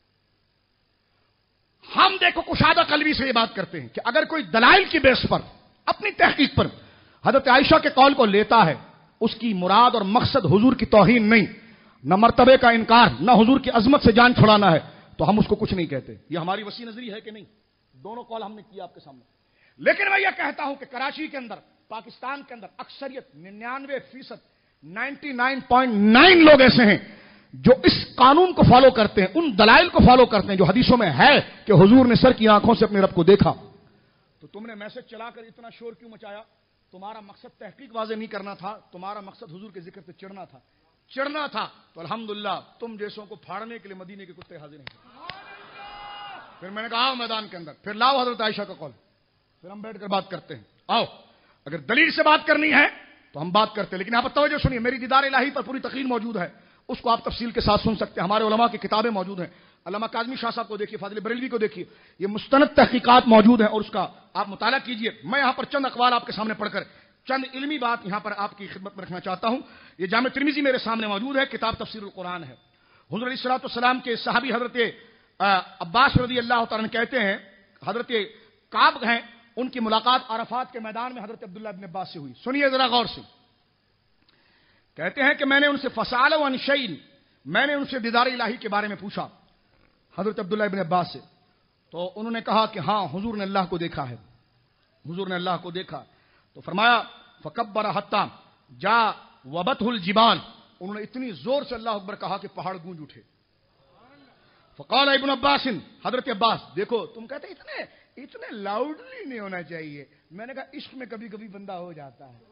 ہم دیکھو کشادہ قلبی سے یہ بات کرتے ہیں کہ اگر کوئی دلائل کی بیس پر اپنی تحقیق پر حضرت عائشہ کے قول کو لیتا ہے، اس کی مراد اور مقصد حضور کی توہین نہیں، نہ مرتبے کا انکار، نہ حضور کی عظمت سے جان چھڑانا ہے، تو ہم اس کو کچھ نہیں کہتے۔ یہ ہماری وسیع نظری ہے کہ نہیں؟ دونوں قول ہم نے کیا آپ کے سامنے۔ لیکن میں یہ کہتا ہوں کہ کراچی کے اندر، پاکستان کے اندر اکثریت 99%، 99.9 لوگ ایسے ہیں جو اس قانون کو فالو کرتے ہیں، ان دلائل کو فالو کرتے ہیں جو حدیثوں میں ہے کہ حضور نے سر کی آنکھوں سے اپنے رب کو دیکھا۔ تو تم نے میسج چلا کر اتنا شور کیوں مچایا؟ تمہارا مقصد تحقیق واضح نہیں کرنا تھا، تمہارا مقصد حضور کے ذکر پہ چڑھنا تھا تو الحمدللہ تم جیسوں کو پھاڑنے کے لیے مدینے کے کتے حاضر نہیں تھے۔ پھر میں نے کہا آؤ میدان کے اندر، پھر لاؤ حضرت عائشہ کا قول، پھر ہم بیٹھ کر بات کرتے ہیں۔ آؤ، اگر دلیل سے بات کرنی ہے تو ہم بات کرتے ہیں، لیکن آپ توجہ سنیے، میری دیدار الہی پر پوری تقریر موجود ہے، اس کو آپ تفصیل کے ساتھ سن سکتے ہیں. ہمارے علماء کی کتابیں موجود ہیں. علامہ کاظمی شاہ صاحب کو دیکھیے, فاضل بریلوی کو دیکھیے, یہ مستند تحقیقات موجود ہیں اور اس کا آپ مطالعہ کیجئے. میں یہاں پر چند اقوال آپ کے سامنے پڑھ کر چند علمی بات یہاں پر آپ کی خدمت میں رکھنا چاہتا ہوں. یہ جامع ترمذی میرے سامنے موجود ہے, کتاب تفسیر القرآن ہے. حضور علیہ الصلوۃ والسلام کے صحابی حضرت عباس رضی اللہ تعالیٰ کہتے ہیں, حضرت کعب ہیں, ان کی ملاقات عرفات کے میدان میں حضرت عبداللہ ابن عباس سے ہوئی. سنیے ذرا غور سے. کہتے ہیں کہ میں نے ان سے فسألوا عن شیء, میں نے ان سے دیدار الہی کے بارے میں پوچھا حضرت عبداللہ ابن عباس سے, تو انہوں نے کہا کہ ہاں حضور نے اللہ کو دیکھا ہے, حضور نے اللہ کو دیکھا. تو فرمایا فکبر حتی جا وبته الجبال, انہوں نے اتنی زور سے اللہ اکبر کہا کہ پہاڑ گونج اٹھے. فقال ابن عباس, حضرت عباس, دیکھو تم کہتے اتنے لاؤڈلی نہیں ہونا چاہیے. میں نے کہا عشق میں کبھی کبھی بندہ ہو جاتا ہے.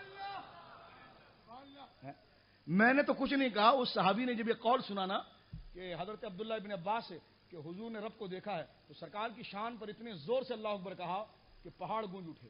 میں نے تو کچھ نہیں کہا, اس صحابی نے جب یہ قول سنا نا کہ حضرت عبداللہ ابن عباس سے کہ حضور نے رب کو دیکھا ہے, تو سرکار کی شان پر اتنے زور سے اللہ اکبر کہا کہ پہاڑ گونج اٹھے.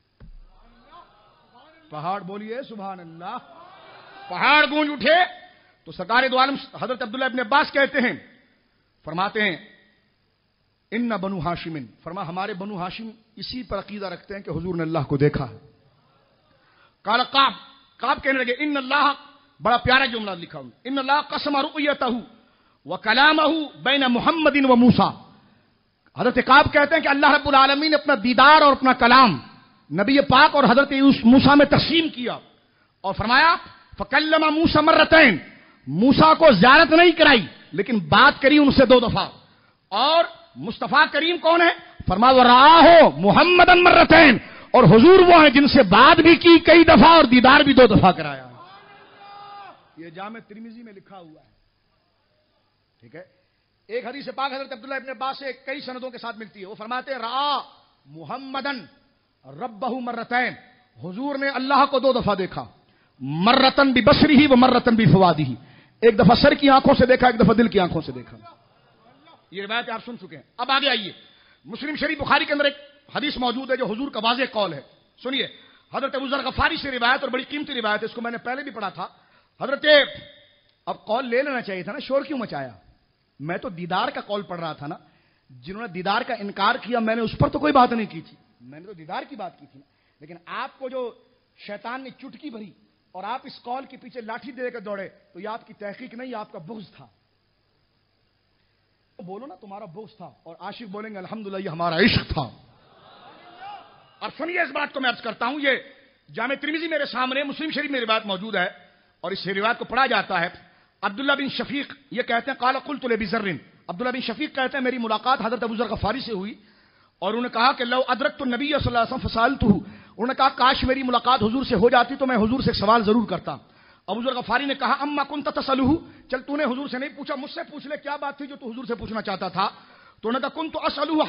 پہاڑ بولیے سبحان اللہ, پہاڑ گونج اٹھے. تو سرکار دو عالم حضرت عبداللہ ابن عباس کہتے ہیں, فرماتے ہیں ان بنو ہاشم, فرما ہمارے بنو ہاشم اسی پر عقیدہ رکھتے ہیں کہ حضور نے اللہ کو دیکھا ہے. قال کعب کہنے لگے ان اللہ, بڑا پیارا جملہ لکھا ہوں, ان اللہ قسم رؤیتہ وکلامہ بین محمد و موسیٰ. حضرت کعب کہتے ہیں کہ اللہ رب العالمین نے اپنا دیدار اور اپنا کلام نبی پاک اور حضرت موسیٰ میں تقسیم کیا, اور فرمایا فکلم موسیٰ مرتین, موسیٰ کو زیارت نہیں کرائی لیکن بات کری ان سے 2 دفعہ. اور مصطفیٰ کریم کون ہے؟ فرمایا وراہ محمدن مرتین, اور حضور وہ ہیں جن سے بات بھی کی کئی دفعہ اور دیدار بھی 2 دفعہ کرایا. یہ جامع ترمذی میں لکھا ہوا ہے. ٹھیک ہے. ایک حدیث پاک حضرت عبداللہ ابن عباس سے کئی سندوں کے ساتھ ملتی ہے. وہ فرماتے ہیں رآ محمدن ربہ مرتین, حضور نے اللہ کو 2 دفعہ دیکھا, مرتن ببصرہ و مرتن بفؤادہ, ایک دفعہ سر کی آنکھوں سے دیکھا, ایک دفعہ دل کی آنکھوں سے دیکھا. یہ روایت آپ سن چکے ہیں. اب آگے آئیے, مسلم شریف بخاری کے اندر ایک حدیث موجود ہے جو حضور کا واضح قول ہے. سنیے, حضرت ابو ذر غفاری سے روایت, اور بڑی قیمتی روایت ہے, اس کو میں نے پہلے بھی پڑھا تھا. حضرت, اب قول لے لینا چاہیے تھا نا, شور کیوں مچایا؟ میں تو دیدار کا قول پڑھ رہا تھا نا. جنہوں نے دیدار کا انکار کیا میں نے اس پر تو کوئی بات نہیں کی تھی, میں نے تو دیدار کی بات کی تھی نا. لیکن آپ کو جو شیطان نے چٹکی بھری اور آپ اس قول کے پیچھے لاٹھی دے کر دوڑے, تو یہ آپ کی تحقیق نہیں, یہ آپ کا بغض تھا. بولو نا تمہارا بغض تھا, اور عاشق بولیں گے الحمدللہ یہ ہمارا عشق تھا. اور سنیے اس بات کو میں عرض کرتا ہوں, یہ جامع ترمذی میرے سامنے, مسلم شریف میں روایت موجود ہے اور اس روایت کو پڑھا جاتا ہے. عبداللہ بن شفیق یہ کہتے ہیں قال قلت لابی ذر, عبداللہ بن شفیق کہتے ہیں میری ملاقات حضرت ابو ذر غفاری سے ہوئی, اور انہوں نے کہا کہ لو ادرکت النبی صلی اللہ علیہ وسلم فسالتہ, انہوں نے کہا کاش میری ملاقات حضور سے ہو جاتی تو میں حضور سے ایک سوال ضرور کرتا. ابو ذر غفاری نے کہا اما کنت تسألہ, چل تو نے حضور سے نہیں پوچھا, مجھ سے پوچھ لے, کیا بات تھی جو تو حضور سے پوچھنا چاہتا تھا؟ تو انہوں نے کہا کنت اسألہ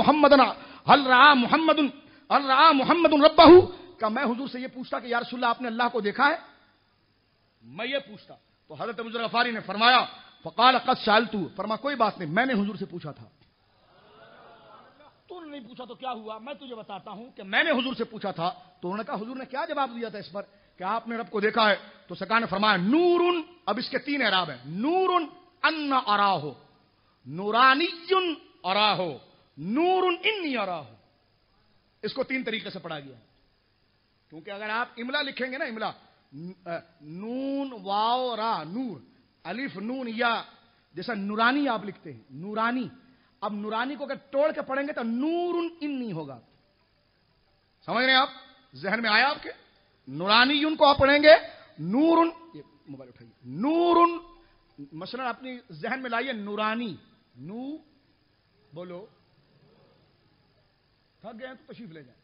هل رأى محمد ربہ, کہ میں حضور سے یہ پوچھتا کہ یا رسول اللہ آپ نے اللہ کو دیکھا ہے, میں یہ پوچھتا. تو حضرت ابو ذر غفاری نے فرمایا فقال قد سألت, فرما کوئی بات نہیں, میں نے حضور سے پوچھا تھا. تو نے نہیں پوچھا تو کیا ہوا, میں تجھے بتاتا ہوں کہ میں نے حضور سے پوچھا تھا. تو انہوں نے کہا حضور نے کیا جواب دیا تھا اس پر کہ آپ نے رب کو دیکھا ہے؟ تو سرکار نے فرمایا نور, اب اس کے 3 اعراب ہیں, نور ان اراہ, نورانی اراہ, نور انی اراہ. اس کو 3 طریقے سے پڑھا گیا, کیونکہ اگر آپ املا لکھیں گے نا, املا نون واو را نور, الف نون یا, جیسا نورانی آپ لکھتے ہیں نورانی, اب نورانی کو اگر توڑ کے پڑھیں گے تو نور انی ہوگا. سمجھ رہے ہیں آپ؟ ذہن میں آیا آپ کے؟ نورانی کو آپ پڑھیں گے نور, یہ موبائل اٹھائیے, نور مثلا اپنی ذہن میں لائیے نورانی, نو بولو, تھک گئے ہیں تو تشریف لے جائیں.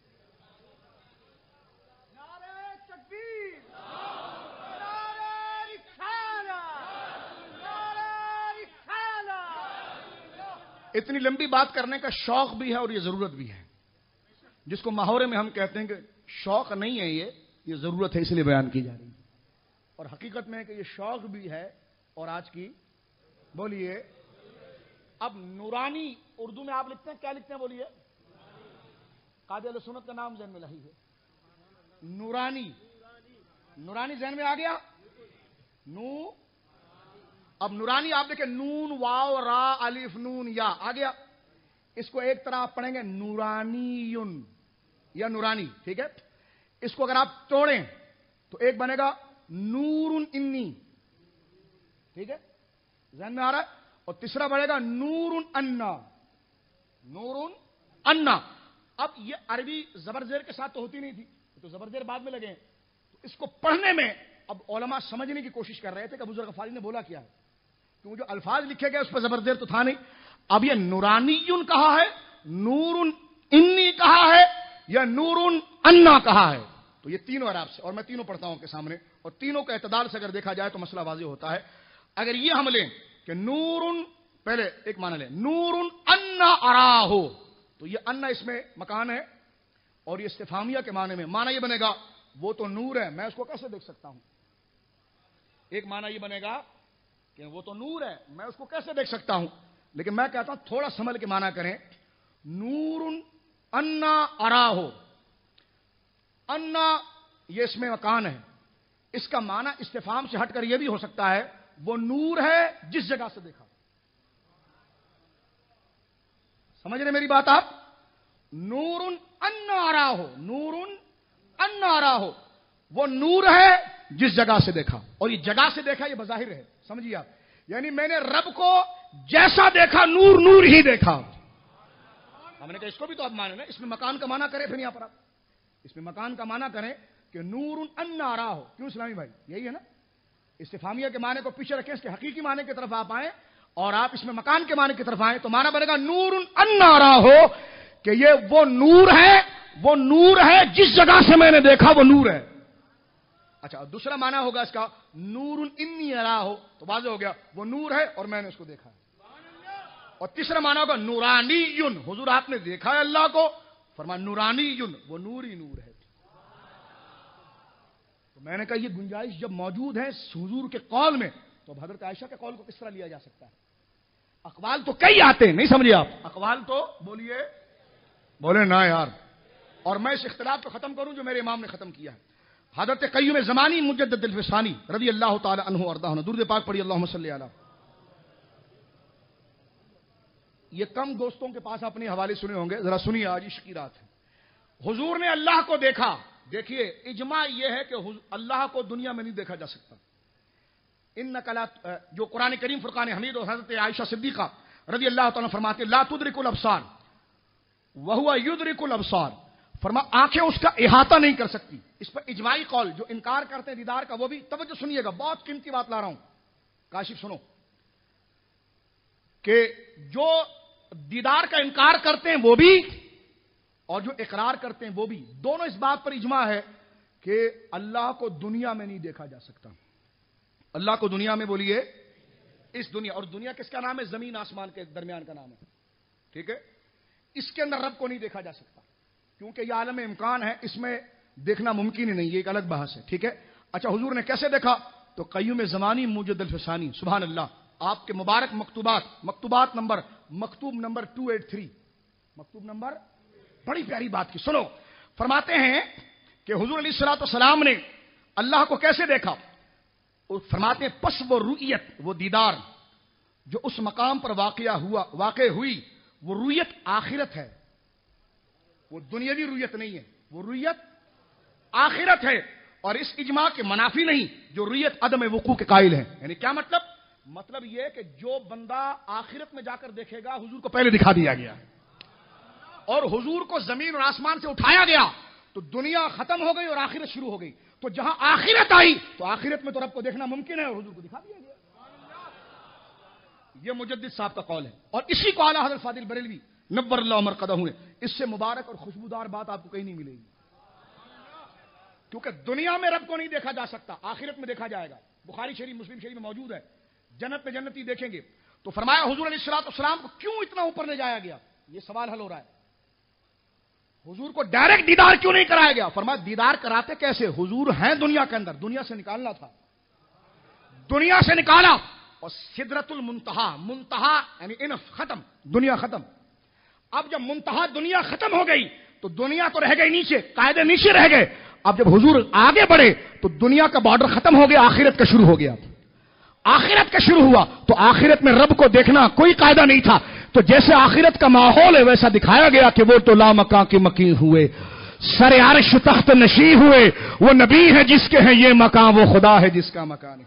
نعرہ تکبیر, نعرہ رسالت, نعرہ رسالت. اتنی لمبی بات کرنے کا شوق بھی ہے اور یہ ضرورت بھی ہے, جس کو محاورے میں ہم کہتے ہیں کہ شوق نہیں ہے, یہ ضرورت ہے, اس لیے بیان کی جا رہی ہے. اور حقیقت میں ہے کہ یہ شوق بھی ہے اور آج کی بولیے. اب نورانی اردو میں آپ لکھتے ہیں, کیا لکھتے ہیں بولیے؟ قاضی اہل سنت کا نام ذہن میں لہی ہے, نورانی. نورانی ذہن میں آ گیا, اب نورانی آپ دیکھیں نون واو را الف نون یا آ گیا. اس کو ایک طرح آپ پڑھیں گے نورانی یا نورانی. ٹھیک ہے. اس کو اگر آپ توڑیں تو ایک بنے گا نور انی. ٹھیک ہے, ذہن میں آ رہا ہے. اور تیسرا بنے گا نور انا. نور انا. اب یہ عربی زبر زیر کے ساتھ تو ہوتی نہیں تھی, تو زبر زیر بعد میں لگے. تو اس کو پڑھنے میں اب علماء سمجھنے کی کوشش کر رہے تھے کہ ابو ذر غفاری نے بولا کیا ہے, کیونکہ جو الفاظ لکھے گئے اس پہ زبر زیر تو تھا نہیں. اب یہ نورانی کہا ہے, نور انی کہا ہے, یا نور انا کہا ہے. تو یہ تینوں عرب سے, اور میں تینوں پڑھتا ہوں کے سامنے, اور تینوں کا اعتدال سے اگر دیکھا جائے تو مسئلہ واضح ہوتا ہے. اگر یہ ہم لیں کہ نور, پہلے ایک معنی لیں نور انا اراہو, تو یہ انا اس میں مکان ہے, اور یہ استفہامیہ کے معنی میں معنی یہ بنے گا وہ تو نور ہے, میں اس کو کیسے دیکھ سکتا ہوں. ایک معنی یہ بنے گا کہ وہ تو نور ہے, میں اس کو کیسے دیکھ سکتا ہوں. لیکن میں کہتا ہوں تھوڑا سنبھل کے معنی کریں. نور انا اراہو, انا یہ اس میں مکان ہے, اس کا معنی استفہام سے ہٹ کر یہ بھی ہو سکتا ہے وہ نور ہے جس جگہ سے دیکھا. سمجھ رہے میری بات آپ. نور انا اراہو, نور انا اراہو, وہ نور ہے جس جگہ سے دیکھا. اور یہ جگہ سے دیکھا یہ بظاہر ہے, سمجھیے آپ. یعنی میں نے رب کو جیسا دیکھا نور نور ہی دیکھا. ہم نے کہا اس کو بھی تو آپ مانے نا, اس میں مکان کا معنی کریں. پھر یہاں پر آپ اس میں مکان کا معنی کریں کہ نور انا اراہو. کیوں اسلامی بھائی, یہی ہے نا. استفہامیہ کے معنی کو پیچھے رکھیں, اس کے حقیقی معنی کی طرف آپ آئیں, اور آپ اس میں مکان کے معنی کی طرف آئیں, تو معنی بنے گا نور انا اراہو, کہ یہ وہ نور ہے جس جگہ سے میں نے دیکھا وہ نور ہے. اچھا, دوسرا معنی ہوگا اس کا نور انی اراہو, تو واضح ہو گیا وہ نور ہے اور میں نے اس کو دیکھا. اور تیسرا معنی ہوگا نورانی, حضور آپ نے دیکھا ہے اللہ کو, فرمایا نورانی, وہ نور ہی نور ہے. تو میں نے کہا یہ گنجائش جب موجود ہے حضور کے قول میں, تو حضرت عائشہ کے قول کو کس طرح لیا جا سکتا ہے. اقوال تو کئی آتے ہیں, نہیں سمجھے آپ. اقوال تو بولے نا یار. اور میں اس اختلاف کو ختم کروں جو میرے امام نے ختم کیا ہے. حضرت قیوم زمانی مجدد الفسانی رضی اللہ تعالی عنہ وارضاہ نے درود پاک پڑھی, اللہم صلی علی. یہ کم دوستوں کے پاس اپنے حوالے سنے ہوں گے, ذرا سنیے, آج عشق کی رات ہے. حضور نے اللہ کو دیکھا. دیکھیے اجماع یہ ہے کہ اللہ کو دنیا میں نہیں دیکھا جا سکتا. جو قرآن کریم فرقان حمید اور حضرت عائشہ صدیقہ رضی اللہ تعالیٰ فرماتے لا تدرک الابصار وہو یدرک الابصار, فرما آنکھیں اس کا احاطہ نہیں کر سکتی. اس پر اجماعی قول. جو انکار کرتے ہیں دیدار کا وہ بھی, توجہ سنیے گا, بہت قیمتی بات لا رہا ہوں, کاشف سنو, کہ جو دیدار کا انکار کرتے ہیں وہ بھی, اور جو اقرار کرتے ہیں وہ بھی, دونوں اس بات پر اجماع ہے کہ اللہ کو دنیا میں نہیں دیکھا جا سکتا. اللہ کو دنیا میں بولیے اس دنیا, اور دنیا کس کا نام ہے, زمین آسمان کے درمیان کا نام ہے. ٹھیک ہے, اس کے اندر رب کو نہیں دیکھا جا سکتا, کیونکہ یہ عالم امکان ہے, اس میں دیکھنا ممکن ہی نہیں, یہ ایک الگ بحث ہے. ٹھیک ہے. اچھا, حضور نے کیسے دیکھا, تو قیوم زمانی مجدد الفسانی, سبحان اللہ, آپ کے مبارک مکتوبات نمبر مکتوب نمبر 283, مکتوب نمبر, بڑی پیاری بات کی, سنو. فرماتے ہیں کہ حضور علیہ الصلوۃ والسلام نے اللہ کو کیسے دیکھا. فرماتے ہیں پس وہ رؤیت, وہ دیدار جو اس مقام پر واقع ہوئی, وہ رؤیت آخرت ہے, وہ دنیاوی رؤیت نہیں ہے, وہ رؤیت آخرت ہے. اور اس اجماع کے منافی نہیں جو رؤیت عدم وقوع کے قائل ہیں. یعنی کیا مطلب, مطلب یہ کہ جو بندہ آخرت میں جا کر دیکھے گا حضور کو پہلے دکھا دیا گیا, اور حضور کو زمین اور آسمان سے اٹھایا گیا تو دنیا ختم ہو گئی اور آخرت شروع ہو گئی. تو جہاں آخرت آئی تو آخرت میں تو رب کو دیکھنا ممکن ہے, اور حضور کو دکھا دیا گیا. یہ مجدد صاحب کا قول ہے, اور اسی کو اعلیٰ حضرت فاضل بریلوی نبر اللہ مرقدہ نے, اس سے مبارک اور خوشبودار بات آپ کو کہیں نہیں ملے گی. کیونکہ دنیا میں رب کو نہیں دیکھا جا سکتا, آخرت میں دیکھا جائے گا. بخاری شریف مسلم شریف میں موجود ہے, جنت میں جنتی دیکھیں گے. تو فرمایا حضور علیہ الصلوۃ والسلام کو کیوں اتنا اوپر لے جایا گیا, یہ سوال حل ہو رہا ہے. حضور کو ڈائریکٹ دیدار کیوں نہیں کرایا گیا. فرمایا دیدار کراتے کیسے, حضور ہیں دنیا کے اندر, دنیا سے نکالنا تھا, دنیا سے نکالا, اور سدرۃ المنتہا, منتہا یعنی انف, ختم, دنیا ختم. اب جب منتہا دنیا ختم ہو گئی تو دنیا تو رہ گئی نیچے, قاعدے نیچے رہ گئے. اب جب حضور آگے بڑھے تو دنیا کا بارڈر ختم ہو گیا, آخرت کا شروع ہو گیا. آخرت کا شروع ہوا تو آخرت میں رب کو دیکھنا کوئی قاعدہ نہیں تھا، تو جیسے آخرت کا ماحول ہے ویسا دکھایا گیا کہ وہ تو لامکاں کے مکین ہوئے، سر عرش تخت نشین ہوئے، وہ نبی ہے جس کے ہیں یہ مکان، وہ خدا ہے جس کا مکان ہے۔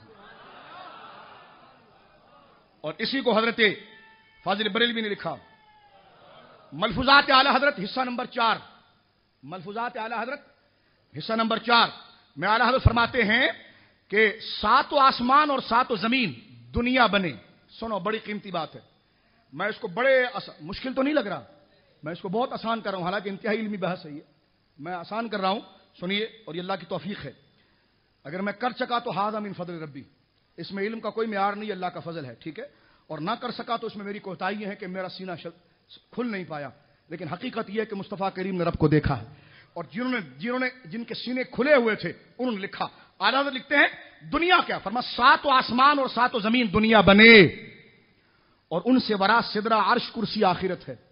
اور اسی کو حضرت فاضل بریلوی نے لکھا، ملفوظات اعلی حضرت حصہ نمبر 4، ملفوظات اعلی حضرت حصہ نمبر 4 میں اعلی حضرت فرماتے ہیں کہ 7 آسمان اور 7 زمین دنیا بنے۔ سنو، بڑی قیمتی بات ہے، میں اس کو بڑے مشکل تو نہیں لگ رہا، میں اس کو بہت آسان کر رہا ہوں، حالانکہ انتہائی علمی بحث ہے یہ، میں آسان کر رہا ہوں، سنیے، اور یہ اللہ کی توفیق ہے۔ اگر میں کر سکا تو ھذا من فضل ربی، اس میں علم کا کوئی معیار نہیں، اللہ کا فضل ہے، ٹھیک ہے، اور نہ کر سکا تو اس میں میری کوتاہی ہے کہ میرا سینہ کھل نہیں پایا، لیکن حقیقت یہ ہے کہ مصطفیٰ کریم نے رب کو دیکھا ہے، اور جن کے سینے کھلے ہوئے تھے انہوں نے لکھا۔ اعلیٰ حضرت لکھتے ہیں دنیا کیا، فرمایا 7 آسمان اور 7 زمین دنیا بنے، اور ان سے ورا سدرہ عرش کرسی آخرت ہے،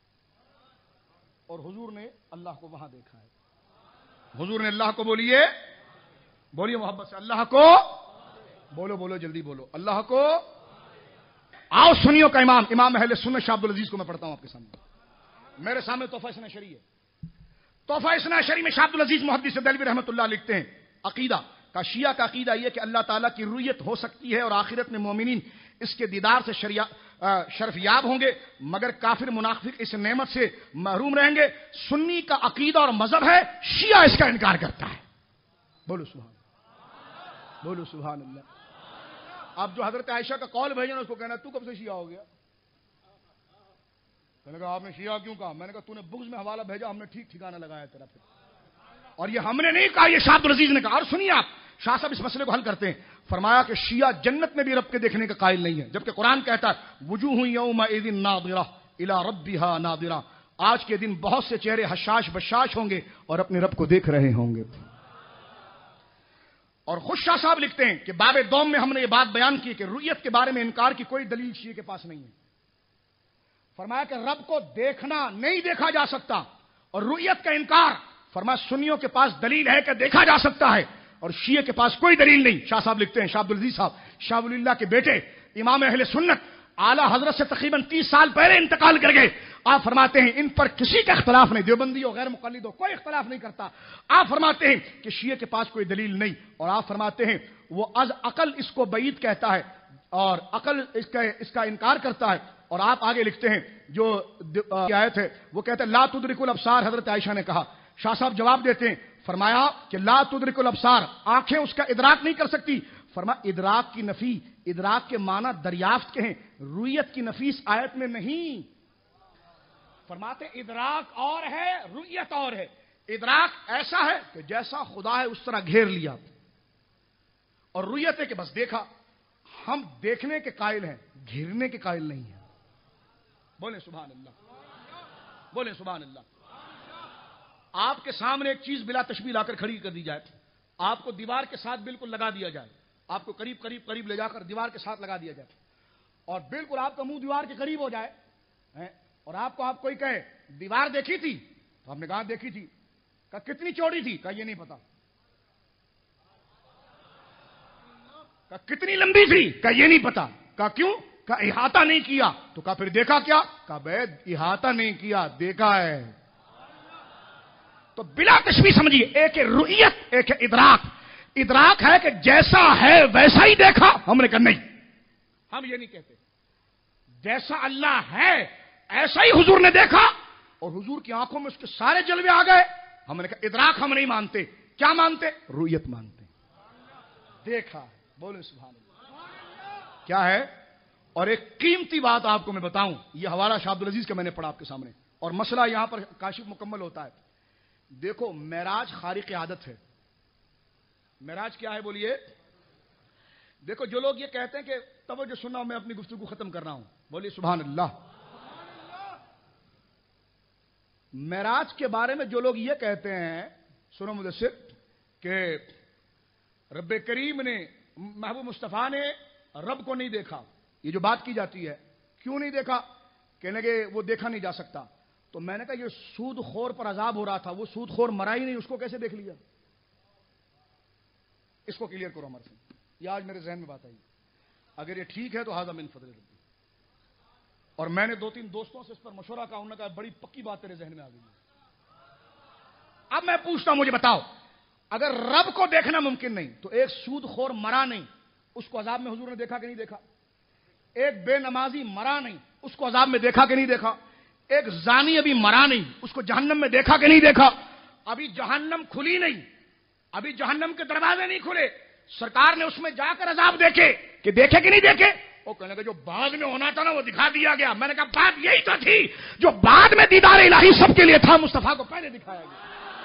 اور حضور نے اللہ کو وہاں دیکھا ہے۔ حضور نے اللہ کو بولیے محبت سے، اللہ کو بولو جلدی بولو، اللہ کو۔ آؤ سنیوں کا امام اہل سنت شاہ عبدالعزیز کو میں پڑھتا ہوں آپ کے سامنے، میرے سامنے تحفہ اثنا شری ہے۔ تحفہ اثنا شری میں شاہ عبدالعزیز محدث دہلوی رحمۃ اللہ لکھتے ہیں، عقیدہ کا، شیعہ کا عقیدہ یہ کہ اللہ تعالیٰ کی رؤیت ہو سکتی ہے، اور آخرت میں مومنین اس کے دیدار سے شرف یاب ہوں گے، مگر کافر منافق اس نعمت سے محروم رہیں گے۔ سنی کا عقیدہ اور مذہب ہے، شیعہ اس کا انکار کرتا ہے۔ بولو سبحان اللہ۔ اب جو حضرت عائشہ کا قول بھیجا نا، اس کو کہنا تو کب سے شیعہ ہو گیا؟ میں نے کہا آپ نے شیعہ کیوں کہا؟ میں نے کہا تو نے بغض میں حوالہ بھیجا، ہم نے ٹھیک ٹھکانہ لگایا تیرا پھر، اور یہ ہم نے نہیں کہا، یہ شاہ عبدالعزیز نے کہا۔ اور سنیے آپ، شاہ صاحب اس مسئلے کو حل کرتے ہیں، فرمایا کہ شیعہ جنت میں بھی رب کے دیکھنے کا قائل نہیں ہے، جبکہ قرآن کہتا ہے وجوہ یومئذ ناظرہ الی ربها ناظرہ، آج کے دن بہت سے چہرے حشاش بشاش ہوں گے اور اپنے رب کو دیکھ رہے ہوں گے۔ اور خود شاہ صاحب لکھتے ہیں کہ باب دوم میں ہم نے یہ بات بیان کی کہ رؤیت کے بارے میں انکار کی کوئی دلیل شیعہ کے پاس نہیں ہے۔ فرمایا کہ رب کو دیکھنا نہیں دیکھا جا سکتا، اور رؤیت کا انکار، فرمایا سنیوں کے پاس دلیل ہے کہ دیکھا جا سکتا ہے، اور شیعہ کے پاس کوئی دلیل نہیں۔ شاہ صاحب لکھتے ہیں، شاہ عبدالعزیز صاحب شاہ ولی اللہ کے بیٹے، امام اہل سنت، اعلیٰ حضرت سے تقریباً 30 سال پہلے انتقال کر گئے۔ آپ فرماتے ہیں ان پر کسی کا اختلاف نہیں، دیوبندی ہو غیر مقلد ہو کوئی اختلاف نہیں کرتا۔ آپ فرماتے ہیں کہ شیعہ کے پاس کوئی دلیل نہیں، اور آپ فرماتے ہیں وہ از عقل اس کو بعید کہتا ہے، اور عقل اس کا انکار کرتا ہے۔ اور آپ آگے لکھتے ہیں جو آیت ہے وہ کہتے ہیں لا تدرک الابصار، حضرت عائشہ نے کہا۔ شاہ صاحب جواب دیتے ہیں، فرمایا کہ لا تدرک الابصار، آنکھیں اس کا ادراک نہیں کر سکتی۔ فرمایا ادراک کی نفی، ادراک کے معنی دریافت کے ہیں، رؤیت کی نفی اس آیت میں نہیں۔ فرماتے ادراک اور ہے، رؤیت اور ہے۔ ادراک ایسا ہے کہ جیسا خدا ہے اس طرح گھیر لیا، اور رؤیت ہے کہ بس دیکھا۔ ہم دیکھنے کے قائل ہیں، گھیرنے کے قائل نہیں ہیں۔ بولیں سبحان اللہ، بولیں سبحان اللہ۔ آپ کے سامنے ایک چیز بلا تشبیہ لا کر کھڑی کر دی جائے، آپ کو دیوار کے ساتھ بالکل لگا دیا جائے، آپ کو قریب لے جا کر دیوار کے ساتھ لگا دیا جائے، اور بالکل آپ کا منہ دیوار کے قریب ہو جائے، اور آپ کوئی کہے دیوار دیکھی تھی، تو آپ نے کہا دیکھی تھی، کہا کتنی چوڑی تھی، کہا یہ نہیں پتا، کہا کتنی لمبی تھی، کہا یہ نہیں پتا، کہا کیوں، کہا احاطہ نہیں کیا، تو کہا پھر دیکھا کیا، کہا بے احاطہ نہیں کیا، دیکھا ہے۔ تو بلا تشبیہ سمجھیے، ایک ہے رؤیت، ایک ہے ادراک۔ ادراک ہے کہ جیسا ہے ویسا ہی دیکھا، ہم نے کہا نہیں، ہم یہ نہیں کہتے، جیسا اللہ ہے ایسا ہی حضور نے دیکھا، اور حضور کی آنکھوں میں اس کے سارے جلوے آ گئے۔ ہم نے کہا ادراک ہم نہیں مانتے، کیا مانتے؟ رؤیت مانتے، دیکھا۔ بولے سبحان اللہ، کیا ہے؟ اور ایک قیمتی بات آپ کو میں بتاؤں، یہ حوالہ شاہ عبدالعزیز کا میں نے پڑھا آپ کے سامنے، اور مسئلہ یہاں پر کاشف مکمل ہوتا ہے۔ دیکھو معراج خارق عادت ہے۔ معراج کیا ہے بولیے؟ دیکھو جو لوگ یہ کہتے ہیں کہ توجہ سننا، میں اپنی گفتگو ختم کر رہا ہوں، بولیے سبحان اللہ۔ معراج کے بارے میں جو لوگ یہ کہتے ہیں، سنو مدثر، کہ رب کریم نے، محبوب مصطفیٰ نے رب کو نہیں دیکھا، یہ جو بات کی جاتی ہے، کیوں نہیں دیکھا؟ کہنے کہ وہ دیکھا نہیں جا سکتا۔ تو میں نے کہا یہ سود خور پر عذاب ہو رہا تھا، وہ سود خور مرا ہی نہیں، اس کو کیسے دیکھ لیا؟ اس کو کلیئر کرو ہمارے سے، یہ آج میرے ذہن میں بات آئی۔ اگر یہ ٹھیک ہے تو ھذا من فضل ربی. اور میں نے 2-3 دوستوں سے اس پر مشورہ کہا، انہوں نے کہا بڑی پکی بات تیرے ذہن میں آ گئی ہے. اب میں پوچھتا ہوں، مجھے بتاؤ، اگر رب کو دیکھنا ممکن نہیں تو ایک سود خور مرا نہیں، اس کو عذاب میں حضور نے دیکھا کہ نہیں دیکھا؟ ایک بے نمازی مرا نہیں، اس کو عذاب میں دیکھا کہ نہیں دیکھا؟ ایک زانی ابھی مرا نہیں، اس کو جہنم میں دیکھا کہ نہیں دیکھا؟ ابھی جہنم کھلی نہیں، ابھی جہنم کے دروازے نہیں کھلے، سرکار نے اس میں جا کر عذاب دیکھے کہ دیکھے کہ نہیں دیکھے؟ وہ کہنے لگا جو بعد میں ہونا تھا نا وہ دکھا دیا گیا. میں نے کہا بات یہی تو تھی، جو بعد میں دیدار الہی سب کے لیے تھا، مصطفیٰ کو پہلے دکھایا گیا.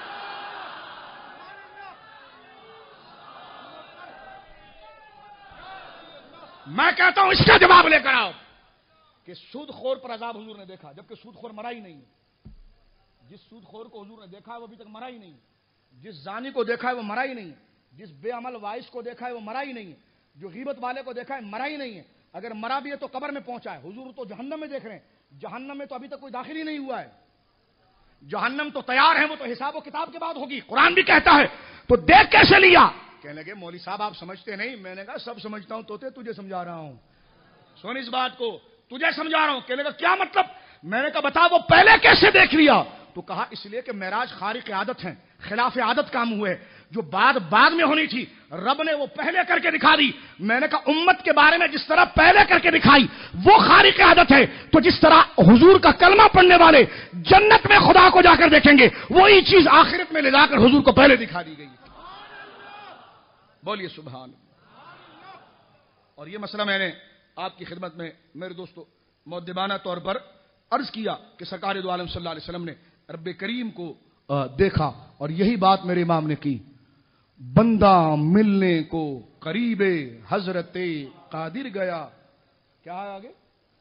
میں کہتا ہوں اس کا جواب لے کر آؤ کہ سود خور پر عذاب حضور نے دیکھا، جبکہ سود خور مرا ہی نہیں ہے. جس سود خور کو حضور نے دیکھا ہے وہ ابھی تک مرا ہی نہیں. جس زانی کو دیکھا ہے وہ مرا ہی نہیں. جس بے عمل وائس کو دیکھا ہے وہ مرا ہی نہیں. جو غیبت والے کو دیکھا ہے مرا ہی نہیں ہے. اگر مرا بھی ہے تو قبر میں پہنچا ہے. حضور تو جہنم میں دیکھ رہے ہیں، جہنم میں تو ابھی تک کوئی داخل ہی نہیں ہوا ہے. جہنم تو تیار ہے، وہ تو حساب و کتاب کے بعد ہوگی. قرآن بھی کہتا ہے تو دیکھ کیسے لیا؟ کہنے لگے مولوی صاحب آپ سمجھتے نہیں. میں نے کہا سب سمجھتا ہوں، توتے تجھے سمجھا رہا ہوں. سن اس بات کو، تجھے سمجھا رہا ہوں. کہنے لگا کیا مطلب؟ میں نے کہا بتا وہ پہلے کیسے دیکھ لیا؟ تو کہا اس لیے کہ معراج خارق عادت ہیں، خلاف عادت کام ہوئے. جو بات بعد میں ہونی تھی رب نے وہ پہلے کر کے دکھا دی. میں نے کہا امت کے بارے میں جس طرح پہلے کر کے دکھائی وہ خارق عادت ہے، تو جس طرح حضور کا کلمہ پڑھنے والے جنت میں خدا کو جا کر دیکھیں گے، وہی چیز آخرت میں لے جا کر حضور کو پہلے دکھا دی گئی. بولیے سبحان. اور یہ مسئلہ میں نے آپ کی خدمت میں میرے دوستو مؤدبانہ طور پر عرض کیا کہ سرکار دو عالم صلی اللہ علیہ وسلم نے رب کریم کو دیکھا، اور یہی بات میرے امام نے کی. بندہ ملنے کو قریب حضرت قادر گیا. کیا ہے آگے؟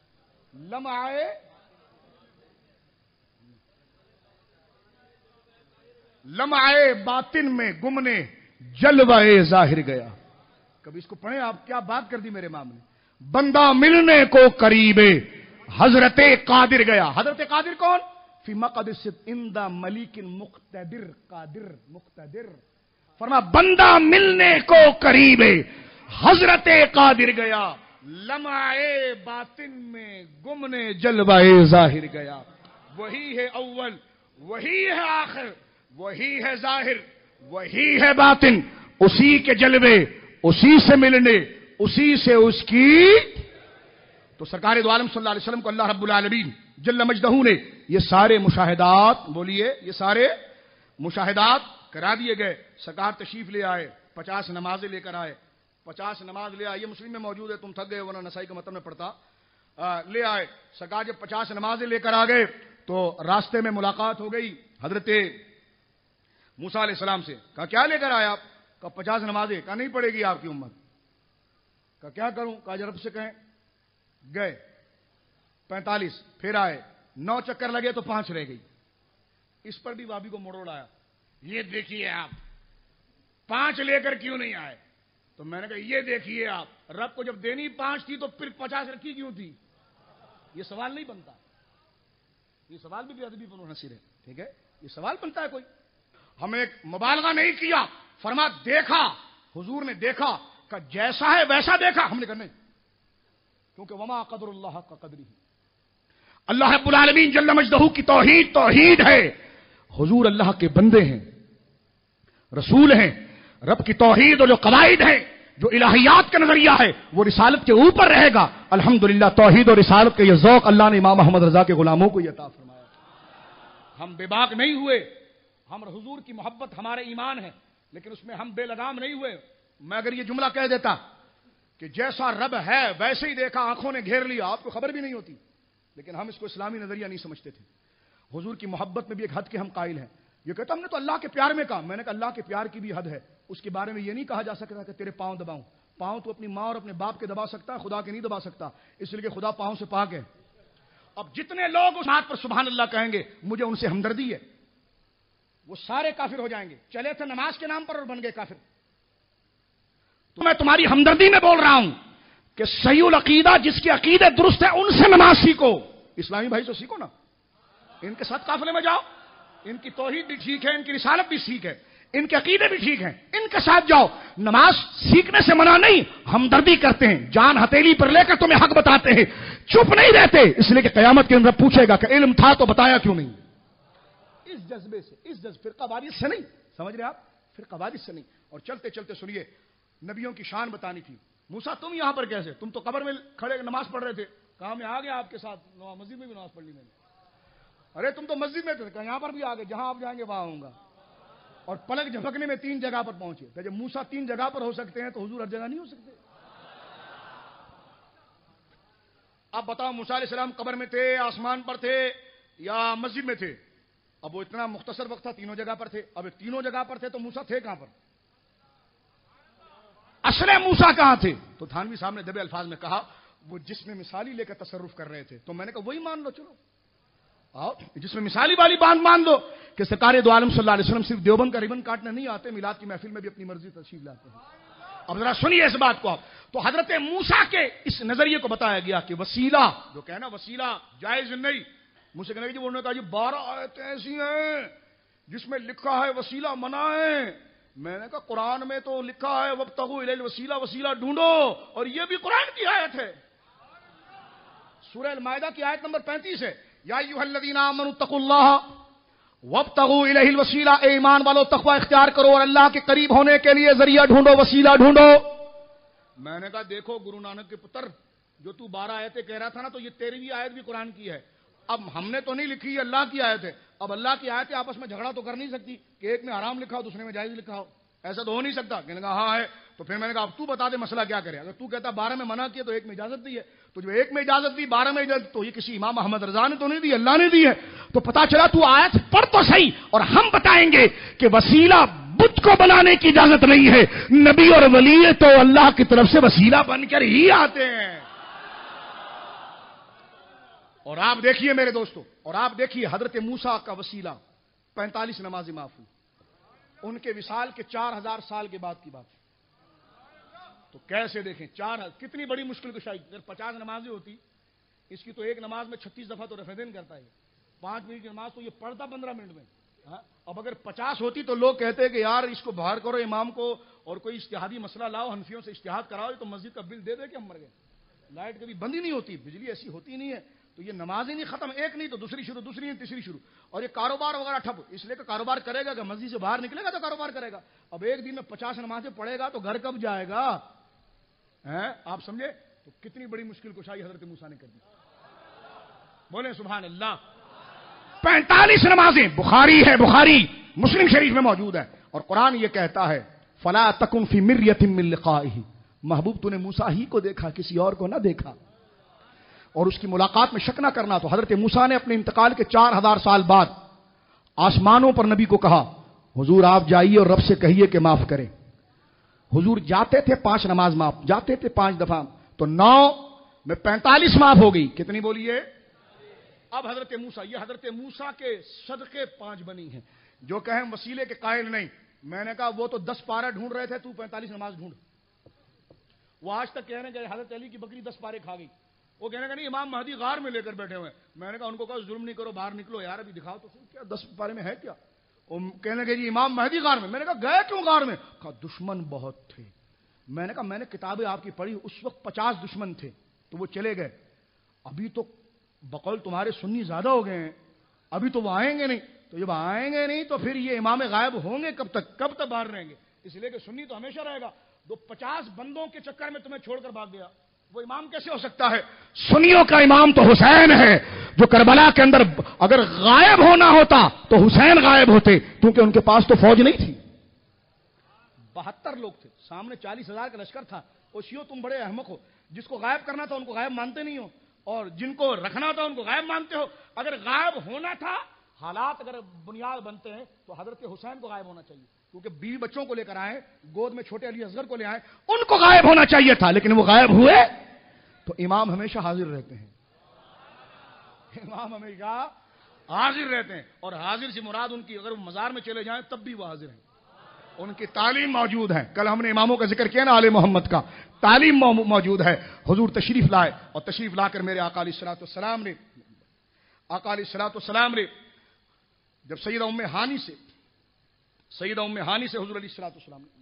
لمعے باطن میں گمنے جلوہ ظاہر گیا. کبھی اس کو پڑھیں آپ، کیا بات کر دی میرے امام نے. بندہ ملنے کو قریب حضرت قادر گیا. حضرت قادر کون؟ فی مقدس عند ملیک مقتدر. قادر مقتدر. فرما بندہ ملنے کو قریب حضرت قادر گیا، لمعے باطن میں گمنے جلوہ ظاہر گیا. وہی ہے اول، وہی ہے آخر، وہی ہے ظاہر، وہی ہے باطن. اسی کے جلوے، اسی سے ملنے، اسی سے اس کی. تو سرکار دو عالم صلی اللہ علیہ وسلم کو اللہ رب العالمین جل مجدہ نے یہ سارے مشاہدات، بولیے، یہ سارے مشاہدات کرا دیے گئے. سرکار تشریف لے آئے، 50 نمازیں لے کر آئے. 50 نماز لے آئے، یہ مسلم میں موجود ہے، تم تھک گئے ورنہ نسائی کا متن میں پڑھتا. لے آئے. سرکار جب 50 نمازیں لے کر آ گئے تو راستے میں ملاقات ہو گئی حضرت موسیٰ علیہ السلام سے. کہا کیا لے کر آئے آپ؟ کہا 50 نمازیں. کہا نہیں پڑے گی آپ کی امت. کہا کیا کروں؟ کہا رب سے کہیں. گئے 45، پھر آئے 9 چکر لگے تو 5 رہ گئی. اس پر بھی وابی کو موڑ آیا. یہ دیکھیے آپ 5 لے کر کیوں نہیں آئے؟ تو میں نے کہا یہ دیکھیے آپ، رب کو جب دینی 5 تھی تو پھر 50 رکھی کیوں تھی؟ یہ سوال نہیں بنتا. یہ سوال بھی ادبی پر منحصر ہے. ٹھیک ہے، یہ سوال بنتا ہے کوئی. ہم ایک مبالغہ نہیں کیا. فرما دیکھا، حضور نے دیکھا کہ جیسا ہے ویسا دیکھا. ہم نے کہا نہیں، کیونکہ وما قدر اللہ کا قدری. اللہ رب العالمین جل مجدہ کی توحید توحید ہے. حضور اللہ کے بندے ہیں، رسول ہیں. رب کی توحید اور جو قواعد ہیں، جو الہیات کا نظریہ ہے، وہ رسالت کے اوپر رہے گا. الحمدللہ توحید اور رسالت کا یہ ذوق اللہ نے امام محمد رضا کے غلاموں کو عطا فرمایا. ہم بے باک نہیں ہوئے. ہم حضور کی محبت ہمارے ایمان ہے، لیکن اس میں ہم بے لگام نہیں ہوئے. میں اگر یہ جملہ کہہ دیتا کہ جیسا رب ہے ویسے ہی دیکھا، آنکھوں نے گھیر لیا، آپ کو خبر بھی نہیں ہوتی. لیکن ہم اس کو اسلامی نظریہ نہیں سمجھتے تھے. حضور کی محبت میں بھی ایک حد کے ہم قائل ہیں. یہ کہتا ہم نے تو اللہ کے پیار میں کہا. میں نے کہا اللہ کے پیار کی بھی حد ہے. اس کے بارے میں یہ نہیں کہا جا سکتا کہ تیرے پاؤں دباؤں. پاؤں تو اپنی ماں اور اپنے باپ کے دبا سکتا ہے، خدا کے نہیں دبا سکتا، اس لیے کہ خدا پاؤں سے پاک ہے. اب جتنے لوگ اس بات پر سبحان اللہ کہیں گے، مجھے ان سے ہمدردی ہے. وہ سارے کافر ہو جائیں گے. چلے تھے نماز کے نام پر اور بن گئے کافر. تو میں تمہاری ہمدردی میں بول رہا ہوں کہ صحیح العقیدہ جس کے عقیدے درست ہے ان سے نماز سیکھو. اسلامی بھائی سے سیکھو نا. ان کے ساتھ قافلے میں جاؤ. ان کی توحید بھی ٹھیک ہے، ان کی رسالت بھی ٹھیک ہے. ان کے عقیدے بھی ٹھیک ہیں، ان کے ساتھ جاؤ. نماز سیکھنے سے منع نہیں، ہمدردی کرتے ہیں، جان ہتھیلی پر لے کر تمہیں حق بتاتے ہیں، چپ نہیں رہتے، اس لیے کہ قیامت کے اندر پوچھے گا کہ علم تھا تو بتایا کیوں نہیں. اس جذبے سے، اس فرقہ واریت سے نہیں، سمجھ رہے آپ، فرقہ واریت سے نہیں. اور چلتے چلتے سنیے، نبیوں کی شان بتانی تھی. موسیٰ تم یہاں پر کیسے؟ تم تو قبر میں کھڑے نماز پڑھ رہے تھے. کہاں میں آ گیا آپ کے ساتھ، مسجد میں بھی نماز پڑھ لی میں نے. ارے تم تو مسجد میں تھے، کہا یہاں پر بھی آ گئے، جہاں آپ جائیں گے وہاں ہوں گا. اور پلک جھپکنے میں 3 جگہ پر پہنچے. کہ جب موسیٰ 3 جگہ پر ہو سکتے ہیں تو حضور ہر جگہ نہیں ہو سکتے. اب بتاؤ، موسیٰ علیہ السلام قبر میں تھے، آسمان پر تھے، یا مسجد میں تھے؟ اب وہ اتنا مختصر وقت تھا، تینوں جگہ پر تھے. اب تینوں جگہ پر تھے تو موسیٰ تھے کہاں پر؟ اصل موسیٰ کہاں تھے؟ تو تھانوی صاحب نے دبے الفاظ میں کہا وہ جس میں مثالی لے کر تصرف کر رہے تھے. تو میں نے کہا وہی مان لو، چلو جس میں مثالی والی بات مان دو کہ سرکار دو عالم صلی اللہ علیہ وسلم صرف دیوبند کا ربن کاٹنے نہیں آتے، میلاد کی محفل میں بھی اپنی مرضی تشریف لاتے ہیں. اب ذرا سنیے اس بات کو آپ. تو حضرت موسیٰ کے اس نظریے کو بتایا گیا کہ وسیلہ جو کہنا وسیلہ جائز نہیں. مجھ سے کہنے کہ انہوں نے کہا جی 12 آیتیں ایسی ہیں جس میں لکھا ہے وسیلہ منع ہے. میں نے کہا قرآن میں تو لکھا ہے وابتغوا الیہ الوسیلہ، وسیلہ ڈھونڈو، اور یہ بھی قرآن کی آیت ہے. سورہ المائدہ کی آیت نمبر 35 ہے، یا ایھا الذین آمنوا اتقوا اللہ وابتغوا الیہ الوسیلہ. اے ایمان والو تقوی اختیار کرو اور اللہ کے قریب ہونے کے لیے ذریعہ ڈھونڈو، وسیلہ ڈھونڈو. میں نے کہا دیکھو گرو نانک کے پتر، جو تو 12 آیتیں کہہ رہا تھا نا، تو یہ 13ویں آیت بھی قرآن کی ہے. اب ہم نے تو نہیں لکھی، اللہ کی آیت ہے. اب اللہ کی آیتیں آپس میں جھگڑا تو کر نہیں سکتی کہ ایک میں حرام لکھا ہو دوسرے میں جائز لکھا ہو. ایسا تو ہو نہیں سکتا. کہنے کہا ہاں ہے. تو پھر میں نے کہا اب تو بتا دے مسئلہ کیا کرے. اگر تو کہتا 12 میں منع کیا تو ایک میں اجازت دی ہے، تو جو ایک میں اجازت دی 12 میں اجازت، تو یہ کسی امام احمد رضا نے تو نہیں دی، اللہ نے دی ہے. تو پتا چلا تو آیت پڑھ تو صحیح، اور ہم بتائیں گے کہ وسیلہ بت کو بنانے کی اجازت نہیں ہے. نبی اور ولی تو اللہ کی طرف سے وسیلہ بن کر ہی آتے ہیں. اور آپ دیکھیے میرے دوستو، اور آپ دیکھیے حضرت موسیٰ کا وسیلہ 45 نمازیں معاف ہوئی. ان کے وصال کے 4000 سال کے بعد کی بات. تو کیسے دیکھیں 4 کتنی بڑی مشکل کشائی. اگر 50 نمازیں ہوتی، اس کی تو ایک نماز میں 36 دفعہ تو رفع دین کرتا ہے. 5 منٹ کی نماز تو یہ پڑھتا 15 منٹ میں. اب اگر 50 ہوتی تو لوگ کہتے کہ یار اس کو باہر کرو امام کو، اور کوئی اجتہادی مسئلہ لاؤ، حنفیوں سے اجتہاد کراؤ، تو مسجد کا بل دے دے کہ ہم مر گئے. لائٹ کبھی بند ہی نہیں ہوتی، بجلی ایسی ہوتی نہیں ہے. تو یہ نماز ہی نہیں ختم، ایک نہیں تو دوسری شروع، دوسری نہیں تیسری شروع. اور یہ کاروبار وغیرہ ٹھپ، اس لیے کہ کاروبار کرے گا کہ مسجد سے باہر نکلے گا تو کاروبار کرے گا. اب ایک دن میں 50 نمازیں پڑھے گا تو گھر کب جائے گا؟ آپ سمجھے؟ تو کتنی بڑی مشکل کشائی حضرت موسیٰ نے کر دی. بولیں سبحان اللہ. 45 نمازیں بخاری ہے، بخاری مسلم شریف میں موجود ہے. اور قرآن یہ کہتا ہے فلا تکن فی مریۃ من لقائہ. محبوب تو نے موسیٰ ہی کو دیکھا، کسی اور کو نہ دیکھا، اور اس کی ملاقات میں شک نہ کرنا. تو حضرت موسیٰ نے اپنے انتقال کے 4000 سال بعد آسمانوں پر نبی کو کہا حضور آپ جائیے اور رب سے کہیے کہ معاف کرے. حضور جاتے تھے 5 نماز معاف، جاتے تھے 5 دفعہ، تو 9 میں 45 معاف ہو گئی. کتنی بولیے؟ اب حضرت موسیٰ، یہ حضرت موسیٰ کے صدقے 5 بنی ہیں. جو کہیں وسیلے کے قائل نہیں. میں نے کہا وہ تو 10 پارے ڈھونڈ رہے تھے، تو 45 نماز ڈھونڈ. وہ آج تک کہہ رہے ہیں کہ حضرت علی کی بکری 10 پارے کھا گئی. وہ کہنے کا نہیں امام مہدی غار میں لے کر بیٹھے ہوئے. میں نے کہا ان کو کہا ظلم نہیں کرو، باہر نکلو یار، ابھی دکھاؤ تو کیا 10 پارے میں ہے کیا. وہ کہنے لگے جی امام مہدی غار میں. میں نے کہا گئے کیوں غار میں؟ کہا دشمن بہت تھے. میں نے کہا میں نے کتابیں آپ کی پڑھی، اس وقت 50 دشمن تھے تو وہ چلے گئے. ابھی تو بقول تمہارے سنی زیادہ ہو گئے ہیں، ابھی تو وہ آئیں گے نہیں. تو جب آئیں گے نہیں تو پھر یہ امام غائب ہوں گے کب تک؟ کب تک باہر رہیں گے؟ اس لیے کہ سنی تو ہمیشہ رہے گا. 50 بندوں کے چکر میں تمہیں چھوڑ کر بھاگ گیا، وہ امام کیسے ہو سکتا ہے؟ سنیوں کا امام تو حسین ہے، جو کربلا کے اندر اگر غائب ہونا ہوتا تو حسین غائب ہوتے، کیونکہ ان کے پاس تو فوج نہیں تھی. 72 لوگ تھے، سامنے 40,000 کا لشکر تھا. اوشیو تم بڑے احمق ہو، جس کو غائب کرنا تھا ان کو غائب مانتے نہیں ہو، اور جن کو رکھنا تھا ان کو غائب مانتے ہو. اگر غائب ہونا تھا، حالات اگر بنیاد بنتے ہیں تو حضرت حسین کو غائب ہونا چاہیے، کیونکہ بیوی بچوں کو لے کر آئے، گود میں چھوٹے علی اصغر کو لے آئے، ان کو غائب ہونا چاہیے تھا، لیکن وہ غائب ہوئے. تو امام ہمیشہ حاضر رہتے ہیں، امام ہمیشہ حاضر رہتے ہیں. اور حاضر سے مراد ان کی، اگر وہ مزار میں چلے جائیں تب بھی وہ حاضر ہیں، ان کی تعلیم موجود ہے. کل ہم نے اماموں کا ذکر کیا نا، آل محمد کا تعلیم موجود ہے. حضور تشریف لائے، اور تشریف لا کر میرے آقا علیہ الصلوۃ والسلام نے جب سیدہ ام ہانی سے سیدہ ام ہانی سے حضور علیہ الصلوۃ والسلام نے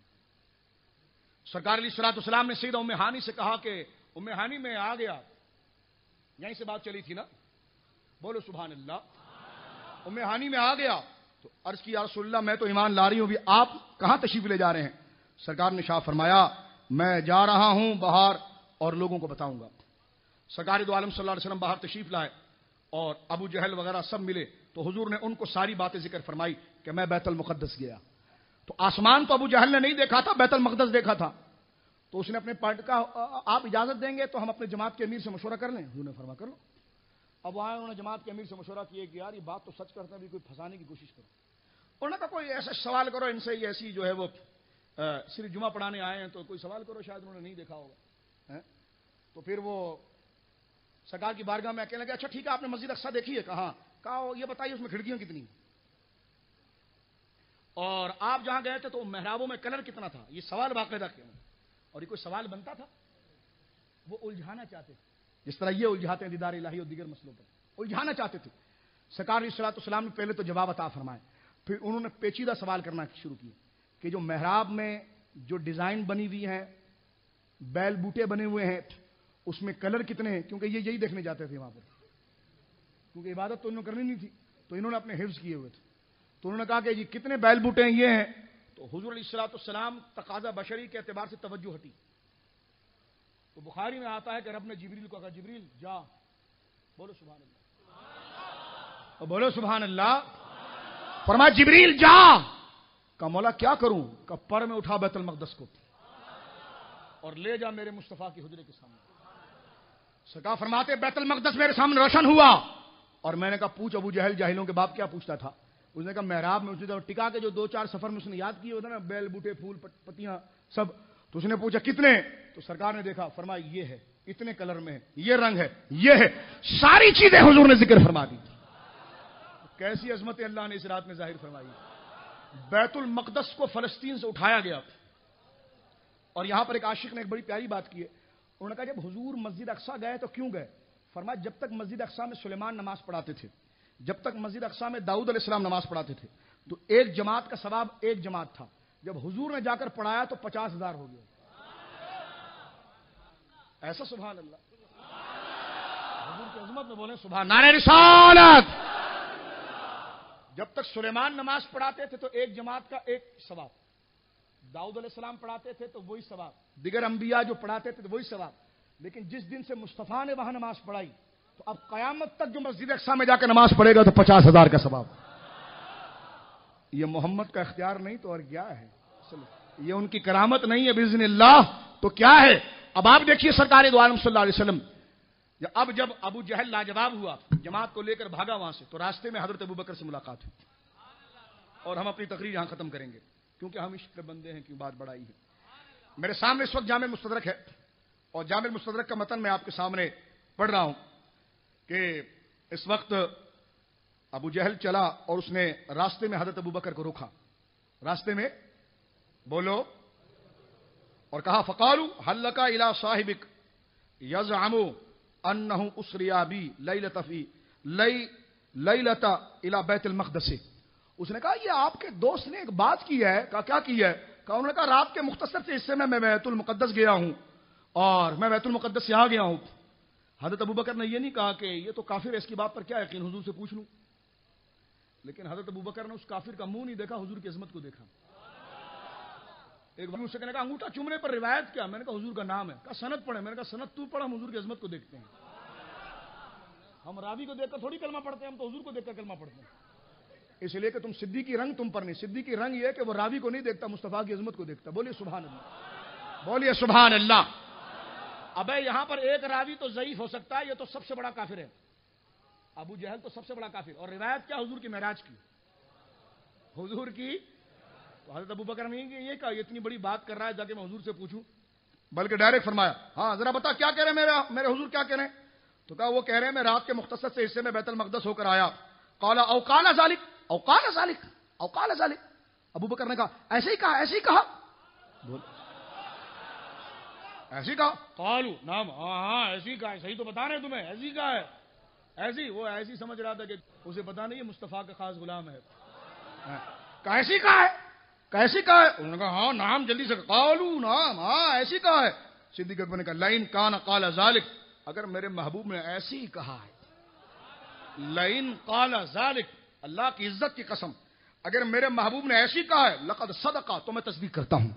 سرکار علیہ الصلوۃ والسلام نے سیدہ ام ہانی سے کہا کہ ام ہانی میں آ گیا. یہیں سے بات چلی تھی نا, بولو سبحان اللہ. ام ہانی میں آ گیا تو عرض کی یا رسول اللہ میں تو ایمان لا رہی ہوں, بھی آپ کہاں تشریف لے جا رہے ہیں؟ سرکار نے شاہ فرمایا میں جا رہا ہوں باہر اور لوگوں کو بتاؤں گا. سرکار دو عالم صلی اللہ علیہ وسلم باہر تشریف لائے اور ابو جہل وغیرہ سب ملے تو حضور نے ان کو ساری باتیں ذکر فرمائی کہ میں بیت المقدس گیا. تو آسمان تو ابو جہل نے نہیں دیکھا تھا, بیت المقدس دیکھا تھا. تو اس نے اپنے پارٹ کا آپ اجازت دیں گے تو ہم اپنے جماعت کے امیر سے مشورہ کر لیں؟ حضور نے فرمایا کر لو. اب آئے انہوں نے جماعت کے امیر سے مشورہ کیا کہ یار یہ بات تو سچ کرتا ہے, بھی کوئی پھنسانے کی کوشش کرو. انہوں نے کہا کوئی ایسا سوال کرو ان سے, یہ ایسی جو ہے وہ صرف جمعہ پڑھانے آئے ہیں تو کوئی سوال کرو, شاید انہوں نے نہیں دیکھا ہوگا. تو پھر وہ سرکار کی بارگاہ میں کہنے لگے اچھا ٹھیک ہے آپ نے مسجد اقصیٰ دیکھی ہے؟ کہا یہ بتائیے اس میں کھڑکیاں کتنی, اور آپ جہاں گئے تھے تو محرابوں میں کلر کتنا تھا؟ یہ سوال باقاعدہ کیا. اور یہ کوئی سوال بنتا تھا؟ وہ الجھانا چاہتے تھے جس طرح یہ الجھاتے ہیں دیدار الہی اور دیگر مسئلوں پر, الجھانا چاہتے تھے. سرکار علیہ الصلوۃ والسلام نے پہلے تو جواب عطا فرمائے, پھر انہوں نے پیچیدہ سوال کرنا شروع کیے کہ جو محراب میں جو ڈیزائن بنی ہوئی ہیں, بیل بوٹے بنے ہوئے ہیں, اس میں کلر کتنے ہیں؟ کیونکہ یہ یہی دیکھنے جاتے تھے وہاں پر, کیونکہ عبادت تو انہوں نے کرنی نہیں تھی, تو انہوں نے اپنے حفظ کیے ہوئے تھے. تو انہوں نے کہا کہ یہ کتنے بیل بوٹے ہیں؟ یہ ہیں. تو حضور علیہ الصلوۃ والسلام تقاضا بشری کے اعتبار سے توجہ ہٹی. تو بخاری میں آتا ہے کہ رب نے جبریل کو کہا جبریل جا, بولو سبحان اللہ, بولو سبحان اللہ. فرمایا جبریل جا. کہا مولا کیا کروں؟ کہ پر میں اٹھا بیت المقدس کو اور لے جا میرے مصطفیٰ کی حجرے کے سامنے. سرکار فرماتے بیت المقدس میرے سامنے روشن ہوا اور میں نے کہا پوچھ ابو جہل جاہلوں کے باپ کیا پوچھتا تھا؟ اس نے کہا محراب میں اس نے ٹکا کے جو 2-4 سفر میں اس نے یاد کیے ہوتے نا, بیل بوٹے پھول پتیاں سب, تو اس نے پوچھا کتنے؟ تو سرکار نے دیکھا, فرمایا یہ ہے, اتنے کلر میں ہے, یہ رنگ ہے, یہ ہے, ساری چیزیں حضور نے ذکر فرما دی. کیسی عظمت اللہ نے اس رات میں ظاہر فرمائی. بیت المقدس کو فلسطین سے اٹھایا گیا. اور یہاں پر ایک عاشق نے ایک بڑی پیاری بات کی ہے. انہوں نے کہا جب حضور مسجد اقصیٰ گئے تو کیوں گئے؟ فرمایا جب تک مسجد اقصیٰ میں سلیمان نماز پڑھاتے تھے, جب تک مسجد اقصیٰ میں داؤد علیہ السلام نماز پڑھاتے تھے تو ایک جماعت کا ثواب ایک جماعت تھا. جب حضور نے جا کر پڑھایا تو 50,000 ہو گیا. ایسا سبحان اللہ. حضور کی عظمت میں بولیں سبحان. نعرہ رسالت. جب تک سلیمان نماز پڑھاتے تھے تو ایک جماعت کا ایک ثواب, داؤد علیہ السلام پڑھاتے تھے تو وہی ثواب, دیگر انبیاء جو پڑھاتے تھے تو وہی ثواب. لیکن جس دن سے مصطفیٰ نے وہاں نماز پڑھائی تو اب قیامت تک جو مسجد اقصیٰ میں جا کے نماز پڑھے گا تو 50,000 کا ثواب. یہ محمد کا اختیار نہیں تو اور کیا ہے؟ یہ ان کی کرامت نہیں ہے باذن اللہ تو کیا ہے؟ اب آپ دیکھیے سرکار دو عالم صلی اللہ علیہ وسلم, اب جب ابو جہل لاجواب ہوا, جماعت کو لے کر بھاگا وہاں سے, تو راستے میں حضرت ابوبکر سے ملاقات ہوئی. اور ہم اپنی تقریر یہاں ختم کریں گے کیونکہ ہم عشق کے بندے ہیں, کیوں بات بڑائی ہے. میرے سامنے اس وقت جامع مستدرک ہے اور جامع مستدرک کا متن میں آپ کے سامنے پڑھ رہا ہوں کہ اس وقت ابو جہل چلا اور اس نے راستے میں حضرت ابوبکر کو روکا, راستے میں بولو, اور کہا فقالوا هل لك الى صاحبك يزعم انه اسري بي ليله في ليله الى بیت المقدس. اس نے کہا یہ آپ کے دوست نے ایک بات کی ہے. کہا کیا کی ہے؟ کہا انہوں نے کہا رات کے مختصر سے حصے میں بیت المقدس گیا ہوں اور میں بیت المقدس سے آ گیا ہوں. حضرت ابوبکر نے یہ نہیں کہا کہ یہ تو کافر ہے, اس کی بات پر کیا یقین, حضور سے پوچھ لوں. لیکن حضرت ابوبکر نے اس کافر کا منہ نہیں دیکھا, حضور کی عظمت کو دیکھا. ایک بار سے کہنے کا انگوٹھا چومنے پر روایت کیا؟ میں نے کہا حضور کا نام ہے. کہا سند پڑھے. میں نے کہا سند تو پڑھا, ہم حضور کی عظمت کو دیکھتے ہیں. ہم راوی کو دیکھ کر تھوڑی کلمہ پڑھتے ہیں, ہم تو حضور کو دیکھ کر کلمہ پڑھتے ہیں. اس لیے کہ تم صدیقی رنگ تم پر نہیں, صدیقی رنگ یہ ہے کہ وہ راوی کو نہیں دیکھتا, مصطفیٰ کی عظمت کو دیکھتا. بولیے سبحان اللہ, بولیے سبحان اللہ. ابے یہاں پر ایک راوی تو ضعیف ہو سکتا ہے, یہ تو سب سے بڑا کافر ہے. ابو جہل تو سب سے بڑا کافر, اور روایت کیا حضور کی معراج کی, حضور کی. تو حضرت ابوبکر نے یہ کہا یہ اتنی بڑی بات کر رہا ہے جا کے میں حضور سے پوچھوں, بلکہ ڈائریکٹ فرمایا ہاں ذرا بتا کیا کہہ رہے ہیں میرے حضور, کیا کہہ رہے ہیں؟ تو کہا وہ کہہ رہے ہیں میں رات کے مختصر سے حصے میں بیت المقدس ہو کر آیا. قال او قال ذلك او قال ذلك او قال ذلك. ابوبکر نے کہا ایسے ہی کہا, ایسے ہی کہا, ایسے ہی کہا. قالوا نعم, ہاں ایسے ہی کہا, صحیح تو بتا رہے ہیں تمہیں, ایسے ہی کہا ہے. ایسی وہ ایسی سمجھ رہا تھا کہ اسے پتا نہیں ہے مصطفیٰ کا خاص غلام ہے. کیسی کہا ہے؟ کیسی کہا ہے؟ انہوں نے کہا ہاں نام جلدی سے، قالو نام، ہاں ایسی کہا ہے۔ صدیق اکبر نے کہا لئن کان قال ذلک، اگر میرے محبوب نے ایسی ہی کہا ہے، لئن قال ذلک، اللہ کی عزت کی قسم، اگر میرے محبوب نے ایسی کہا ہے، لقد صدقہ، تو میں تصدیق کرتا ہوں۔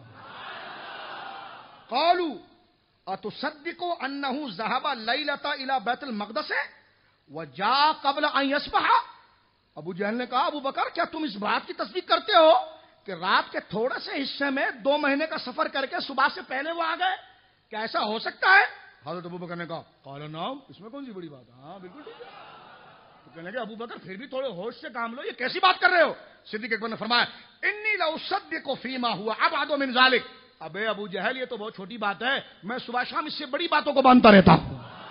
قالو اتصدقوا انه ذهب لیلۃ الى بیت المقدس وجاء قبل ان يصبح، ابو جہل نے کہا ابو بکر کیا تم اس بات کی تصدیق کرتے ہو کہ رات کے تھوڑے سے حصے میں 2 مہینے کا سفر کر کے صبح سے پہلے وہ آ گئے؟ کیا ایسا ہو سکتا ہے؟ حضرت ابو بکر نے کہا قال نعم، اس میں کون سی بڑی بات ہے، ہاں بالکل ٹھیک ہے۔ تو کہنے لگے ابو بکر پھر بھی تھوڑے ہوش سے کام لو، یہ کیسی بات کر رہے ہو؟ صدیق اکبر نے فرمایا انی لاصدق فیما هو ابعد من ذلک، ابے ابو جہل یہ تو بہت چھوٹی بات ہے، میں صبح شام اس سے بڑی باتوں کو مانتا رہتا ہوں،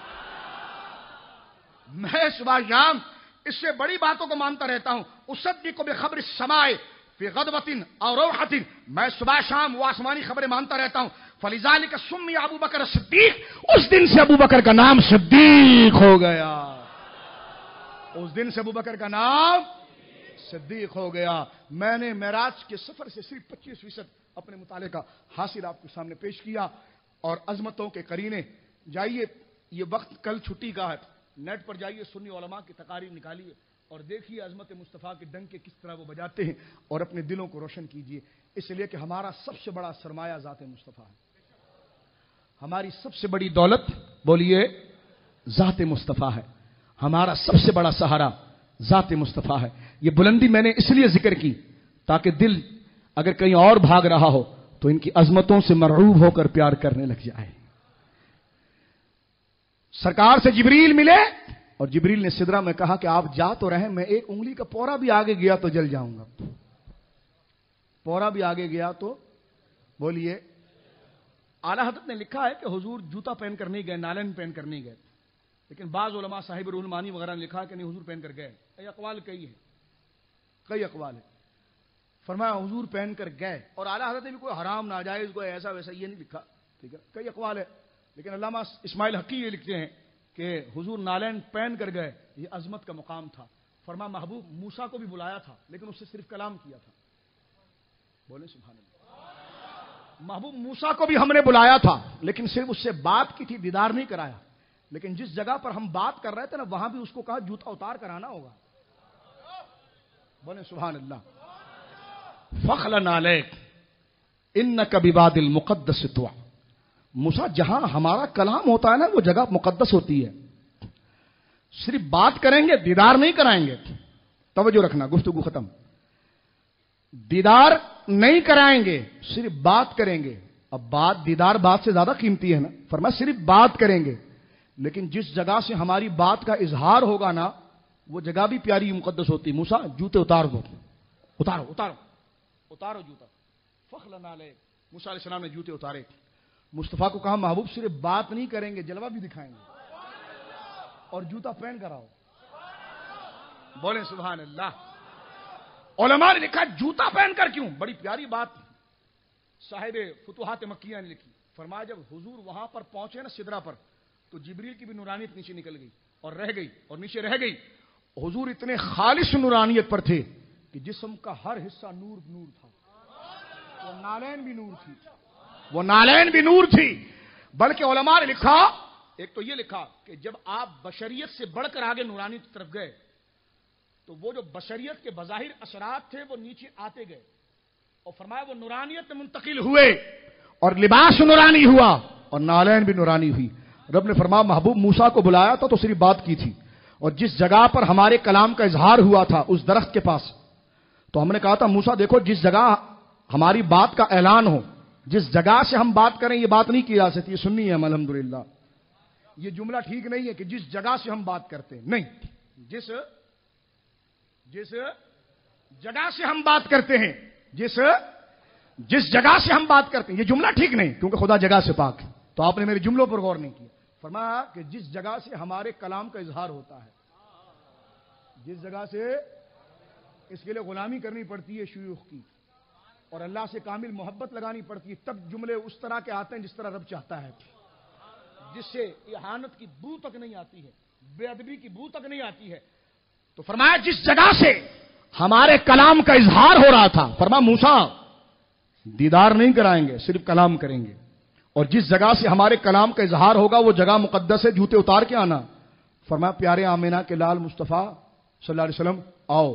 میں صبح شام اس سے بڑی باتوں کو مانتا رہتا ہوں۔ اصدق بخبر السماء فی غدوۃ او روحۃ، میں صبح شام وہ آسمانی خبریں مانتا رہتا ہوں۔ فلذلک سمی ابو بکر صدیق، اس دن سے ابو بکر کا نام صدیق ہو گیا، اس دن سے ابو بکر کا نام صدیق ہو گیا۔ میں نے معراج کے سفر سے صرف 25% اپنے مطالعے کا حاصل آپ کے سامنے پیش کیا، اور عظمتوں کے قرینے، جائیے یہ وقت کل چھٹی کا ہے، نیٹ پر جائیے، سنی علماء کی تقاریر نکالیے اور دیکھیے عظمت مصطفیٰ کے ڈنکے کس طرح وہ بجاتے ہیں، اور اپنے دلوں کو روشن کیجیے، اس لیے کہ ہمارا سب سے بڑا سرمایہ ذات مصطفیٰ ہے، ہماری سب سے بڑی دولت بولیے ذات مصطفیٰ ہے، ہمارا سب سے بڑا سہارا ذات مصطفیٰ ہے۔ یہ بلندی میں نے اس لیے ذکر کی تاکہ دل اگر کہیں اور بھاگ رہا ہو تو ان کی عظمتوں سے مرعوب ہو کر پیار کرنے لگ جائے۔ سرکار سے جبریل ملے اور جبریل نے سدرہ میں کہا کہ آپ جا تو رہے، میں ایک انگلی کا پورا بھی آگے گیا تو جل جاؤں گا، پورا بھی آگے گیا تو بولیے۔ اعلیٰ حضرت نے لکھا ہے کہ حضور جوتا پہن کر نہیں گئے، نالین پہن کر نہیں گئے، لیکن بعض علماء صاحب روح المعانی وغیرہ نے لکھا ہے کہ نہیں حضور پہن کر گئے، کئی اقوال کئی ہیں، کئی اقوال ہیں، فرمایا حضور پہن کر گئے، اور اعلیٰ حضرت نے بھی کوئی حرام ناجائز کوئی ایسا ویسا یہ نہیں لکھا، ٹھیک ہے، کئی اقوال ہے، لیکن علامہ اسماعیل حقی یہ لکھتے ہیں کہ حضور نالین پہن کر گئے، یہ عظمت کا مقام تھا۔ فرمایا محبوب موسیٰ کو بھی بلایا تھا لیکن اس سے صرف کلام کیا تھا، بولے سبحان اللہ۔ محبوب موسیٰ کو بھی ہم نے بلایا تھا لیکن صرف اس سے بات کی تھی، دیدار نہیں کرایا، لیکن جس جگہ پر ہم بات کر رہے تھے نا وہاں بھی اس کو کہا جوتا اتار کر آنا ہوگا، بولے سبحان اللہ۔ فخلن علیک انک بواد المقدس طوى، موسیٰ جہاں ہمارا کلام ہوتا ہے نا وہ جگہ مقدس ہوتی ہے، صرف بات کریں گے دیدار نہیں کرائیں گے، توجہ رکھنا، گفتگو ختم، دیدار نہیں کرائیں گے صرف بات کریں گے۔ اب بات دیدار بات سے زیادہ قیمتی ہے نا، فرمایا صرف بات کریں گے، لیکن جس جگہ سے ہماری بات کا اظہار ہوگا نا وہ جگہ بھی پیاری مقدس ہوتی۔ موسیٰ جوتے اتار دو، اتارو اتارو اتارو جوتا، فخلن علیک، موسیٰ علیہ السلام نے جوتے اتارے، مصطفیٰ کو کہا محبوب صرف بات نہیں کریں گے جلوہ بھی دکھائیں گے، اور جوتا پہن کر آؤ، بولیں سبحان اللہ۔ علماء نے لکھا جوتا پہن کر کیوں، بڑی پیاری بات صاحب فتوحات مکیہ نے لکھی، فرمایا جب حضور وہاں پر پہنچے نا سدرہ پر تو جبریل کی بھی نورانیت نیچے نکل گئی اور رہ گئی اور نیچے رہ گئی، حضور اتنے خالص نورانیت پر تھے کہ جسم کا ہر حصہ نور نور تھا، وہ نالین بھی نور تھی، وہ نالین بھی نور تھی، بلکہ علماء نے لکھا، ایک تو یہ لکھا کہ جب آپ بشریت سے بڑھ کر آگے نورانیت کی طرف گئے تو وہ جو بشریت کے بظاہر اثرات تھے وہ نیچے آتے گئے، اور فرمایا وہ نورانیت میں منتقل ہوئے اور لباس نورانی ہوا اور نالین بھی نورانی ہوئی۔ رب نے فرمایا محبوب موسیٰ کو بلایا تھا تو صرف بات کی تھی، اور جس جگہ پر ہمارے کلام کا اظہار ہوا تھا اس درخت کے پاس، تو ہم نے کہا تھا موسیٰ دیکھو جس جگہ ہماری بات کا اعلان ہو، جس جگہ سے ہم بات کریں یہ بات نہیں کی جا سکتی، یہ سننی ہے ہم الحمدللہ، یہ جملہ ٹھیک نہیں ہے کہ جس جگہ سے ہم بات کرتے ہیں، نہیں، جس جگہ سے ہم بات کرتے ہیں، جس جگہ سے ہم بات کرتے ہیں، یہ جملہ ٹھیک نہیں کیونکہ خدا جگہ سے پاک ہے، تو آپ نے میرے جملوں پر غور نہیں کیا۔ فرمایا کہ جس جگہ سے ہمارے کلام کا اظہار ہوتا ہے، جس جگہ سے، اس کے لیے غلامی کرنی پڑتی ہے شیوخ کی، اور اللہ سے کامل محبت لگانی پڑتی ہے، تب جملے اس طرح کے آتے ہیں جس طرح رب چاہتا ہے، جس سے اہانت کی بو تک نہیں آتی ہے، بے ادبی کی بو تک نہیں آتی ہے۔ تو فرمایا جس جگہ سے ہمارے کلام کا اظہار ہو رہا تھا. فرمایا موسیٰ دیدار نہیں کرائیں گے، صرف کلام کریں گے، اور جس جگہ سے ہمارے کلام کا اظہار ہوگا وہ جگہ مقدس ہے، جوتے اتار کے آنا. فرمایا پیارے آمینہ کے لال مصطفیٰ صلی اللہ علیہ وسلم آؤ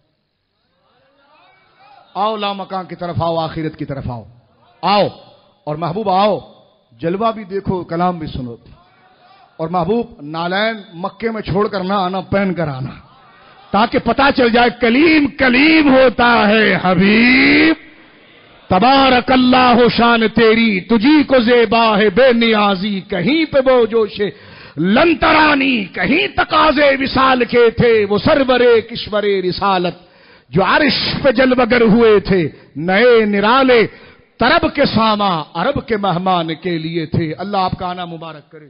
آؤ، لا مکان کی طرف آؤ، آخرت کی طرف آؤ آؤ. اور محبوب آؤ، جلوہ بھی دیکھو، کلام بھی سنو. اور محبوب نالین مکے میں چھوڑ کر نہ آنا، پہن کر آنا، تاکہ پتا چل جائے کلیم کلیم ہوتا ہے حبیب. تبارک اللہ شان تیری، تجھی کو زیبا ہے بے نیازی، کہیں پہ وہ جوش لنترانی، کہیں تقاضے وصال کے تھے، وہ سرورے کشورے رسالت جو عرش پہ جلوگر ہوئے تھے، نئے نرالے طرب کے ساما عرب کے مہمان کے لیے تھے. اللہ آپ کا آنا مبارک کرے،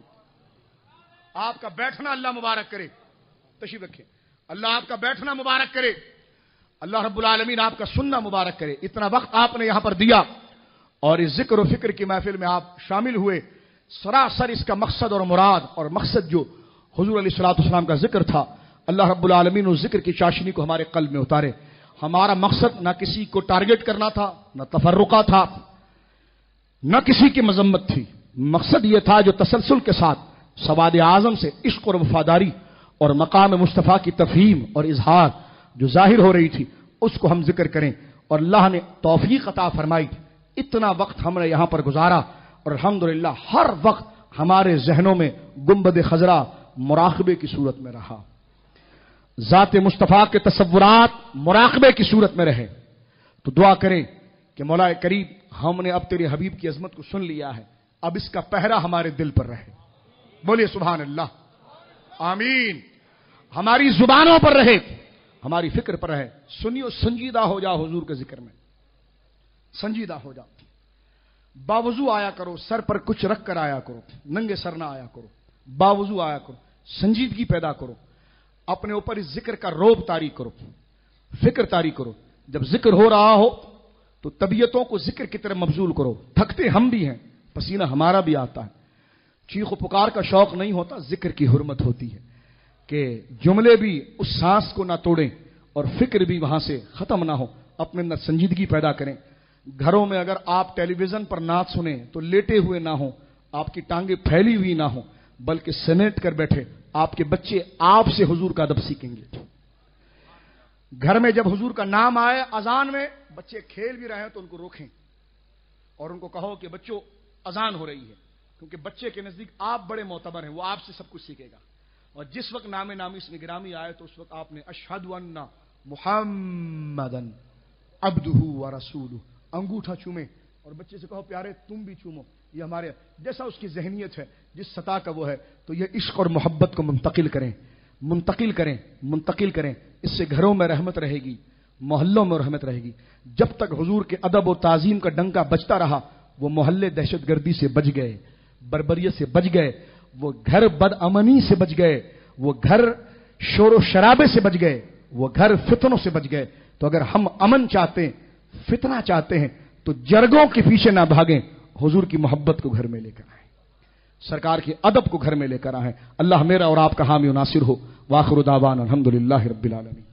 آپ کا بیٹھنا اللہ مبارک کرے. تشریف رکھیں. اللہ آپ کا بیٹھنا مبارک کرے، اللہ رب العالمین آپ کا سننا مبارک کرے. اتنا وقت آپ نے یہاں پر دیا اور اس ذکر و فکر کی محفل میں آپ شامل ہوئے. سراسر اس کا مقصد اور مراد اور مقصد جو حضور علیہ الصلوۃ والسلام کا ذکر تھا، اللہ رب العالمین اس ذکر کی چاشنی کو ہمارے قلب میں اتارے. ہمارا مقصد نہ کسی کو ٹارگٹ کرنا تھا، نہ تفرقہ تھا، نہ کسی کی مذمت تھی. مقصد یہ تھا جو تسلسل کے ساتھ سواد اعظم سے عشق اور وفاداری اور مقام مصطفیٰ کی تفہیم اور اظہار جو ظاہر ہو رہی تھی اس کو ہم ذکر کریں. اور اللہ نے توفیق عطا فرمائی. اتنا وقت ہم نے یہاں پر گزارا اور الحمدللہ ہر وقت ہمارے ذہنوں میں گنبد خضرا مراقبے کی صورت میں رہا، ذات مصطفیٰ کے تصورات مراقبے کی صورت میں رہے. تو دعا کریں کہ مولا کریم ہم نے اب تیرے حبیب کی عظمت کو سن لیا ہے، اب اس کا پہرا ہمارے دل پر رہے. بولیے سبحان اللہ، آمین. ہماری زبانوں پر رہے، ہماری فکر پر رہے. سنیو، سنجیدہ ہو جا حضور کے ذکر میں، سنجیدہ ہو جا. باوضو آیا کرو، سر پر کچھ رکھ کر آیا کرو، ننگے سر نہ آیا کرو. باوضو آیا کرو، سنجیدگی پیدا کرو، اپنے اوپر اس ذکر کا روب طاری کرو، فکر طاری کرو. جب ذکر ہو رہا ہو تو طبیعتوں کو ذکر کی طرف مبذول کرو. تھکتے ہم بھی ہیں، پسینہ ہمارا بھی آتا ہے. چیخ و پکار کا شوق نہیں ہوتا، ذکر کی حرمت ہوتی ہے کہ جملے بھی اس سانس کو نہ توڑیں اور فکر بھی وہاں سے ختم نہ ہو. اپنے اندر سنجیدگی پیدا کریں. گھروں میں اگر آپ ٹیلی ویژن پر نعت سنیں تو لیٹے ہوئے نہ ہوں، آپ کی ٹانگیں پھیلی ہوئی نہ ہوں، بلکہ سمیٹ کر بیٹھے. آپ کے بچے آپ سے حضور کا ادب سیکھیں گے. گھر میں جب حضور کا نام آئے اذان میں، بچے کھیل بھی رہے ہیں تو ان کو روکیں اور ان کو کہو کہ بچوں اذان ہو رہی ہے، کیونکہ بچے کے نزدیک آپ بڑے معتبر ہیں، وہ آپ سے سب کچھ سیکھے گا. اور جس وقت نام نامی اسم گرامی آئے تو اس وقت آپ نے اشہد ان محمدن عبدہ ورسولہ انگوٹھا چومیں اور بچے سے کہو پیارے تم بھی چومو. یہ ہمارے جیسا اس کی ذہنیت ہے، جس سطح کا وہ ہے، تو یہ عشق اور محبت کو منتقل کریں، منتقل کریں، منتقل کریں. اس سے گھروں میں رحمت رہے گی، محلوں میں رحمت رہے گی. جب تک حضور کے ادب و تعظیم کا ڈنکا بجتا رہا، وہ محلے دہشت گردی سے بچ گئے، بربریت سے بچ گئے، وہ گھر بد امنی سے بچ گئے، وہ گھر شور و شرابے سے بچ گئے، وہ گھر فتنوں سے بچ گئے. تو اگر ہم امن چاہتے ہیں، فتنہ چاہتے ہیں، تو جرگوں کے پیچھے نہ بھاگیں، حضور کی محبت کو گھر میں لے کر آئیں، سرکار کے ادب کو گھر میں لے کر آئیں. اللہ میرا اور آپ کا حامی و ناصر ہو. وآخر دعوانا الحمدللہ رب العالمین.